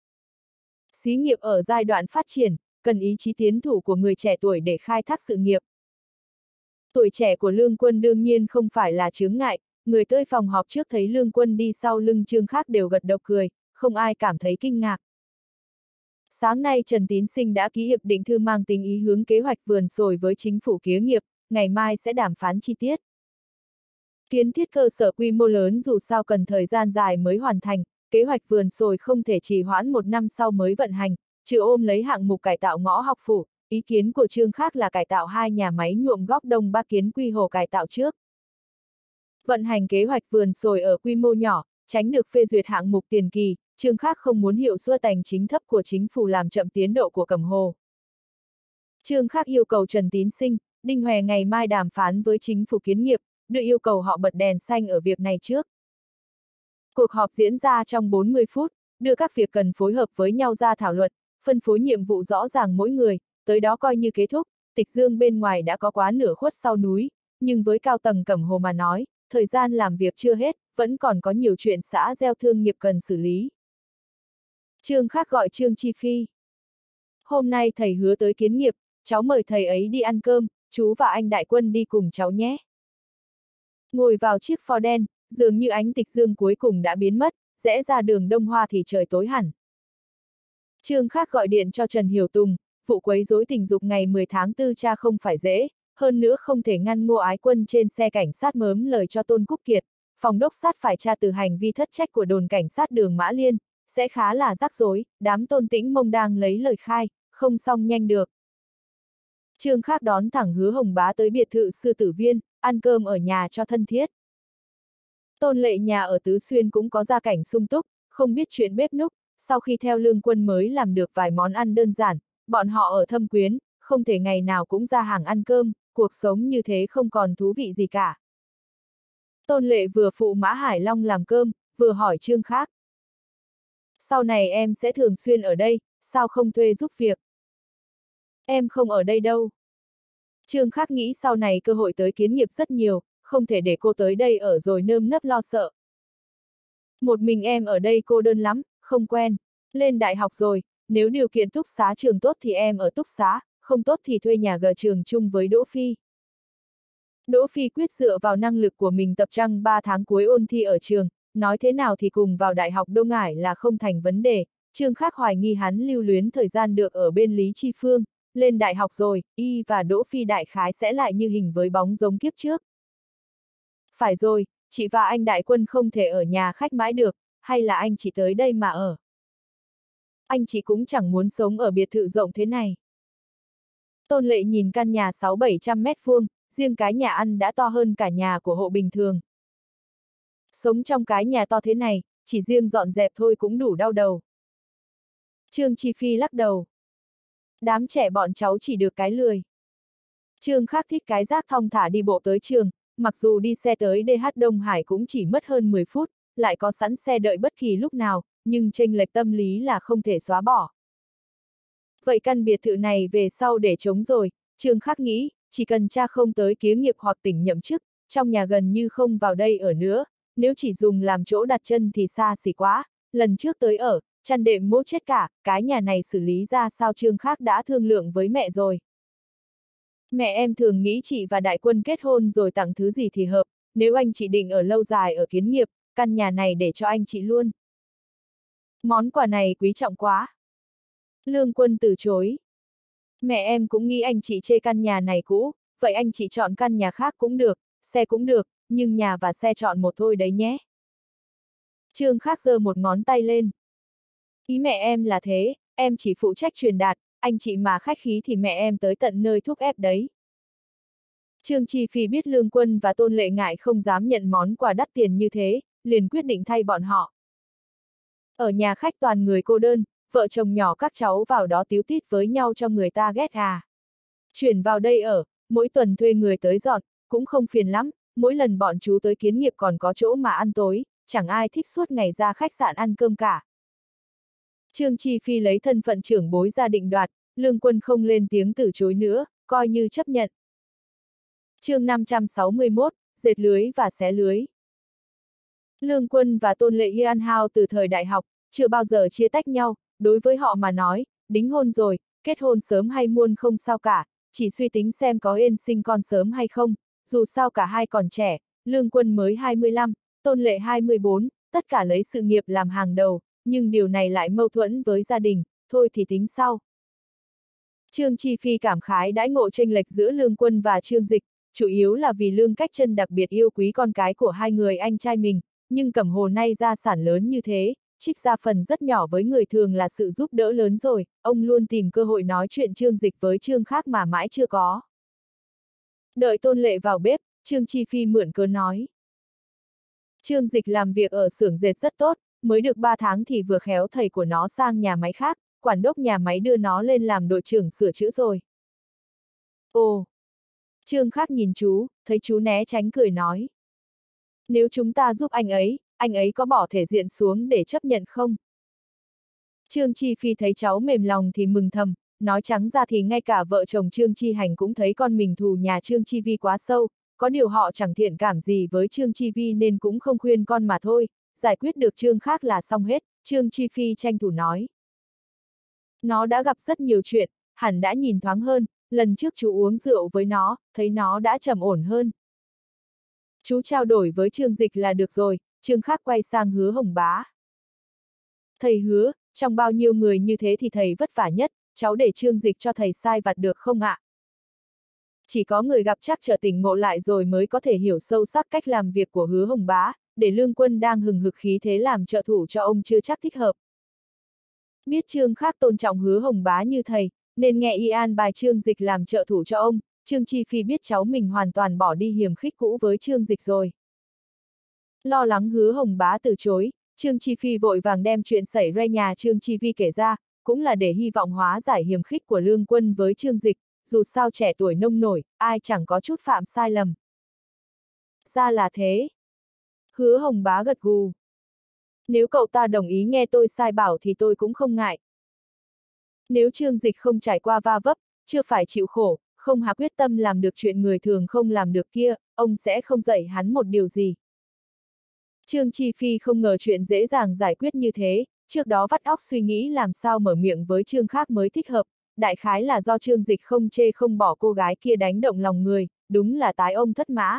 Xí nghiệp ở giai đoạn phát triển, cần ý chí tiến thủ của người trẻ tuổi để khai thác sự nghiệp. Tuổi trẻ của Lương Quân đương nhiên không phải là chướng ngại, người tới phòng họp trước thấy Lương Quân đi sau lưng Trương Khác đều gật đầu cười, không ai cảm thấy kinh ngạc. Sáng nay Trần Tín Sinh đã ký hiệp định thư mang tính ý hướng kế hoạch vườn sồi với chính phủ kế nghiệp, ngày mai sẽ đàm phán chi tiết. Kiến thiết cơ sở quy mô lớn dù sao cần thời gian dài mới hoàn thành, kế hoạch vườn sồi không thể trì hoãn một năm sau mới vận hành, trừ ôm lấy hạng mục cải tạo ngõ học phủ, ý kiến của Trương Khác là cải tạo hai nhà máy nhuộm góc Đông Ba Kiến Quy Hồ cải tạo trước. Vận hành kế hoạch vườn sồi ở quy mô nhỏ, tránh được phê duyệt hạng mục tiền kỳ, Trương Khác không muốn hiệu suất tài chính thấp của chính phủ làm chậm tiến độ của Cẩm Hồ. Trương Khác yêu cầu Trần Tín Sinh, Đinh Hòe ngày mai đàm phán với chính phủ kiến nghiệp, đưa yêu cầu họ bật đèn xanh ở việc này trước. Cuộc họp diễn ra trong bốn mươi phút, đưa các việc cần phối hợp với nhau ra thảo luận, phân phối nhiệm vụ rõ ràng mỗi người, tới đó coi như kết thúc. Tịch Dương bên ngoài đã có quá nửa khuất sau núi, nhưng với cao tầng Cẩm Hồ mà nói, thời gian làm việc chưa hết, vẫn còn có nhiều chuyện xã gieo thương nghiệp cần xử lý. Trương Khác gọi Trương Chi Phi. Hôm nay thầy hứa tới kiến nghiệp, cháu mời thầy ấy đi ăn cơm, chú và anh Đại Quân đi cùng cháu nhé. Ngồi vào chiếc Ford đen, dường như ánh Tịch Dương cuối cùng đã biến mất, rẽ ra đường Đông Hoa thì trời tối hẳn. Trương Khác gọi điện cho Trần Hiểu Tùng, vụ quấy rối tình dục ngày mười tháng tư cha không phải dễ, hơn nữa không thể ngăn Ngô Ái Quân trên xe cảnh sát mớm lời cho Tôn Cúc Kiệt, phòng đốc sát phải tra từ hành vi thất trách của đồn cảnh sát đường Mã Liên, sẽ khá là rắc rối, đám Tôn Tĩnh Mông đang lấy lời khai, không xong nhanh được. Trương Khác đón thẳng Hứa Hồng Bá tới biệt thự Sư Tử Viên, ăn cơm ở nhà cho thân thiết. Tôn Lệ nhà ở Tứ Xuyên cũng có gia cảnh sung túc, không biết chuyện bếp núc, sau khi theo Lương Quân mới làm được vài món ăn đơn giản, bọn họ ở Thâm Quyến, không thể ngày nào cũng ra hàng ăn cơm, cuộc sống như thế không còn thú vị gì cả. Tôn Lệ vừa phụ Mã Hải Long làm cơm, vừa hỏi Trương Khác. Sau này em sẽ thường xuyên ở đây, sao không thuê giúp việc? Em không ở đây đâu. Trương Khác nghĩ sau này cơ hội tới kiến nghiệp rất nhiều, không thể để cô tới đây ở rồi nơm nớp lo sợ. Một mình em ở đây cô đơn lắm, không quen. Lên đại học rồi, nếu điều kiện túc xá trường tốt thì em ở túc xá, không tốt thì thuê nhà gờ trường chung với Đỗ Phi. Đỗ Phi quyết dựa vào năng lực của mình tập trung ba tháng cuối ôn thi ở trường, nói thế nào thì cùng vào đại học Đông Ngải là không thành vấn đề. Trương Khác hoài nghi hắn lưu luyến thời gian được ở bên Lý Chi Phương, lên đại học rồi, y và Đỗ Phi đại khái sẽ lại như hình với bóng giống kiếp trước. Phải rồi, chị và anh Đại Quân không thể ở nhà khách mãi được, hay là anh chỉ tới đây mà ở? Anh chị cũng chẳng muốn sống ở biệt thự rộng thế này. Tôn Lệ nhìn căn nhà sáu bảy trăm mét vuông, riêng cái nhà ăn đã to hơn cả nhà của hộ bình thường. Sống trong cái nhà to thế này, chỉ riêng dọn dẹp thôi cũng đủ đau đầu. Trương Chi Phi lắc đầu. Đám trẻ bọn cháu chỉ được cái lười. Trương Khác thích cái rác thong thả đi bộ tới trường, mặc dù đi xe tới đê hát Đông Hải cũng chỉ mất hơn mười phút, lại có sẵn xe đợi bất kỳ lúc nào, nhưng chênh lệch tâm lý là không thể xóa bỏ. Vậy căn biệt thự này về sau để trống rồi, Trương Khác nghĩ, chỉ cần cha không tới kế nghiệp hoặc tỉnh nhậm chức, trong nhà gần như không vào đây ở nữa, nếu chỉ dùng làm chỗ đặt chân thì xa xỉ quá, lần trước tới ở, chăn đệm mốt chết cả, cái nhà này xử lý ra sao Trương Khác đã thương lượng với mẹ rồi. Mẹ em thường nghĩ chị và Đại Quân kết hôn rồi tặng thứ gì thì hợp, nếu anh chị định ở lâu dài ở kiến nghiệp, căn nhà này để cho anh chị luôn. Món quà này quý trọng quá. Lương Quân từ chối. Mẹ em cũng nghĩ anh chị chê căn nhà này cũ, vậy anh chị chọn căn nhà khác cũng được, xe cũng được, nhưng nhà và xe chọn một thôi đấy nhé. Trương Khác giơ một ngón tay lên. Ý mẹ em là thế, em chỉ phụ trách truyền đạt, anh chị mà khách khí thì mẹ em tới tận nơi thúc ép đấy. Trương Chi Phi biết Lương Quân và Tôn Lệ ngại không dám nhận món quà đắt tiền như thế, liền quyết định thay bọn họ. Ở nhà khách toàn người cô đơn, vợ chồng nhỏ các cháu vào đó tíu tít với nhau cho người ta ghét à. Chuyển vào đây ở, mỗi tuần thuê người tới dọn, cũng không phiền lắm, mỗi lần bọn chú tới kiến nghiệp còn có chỗ mà ăn tối, chẳng ai thích suốt ngày ra khách sạn ăn cơm cả. Trương Chi Phi lấy thân phận trưởng bối ra định đoạt, Lương Quân không lên tiếng từ chối nữa, coi như chấp nhận. Chương năm trăm sáu mươi mốt, dệt lưới và xé lưới. Lương Quân và Tôn Lệ Hiên Hao từ thời đại học, chưa bao giờ chia tách nhau, đối với họ mà nói, đính hôn rồi, kết hôn sớm hay muộn không sao cả, chỉ suy tính xem có yên sinh con sớm hay không, dù sao cả hai còn trẻ, Lương Quân mới hai mươi lăm, Tôn Lệ hai mươi bốn, tất cả lấy sự nghiệp làm hàng đầu, nhưng điều này lại mâu thuẫn với gia đình, thôi thì tính sau. Trương Chi Phi cảm khái đãi ngộ chênh lệch giữa Lương Quân và Trương Dịch, chủ yếu là vì Lương Cách Chân đặc biệt yêu quý con cái của hai người anh trai mình, nhưng Cẩm Hồ nay gia sản lớn như thế, trích ra phần rất nhỏ với người thường là sự giúp đỡ lớn rồi, ông luôn tìm cơ hội nói chuyện Trương Dịch với Trương Khác mà mãi chưa có. Đợi Tôn Lệ vào bếp, Trương Chi Phi mượn cớ nói. Trương Dịch làm việc ở xưởng dệt rất tốt, mới được ba tháng thì vừa khéo thầy của nó sang nhà máy khác, quản đốc nhà máy đưa nó lên làm đội trưởng sửa chữa rồi. Ồ! Trương Khác nhìn chú, thấy chú né tránh cười nói. Nếu chúng ta giúp anh ấy, anh ấy có bỏ thể diện xuống để chấp nhận không? Trương Chi Phi thấy cháu mềm lòng thì mừng thầm, nói trắng ra thì ngay cả vợ chồng Trương Chi Hành cũng thấy con mình thù nhà Trương Chi Vi quá sâu, có điều họ chẳng thiện cảm gì với Trương Chi Vi nên cũng không khuyên con mà thôi, giải quyết được Trương Khác là xong hết, Trương Chi Phi tranh thủ nói. Nó đã gặp rất nhiều chuyện, hẳn đã nhìn thoáng hơn, lần trước chú uống rượu với nó, thấy nó đã trầm ổn hơn. Chú trao đổi với Trương Dịch là được rồi, Trương Khác quay sang Hứa Hồng Bá. Thầy Hứa, trong bao nhiêu người như thế thì thầy vất vả nhất, cháu để Trương Dịch cho thầy sai vặt được không ạ? Chỉ có người gặp chắc trở tỉnh ngộ lại rồi mới có thể hiểu sâu sắc cách làm việc của Hứa Hồng Bá, để Lương Quân đang hừng hực khí thế làm trợ thủ cho ông chưa chắc thích hợp. Biết Trương Khác tôn trọng Hứa Hồng Bá như thầy, nên nghe y an bài Trương Dịch làm trợ thủ cho ông, Trương Chi Phi biết cháu mình hoàn toàn bỏ đi hiềm khích cũ với Trương Dịch rồi. Lo lắng Hứa Hồng Bá từ chối, Trương Chi Phi vội vàng đem chuyện xảy ra nhà Trương Chi Vi kể ra, cũng là để hy vọng hóa giải hiềm khích của Lương Quân với Trương Dịch, dù sao trẻ tuổi nông nổi, ai chẳng có chút phạm sai lầm. Ra là thế. Hứa Hồng Bá gật gù. Nếu cậu ta đồng ý nghe tôi sai bảo thì tôi cũng không ngại. Nếu Trương Dịch không trải qua va vấp, chưa phải chịu khổ, không hạ quyết tâm làm được chuyện người thường không làm được kia, ông sẽ không dạy hắn một điều gì. Trương Chi Phi không ngờ chuyện dễ dàng giải quyết như thế, trước đó vắt óc suy nghĩ làm sao mở miệng với Trương Khác mới thích hợp, đại khái là do Trương Dịch không chê không bỏ cô gái kia đánh động lòng người, đúng là tái ông thất mã.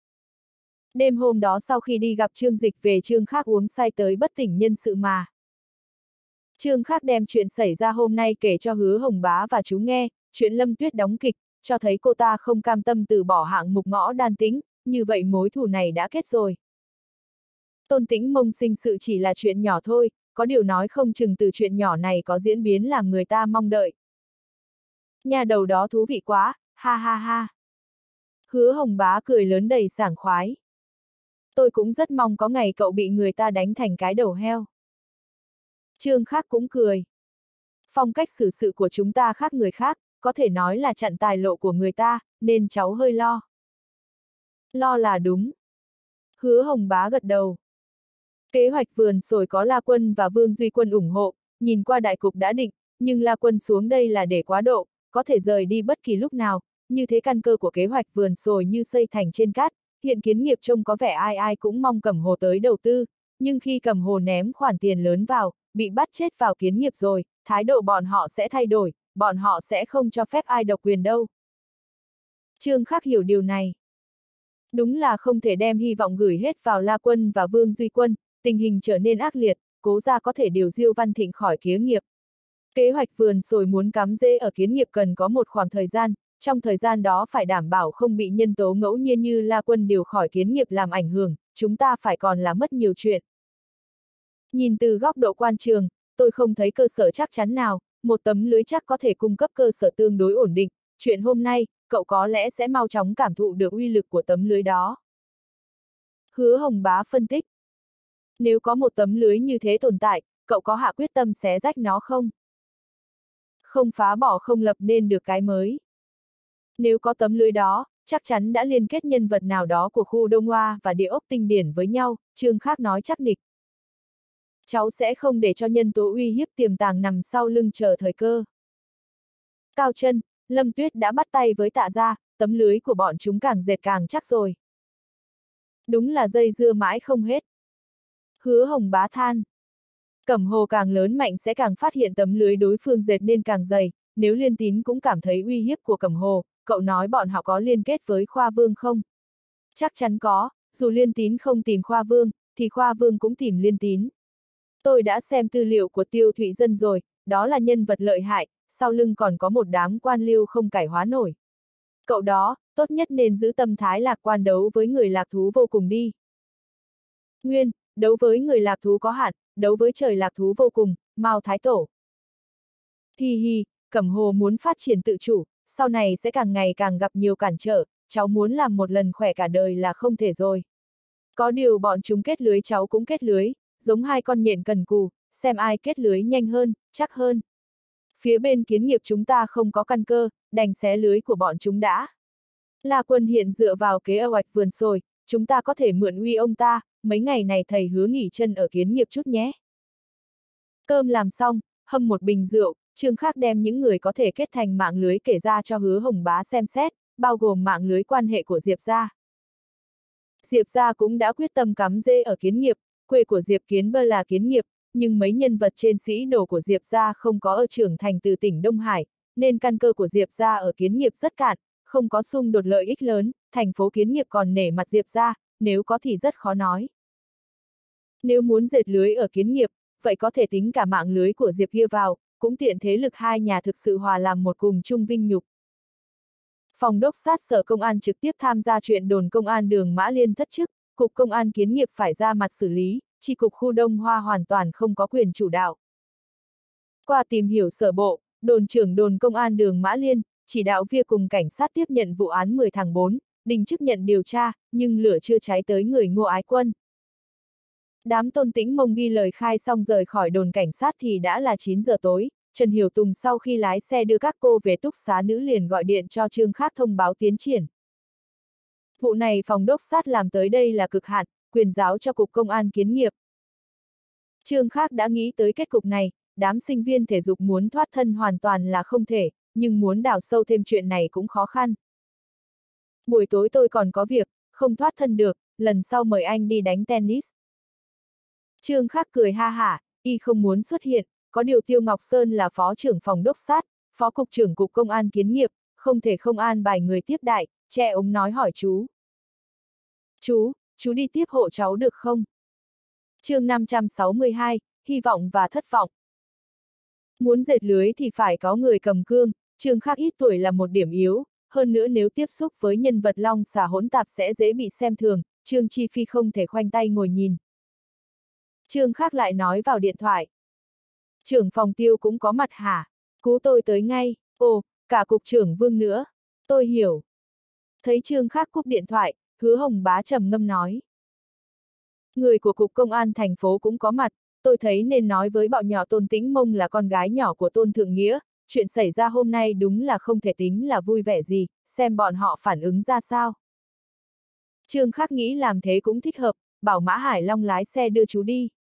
Đêm hôm đó sau khi đi gặp Trương Dịch về Trương Khác uống say tới bất tỉnh nhân sự mà. Trương Khác đem chuyện xảy ra hôm nay kể cho Hứa Hồng Bá và chú nghe, chuyện Lâm Tuyết đóng kịch, cho thấy cô ta không cam tâm từ bỏ hạng mục Ngõ Đan Tĩnh, như vậy mối thù này đã kết rồi. Tôn Tĩnh Mông sinh sự chỉ là chuyện nhỏ thôi, có điều nói không chừng từ chuyện nhỏ này có diễn biến làm người ta mong đợi. Nhà đầu đó thú vị quá, ha ha ha. Hứa Hồng Bá cười lớn đầy sảng khoái. Tôi cũng rất mong có ngày cậu bị người ta đánh thành cái đầu heo. Trương Khác cũng cười. Phong cách xử sự của chúng ta khác người khác, có thể nói là chặn tài lộ của người ta, nên cháu hơi lo. Lo là đúng. Hứa Hồng Bá gật đầu. Kế hoạch vườn sồi có La Quân và Vương Duy Quân ủng hộ, nhìn qua đại cục đã định, nhưng La Quân xuống đây là để quá độ, có thể rời đi bất kỳ lúc nào, như thế căn cơ của kế hoạch vườn sồi như xây thành trên cát, hiện kiến nghiệp trông có vẻ ai ai cũng mong Cẩm Hồ tới đầu tư, nhưng khi Cẩm Hồ ném khoản tiền lớn vào, bị bắt chết vào kiến nghiệp rồi, thái độ bọn họ sẽ thay đổi, bọn họ sẽ không cho phép ai độc quyền đâu. Trương Khác hiểu điều này. Đúng là không thể đem hy vọng gửi hết vào La Quân và Vương Duy Quân, tình hình trở nên ác liệt, cố ra có thể điều Diêu Văn Thịnh khỏi kiến nghiệp. Kế hoạch vườn sồi muốn cắm rễ ở kiến nghiệp cần có một khoảng thời gian, trong thời gian đó phải đảm bảo không bị nhân tố ngẫu nhiên như La Quân điều khỏi kiến nghiệp làm ảnh hưởng, chúng ta phải còn là mất nhiều chuyện. Nhìn từ góc độ quan trường, tôi không thấy cơ sở chắc chắn nào, một tấm lưới chắc có thể cung cấp cơ sở tương đối ổn định, chuyện hôm nay, cậu có lẽ sẽ mau chóng cảm thụ được uy lực của tấm lưới đó. Hứa Hồng Bá phân tích. Nếu có một tấm lưới như thế tồn tại, cậu có hạ quyết tâm xé rách nó không? Không phá bỏ không lập nên được cái mới. Nếu có tấm lưới đó, chắc chắn đã liên kết nhân vật nào đó của khu Đông Hoa và địa ốc tinh điển với nhau, Trương Khác nói chắc nịch. Cháu sẽ không để cho nhân tố uy hiếp tiềm tàng nằm sau lưng chờ thời cơ. Cao Chân, Lâm Tuyết đã bắt tay với Tạ Gia, tấm lưới của bọn chúng càng dệt càng chắc rồi. Đúng là dây dưa mãi không hết. Hứa Hồng Bá than. Cẩm Hồ càng lớn mạnh sẽ càng phát hiện tấm lưới đối phương dệt nên càng dày, nếu Liên Tín cũng cảm thấy uy hiếp của Cẩm Hồ, cậu nói bọn họ có liên kết với Khoa Vương không? Chắc chắn có, dù Liên Tín không tìm Khoa Vương, thì Khoa Vương cũng tìm Liên Tín. Tôi đã xem tư liệu của Tiêu Thụy Dân rồi, đó là nhân vật lợi hại, sau lưng còn có một đám quan liêu không cải hóa nổi. Cậu đó, tốt nhất nên giữ tâm thái lạc quan đấu với người lạc thú vô cùng đi. Nguyên, đấu với người lạc thú có hạn, đấu với trời lạc thú vô cùng, Mao Thái Tổ. Hi hi, Cẩm Hồ muốn phát triển tự chủ, sau này sẽ càng ngày càng gặp nhiều cản trở, cháu muốn làm một lần khỏe cả đời là không thể rồi. Có điều bọn chúng kết lưới cháu cũng kết lưới, giống hai con nhện cần cù, xem ai kết lưới nhanh hơn, chắc hơn. Phía bên Kiến Nghiệp chúng ta không có căn cơ, đành xé lưới của bọn chúng đã. La Quân hiện dựa vào kế eo ạch vườn sồi, chúng ta có thể mượn uy ông ta, mấy ngày này thầy hứa nghỉ chân ở Kiến Nghiệp chút nhé. Cơm làm xong, hâm một bình rượu, Trương Khác đem những người có thể kết thành mạng lưới kể ra cho Hứa Hồng Bá xem xét, bao gồm mạng lưới quan hệ của Diệp gia. Diệp gia cũng đã quyết tâm cắm rễ ở Kiến Nghiệp, quê của Diệp Kiến Bơ là Kiến Nghiệp, nhưng mấy nhân vật trên sĩ đồ của Diệp gia không có ở trưởng thành từ tỉnh Đông Hải, nên căn cơ của Diệp gia ở Kiến Nghiệp rất cạn, không có xung đột lợi ích lớn, thành phố Kiến Nghiệp còn nể mặt Diệp gia, nếu có thì rất khó nói. Nếu muốn dệt lưới ở Kiến Nghiệp, vậy có thể tính cả mạng lưới của Diệp kia vào, cũng tiện thế lực hai nhà thực sự hòa làm một cùng chung vinh nhục. Phòng đốc sát sở công an trực tiếp tham gia chuyện đồn công an Đường Mã Liên thất chức, cục công an Kiến Nghiệp phải ra mặt xử lý, chi cục khu Đông Hoa hoàn toàn không có quyền chủ đạo. Qua tìm hiểu sở bộ, đồn trưởng đồn công an Đường Mã Liên, chỉ đạo việc cùng cảnh sát tiếp nhận vụ án mười tháng tư, đình chức nhận điều tra, nhưng lửa chưa cháy tới người Ngô Ái Quân. Đám Tôn Tĩnh Mông ghi lời khai xong rời khỏi đồn cảnh sát thì đã là chín giờ tối, Trần Hiểu Tùng sau khi lái xe đưa các cô về túc xá nữ liền gọi điện cho Trương Khác thông báo tiến triển. Vụ này phòng đốc sát làm tới đây là cực hạn, quyền giáo cho cục công an Kiến Nghiệp. Trương Khác đã nghĩ tới kết cục này, đám sinh viên thể dục muốn thoát thân hoàn toàn là không thể, nhưng muốn đào sâu thêm chuyện này cũng khó khăn. Buổi tối tôi còn có việc, không thoát thân được, lần sau mời anh đi đánh tennis. Trương Khác cười ha hả, y không muốn xuất hiện, có điều Tiêu Ngọc Sơn là phó trưởng phòng đốc sát, phó cục trưởng cục công an Kiến Nghiệp, không thể không an bài người tiếp đại, che ống nói hỏi chú. Chú, chú đi tiếp hộ cháu được không? Chương năm trăm sáu mươi hai, hy vọng và thất vọng. Muốn dệt lưới thì phải có người cầm cương, Trương Khác ít tuổi là một điểm yếu, hơn nữa nếu tiếp xúc với nhân vật long xà hỗn tạp sẽ dễ bị xem thường, Trương Chi Phi không thể khoanh tay ngồi nhìn. Trương Khác lại nói vào điện thoại. Trưởng phòng Tiêu cũng có mặt hả? Cú tôi tới ngay, ồ, cả cục trưởng Vương nữa. Tôi hiểu. Thấy Trương Khác cúp điện thoại, Hứa Hồng Bá trầm ngâm nói. Người của cục công an thành phố cũng có mặt, tôi thấy nên nói với bọn nhỏ Tôn Tĩnh Mông là con gái nhỏ của Tôn Thượng Nghĩa, chuyện xảy ra hôm nay đúng là không thể tính là vui vẻ gì, xem bọn họ phản ứng ra sao. Trương Khác nghĩ làm thế cũng thích hợp, bảo Mã Hải Long lái xe đưa chú đi.